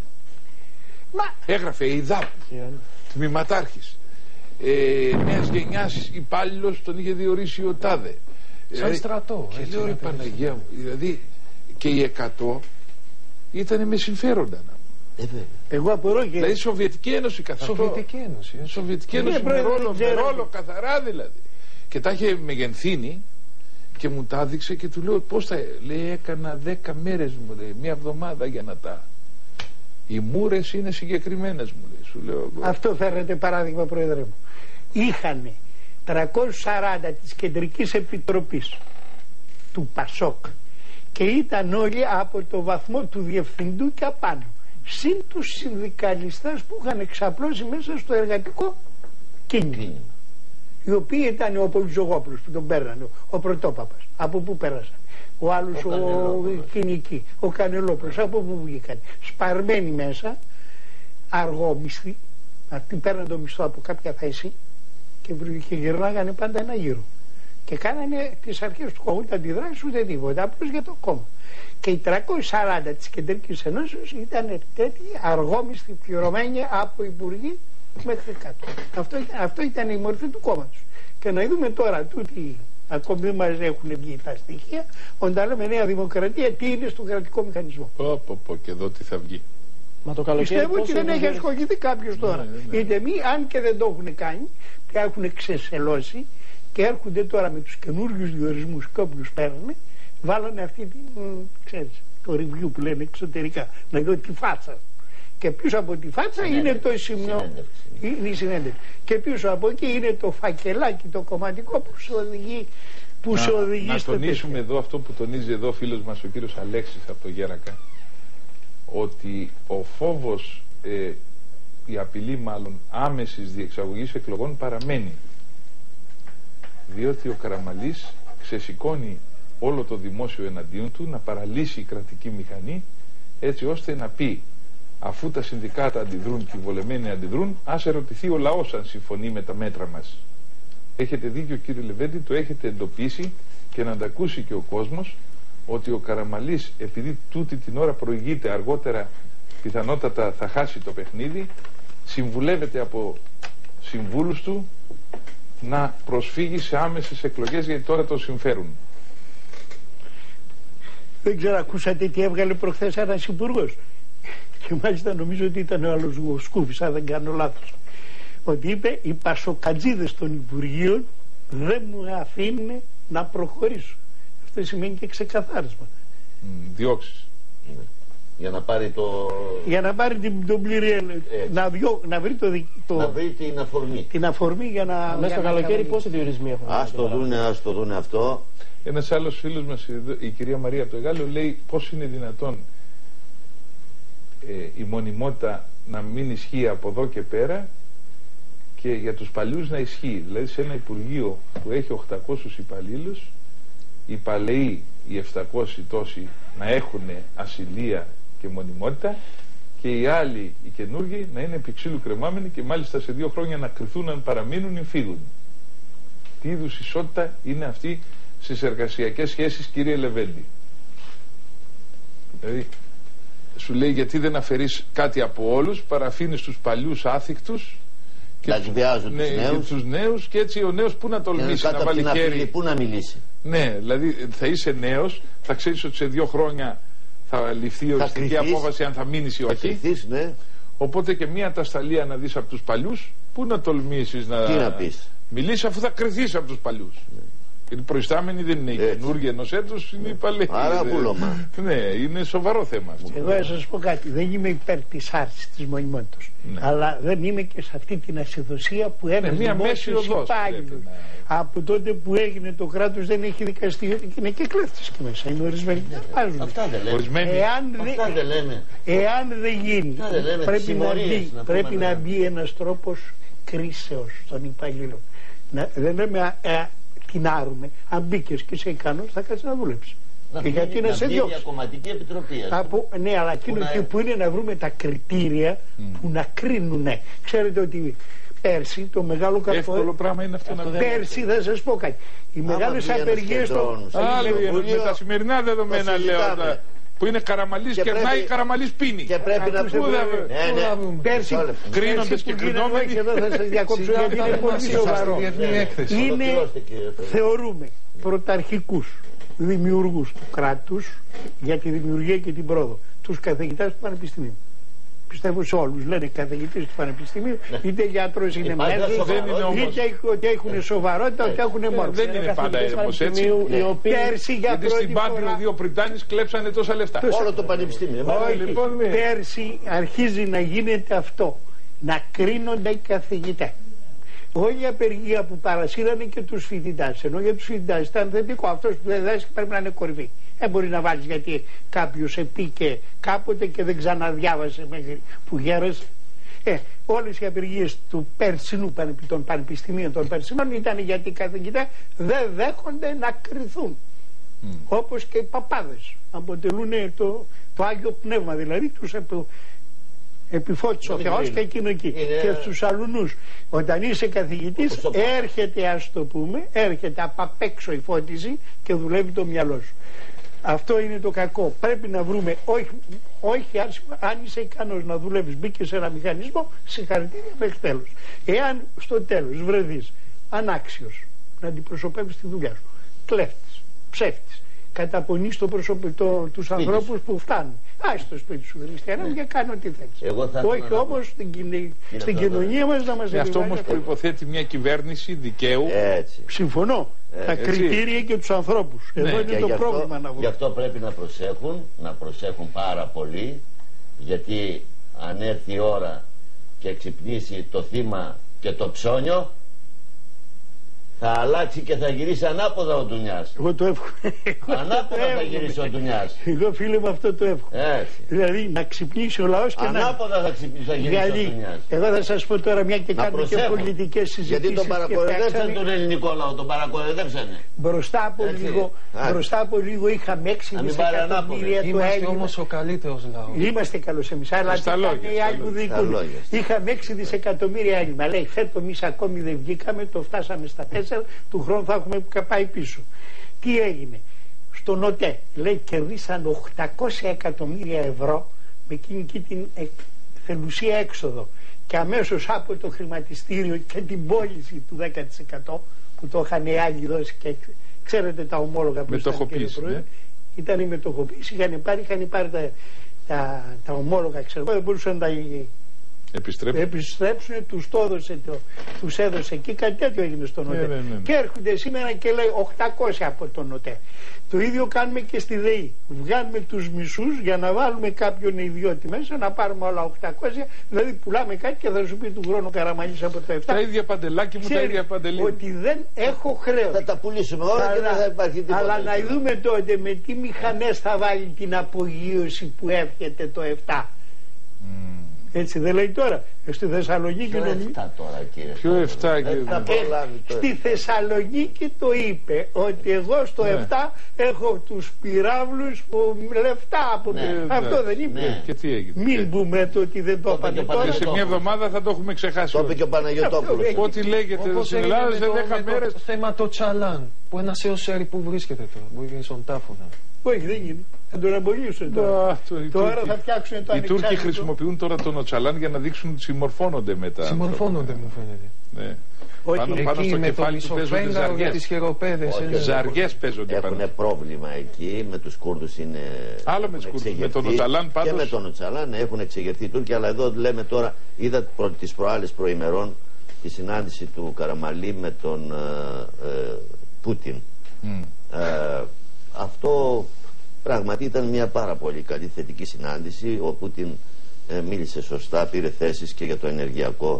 Μα Έγραφε η ΔΑΠ, τμήματάρχης, ε, νέας γενιάς υπάλληλος, τον είχε διορίσει ο τάδε. Σαν Δηλαδή, στρατό. και έτσι, λέω ρε να πεις. Παναγία μου, δηλαδή και οι εκατό ήταν με συμφέροντα. Ε, βέβαια. εγώ απορώ και Δηλαδή η Σοβιετική Ένωση καθ' αυτό. Σοβιετική Ένωση. έτσι. Σοβιετική Κύριε Ένωση με Πρόεδρε, ρόλο, δεν με ξέρω. ρόλο καθαρά δηλαδή. Και τα είχε μεγενθύνει και μου τα έδειξε και του λέω πώς τα. Λέει έκανα δέκα μέρες μου λέει, μία εβδομάδα για να τα. Οι μούρες είναι συγκεκριμένες μου λέει. Σου λέω. αυτό φέρνετε παράδειγμα, Πρόεδρε μου. Είχανε τριακόσιους σαράντα της Κεντρικής Επιτροπής του ΠΑΣΟΚ και ήταν όλοι από το βαθμό του διευθυντού και απάνω. Συν τους συνδικαλιστές που είχαν εξαπλώσει μέσα στο εργατικό κίνημα. Οι οποίοι ήταν ο Πολυζογόπουλος που τον παίρνανε, ο Πρωτόπαπας. Από πού πέρασαν. Ο άλλος Ο ο, Κανελόπουλος. Κινική, ο Κανελόπουλος. Από πού βγήκαν. Σπαρμένοι μέσα, αργόμισθοι. Αυτοί παίρναν το μισθό από κάποια θέση και, και γυρνάγανε πάντα ένα γύρο. Και κάνανε τις αρχές του κόμματος, ούτε αντιδράσεις ούτε τίποτα, απλώς για το κόμμα. Και οι τριακόσιοι σαράντα της Κεντρικής Ενώσεως ήταν τέτοιοι αργόμισθοι πληρωμένοι από υπουργοί μέχρι κάτω. Αυτό, αυτό ήταν η μορφή του κόμματος. Και να δούμε τώρα τούτοι, ακόμη δεν μας έχουν βγει τα στοιχεία, όταν λέμε Νέα Δημοκρατία, τι είναι στον κρατικό μηχανισμό. Πω, πω, πω, και εδώ τι θα βγει. Μα το καλοκαίρι Πιστεύω ότι πόσο δεν έχει είναι- ασχοληθεί κάποιο τώρα. Ναι, ναι. Είτε μη, αν και δεν το έχουν κάνει, και έχουν ξεσελώσει και έρχονται τώρα με τους καινούριους διορισμούς και όποιους παίρνουν, βάλανε αυτή την, μ, ξέρεις, το review που λένε εξωτερικά, να δω τη φάτσα. Και πίσω από τη φάτσα είναι Συνέντευξη. το σημείο, Συνέντευξη. είναι η συνέντευξη. Και πίσω από εκεί είναι το φακελάκι το κομματικό που σε οδηγεί, που Να, σε οδηγεί να στο τονίσουμε τέτοιο. εδώ αυτό που τονίζει εδώ ο φίλος μας ο κύριος Αλέξης από το Γέρακα, ότι ο φόβος, ε, η απειλή μάλλον άμεσης διεξαγωγής εκλογών παραμένει, διότι ο Καραμαλής ξεσηκώνει όλο το δημόσιο εναντίον του να παραλύσει η κρατική μηχανή έτσι ώστε να πει αφού τα συνδικάτα αντιδρούν και οι βολεμένοι αντιδρούν, ας ερωτηθεί ο λαός αν συμφωνεί με τα μέτρα μας. Έχετε δίκιο κύριε Λεβέντη, το έχετε εντοπίσει και να τα ακούσει και ο κόσμος ότι ο Καραμαλής επειδή τούτη την ώρα προηγείται, αργότερα πιθανότατα θα χάσει το παιχνίδι, συμβουλεύεται από συμβούλους του να προσφύγει σε άμεσες εκλογές γιατί τώρα το συμφέρουν. Δεν ξέρω, ακούσατε τι έβγαλε προχθές ένας υπουργός. Και μάλιστα νομίζω ότι ήταν ο άλλος ο Σκούφης, αν δεν κάνω λάθος. Ότι είπε οι πασοκατζίδες των Υπουργείων δεν μου αφήνουν να προχωρήσω. Αυτό σημαίνει και ξεκαθάρισμα. Μ, διώξεις. Είναι. Για να πάρει το... Για να πάρει την, τον πλήρη έλεγχο, να, διώ- να βρει το, δι- το, να βρει την αφορμή. την αφορμή για να. Μέσα για στο να καλοκαίρι κάνει. πόσοι διορισμοί έχουν. Ας το δούνε, ας το δούνε αυτό. Ένας άλλος φίλος μας, η κυρία Μαρία από το Εγάλεο, λέει πώς είναι δυνατόν ε, η μονιμότητα να μην ισχύει από εδώ και πέρα και για τους παλιούς να ισχύει. Δηλαδή σε ένα Υπουργείο που έχει οκτακόσιους υπαλλήλους, οι παλαιοί, οι επτακόσιοι τόσοι να έχουν ασυλία και μονιμότητα και οι άλλοι, οι καινούργοι, να είναι επί ξύλου κρεμάμενοι και μάλιστα σε δύο χρόνια να κρυθούν αν παραμείνουν ή φύγουν. Τι είδους ισότητα είναι αυτή στις εργασιακές σχέσεις, κύριε Λεβέντη. Δηλαδή, σου λέει γιατί δεν αφαιρείς κάτι από όλους, παραφήνεις τους παλιούς άθικτους και να εκβιάζουν ναι, τους νέους. τους νέους, και έτσι ο νέος πού να τολμήσει να βάλει χέρι. Πού να μιλήσει. Ναι, δηλαδή θα είσαι νέος, θα ξέρεις ότι σε δύο χρόνια θα ληφθεί η οριστική απόφαση αν θα μείνεις ή όχι. Θα κρυθείς, ναι. Οπότε και μία ατασταλία να δεις από τους παλιούς, πού να τολμήσεις να, τι να πεις. μιλήσεις αφού θα κρυθείς από τους παλιούς. Ναι. Γιατί οι προϊστάμενοι δεν είναι οι καινούργοι ενός έτους, είναι οι παλαιοί. Άρα βούλωμα. Ναι, είναι σοβαρό θέμα αυτό. Εγώ θα σας πω κάτι, δεν είμαι υπέρ της άρσης της μονιμότητας. Ναι. Αλλά δεν είμαι και σε αυτή την ασυδοσία που ένας ναι, δημόσιος υπάλληλος να... από τότε που έγινε το κράτος δεν έχει δικαστεί, και είναι και κλέφτες και μέσα, είναι ορισμένοι που βάζουν. Αυτά δεν λέμε. Εάν Αυτά δεν λέμε. Εάν δεν γίνει, δεν λέμε. πρέπει, να μπει, να πρέπει να μπει ένας τρόπος κρίσεως στον υπαλλήλο. Να, δεν λέμε α, α, την άρουμε. Αν μπήκες και είσαι ικανός θα κάτσεις να δουλέψεις. Να και γιατί να σε διώξει. Μια κομματική επιτροπή. Από, ναι, αλλά εκείνο που, που είναι να βρούμε τα κριτήρια mm. που να κρίνουνε. Ξέρετε ότι πέρσι το μεγάλο κακό. Εύκολο πράγμα είναι αυτό, αυτό να πέρσι θα σας πω κάτι. Οι μεγάλες απεργίες των. Με τα σημερινά δεδομένα λέω. Που είναι Καραμαλής και κερνάει, Καραμαλής πίνει. Και πρέπει να πούμε. Πέρσι κρίνοντες και κρινόμενοι. Και εδώ θα σας διακόψω γιατί είναι πολύ σοβαρό. Είναι, θεωρούμε, πρωταρχικούς δημιουργούς του κράτους για τη δημιουργία και την πρόοδο. Τους καθηγητές του Πανεπιστημίου. Πιστεύω σε όλους. Λένε καθηγητές του Πανεπιστημίου, είτε γιατρός είναι μέθοδος, είτε έχουν σοβαρότητα, είτε έχουν μόρφωση. Δεν είναι πάντα όμως έτσι. Πέρσι για πρώτη στην Πάντρη φορά. οι δύο Πριτάνης κλέψανε τόσα λεφτά. Όλο το Πανεπιστήμιο. Πέρσι αρχίζει να γίνεται αυτό. Να κρίνονται οι καθηγητές. Όχι η απεργία που παρασύρανε και τους φοιτητάς. Ενώ για τους φοιτητάς ήταν θετικό. Αυτός που δεν δέσκει πρέπει να είναι κορυφή. Δεν μπορεί να βάλεις γιατί κάποιος επίκε κάποτε και δεν ξαναδιάβασε μέχρι που γέρασε. Ε, όλες οι απεργίες του περσινού, των πανεπιστημίων των περσινών ήταν γιατί οι καθηγητές δεν δέχονται να κριθούν. Mm. Όπως και οι παπάδες. Αποτελούν το, το Άγιο Πνεύμα, δηλαδή τους επι, επιφώτισε ο Θεός και εκείνο εκεί. Είναι... Και στους αλουνούς. Όταν είσαι καθηγητής έρχεται, ας το πούμε, έρχεται απ' απ' έξω η φώτιση και δουλεύει το μυαλό σου. Αυτό είναι το κακό. Πρέπει να βρούμε, όχι, όχι αν είσαι ικανός να δουλεύεις, μπήκε σε ένα μηχανισμό, συγχαρητήρια μέχρι τέλος. Εάν στο τέλος βρεθείς ανάξιος να αντιπροσωπεύεις τη δουλειά σου, κλέφτης, ψεύτης, καταπονείς το το, τους ανθρώπους που φτάνουν. Άσε στο σπίτι σου, Χριστιανά, ναι. Και κάνω ό,τι θέλεις. Όχι όμως στην, κοινή, στην κοινωνία μας να μας επιβάλλει. Αυτό όμως προϋποθέτει μια κυβέρνηση δικαίου. Έτσι. Συμφωνώ. Ε, τα έτσι. Κριτήρια και τους ανθρώπους. Ναι. Εδώ είναι και το πρόβλημα αυτό, να βρουν. Γι' αυτό πρέπει να προσέχουν, να προσέχουν πάρα πολύ, γιατί αν έρθει η ώρα και ξυπνήσει το θύμα και το ψώνιο, θα αλλάξει και θα γυρίσει ανάποδα ο Ντουνιάς. Εγώ το εύχομαι. Ανάποδα θα γυρίσει ο Ντουνιάς. Εγώ φίλε μου αυτό το εύχομαι. Έτσι. Δηλαδή να ξυπνήσει ο λαός και ανάποδα να... Ανάποδα θα, θα γυρίσει δηλαδή, ο Ντουνιάς. Εγώ θα σας πω τώρα μια και κάνουμε και πολιτικές συζητήσεις. Γιατί τον παρακολουθήσαν τον ελληνικό λαό, τον παρακολουθήσανε. Μπροστά από λίγο, μπροστά από λίγο είχαμε έξι δισεκατομμύρια το Έλληνα. Είμαστε όμως ο καλύτερος λαός. Είμαστε καλός εμείς. Αλλά τι κάνουν οι άλλοι που δικούν. Είχαμε έξι δισεκατομμύρια Έλληνα. Λέει φέτο εμείς ακόμη δεν βγήκαμε, το φτάσαμε στα τέσσερα. Του χρόνου θα έχουμε πάει πίσω. Τι έγινε στον ΟΤΕ? Λέει κερδίσαν οκτακόσια εκατομμύρια ευρώ με εκείνη και την θελουσία έξοδο και αμέσως από το χρηματιστήριο και την πώληση του δέκα τοις εκατό που το είχαν οι άλλοι δώσει και ξέρετε τα ομόλογα που ήταν, ναι. Ήταν η μετοχοποίηση, είχαν πάρει, είχαν πάρει τα, τα, τα ομόλογα, ξέρω, δεν μπορούσαν να τα επιστρέψουν, επιστρέψουν τους το έδωσε, το, τους έδωσε εκεί, κάτι τέτοιο έγινε στον ΟΤΕ. Ναι, ναι, ναι. Και έρχονται σήμερα και λέει οκτακόσια από τον ΟΤΕ. Το ίδιο κάνουμε και στη ΔΕΗ. Βγάνουμε τους μισούς για να βάλουμε κάποιον ιδιώτη μέσα, να πάρουμε όλα οκτακόσια, δηλαδή πουλάμε κάτι και θα σου πει του χρόνου Καραμαλής από το επτά. Τα ίδια παντελάκι μου, ξέρει, τα ίδια παντελή. Ότι δεν έχω χρέος. Θα τα πουλήσουμε όλα αλλά, και δεν θα υπάρχει τίποτα. Αλλά να δούμε τότε με τι μηχανές θα βάλει την απογείωση που έρχεται το επτά. Mm. Έτσι δεν λέει τώρα. Στη Θεσσαλονίκη Ποιο νομι... εφτά τώρα κύριε. Ποιο εφτά κύριε. Ε, στη Θεσσαλονίκη το είπε ότι εγώ στο ναι. επτά έχω τους πυράβλους που λεφτά από ναι. το... Αυτό ναι. δεν είπε. Ναι. Και τι έγινε. Μην πούμε το ότι δεν το είπατε τώρα. Σε μια εβδομάδα θα το έχουμε ξεχάσει. Το είπε και ο Παναγιωτόπουλος. Ό,τι λέγεται στην Ελλάδα σε δέκα μέρες. Θέμα το τσαλάν. Που ένα έω σέρι που βρίσκεται τώρα, μπορεί και στον τάφο να. Όχι, δεν είναι. Θα τον αμπολίσουν τώρα. Α, το- οι Τώρα Τούρκοι- θα φτιάξουν το Οι Τούρκοι ανεξάρτητο. χρησιμοποιούν τώρα τον Οτσαλάν για να δείξουν ότι συμμορφώνονται με τα. Συμμορφώνονται, μου φαίνεται. Ναι. Όχι, Πάνω, πάνω Εκεί στο με το κεφάλι του παίζονται μισοφέγγαρο για τις ζαριές. χεροπέδες. Όχι, είναι- Ζαριές παίζονται πάνω. Έχουν πρόβλημα εκεί, με τους Κούρδους είναι. Άλλο με τους έχουν Κούρδους, με τον εξεγερθεί. Οτσαλάν πάντως. Και με τον Οτσαλάν έχουν εξεγερθεί οι Τούρκοι, αλλά εδώ λέμε τώρα, είδα προ, τις προάλλες προημερών τη συνάντηση του Καραμαλή με τον ε, ε, Πούτιν. Mm. Ε, αυτό πράγματι ήταν μια πάρα πολύ καλή θετική συνάντηση. Ο Πούτιν ε, μίλησε σωστά, πήρε θέσεις και για το ενεργειακό.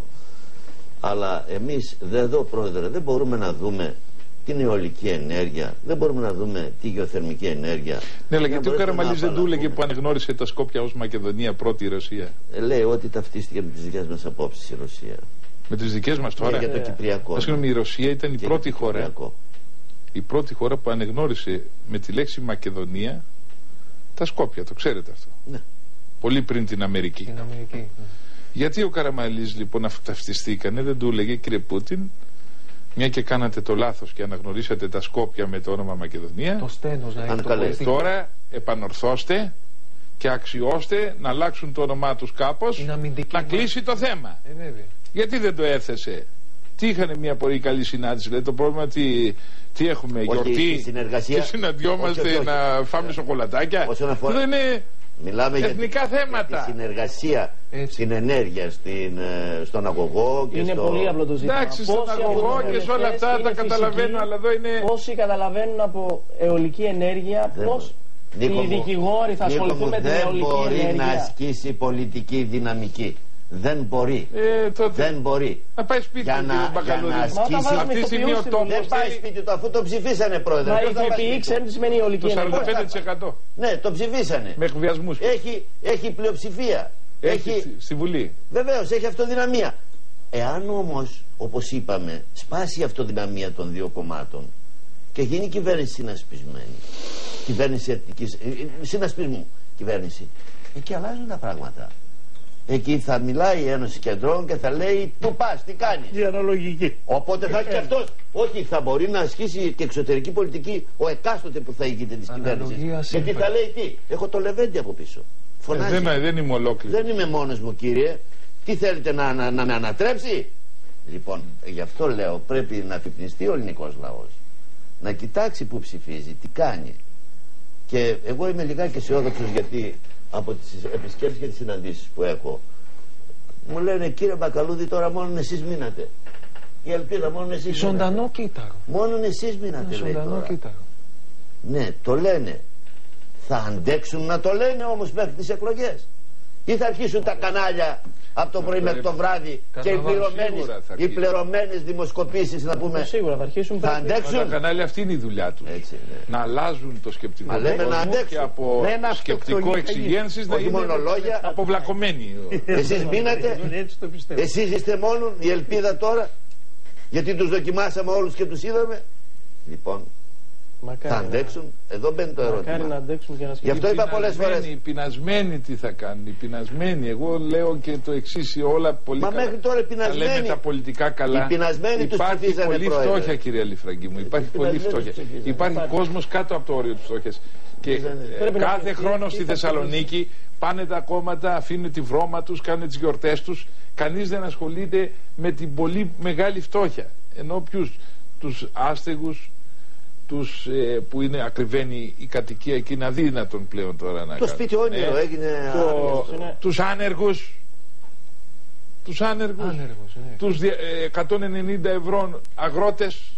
Αλλά εμείς εδώ, πρόεδρε, δεν μπορούμε να δούμε την αιωλική ενέργεια, δεν μπορούμε να δούμε τη γεωθερμική ενέργεια. Ναι, αλλά Για γιατί ο να Καραμαλής δεν του μπορέσουμε να έλεγε που απαλλαγούμε. ανεγνώρισε τα Σκόπια ως Μακεδονία πρώτη η Ρωσία. Ε, λέει ότι ταυτίστηκε με τις δικές μας απόψεις η Ρωσία. Με τις δικές μας τώρα. Και για το Κυπριακό. Α, συγγνώμη, η Ρωσία ήταν η Και πρώτη για το χώρα. Κυπριακό. Η πρώτη χώρα που ανεγνώρισε με τη λέξη Μακεδονία τα Σκόπια, το ξέρετε αυτό. Ναι. Πολύ πριν την Αμερική. Στην Αμερική. ναι. Γιατί ο Καραμαλής λοιπόν αφού ταυτιστήκανε δεν του έλεγε κύριε Πούτιν, μια και κάνατε το λάθος και αναγνωρίσατε τα Σκόπια με το όνομα Μακεδονία, Το στένος να είναι το καλέσει. πολιτικό. τώρα επανορθώστε και αξιώστε να αλλάξουν το όνομά τους κάπως, Είναι αμυντική να μάχη. κλείσει το θέμα. Ε, βέβαια. Γιατί δεν το έθεσε? Τι είχαν μια πολύ καλή συνάντηση? Δηλαδή το πρόβλημα τι, τι έχουμε, Όχι, γιορτή η συνεργασία- και συναντιόμαστε όχι, όχι, όχι. να φάμε σοκολατάκια? Όσον αφορά- Δεν είναι Μιλάμε για εθνικά τη- θέματα. για τη συνεργασία Έτσι. στην ενέργεια, στην, ε, στον αγωγό και Είναι στο... πολύ απλό το ζήτημα. Εντάξει, στον Πόσοι από αγωγό τους και σε όλα αυτά βουλευτές τα είναι καταλαβαίνω, φυσικοί, αλλά εδώ είναι- Πόσοι καταλαβαίνουν από αιωλική ενέργεια, Δεν πώς Νίκο οι μου, δικηγόροι θα Νίκο ασχοληθούν μου, με την δεν αιωλική μπορεί να ενέργεια. ασκήσει πολιτική δυναμική. Δεν μπορεί. Ε, τότε Δεν μπορεί. να πάει σπίτι Για του να- κύριε Μπακαλούδη. για να Μα όταν ασκήσει- βάζουμε Αυτή τη στιγμή ηθοποιούς ο στη τόπος Βουλή, Δεν πάει σπίτι του, αφού το ψηφίσανε, πρόεδρε. Μα Πώς οι θα πάει ηθοποιοί σπίτι του? ξέρουν τι σημαίνει αιωλική Το ενέργεια. σαράντα πέντε τοις εκατό Ναι, το ψηφίσανε. με εκβιασμούς. Έχει, έχει πλειοψηφία. Έχει Έχει, στη- στη Βουλή. βεβαίως, έχει αυτοδυναμία. Εάν όμως, όπως είπαμε, σπάσει η αυτοδυναμία των δύο κομμάτων και γίνει κυβέρνηση συνασπισμένη, κυβέρνηση εθνικής, ε, ε, συνασπισμού κυβέρνηση, εκεί αλλάζουν τα πράγματα. Εκεί θα μιλάει η Ένωση Κεντρών και θα λέει του πας, τι κάνεις. Η αναλογική. Οπότε θα έχει και αυτός. Όχι, θα μπορεί να ασκήσει και εξωτερική πολιτική ο εκάστοτε που θα ηγείται της Αναλογία κυβέρνησης. Γιατί σύμφωνα. θα λέει τι, έχω το Λεβέντι από πίσω. Ε, Φωνάζει. δεν, δεν είμαι ολόκληρο. Δεν είμαι μόνος μου, κύριε. Τι θέλετε να, να, να με ανατρέψει? Λοιπόν, γι' αυτό λέω πρέπει να αφυπνιστεί ο ελληνικός λαός. Να κοιτάξει που ψηφίζει, τι κάνει. Και εγώ είμαι λιγάκι αισιόδοξος γιατί από τις επισκέψεις και τις συναντήσεις που έχω μου λένε κύριε Μπακαλούδη τώρα μόνο εσείς μείνατε. Η ελπίδα μόνο εσείς μείνατε. Ζωντανό κύτταρο. Μόνο εσείς μείνατε λέει Ζωντανό τώρα. κύτταρο. Ναι, το λένε. Θα αντέξουν να το λένε όμως μέχρι τις εκλογές? Ή θα αρχίσουν τα κανάλια από το πρωί μέχρι το βράδυ και οι Καναβά, πληρωμένες, σίγουρα θα οι αρχίσουν. πληρωμένες δημοσκοπήσεις να πούμε Σίγουρα θα αρχίσουν θα πρέπει. Τα αντέξουν? κανάλια αυτή είναι η δουλειά του. Έτσι, ναι. Να αλλάζουν το σκεπτικό Μα λέμε του να κόσμου αντέξουν. και από Δεν σκεπτικό αυτοκτονεί εξηγένσης να Όχι είναι μόνο λόγια. αποβλακωμένοι. Εσείς μείνατε, Έτσι το πιστεύω. εσείς είστε μόνον η ελπίδα τώρα, γιατί τους δοκιμάσαμε όλους και τους είδαμε. Λοιπόν, θα Μακάρι, να- αντέξουν? Εδώ μπαίνει το μακάρι να ερώτημα. αντέξουν και να Γι' σκεφτούν. αυτό είπα πολλές φορές. Οι πεινασμένοι τι θα κάνουν, οι πεινασμένοι. Εγώ λέω και το εξή, όλα πολύ Μα καλά. μέχρι τώρα οι Τα πεινασμένοι- λέμε τα πολιτικά καλά. οι πεινασμένοι τους Υπάρχει ψηφίζανε, πολύ πρόεδρε. φτώχεια, κύριε Αλιφραγκή μου. Υπάρχει πολύ πεινασμένοι φτώχεια. τους ψηφίζανε. Υπάρχει Υπάρχει. κόσμος κάτω από το όριο της φτώχειας. Και ε, Πρέπει να κάθε πει- χρόνο τι- στη τι θα Θεσσαλονίκη πάνε τα κόμματα, αφήνουν τη βρώμα τους, κάνουν τις γιορτές τους. Κανείς δεν ασχολείται με την πολύ μεγάλη φτώχεια. Ενώ ποιους? Τους άστεγους, τους ε, που είναι ακριβένει η κατοικία εκεί, είναι αδύνατον πλέον τώρα να Το κάνουν. σπίτι όνειρο Ε, έγινε το, άρρωστο. είναι- τους άνεργους, τους άνεργους, Άνεργος, ναι. τους δια- ε, εκατόν ενενήντα ευρώ αγρότες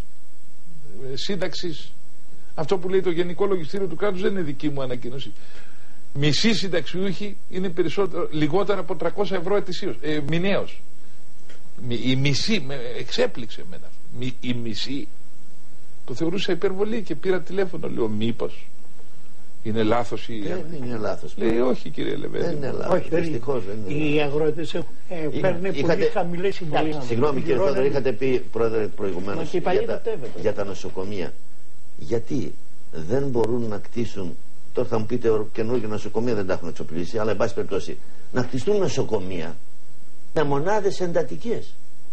ε, σύνταξης. Αυτό που λέει το Γενικό Λογιστήριο του κράτους δεν είναι δική μου ανακοίνωση. Μισοί συνταξιούχοι είναι περισσότερο, λιγότερο από τριακόσια ευρώ ετησίως, ε, μηνιαίως. Μι- Η μισή, με, εξέπληξε εμένα. Μι, η μισή. Το θεωρούσα υπερβολή και πήρα τηλέφωνο. Λέω μήπως είναι λάθος η... Δεν είναι λάθος. Λέει όχι κύριε Λεβέντη. Δεν είναι λάθος. Όχι, δεν Δυστυχώς δεν είναι. Οι αγρότες έχουν, ε, παίρνουν πολύ είχατε- χαμηλές συντάξεις. Συγγνώμη κύριε Πληρώνουν- Θόδωρο, είχατε πει πρόεδρε Μα προηγουμένως και οι παλιοί για, τα, δοτεύεται. για τα νοσοκομεία. Γιατί δεν μπορούν να κτίσουν, τώρα θα μου πείτε καινούργια νοσοκομεία δεν τα έχουν εξοπλίσει, αλλά εν πάση περιπτώσει να κτιστούν νοσοκομεία με μονάδες εντατικές.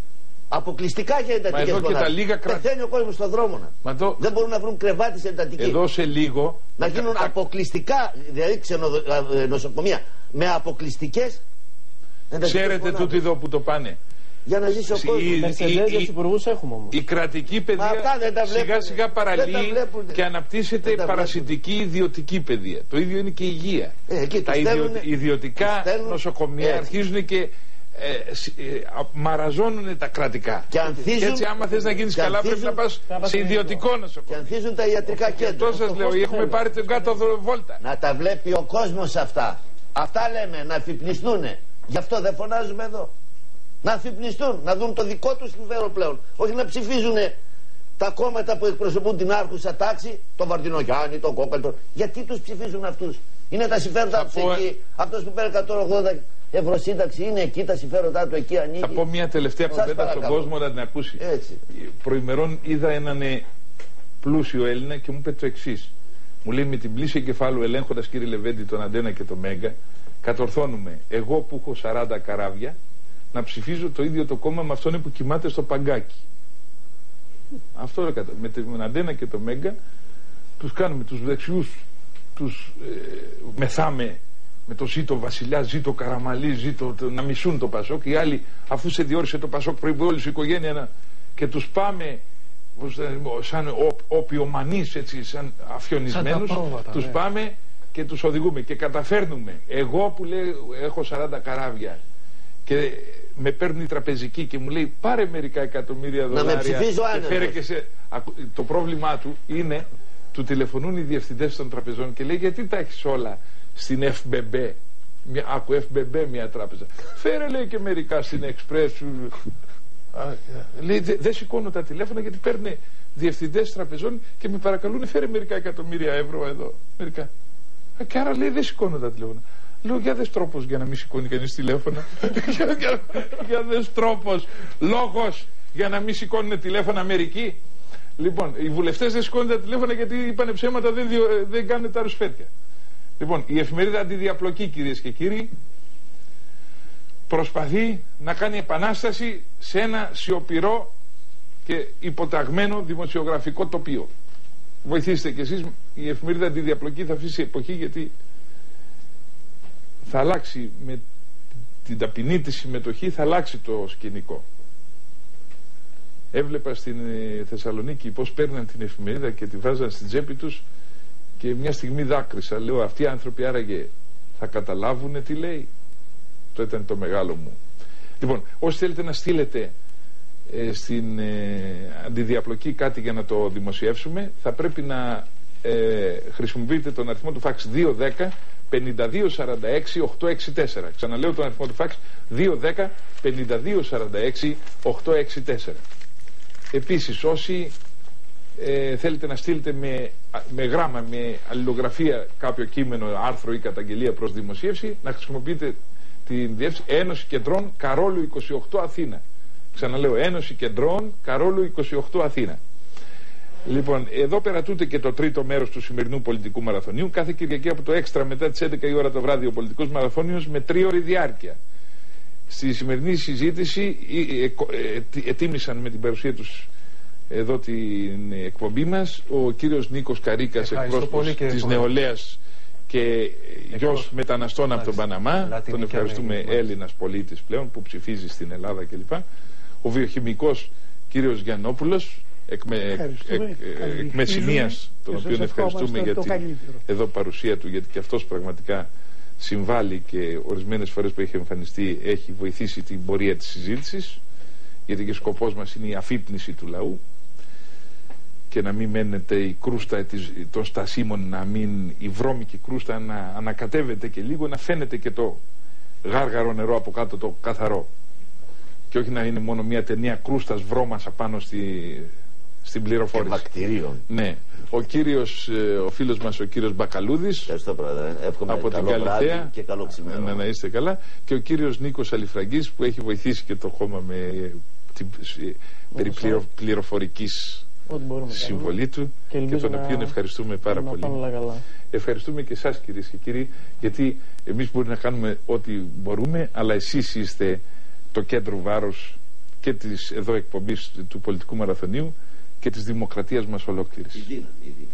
Αποκλειστικά για εντατικές εδώ και τα λίγα κράτη. Πεθαίνει ο κόσμος στον δρόμο να. Μα το... Δεν μπορούν να βρουν κρεβάτι σε εντατική. Εδώ σε λίγο. Να γίνουν τα... αποκλειστικά, δηλαδή ξενοδο... νοσοκομεία με αποκλειστικές. Ξέρετε τούτοι εδώ που το πάνε. Για να ζήσει ο κόσμος. Οι Μερσεντές για τους υπουργούς έχουμε όμως. Η κρατική παιδεία σιγά σιγά παραλύει και αναπτύσσεται παρασιτική ιδιωτική παιδεία. Το ίδιο είναι και η υγεία. Ε, τα στέλνουν, ιδιωτικά νοσοκομεία ε. αρχίζουν και ε, ε, μαραζώνουν τα κρατικά. Και, ανθίζουν, και έτσι άμα θες να γίνεις και καλά ανθίζουν, πρέπει να πας σε ιδιωτικό νοσοκομείο. Και ανθίζουν τα ιατρικά κέντρα. Αυτό σας λέω, έχουμε πάρει τον κάτω βόλτα. Να τα βλέπει ο κόσμος αυτά. Αυτά λέμε, να αφυπνιστούν. Γι' αυτό δεν φωνάζουμε εδώ. Να αφυπνιστούν, να δουν το δικό τους συμφέρον πλέον. Όχι να ψηφίζουν τα κόμματα που εκπροσωπούν την άρχουσα τάξη, τον Βαρδινογιάννη, τον Κόκαλτο. Γιατί τους ψηφίζουν αυτούς? Είναι τα συμφέροντα τους πω... εκεί. Αυτός που παίρνει εκατόν ογδόντα ευρώ σύνταξη είναι εκεί, τα συμφέροντά του εκεί ανήκει. Θα πω μια τελευταία κουβέντα στον κόσμο να την ακούσει. Έτσι. Προημερών είδα έναν πλούσιο Έλληνα και μου είπε το εξής. Μου λέει, με την πλήση εγκεφάλου ελέγχοντας, κύριε Λεβέντη, τον Αντένα και το Μέγκα, κατορθώνουμε εγώ που έχω σαράντα καράβια να ψηφίζω το ίδιο το κόμμα με αυτόν που κοιμάται στο παγκάκι. Αυτό με τον Αντένα και το Μέγκα τους κάνουμε τους δεξιούς, τους ε, μεθάμε με το ζήτο Βασιλιά, ζήτο Καραμαλή, ζήτο το, να μισούν το Πασόκ. Οι άλλοι, αφού σε διόρισε το Πασόκ, πρέπει όλη η οικογένεια να, και τους πάμε σαν οπιομανείς, έτσι, σαν αφιονισμένους, τους ναι. πάμε και τους οδηγούμε και καταφέρνουμε. Εγώ που λέω έχω σαράντα καράβια και με παίρνει η τραπεζική και μου λέει πάρε μερικά εκατομμύρια δολάρια να με ψηφίζω άνετος. Και σε... Το πρόβλημά του είναι, του τηλεφωνούν οι διευθυντές των τραπεζών και λέει, γιατί τα έχεις όλα στην εφ μπι μπι? Μια, άκου, εφ μπι μπι μια τράπεζα. Φέρε, λέει, και μερικά στην Express. Λέει, δεν δε σηκώνω τα τηλέφωνα γιατί παίρνουν διευθυντές τραπεζών και με παρακαλούν, φέρε μερικά εκατομμύρια ευρώ εδώ. Μερικά. Και άρα, λέει, δεν σηκώνω τα τηλέφωνα. Λέω, για δες τρόπος για να μην σηκώνει κανείς τηλέφωνα. για, για, για δες τρόπος, λόγος για να μην σηκώνουν τηλέφωνα μερικοί. Λοιπόν, οι βουλευτές δεν σηκώνουν τα τηλέφωνα γιατί είπανε ψέματα, δεν, δεν κάνουν τα ρουσφέτια. Λοιπόν, η εφημερίδα Αντιδιαπλοκή, κυρίες και κύριοι, προσπαθεί να κάνει επανάσταση σε ένα σιωπηρό και υποταγμένο δημοσιογραφικό τοπίο. Βοηθήστε κι εσείς, η εφημερίδα Αντιδιαπλοκή θα αφήσει εποχή, γιατί θα αλλάξει με την ταπεινή της συμμετοχή, θα αλλάξει το σκηνικό. Έβλεπα στην Θεσσαλονίκη πως παίρναν την εφημερίδα και τη βάζαν στην τσέπη τους και μια στιγμή δάκρυσα. Λέω, αυτοί οι άνθρωποι άραγε θα καταλάβουνε τι λέει? Το ήταν το μεγάλο μου. Λοιπόν, όσοι θέλετε να στείλετε ε, στην ε, Αντιδιαπλοκή κάτι για να το δημοσιεύσουμε, θα πρέπει να ε, χρησιμοποιείτε τον αριθμό του φαξ δύο δέκα πενήντα δύο σαράντα έξι οκτακόσια εξήντα τέσσερα. Ξαναλέω τον αριθμό του φαξ δύο δέκα πενήντα δύο σαράντα έξι οκτακόσια εξήντα τέσσερα. Επίσης, όσοι ε, θέλετε να στείλετε με, με γράμμα, με αλληλογραφία κάποιο κείμενο, άρθρο ή καταγγελία προς δημοσίευση, να χρησιμοποιείτε την διεύθυνση Ένωση Κεντρών Καρόλου είκοσι οκτώ Αθήνα. Ξαναλέω, Ένωση Κεντρών Καρόλου είκοσι οκτώ Αθήνα. Λοιπόν, εδώ περατούται και το τρίτο μέρος του σημερινού πολιτικού μαραθωνίου. Κάθε Κυριακή από το έξτρα μετά τις έντεκα η ώρα το βράδυ ο πολιτικός μαραθώνιος με τρίωρη διάρκεια. Στη σημερινή συζήτηση ετοίμησαν με την παρουσία τους εδώ την εκπομπή μας ο κύριος Νίκος Καρίκας, εκπρόσωπος της Νεολαίας και γιος μεταναστών από τον Παναμά. Τον ευχαριστούμε, Έλληνας πολίτης πλέον που ψηφίζει στην Ελλάδα κλπ. Ο βιοχημικός κύριος Γιαννόπουλος εκ, με, εκ, εκ Μεσσηνίας, τον οποίο ευχαριστούμε για την εδώ παρουσία του, γιατί και αυτός πραγματικά συμβάλλει και ορισμένες φορές που έχει εμφανιστεί έχει βοηθήσει την πορεία της συζήτησης, γιατί και σκοπός μας είναι η αφύπνιση του λαού και να μην μένετε η κρούστα των στασίμων, να μην η βρώμικη κρούστα να ανακατεύεται και λίγο, να φαίνεται και το γάργαρο νερό από κάτω, το καθαρό, και όχι να είναι μόνο μια ταινία κρούστας βρώμας απάνω στη, στην πληροφόρηση. Και βακτηρίων. Ναι. Ο κύριος, ο φίλος μας ο κύριος Μπακαλούδης από την Καλυθέα, και καλό να, να είστε καλά, και ο κύριος Νίκος Αλιφραγκής που έχει βοηθήσει και το χώμα με την περί πληροφορικής συμβολή του και, και τον οποίο ευχαριστούμε πάρα πολύ. Ευχαριστούμε και εσάς, κυρίες και κύριοι, γιατί εμείς μπορεί να κάνουμε ό,τι μπορούμε, αλλά εσείς είστε το κέντρο βάρος και της εδώ εκπομπής του Πολιτικού Μαραθωνίου και της δημοκρατίας μας ολόκληρης. Η δύναμη, η δύναμη.